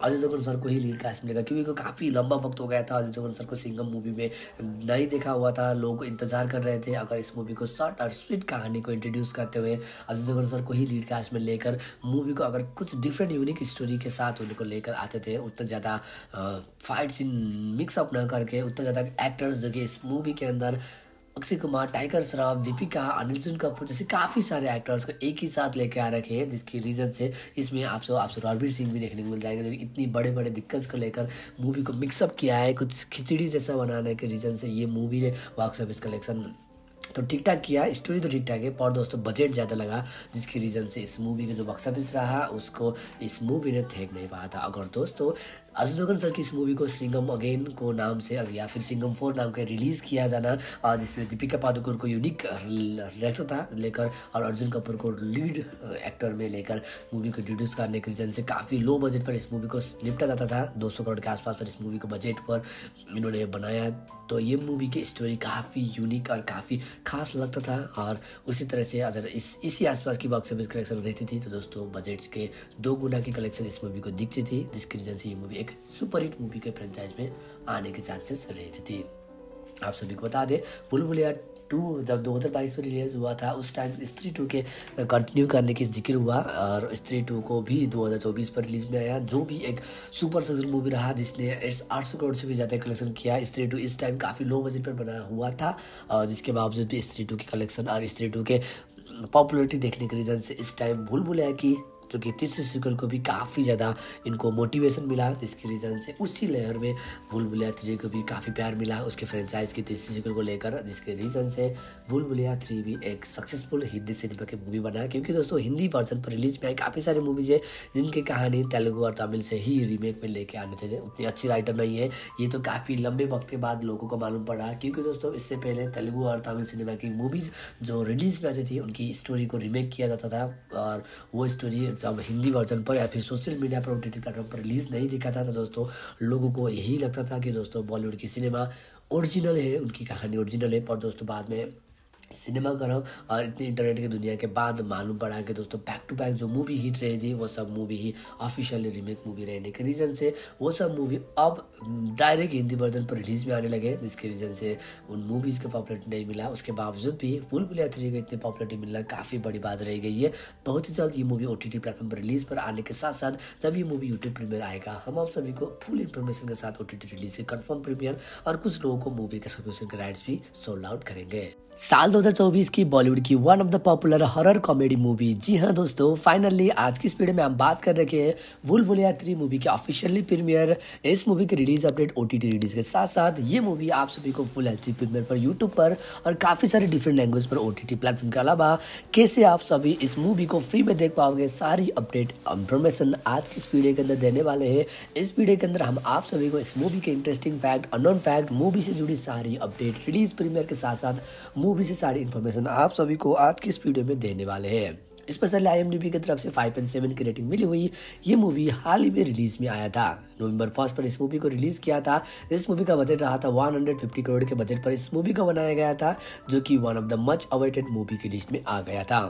अजय देवगन सर को ही लीड कास्ट मिलेगा, क्योंकि काफ़ी लंबा वक्त हो गया था अजय देवगन सर को सिंघम मूवी में नहीं देखा हुआ था। लोग इंतजार कर रहे थे अगर इस मूवी को शॉर्ट और स्वीट कहानी को इंट्रोड्यूस करते हुए अजय देवगन सर को ही लीड कास्ट में लेकर मूवी को अगर कुछ डिफरेंट यूनिक स्टोरी के साथ उनको लेकर आते थे, उतना ज़्यादा फाइट सीन मिक्सअप न करके, उतना ज़्यादा एक्टर्स जो कि इस मूवी के अंदर अक्षय कुमार, टाइगर श्रॉफ, दीपिका, अनिल अर्जुन कपूर जैसे काफ़ी सारे एक्टर्स को एक ही साथ लेके आ रखे हैं, जिसकी रीज़न से इसमें आपसे आपसे रणवीर सिंह भी देखने को मिल जाएंगे। लेकिन इतनी बड़े बड़े दिक्कत को लेकर मूवी को मिक्सअप किया है, कुछ खिचड़ी जैसा बनाने के रीज़न से ये मूवी ने बॉक्स ऑफिस कलेक्शन तो ठीक ठाक किया, स्टोरी तो ठीक ठाक है, पर दोस्तों बजट ज़्यादा लगा, जिसकी रीज़न से इस मूवी का जो बॉक्स ऑफिस रहा उसको इस मूवी ने देख नहीं पाया था। अगर दोस्तों अजय देवगन सर की इस मूवी को सिंघम अगेन को नाम से या फिर सिंघम फोर नाम के रिलीज़ किया जाना, जिसमें दीपिका पादुकोण को यूनिक रहता था लेकर और अर्जुन कपूर को लीड एक्टर में लेकर मूवी को इंट्रोड्यूस करने के रीज़न से काफ़ी लो बजट पर इस मूवी को निपटा जाता था। दो सौ करोड़ के आसपास पर इस मूवी को बजट पर इन्होंने बनाया, तो ये मूवी की स्टोरी काफ़ी यूनिक और काफ़ी खास लगता था। और उसी तरह से अगर इस इसी आसपास की बॉक्स ऑफिस कलेक्शन रहती थी तो दोस्तों बजट के दो गुना की कलेक्शन इस मूवी को दिखती थी, जिसकी रीज़न से ये मूवी एक सुपरहिट मूवी के फ्रेंचाइज में आने के चांसेस रहते थे। आप सभी को बता दें भूल भुलैया टू जब दो हज़ार बाईस में रिलीज हुआ था उस टाइम स्त्री टू के कंटिन्यू करने की जिक्र हुआ, और स्त्री टू को भी दो हज़ार चौबीस पर रिलीज में आया, जो भी एक सुपर सक्सेसफुल मूवी रहा जिसने आठ सौ करोड़ से भी ज़्यादा कलेक्शन किया। स्त्री टू इस टाइम काफ़ी लो बजट पर बना हुआ था, और जिसके बावजूद भी स्त्री टू की कलेक्शन और स्त्री टू के पॉपुलरिटी देखने के रीज़न से इस टाइम भूल भुलैया की जो कि तीसरे सीक्वल को भी काफ़ी ज़्यादा इनको मोटिवेशन मिला, जिसकी रीज़न से उसी लेयर में भूल भुलैया थ्री को भी काफ़ी प्यार मिला उसके फ्रेंचाइज की तीसरी सीक्वल को लेकर, जिसके रीज़न से भूल भुलैया थ्री भी एक सक्सेसफुल हिंदी सिनेमा की मूवी बना। क्योंकि दोस्तों हिंदी वर्जन पर रिलीज में आई काफ़ी सारी मूवीज़ है जिनकी कहानी तेलुगु और तमिल से ही रीमेक में लेके आने थे, उतनी अच्छी राइटर नहीं है। ये तो काफ़ी लंबे वक्त के बाद लोगों को मालूम पड़ा, क्योंकि दोस्तों इससे पहले तेलुगु और तमिल सिनेमा की मूवीज़ जो रिलीज में आती थी उनकी स्टोरी को रीमेक किया जाता था, और वो स्टोरी जब हिंदी वर्जन पर या फिर सोशल मीडिया पर ओटीटी प्लेटफॉर्म पर रिलीज नहीं दिखा था तो दोस्तों लोगों को यही लगता था कि दोस्तों बॉलीवुड की सिनेमा ओरिजिनल है, उनकी कहानी ओरिजिनल है। पर दोस्तों बाद में सिनेमा करो और इतनी इंटरनेट की दुनिया के बाद मालूम पड़ा कि दोस्तों बैक टू बैक जो मूवी हिट रही थी वो सब मूवी ही ऑफिशियली रीमेक मूवी रहने के रीज़न से वो सब मूवी अब डायरेक्ट हिंदी वर्जन पर रिलीज में आने लगे, जिसके रीज़न से उन मूवीज़ को पॉपुलरिटी नहीं मिला। उसके बावजूद भी भूल भुलैया थ्री को इतनी पॉपुलरिटी मिलना काफ़ी बड़ी बात रह गई है। बहुत ही जल्द ये movie O T T platform पर रिलीज पर आने के साथ साथ जब ये मूवी यूट्यूब प्रीमियर आएगा हम आप सभी को फुल इन्फॉर्मेशन के साथ ओ टी टी रिलीज से कन्फर्म प्रीमियर और कुछ लोगों को मूवी के सब्सक्रिप्शन के राइट्स भी सोल्ड आउट करेंगे। साल दो हज़ार चौबीस की बॉलीवुड की one of the popular horror comedy movie, जी हाँ दोस्तों फाइनली आज की इस वीडियो में हम बात कर रखे हैं भूल भुलैया थ्री मूवी के ऑफिशियली प्रीमियर। इस मूवी के रिलीज अपडेट ओटीटी रिलीज के साथ साथ ये मूवी आप सभी को फुल एचडी प्रीमियर पर यूट्यूब पर और काफ़ी सारे डिफरेंट लैंग्वेज पर ओटीटी प्लेटफॉर्म के अलावा कैसे आप सभी इस मूवी को फ्री में देख पाओगे, सारी अपडेट इन्फॉर्मेशन आज की इस वीडियो के अंदर देने वाले हैं। इस वीडियो के अंदर हम आप सभी को इस मूवी के interesting fact, unknown fact, movie से जुड़ी सारी अपडेट, रिलीज प्रीमियर के साथ साथ मूवी से सारी इन्फॉर्मेशन आप सभी को आज की इस वीडियो में देने वाले हैं। स्पेशली आईएमडीबी की तरफ से फाइव पॉइंट सेवन की रेटिंग मिली हुई ये मूवी हाल ही में रिलीज में आया था। नवंबर फर्स्ट पर इस मूवी को रिलीज किया था। इस मूवी का बजट रहा था एक सौ पचास करोड़ के बजट पर इस मूवी को बनाया गया था, जो कि one of the much awaited movie की लिस्ट में आ गया था।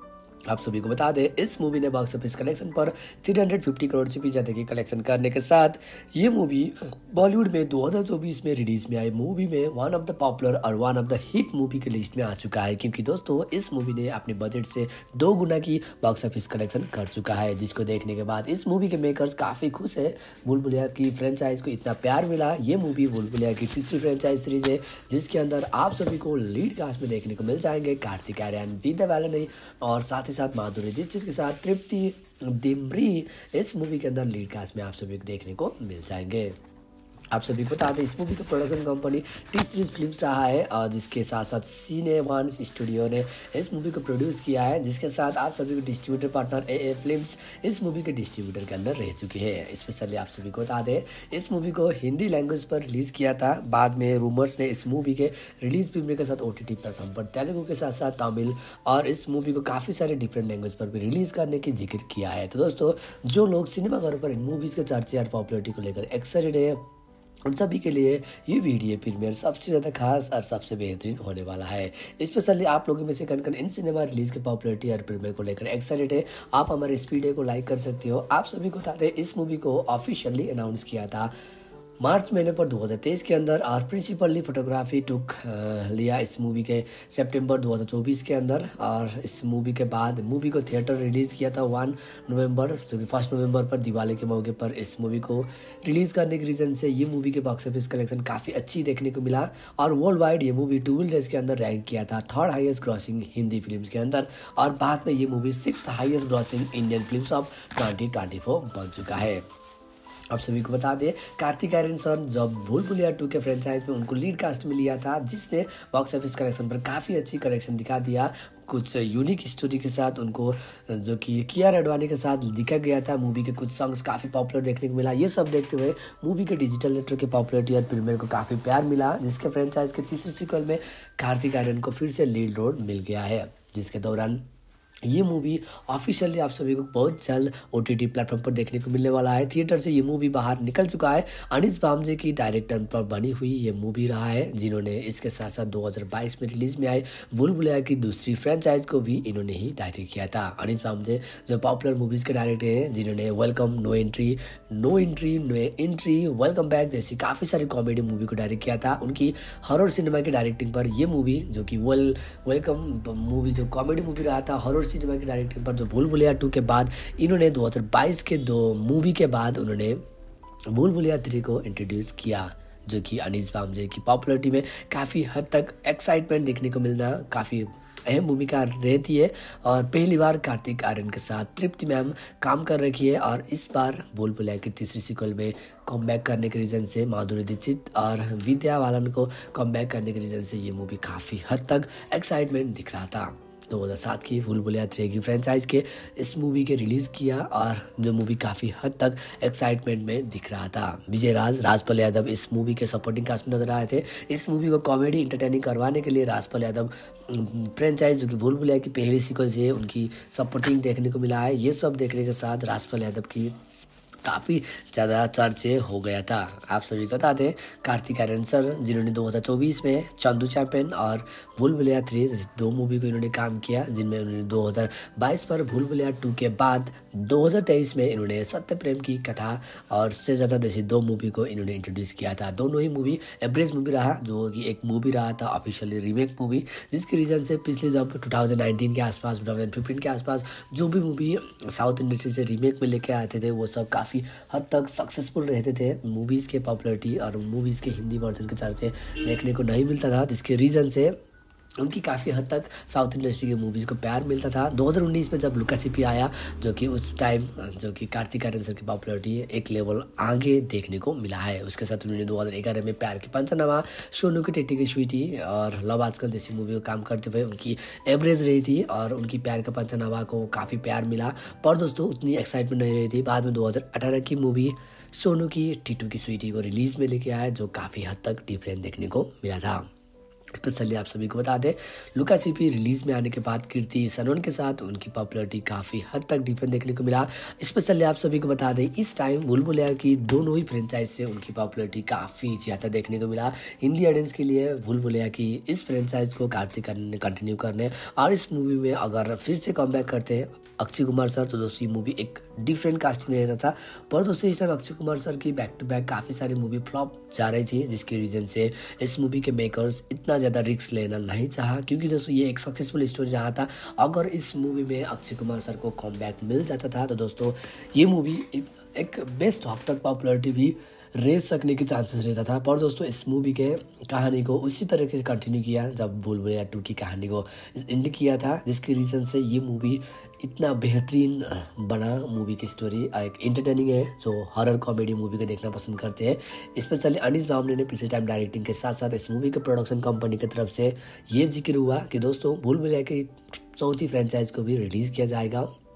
आप सभी को बता दें इस मूवी ने बॉक्स ऑफिस कलेक्शन पर तीन सौ पचास करोड़ से भी ज़्यादा की कलेक्शन करने के साथ ये मूवी बॉलीवुड में दो हज़ार चौबीस में रिलीज में आई मूवी में वन ऑफ द पॉपुलर और one of the hit movie की लिस्ट में आ चुका है। क्योंकि दोस्तों इस मूवी ने अपने बजट से दो गुना की बॉक्स ऑफिस कलेक्शन कर चुका है, जिसको देखने के बाद इस मूवी के मेकर्स काफ़ी खुश है। भूल भुलैया की फ्रेंचाइज को इतना प्यार मिला। ये मूवी भूल भुलैया की तीसरी फ्रेंचाइज सीरीज है, जिसके अंदर आप सभी को लीड कास्ट में देखने को मिल जाएंगे कार्तिक आर्यन, विद्या बालन और साथ ही साथ माधुरी दीक्षित के साथ तृप्ति डिमरी इस मूवी के अंदर लीड कास्ट में आप सभी को देखने को मिल जाएंगे। आप सभी को बता दें इस मूवी का production company T series films रहा है, और जिसके साथ साथ सीने वन स्टूडियो ने इस मूवी को प्रोड्यूस किया है, जिसके साथ आप सभी को distributor partner A A films इस मूवी के डिस्ट्रीब्यूटर के अंदर रह चुके हैं। स्पेशली आप सभी को बता दें इस मूवी को हिंदी लैंग्वेज पर रिलीज किया था। बाद में रूमर्स ने इस मूवी के रिलीज प्रीमियर के साथ ओ टी टी प्लेटफॉर्म पर तेलुगु के साथ साथ तमिल और इस मूवी को काफ़ी सारे डिफरेंट लैंग्वेज पर भी रिलीज करने की जिक्र किया है। तो दोस्तों जो लोग सिनेमाघरों पर इन मूवीज़ के चर्चे और पॉपुलरिटी को लेकर एक्साइटेड है उन सभी के लिए ये वीडियो प्रीमियर सबसे ज़्यादा खास और सबसे बेहतरीन होने वाला है। स्पेशली आप लोगों में से कन कन इन सिनेमा रिलीज़ की पॉपुलैरिटी और प्रीमियर को लेकर एक्साइटेड है, आप हमारे इस वीडियो को लाइक कर सकते हो। आप सभी को बता दें, इस मूवी को ऑफिशियली अनाउंस किया था मार्च महीने पर दो हज़ार तेईस के अंदर, और प्रिंसिपली फोटोग्राफी टुक लिया इस मूवी के सितंबर दो हज़ार चौबीस के अंदर। और इस मूवी के बाद मूवी को थिएटर रिलीज़ किया था वन नवंबर, जो कि फर्स्ट नवंबर पर दिवाली के मौके पर इस मूवी को रिलीज़ करने के रीज़न से ये मूवी के बॉक्स ऑफिस कलेक्शन काफ़ी अच्छी देखने को मिला। और वर्ल्ड वाइड ये मूवी ट्वेल्व डेज के अंदर रैंक किया था third highest grossing Hindi film के अंदर, और बाद में ये movie six highest grossing Indian film of twenty twenty four बन चुका है। आप सभी को बता दें, कार्तिक आर्यन सर जब भूल भुलैया टू के फ्रेंचाइज में उनको लीड कास्ट में लिया था, जिसने बॉक्स ऑफिस कलेक्शन पर काफ़ी अच्छी कलेक्शन दिखा दिया। कुछ यूनिक स्टोरी के साथ उनको, जो कि कियारा एडवाणी के साथ दिखा गया था। मूवी के कुछ सॉन्ग्स काफ़ी पॉपुलर देखने को मिला। ये सब देखते हुए मूवी के डिजिटल नेटवर्क की पॉपुलरिटी और प्रीमियर को काफ़ी प्यार मिला, जिसके फ्रेंचाइज के तीसरे सीक्वल में कार्तिक आर्यन को फिर से लीड रोल मिल गया है, जिसके दौरान ये मूवी ऑफिशियली आप सभी को बहुत जल्द ओटीटी प्लेटफॉर्म पर देखने को मिलने वाला है। थिएटर से ये मूवी बाहर निकल चुका है। अनीस बामजे की डायरेक्टर पर बनी हुई ये मूवी रहा है, जिन्होंने इसके साथ साथ दो हज़ार बाईस में रिलीज में आई भूल भुलैया की दूसरी फ्रेंचाइज को भी इन्होंने ही डायरेक्ट किया था। अनीस बामजे जो पॉपुलर मूवीज़ के डायरेक्टर हैं, जिन्होंने welcome, no entry, no entry, no entry, welcome back जैसी काफ़ी सारी कॉमेडी मूवी को डायरेक्ट किया था। उनकी हॉरर सिनेमा की डायरेक्टिंग पर ये मूवी, जो कि वेल वेलकम मूवी जो कॉमेडी मूवी रहा था, हॉरर सिनेमा की डायरेक्टिंग पर जो भूल भुलैया टू के बाद इन्होंने दो हज़ार बाईस के दो मूवी के बाद उन्होंने भूल भुलैया थ्री को इंट्रोड्यूस किया, जो कि अनीस बामजे की पॉपुलरिटी में काफ़ी हद तक एक्साइटमेंट देखने को मिलना काफ़ी अहम भूमिका रहती है। और पहली बार कार्तिक आर्यन के साथ तृप्ति मैम काम कर रखी है, और इस बार भूल भुलैया की तीसरी सीक्वल में कम बैक करने के रीज़न से माधुरी दीक्षित और विद्या बालन को कम बैक करने के रीज़न से ये मूवी काफ़ी हद तक एक्साइटमेंट दिख रहा था। दो हज़ार सात की भूल भुलैया थ्री की फ्रेंचाइज के इस मूवी के रिलीज़ किया, और जो मूवी काफ़ी हद तक एक्साइटमेंट में दिख रहा था। विजय राज, राजपाल यादव इस मूवी के सपोर्टिंग कास्ट में नजर आए थे। इस मूवी को कॉमेडी इंटरटेनिंग करवाने के लिए राजपाल यादव फ्रेंचाइज, जो कि भूल भुलैया की पहली सीक्वल से उनकी सपोर्टिंग देखने को मिला है। ये सब देखने के साथ राजपाल यादव की काफ़ी ज़्यादा चर्चे हो गया था। आप सभी को बता दें, कार्तिक आर्यन सर, जिन्होंने दो हज़ार चौबीस में चंदू चैंपियन और भूल भुलैया थ्री दो मूवी को इन्होंने काम किया, जिनमें उन्होंने दो हज़ार बाईस पर भूल भुलैया टू के बाद दो हज़ार तेईस में इन्होंने सत्य प्रेम की कथा और से ज़्यादा जैसी दो मूवी को इन्होंने इंट्रोड्यूस किया था। दोनों ही मूवी एवरेज मूवी रहा, जो कि एक मूवी रहा था ऑफिशियली रीमेक मूवी, जिसके रीज़न से पिछले जब टू थाउजेंड नाइनटीन के आसपास, टू थाउजेंड फिफ्टीन के आसपास जो भी मूवी साउथ इंडस्ट्री से रीमेक में लेके आते थे, वो सब काफ़ी हद तक सक्सेसफुल रहते थे। मूवीज़ के पॉपुलरिटी और मूवीज़ के हिंदी वर्जन के चर्चे देखने को नहीं मिलता था, जिसके रीज़न से उनकी काफ़ी हद तक साउथ इंडस्ट्री की मूवीज़ को प्यार मिलता था। दो हज़ार उन्नीस में जब लुका छिपी आया, जो कि उस टाइम जो कि कार्तिक आर्यन सर की पॉपुलरिटी एक लेवल आगे देखने को मिला है। उसके साथ उन्होंने दो हज़ार ग्यारह में प्यार की पंचनामा, सोनू की टिट्टी की स्वीटी और लव आजकल जैसी मूवी को काम करते हुए उनकी एवरेज रही थी, और उनकी प्यार का पंचनामा को काफ़ी प्यार मिला, पर दोस्तों उतनी एक्साइटमेंट नहीं रही थी। बाद में दो हज़ार अठारह की मूवी सोनू की टिट्टू की स्वीटी को रिलीज़ में लेके आया, जो काफ़ी हद तक डिफरेंट देखने को मिला था। स्पेशली आप सभी को बता दें, लुका छिपी रिलीज में आने के बाद कीर्ति सनोन के साथ उनकी पॉपुलरिटी काफ़ी हद तक डिफरेंट देखने को मिला। स्पेशली आप सभी को बता दें, इस टाइम भूल भुलैया की दोनों ही फ्रेंचाइज से उनकी पॉपुलरिटी काफ़ी ज़्यादा देखने को मिला। हिंदी ऑडियंस के लिए भूल भुलैया की इस फ्रेंचाइज को कार्तिक आर्यन ने कंटिन्यू करने, और इस मूवी में अगर फिर से कम बैक करते अक्षय कुमार सर, तो दोस्तों ये मूवी एक डिफरेंट कास्टिंग में रहता था। पर दोस्तों इस टाइम अक्षय कुमार सर की बैक टू बैक काफ़ी सारी मूवी फ्लॉप जा रही थी, जिसके रीज़न से इस मूवी के मेकर्स इतना ज़्यादा रिस्क लेना नहीं चाहा, क्योंकि दोस्तों ये एक सक्सेसफुल स्टोरी रहा था। अगर इस मूवी में अक्षय कुमार सर को कम बैक मिल जाता था, तो दोस्तों ये मूवी एक बेस्ट हद तक पॉपुलरिटी भी रेस सकने के चांसेस रहता था। पर दोस्तों इस मूवी के कहानी को उसी तरीके से कंटिन्यू किया जब भूल भुलैया टू की कहानी को एंड किया था, जिसके रीज़न से ये मूवी इतना बेहतरीन बना। मूवी की स्टोरी एक इंटरटेनिंग है, जो हॉरर कॉमेडी मूवी को देखना पसंद करते हैं। स्पेशली अनीस बामने ने पिछले टाइम डायरेक्टिंग के साथ साथ इस मूवी के प्रोडक्शन कंपनी की तरफ से ये जिक्र हुआ कि दोस्तों भूल भुलैया की चौथी फ्रेंचाइज को भी रिलीज़ किया जाएगा।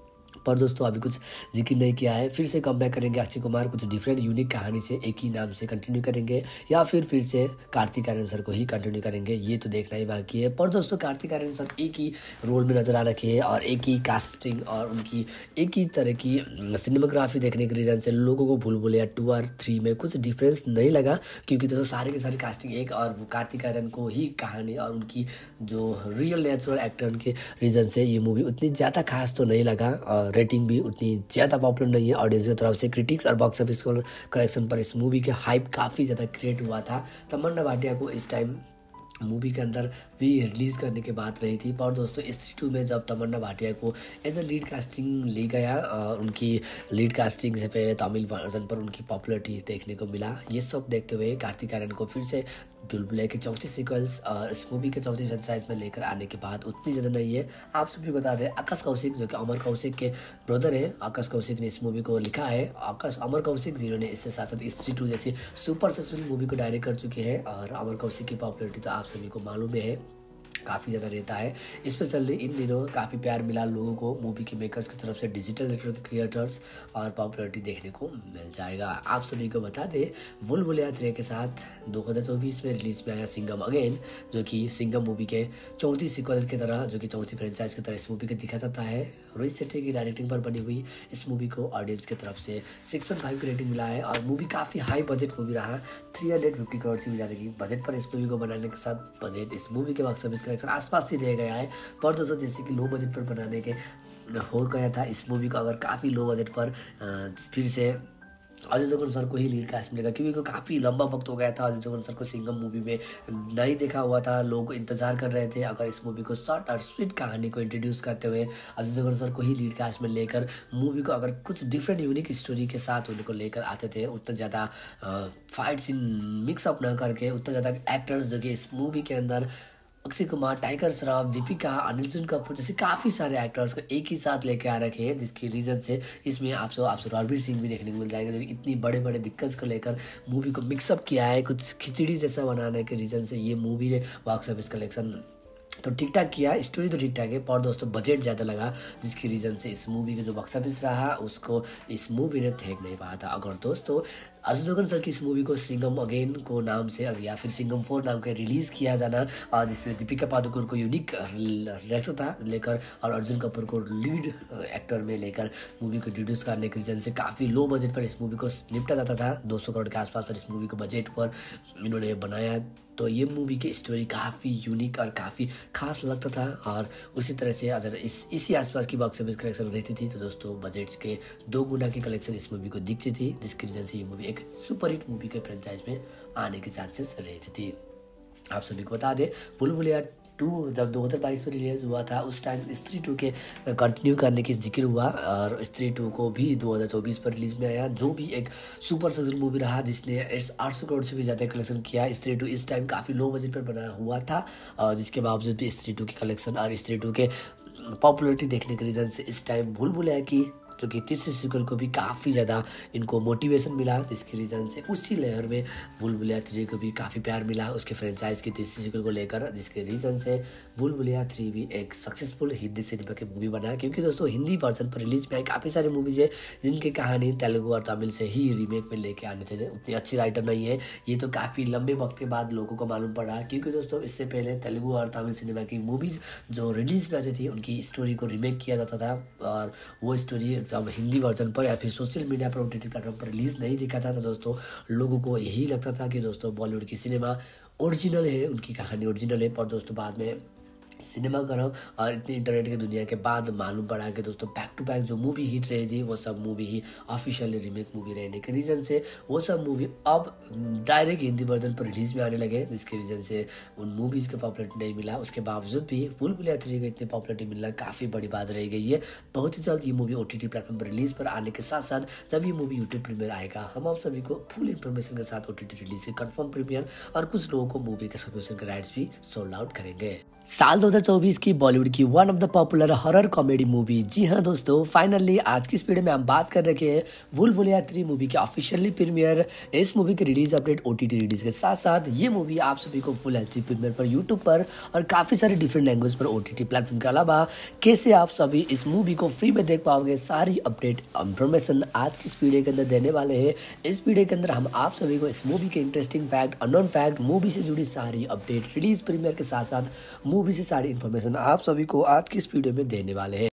पर दोस्तों अभी कुछ जिक्र नहीं किया है। फिर से कम बैक करेंगे अक्षय कुमार कुछ डिफरेंट यूनिक कहानी से एक ही नाम से कंटिन्यू करेंगे या फिर फिर से कार्तिक आर्यन सर को ही कंटिन्यू करेंगे, ये तो देखना ही बाकी है। पर दोस्तों कार्तिक आर्यन सर एक ही रोल में नजर आ रखे हैं और एक ही कास्टिंग और उनकी एक ही तरह की सिनेमाग्राफी देखने के रीजन से लोगों को भूल भुलैया टू और थ्री में कुछ डिफरेंस नहीं लगा, क्योंकि दोस्तों सारे के सारे कास्टिंग एक और वो कार्तिक आर्यन को ही कहानी और उनकी जो रियल नेचुरल एक्टर के रीजन से ये मूवी उतनी ज़्यादा खास तो नहीं लगा और रेटिंग भी उतनी ज़्यादा पॉपुलर नहीं है ऑडियंस की तरफ से। क्रिटिक्स और बॉक्स ऑफिस कलेक्शन पर इस मूवी के हाइप काफ़ी ज़्यादा क्रिएट हुआ था। तमन्ना भाटिया को इस टाइम मूवी के अंदर भी रिलीज़ करने की बात रही थी, पर दोस्तों स्त्री टू में जब तमन्ना भाटिया को एज अ लीड कास्टिंग ली गया और उनकी लीड कास्टिंग से पहले तमिल वर्जन पर उनकी पॉपुलैरिटी देखने को मिला। ये सब देखते हुए कार्तिक आर्यन को फिर से बुलबुले के चौथी सीक्वल्स और इस मूवी के चौथी फ्रेंचाइज में लेकर आने की बात उतनी ज़्यादा नहीं है। आप सभी को बता दें आकाश कौशिक जो कि अमर कौशिक के ब्रदर है, आकाश कौशिक ने इस मूवी को लिखा है। आकाश अमर कौशिक जिन्होंने इससे साथ साथ स्त्री टू जैसी सुपर सक्सेसफुल मूवी को डायरेक्ट कर चुके हैं और अमर कौशिक की पॉपुलैरिटी तो आप सभी को मालूम है काफ़ी ज़्यादा रहता है। स्पेशली इन दिनों काफ़ी प्यार मिला लोगों को मूवी के मेकर्स की तरफ से, डिजिटल नेटवर्क क्रिएटर्स और पॉपुलैरिटी देखने को मिल जाएगा। आप सभी को बता दें बुलबुलिया थ्री के साथ दो हज़ार चौबीस में रिलीज में आया सिंघम अगेन, जो कि सिंघम मूवी के चौथी सीक्वल की तरह जो कि चौथी फ्रेंचाइज की तरह इस मूवी को दिखा जाता है। रोहित शेट्टी की डायरेक्टिंग पर बनी हुई इस मूवी को ऑडियंस की तरफ से सिक्स पॉइंट फाइव की रेटिंग मिला है और मूवी काफ़ी हाई बजट मूवी रहा। थ्री हंड्रेड फिफ्टी करोड़ से भी ज़्यादा की बजट पर इस मूवी को बनाने के साथ बजट इस मूवी के बॉक्स ऑफिस कलेक्शन आसपास ही रह गया है। पर दोस्तों जैसे कि लो बजट पर बनाने के हो गया था इस मूवी को अगर काफ़ी लो बजट पर फिर से अजय देवगन सर को ही लीड कास्ट मिलेगा, क्योंकि काफ़ी लंबा वक्त हो गया था अजय देवगन सर को सिंघम मूवी में नहीं देखा हुआ था। लोग इंतजार कर रहे थे अगर इस मूवी को शॉर्ट और स्वीट कहानी को इंट्रोड्यूस करते हुए अजय देवगन सर को ही लीड कास्ट में लेकर मूवी को अगर कुछ डिफरेंट यूनिक स्टोरी के साथ उनको लेकर आते थे, उतना ज़्यादा फाइट सीन मिक्सअप न करके, उतना ज़्यादा एक्टर्स जो कि इस मूवी के अंदर अक्षय कुमार, टाइगर श्रॉफ, दीपिका, अर्जुन कपूर जैसे काफ़ी सारे एक्टर्स को एक ही साथ लेके आ रखे हैं, जिसकी रीज़न से इसमें आपसे आपसे रणवीर सिंह भी देखने को मिल जाएंगे, जो इतनी बड़े बड़े दिक्कत को लेकर मूवी को मिक्सअप किया है। कुछ खिचड़ी जैसा बनाने के रीज़न से ये मूवी ने बॉक्स ऑफिस कलेक्शन तो ठीक ठाक किया, स्टोरी तो ठीक ठाक है, पर दोस्तों बजट ज़्यादा लगा, जिसकी रीज़न से इस मूवी के जो बॉक्स ऑफिस रहा उसको इस मूवी ने देख नहीं पाया था। अगर दोस्तों अजय देवगन सर की इस मूवी को सिंघम अगेन को नाम से या फिर सिंघम फोर नाम के रिलीज़ किया जाना और जिसमें दीपिका पादुकोण को यूनिक रेशो था लेकर और अर्जुन कपूर को लीड एक्टर में लेकर मूवी को इंट्रोड्यूस करने के रीजन से काफ़ी लो बजट पर इस मूवी को निपटा जाता था। दो सौ करोड़ के आसपास पर इस मूवी को बजट पर इन्होंने बनाया, तो ये मूवी की स्टोरी काफ़ी यूनिक और काफ़ी खास लगता था और उसी तरह से अगर इस इसी आसपास की बॉक्स ऑफिस कलेक्शन रहती थी तो दोस्तों बजट के दो गुना की कलेक्शन इस मूवी को दिखती थी, जिसकी वजह से ये मूवी एक सुपर हिट मूवी के फ्रेंचाइज में आने के चांसेस रहती थी। आप सभी को बता दें बुलबुलिया टू जब दो हज़ार बाईस में रिलीज हुआ था उस टाइम स्त्री टू के कंटिन्यू करने की जिक्र हुआ और स्त्री टू को भी दो हज़ार चौबीस पर रिलीज में आया, जो भी एक सुपर सक्सेसफुल मूवी रहा जिसने आठ सौ करोड़ से भी ज़्यादा कलेक्शन किया। स्त्री टू इस टाइम काफ़ी लो बजट पर बना हुआ था और जिसके बावजूद भी स्त्री टू की कलेक्शन और स्त्री टू के पॉपुलरिटी देखने के रीज़न से इस टाइम बुलबुलिया की जो कि तीसरी सीक्वल को भी काफ़ी ज़्यादा इनको मोटिवेशन मिला, जिसकी रीज़न से उसी लेयर में बुलबुलिया थ्री को भी काफ़ी प्यार मिला उसके फ्रेंचाइज की तीसरी सीक्वल को लेकर, जिसके रीज़न से बुलबुलिया थ्री भी एक सक्सेसफुल हिंदी सिनेमा की मूवी बना। क्योंकि दोस्तों हिंदी वर्जन पर रिलीज में आई काफ़ी सारी मूवीज़ है जिनकी कहानी तेलुगु और तमिल से ही रीमेक में लेके आने थे, उतनी अच्छी राइटर नहीं है। ये तो काफ़ी लंबे वक्त के बाद लोगों को मालूम पड़ा, क्योंकि दोस्तों इससे पहले तेलुगु और तमिल सिनेमा की मूवीज़ जो रिलीज में आती थी उनकी स्टोरी को रीमेक किया जाता था और वो स्टोरी जब हिंदी वर्जन पर या फिर सोशल मीडिया पर ओटीटी प्लेटफॉर्म पर रिलीज नहीं दिखा था तो दोस्तों लोगों को यही लगता था कि दोस्तों बॉलीवुड की सिनेमा ओरिजिनल है, उनकी कहानी ओरिजिनल है। पर दोस्तों बाद में सिनेमा करो और इतनी इंटरनेट की दुनिया के बाद मालूम पड़ा कि दोस्तों बैक टू बैक जो मूवी हिट रही थी वो सब मूवी ही ऑफिशियली रीमेक मूवी रहने के रीज़न से वो सब मूवी अब डायरेक्ट हिंदी वर्जन पर रिलीज में आने लगे, जिसके रीज़न से उन मूवीज़ को पॉपुलरिटी नहीं मिला। उसके बावजूद भी बुलबुलिया थ्री को इतनी पॉपुलरिटी मिलना काफ़ी बड़ी बात रह गई है। बहुत ही जल्द ये मूवी ओटीटी प्लेटफॉर्म पर रिलीज पर आने के साथ साथ जब ये मूवी यूट्यूब प्रीमियर आएगा हम आप सभी को फुल इन्फॉर्मेशन के साथ ओटीटी रिलीज के कन्फर्म प्रीमियर और कुछ लोगों को मूवी के सब्सक्रिप्शन के राइट्स भी सोल्ड आउट करेंगे। साल दो हज़ार चौबीस की बॉलीवुड की one of the popular horror comedy movie. जी हाँ दोस्तों, फाइनली आज की इस वीडियो में हम बात कर रखे हैं भूल-भुलैया थ्री मूवी के ऑफिशियली प्रीमियर। इस मूवी की रिलीज अपडेट ओटीटी रिलीज के साथ साथ ये मूवी आप सभी को फुल एचडी प्रीमियर पर यूट्यूब पर और काफी सारे डिफरेंट लैंग्वेज पर ओटीटी प्लेटफॉर्म के अलावा कैसे आप सभी इस मूवी को फ्री में देख पाओगे, सारी अपडेट इंफॉर्मेशन आज की इस वीडियो के अंदर देने वाले हैं। इस वीडियो के अंदर हम आप सभी को इस मूवी के interesting fact, unknown fact, movie से जुड़ी सारी अपडेट, रिलीज प्रीमियर के साथ साथ मूवी से सारी इन्फॉर्मेशन आप सभी को आज की इस वीडियो में देने वाले हैं।